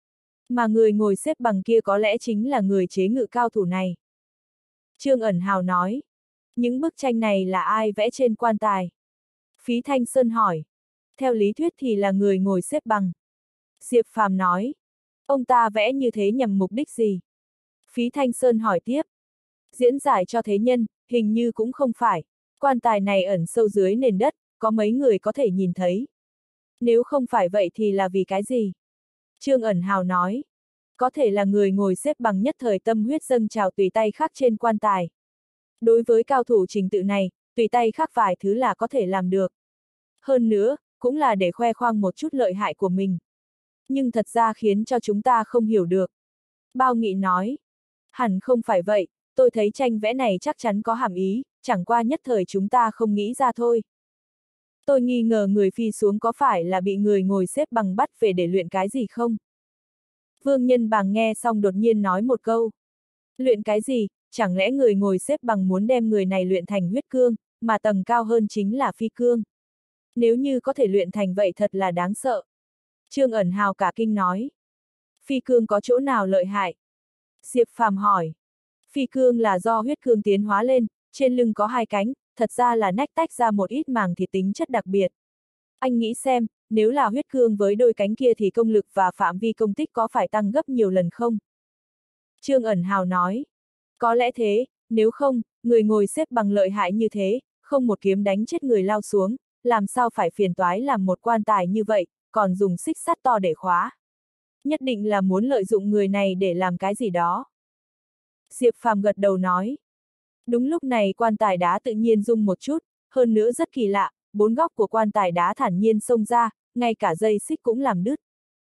Mà người ngồi xếp bằng kia có lẽ chính là người chế ngự cao thủ này. Trương Ẩn Hào nói, những bức tranh này là ai vẽ trên quan tài? Phí Thanh Sơn hỏi, theo lý thuyết thì là người ngồi xếp bằng. Diệp Phàm nói, ông ta vẽ như thế nhằm mục đích gì? Phí Thanh Sơn hỏi tiếp, diễn giải cho thế nhân, hình như cũng không phải, quan tài này ẩn sâu dưới nền đất, có mấy người có thể nhìn thấy. Nếu không phải vậy thì là vì cái gì? Trương Ẩn Hào nói, có thể là người ngồi xếp bằng nhất thời tâm huyết dâng trào tùy tay khắc trên quan tài. Đối với cao thủ trình tự này, tùy tay khắc vài thứ là có thể làm được. Hơn nữa, cũng là để khoe khoang một chút lợi hại của mình. Nhưng thật ra khiến cho chúng ta không hiểu được. Bao Nghị nói, hẳn không phải vậy, tôi thấy tranh vẽ này chắc chắn có hàm ý, chẳng qua nhất thời chúng ta không nghĩ ra thôi. Tôi nghi ngờ người phi xuống có phải là bị người ngồi xếp bằng bắt về để luyện cái gì không? Vương Nhân Bàng nghe xong đột nhiên nói một câu. Luyện cái gì, chẳng lẽ người ngồi xếp bằng muốn đem người này luyện thành huyết cương, mà tầng cao hơn chính là phi cương. Nếu như có thể luyện thành vậy thật là đáng sợ. Trương Ẩn Hào cả kinh nói. Phi cương có chỗ nào lợi hại? Diệp Phàm hỏi. Phi cương là do huyết cương tiến hóa lên, trên lưng có hai cánh, thật ra là nách tách ra một ít màng thịt tính chất đặc biệt. Anh nghĩ xem, nếu là huyết cương với đôi cánh kia thì công lực và phạm vi công kích có phải tăng gấp nhiều lần không? Trương Ẩn Hào nói. Có lẽ thế, nếu không, người ngồi xếp bằng lợi hại như thế, không một kiếm đánh chết người lao xuống, làm sao phải phiền toái làm một quan tài như vậy, còn dùng xích sắt to để khóa. Nhất định là muốn lợi dụng người này để làm cái gì đó. Diệp Phàm gật đầu nói. Đúng lúc này quan tài đá tự nhiên rung một chút, hơn nữa rất kỳ lạ, bốn góc của quan tài đá thản nhiên xông ra, ngay cả dây xích cũng làm đứt.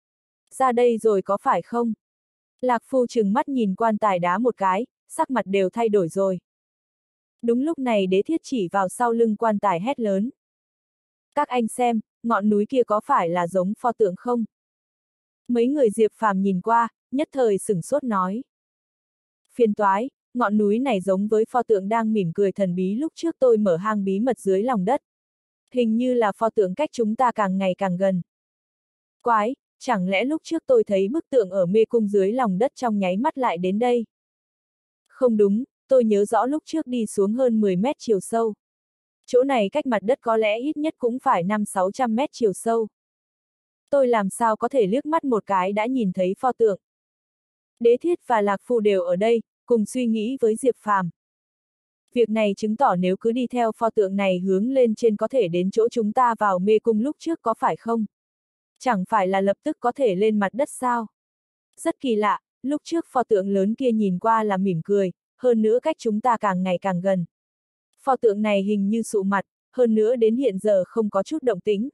Ra đây rồi có phải không? Lạc Phu trừng mắt nhìn quan tài đá một cái, sắc mặt đều thay đổi rồi. Đúng lúc này Đế Thiết chỉ vào sau lưng quan tài hét lớn. Các anh xem, ngọn núi kia có phải là giống pho tượng không? Mấy người Diệp Phàm nhìn qua, nhất thời sửng sốt nói. Phiền toái, ngọn núi này giống với pho tượng đang mỉm cười thần bí lúc trước tôi mở hang bí mật dưới lòng đất. Hình như là pho tượng cách chúng ta càng ngày càng gần. Quái, chẳng lẽ lúc trước tôi thấy bức tượng ở mê cung dưới lòng đất trong nháy mắt lại đến đây? Không đúng, tôi nhớ rõ lúc trước đi xuống hơn 10 mét chiều sâu. Chỗ này cách mặt đất có lẽ ít nhất cũng phải 500-600 mét chiều sâu. Tôi làm sao có thể liếc mắt một cái đã nhìn thấy pho tượng. Đế Thiết và Lạc Phu đều ở đây, cùng suy nghĩ với Diệp Phàm. Việc này chứng tỏ nếu cứ đi theo pho tượng này hướng lên trên có thể đến chỗ chúng ta vào mê cung lúc trước có phải không? Chẳng phải là lập tức có thể lên mặt đất sao? Rất kỳ lạ, lúc trước pho tượng lớn kia nhìn qua là mỉm cười, hơn nữa cách chúng ta càng ngày càng gần. Pho tượng này hình như sụ mặt, hơn nữa đến hiện giờ không có chút động tĩnh.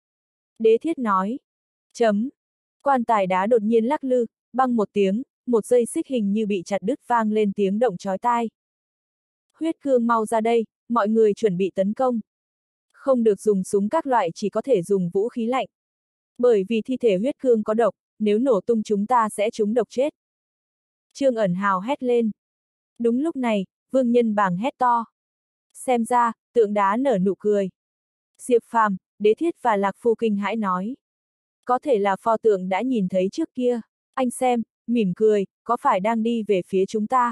Đế Thiết nói. Chấm. Quan tài đá đột nhiên lắc lư, băng một tiếng, một dây xích hình như bị chặt đứt vang lên tiếng động chói tai. Huyết cương mau ra đây, mọi người chuẩn bị tấn công. Không được dùng súng các loại, chỉ có thể dùng vũ khí lạnh. Bởi vì thi thể huyết cương có độc, nếu nổ tung chúng ta sẽ trúng độc chết. Trương Ẩn Hào hét lên. Đúng lúc này, Vương Nhân Bàng hét to. Xem ra, tượng đá nở nụ cười. Diệp Phàm, Đế Thiết và Lạc Phu kinh hãi nói. Có thể là pho tượng đã nhìn thấy trước kia. Anh xem, mỉm cười, có phải đang đi về phía chúng ta?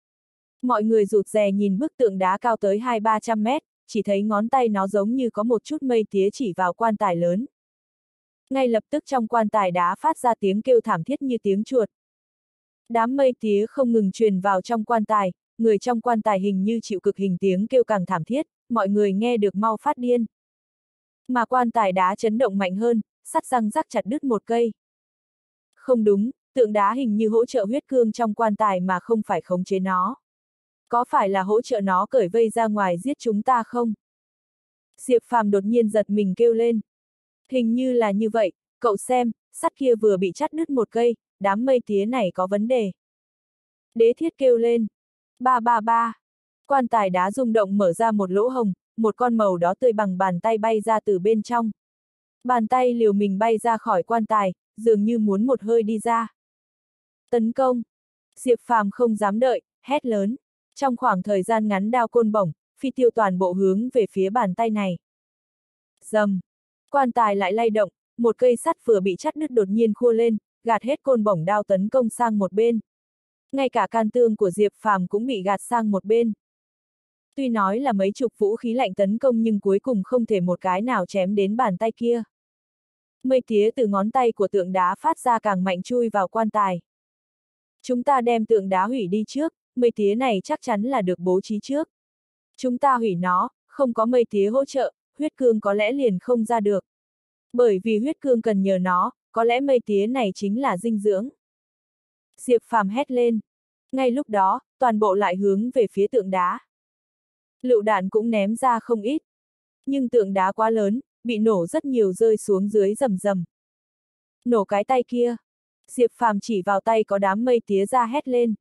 Mọi người rụt rè nhìn bức tượng đá cao tới 200-300 mét, chỉ thấy ngón tay nó giống như có một chút mây tía chỉ vào quan tài lớn. Ngay lập tức trong quan tài đá phát ra tiếng kêu thảm thiết như tiếng chuột. Đám mây tía không ngừng truyền vào trong quan tài, người trong quan tài hình như chịu cực hình tiếng kêu càng thảm thiết, mọi người nghe được mau phát điên. Mà quan tài đá chấn động mạnh hơn, sắt răng rắc chặt đứt một cây. Không đúng, tượng đá hình như hỗ trợ huyết cương trong quan tài mà không phải khống chế nó. Có phải là hỗ trợ nó cởi vây ra ngoài giết chúng ta không? Diệp Phàm đột nhiên giật mình kêu lên. Hình như là như vậy, cậu xem, sắt kia vừa bị chặt đứt một cây, đám mây tía này có vấn đề. Đế Thiết kêu lên. Ba ba ba. Quan tài đá rung động mở ra một lỗ hồng, một con màu đỏ tươi bằng bàn tay bay ra từ bên trong. Bàn tay liều mình bay ra khỏi quan tài, dường như muốn một hơi đi ra. Tấn công! Diệp Phàm không dám đợi, hét lớn. Trong khoảng thời gian ngắn đao côn bổng, phi tiêu toàn bộ hướng về phía bàn tay này. Rầm! Quan tài lại lay động, một cây sắt vừa bị chặt đứt đột nhiên khua lên, gạt hết côn bổng đao tấn công sang một bên. Ngay cả can tương của Diệp Phàm cũng bị gạt sang một bên. Tuy nói là mấy chục vũ khí lạnh tấn công nhưng cuối cùng không thể một cái nào chém đến bàn tay kia. Mây tía từ ngón tay của tượng đá phát ra càng mạnh chui vào quan tài. Chúng ta đem tượng đá hủy đi trước, mây tía này chắc chắn là được bố trí trước. Chúng ta hủy nó, không có mây tía hỗ trợ, huyết cương có lẽ liền không ra được. Bởi vì huyết cương cần nhờ nó, có lẽ mây tía này chính là dinh dưỡng. Diệp Phàm hét lên. Ngay lúc đó, toàn bộ lại hướng về phía tượng đá. Lựu đạn cũng ném ra không ít. Nhưng tượng đá quá lớn, bị nổ rất nhiều rơi xuống dưới rầm rầm. Nổ cái tay kia. Diệp Phàm chỉ vào tay có đám mây tía ra hét lên.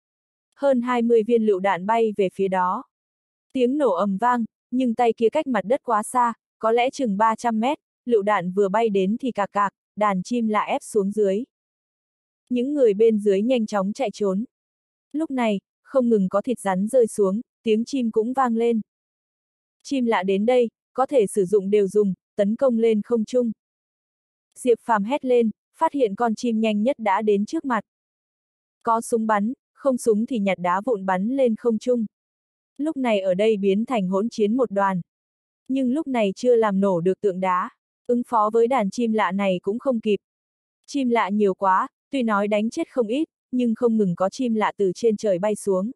Hơn 20 viên lựu đạn bay về phía đó. Tiếng nổ ầm vang, nhưng tay kia cách mặt đất quá xa, có lẽ chừng 300 mét, lựu đạn vừa bay đến thì cạc cạc, đàn chim lạ ép xuống dưới. Những người bên dưới nhanh chóng chạy trốn. Lúc này, không ngừng có thịt rắn rơi xuống, tiếng chim cũng vang lên. Chim lạ đến đây, có thể sử dụng đều dùng, tấn công lên không trung. Diệp Phàm hét lên, phát hiện con chim nhanh nhất đã đến trước mặt. Có súng bắn, không súng thì nhặt đá vụn bắn lên không trung. Lúc này ở đây biến thành hỗn chiến một đoàn. Nhưng lúc này chưa làm nổ được tượng đá, ứng phó với đàn chim lạ này cũng không kịp. Chim lạ nhiều quá, tuy nói đánh chết không ít, nhưng không ngừng có chim lạ từ trên trời bay xuống.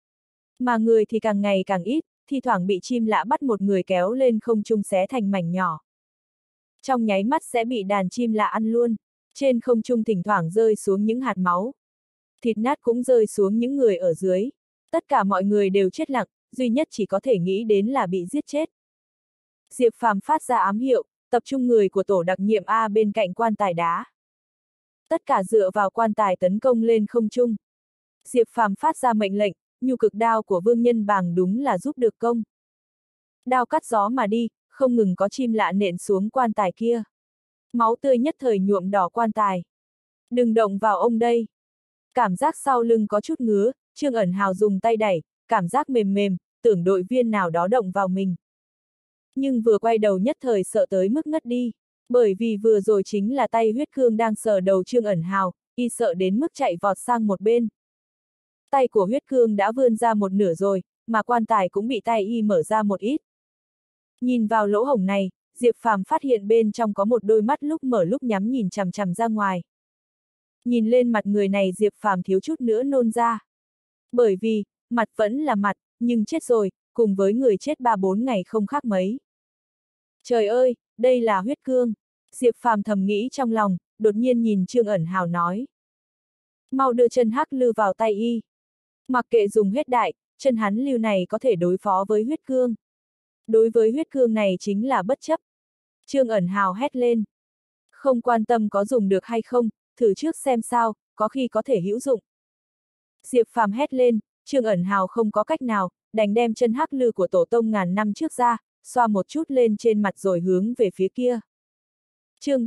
Mà người thì càng ngày càng ít, thi thoảng bị chim lạ bắt một người kéo lên không trung xé thành mảnh nhỏ. Trong nháy mắt sẽ bị đàn chim lạ ăn luôn, trên không trung thỉnh thoảng rơi xuống những hạt máu. Thịt nát cũng rơi xuống những người ở dưới. Tất cả mọi người đều chết lặng, duy nhất chỉ có thể nghĩ đến là bị giết chết. Diệp Phàm phát ra ám hiệu, tập trung người của tổ đặc nhiệm A bên cạnh quan tài đá. Tất cả dựa vào quan tài tấn công lên không trung. Diệp Phàm phát ra mệnh lệnh, nhu cực đao của Vương Nhân Bàng đúng là giúp được công. Đao cắt gió mà đi, không ngừng có chim lạ nện xuống quan tài kia. Máu tươi nhất thời nhuộm đỏ quan tài. Đừng động vào ông đây. Cảm giác sau lưng có chút ngứa, Trương Ẩn Hào dùng tay đẩy, cảm giác mềm mềm, tưởng đội viên nào đó động vào mình. Nhưng vừa quay đầu nhất thời sợ tới mức ngất đi, bởi vì vừa rồi chính là tay huyết cương đang sờ đầu Trương Ẩn Hào, y sợ đến mức chạy vọt sang một bên. Tay của huyết cương đã vươn ra một nửa rồi, mà quan tài cũng bị tay y mở ra một ít. Nhìn vào lỗ hổng này, Diệp Phàm phát hiện bên trong có một đôi mắt lúc mở lúc nhắm nhìn chằm chằm ra ngoài. Nhìn lên mặt người này Diệp Phàm thiếu chút nữa nôn ra. Bởi vì, mặt vẫn là mặt, nhưng chết rồi, cùng với người chết 3-4 ngày không khác mấy. Trời ơi, đây là huyết cương. Diệp Phàm thầm nghĩ trong lòng, đột nhiên nhìn Trương Ẩn Hào nói. Mau đưa chân hắc lư vào tay y. Mặc kệ dùng hết đại, chân hắn lưu này có thể đối phó với huyết cương. Đối với huyết cương này chính là bất chấp. Trương Ẩn Hào hét lên. Không quan tâm có dùng được hay không, thử trước xem sao, có khi có thể hữu dụng. Diệp Phàm hét lên, Trương Ẩn Hào không có cách nào, đành đem chân hắc lư của tổ tông ngàn năm trước ra, xoa một chút lên trên mặt rồi hướng về phía kia. Chương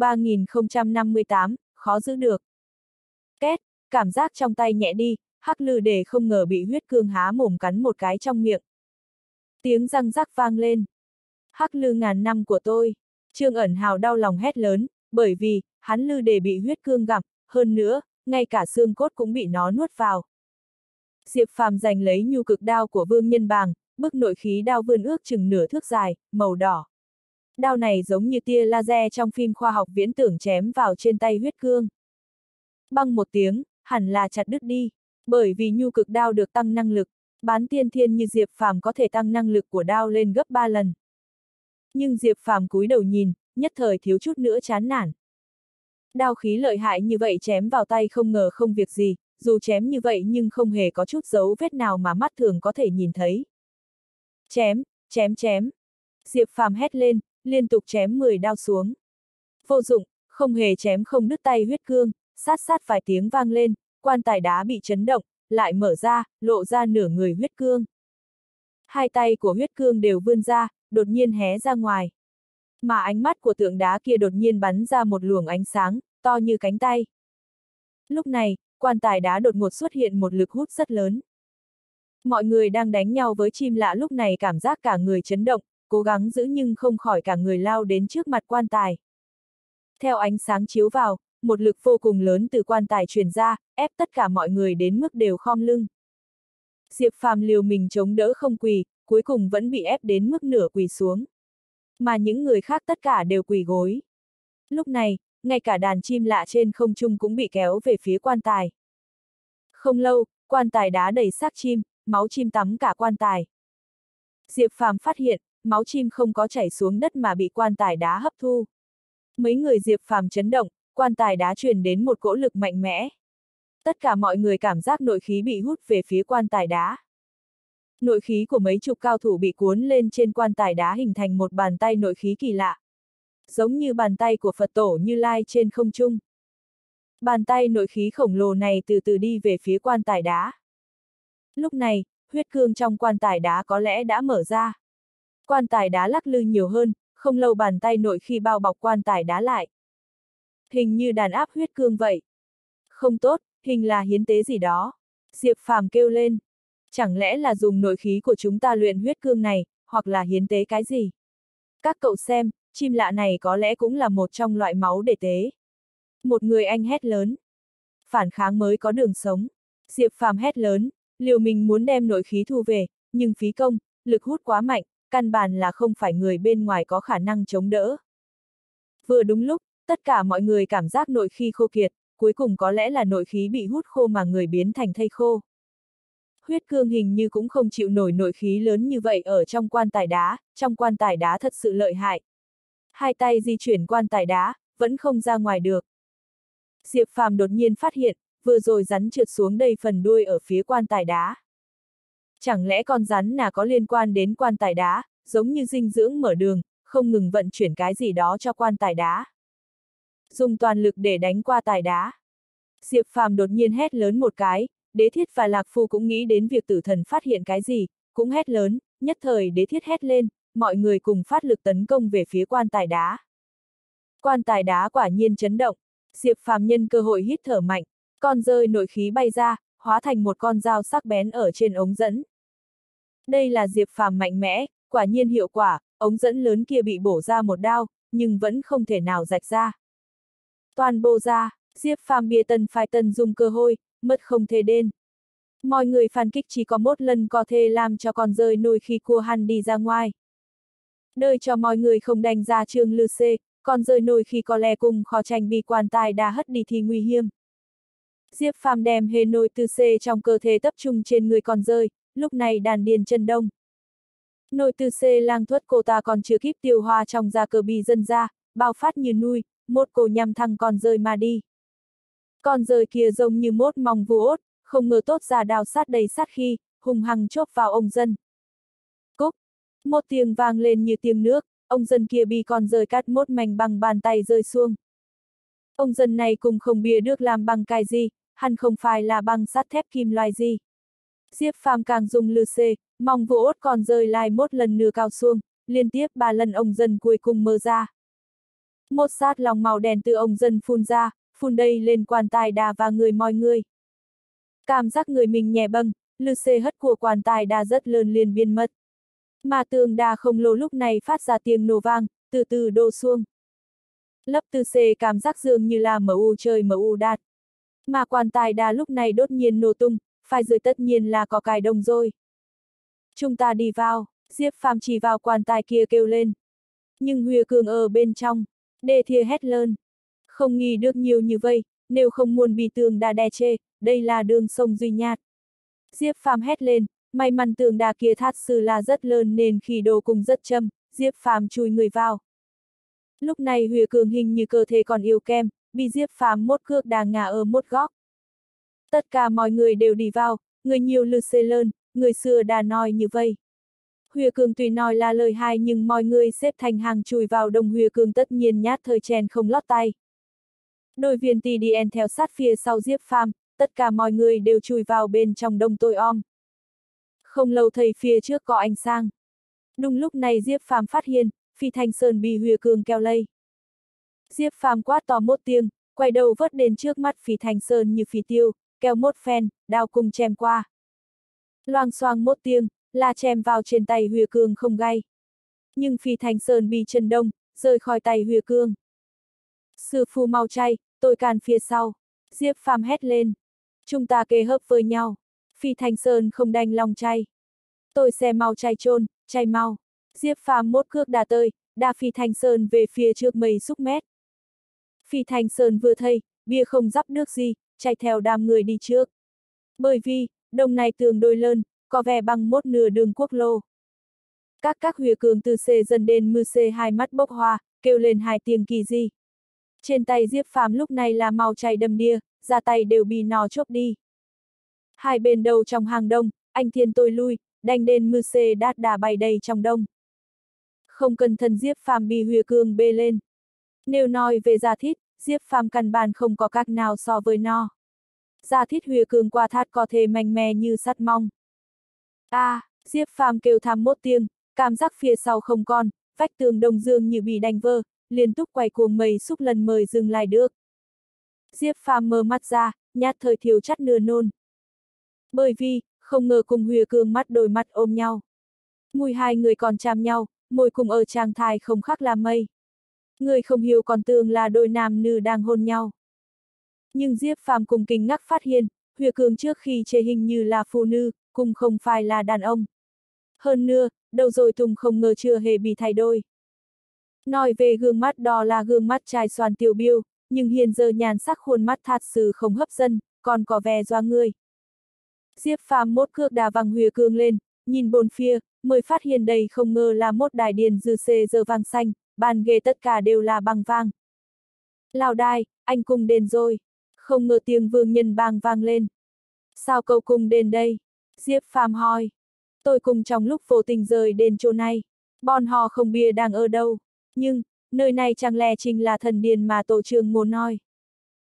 3058, khó giữ được. Két, cảm giác trong tay nhẹ đi, hắc lư để không ngờ bị huyết cương há mồm cắn một cái trong miệng. Tiếng răng rắc vang lên. Hắc lư ngàn năm của tôi. Trương Ẩn Hào đau lòng hét lớn, bởi vì, hắn lư để bị huyết cương gặm, hơn nữa, ngay cả xương cốt cũng bị nó nuốt vào. Diệp Phàm giành lấy nhu cực đao của Vương Nhân Bàng, bức nội khí đao vươn ước chừng nửa thước dài, màu đỏ. Đao này giống như tia laser trong phim khoa học viễn tưởng chém vào trên tay huyết cương. Băng một tiếng, hẳn là chặt đứt đi, bởi vì nhu cực đao được tăng năng lực, bán tiên thiên như Diệp Phàm có thể tăng năng lực của đao lên gấp 3 lần. Nhưng Diệp Phàm cúi đầu nhìn, nhất thời thiếu chút nữa chán nản. Đao khí lợi hại như vậy chém vào tay không ngờ không việc gì, dù chém như vậy nhưng không hề có chút dấu vết nào mà mắt thường có thể nhìn thấy. Chém, chém chém. Diệp Phàm hét lên, liên tục chém 10 đao xuống. Vô dụng, không hề chém không đứt tay huyết cương, sát sát vài tiếng vang lên, quan tài đá bị chấn động, lại mở ra, lộ ra nửa người huyết cương. Hai tay của huyết cương đều vươn ra, đột nhiên hé ra ngoài. Mà ánh mắt của tượng đá kia đột nhiên bắn ra một luồng ánh sáng, to như cánh tay. Lúc này, quan tài đá đột ngột xuất hiện một lực hút rất lớn. Mọi người đang đánh nhau với chim lạ lúc này cảm giác cả người chấn động, cố gắng giữ nhưng không khỏi cả người lao đến trước mặt quan tài. Theo ánh sáng chiếu vào, một lực vô cùng lớn từ quan tài truyền ra, ép tất cả mọi người đến mức đều khom lưng. Diệp Phàm liều mình chống đỡ không quỳ, cuối cùng vẫn bị ép đến mức nửa quỳ xuống. Mà những người khác tất cả đều quỳ gối. Lúc này, ngay cả đàn chim lạ trên không trung cũng bị kéo về phía quan tài. Không lâu, quan tài đá đầy xác chim, máu chim tắm cả quan tài. Diệp Phàm phát hiện, máu chim không có chảy xuống đất mà bị quan tài đá hấp thu. Mấy người Diệp Phàm chấn động, quan tài đá truyền đến một cỗ lực mạnh mẽ. Tất cả mọi người cảm giác nội khí bị hút về phía quan tài đá. Nội khí của mấy chục cao thủ bị cuốn lên trên quan tài đá hình thành một bàn tay nội khí kỳ lạ. Giống như bàn tay của Phật tổ Như Lai trên không trung. Bàn tay nội khí khổng lồ này từ từ đi về phía quan tài đá. Lúc này, huyết cương trong quan tài đá có lẽ đã mở ra. Quan tài đá lắc lư nhiều hơn, không lâu bàn tay nội khí bao bọc quan tài đá lại. Hình như đàn áp huyết cương vậy. Không tốt, hình là hiến tế gì đó. Diệp Phàm kêu lên. Chẳng lẽ là dùng nội khí của chúng ta luyện huyết cương này, hoặc là hiến tế cái gì? Các cậu xem, chim lạ này có lẽ cũng là một trong loại máu để tế. Một người anh hét lớn. Phản kháng mới có đường sống. Diệp Phàm hét lớn, liều mình muốn đem nội khí thu về, nhưng phí công, lực hút quá mạnh, căn bản là không phải người bên ngoài có khả năng chống đỡ. Vừa đúng lúc, tất cả mọi người cảm giác nội khí khô kiệt, cuối cùng có lẽ là nội khí bị hút khô mà người biến thành thây khô. Huyết cương hình như cũng không chịu nổi nội khí lớn như vậy ở trong quan tài đá thật sự lợi hại. Hai tay di chuyển quan tài đá, vẫn không ra ngoài được. Diệp Phàm đột nhiên phát hiện, vừa rồi rắn trượt xuống đây phần đuôi ở phía quan tài đá. Chẳng lẽ con rắn là có liên quan đến quan tài đá, giống như dinh dưỡng mở đường, không ngừng vận chuyển cái gì đó cho quan tài đá. Dùng toàn lực để đánh qua tài đá. Diệp Phàm đột nhiên hét lớn một cái, Đế Thiết và Lạc Phu cũng nghĩ đến việc tử thần phát hiện cái gì, cũng hét lớn, nhất thời Đế Thiết hét lên, mọi người cùng phát lực tấn công về phía quan tài đá. Quan tài đá quả nhiên chấn động, Diệp Phàm nhân cơ hội hít thở mạnh, con rơi nội khí bay ra, hóa thành một con dao sắc bén ở trên ống dẫn. Đây là Diệp Phàm mạnh mẽ, quả nhiên hiệu quả, ống dẫn lớn kia bị bổ ra một đao, nhưng vẫn không thể nào rạch ra. Toàn bộ ra, Diệp Phàm bia tân phai tân dùng cơ hội, mất không thể đền. Mọi người phản kích chỉ có một lần có thể làm cho con rơi nổi khi cua hắn đi ra ngoài. Đời cho mọi người không đánh ra trường lư xê, con rơi nổi khi có lẽ cùng khó tránh bị quan tài đã hất đi thì nguy hiểm. Diệp Phàm đem hệ nội tư xê trong cơ thể tập trung trên người con rơi, lúc này đàn điền chân đông. Nội tư xê lang thuật cô ta còn chưa kịp tiêu hóa trong da cơ bị dân ra, bao phát như nuôi, một cổ nhằm thẳng con rơi mà đi. Con rơi kia giống như mốt mong vu ốt, không ngờ tốt ra đào sát đầy sát khi, hùng hăng chộp vào ông dân. Cúc! Một tiếng vang lên như tiếng nước, ông dân kia bị con rơi cắt một mảnh bằng bàn tay rơi xuống. Ông dân này cũng không biết được làm bằng cái gì, hẳn không phải là bằng sắt thép kim loại gì. Diệp Phàm càng dùng lư xê, mong vô ốt còn rơi lại một lần nữa cao xuống, liên tiếp 3 lần ông dân cuối cùng mở ra. Một sát lòng màu đen từ ông dân phun ra, phun đầy lên quan tài đá và người mọi người. Cảm giác người mình nhẹ bâng, lư xê hất của quan tài đá rất lớn liền biến mất. Mà tường đá khổng lồ lúc này phát ra tiếng nổ vang, từ từ đổ xuống. Lấp tư xê cảm giác dường như là MU trời MU đạt. Mà quan tài đá lúc này đột nhiên nổ tung, phải dưới tất nhiên là có cài đồng rồi. Chúng ta đi vào, Diệp Phàm chỉ vào quan tài kia kêu lên. Nhưng Huya Cường ở bên trong, Đề Thìa hét lớn. Không nghĩ được nhiều như vậy, nếu không muốn bị tường đá đè chê, đây là đường sông duy nhạt. Diệp Phàm hét lên, may mắn tường đá kia thật sự là rất lớn nên khi đồ cùng rất châm, Diệp Phàm chui người vào. Lúc này Huya Cường hình như cơ thể còn yếu kém, bị Diệp Phàm một cước đá ngã ở một góc. Tất cả mọi người đều đi vào, người nhiều lư xê lớn, người xưa đã nói như vậy. Huya Cường tuy nói là lời hay nhưng mọi người xếp thành hàng chui vào đông Huya Cường tất nhiên nhát thời chèn không lót tay. Đội viên TDN theo sát phía sau Diệp Phàm, tất cả mọi người đều chui vào bên trong đông tối om. Không lâu thấy phía trước có ánh sáng. Đúng lúc này Diệp Phàm phát hiện, Phi Thanh Sơn bị Huya Cường kéo lây. Diệp Phàm quát to một tiếng, quay đầu vớt đến trước mắt Phi Thanh Sơn như phi tiêu, kéo một phen, đao cùng chém qua. Loang xoang một tiếng, là chém vào trên tay Huya Cường không gay. Nhưng Phi Thanh Sơn bị chân đông, rời khỏi tay Huya Cường. Sư phụ mau chạy, tôi càn phía sau. Diệp Phàm hét lên. Chúng ta kề hợp với nhau. Phi Thanh Sơn không đành lòng chạy. Tôi sẽ mau chạy trôn, chạy mau. Diệp Phàm một cước đá tới, đá Phi Thanh Sơn về phía trước mấy xúc mét. Phi Thanh Sơn vừa thấy, bia không dắp nước gì, chạy theo đám người đi trước. Bởi vì, đông này tường đôi lớn, có vẻ bằng một nửa đường quốc lộ. Các Huya Cường từ xê dần đến mư xê hai mắt bốc hoa, kêu lên hai tiếng kỳ dị. Trên tay Diệp Phàm lúc này là màu chảy đầm đìa, ra tay đều bị nó chộp đi. Hai bên đầu trong hàng đông, anh thiên tôi lui, đánh đến mư xê đát đà bay đầy trong đông. Không cần thân Diệp Phàm bị Huya Cường bê lên. Nếu nói về gia thít, Diệp Phàm căn bản không có cách nào so với nó. Gia thít Huya Cường qua thát có thể mạnh mẽ như sắt mong. Diệp Phàm kêu thảm một tiếng, cảm giác phía sau không còn, vách tường đông dương như bị đánh vỡ, liên tục quay cuồng mấy xúc lần mời dừng lại được. Diệp Phàm mở mắt ra, nhát thời thiếu chắt nửa nôn. Bởi vì, không ngờ cùng Huya Cường mắt đôi mắt ôm nhau. Mùi hai người còn chạm nhau, môi cùng ở trang thai không khác là mây. Người không hiểu còn tưởng là đôi nam nữ đang hôn nhau. Nhưng Diệp Phàm cùng kinh ngạc phát hiện, Huya Cường trước khi chế hình như là phụ nữ, cùng không phải là đàn ông. Hơn nữa, đầu rồi Tùng không ngờ chưa hề bị thay đổi. Nói về gương mắt đó là gương mắt trai xoan tiêu biêu, nhưng hiện giờ nhàn sắc khuôn mắt thật sự không hấp dẫn, còn có vẻ doa người. Diệp Phàm một cước đá văng Huya Cường lên, nhìn bốn phía, mới phát hiện đây không ngờ là một đài điền dư xê giờ vàng xanh, bàn ghế tất cả đều là bằng vàng. Lào đài, anh cùng đến rồi. Không ngờ tiếng vương nhân bang vang lên. Sao cậu cùng đến đây? Diệp Phàm hỏi. Tôi cùng trong lúc vô tình rời đến chỗ này. Bọn họ không biết đang ở đâu. Nhưng, nơi này chẳng lẽ chính là thần điền mà tổ trưởng muốn nói.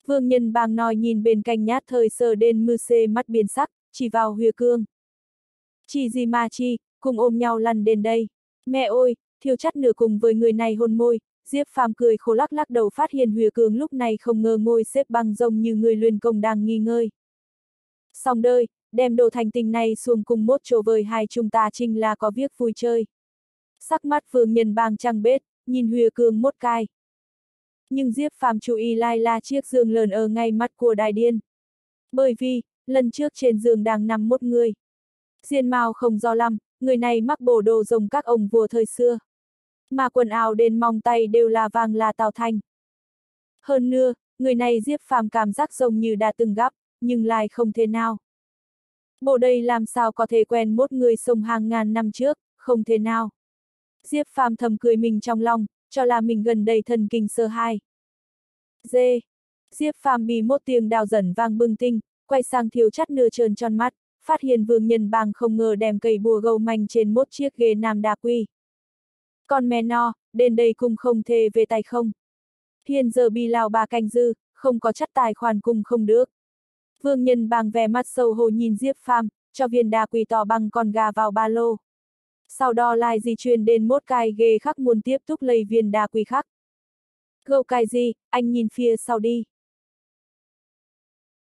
Vương Nhân Bang nói nhìn bên cạnh nhát thời sờ đến mư xê mắt biến sắc, chỉ vào Huyền Cương. Chi gì mà chi, cùng ôm nhau lăn đến đây. Mẹ ơi, Thiêu Chắt nửa cùng với người này hôn môi, Diệp Phàm cười khổ lắc lắc đầu phát hiện Huyền Cương lúc này không ngờ ngồi xếp bằng rông như người luyện công đang nghỉ ngơi. Xong đời, đem đồ thành tình này xuống cùng mốt chỗ với hai chúng ta chính là có việc vui chơi. Sắc mắt Vương Nhân Bang trăng bết, nhìn Huyền Cương mốt cai. Nhưng Diệp Phàm chú ý lại là chiếc giường lớn ở ngay mắt của Đại Điên. Bởi vì, lần trước trên giường đang nằm một người. Diên mạo không rõ lắm, người này mắc bộ đồ giống các ông vua thời xưa. Mà quần áo đến mong tay đều là vàng là Tào Thành. Hơn nữa, người này Diệp Phàm cảm giác giống như đã từng gặp, nhưng lại không thể nào. Bộ đây làm sao có thể quen một người sống hàng ngàn năm trước, không thể nào. Diệp Phàm thầm cười mình trong lòng, cho là mình gần đây thần kinh sơ hai. Dê. Diệp Phàm bị một tiếng đào dần vang bừng tinh, quay sang Thiêu Chắt nửa trơn tròn mắt, phát hiện Vương Nhân Bang không ngờ đem cây bùa gâu manh trên một chiếc ghế nam đa quy. Con mẹ no, đến đây cùng không thề về tay không. Hiện giờ bị lao 3 canh dư, không có chắc tài khoản cùng không được. Vương Nhân Bang vẻ mặt sầu hổ nhìn Diệp Phàm, cho viên đa quy to bằng con gà vào ba lô. Sau đó lại di chuyển đến một cái ghế khác muốn tiếp tục lấy viên đa quy khác. Gâu cái gì, anh nhìn phía sau đi.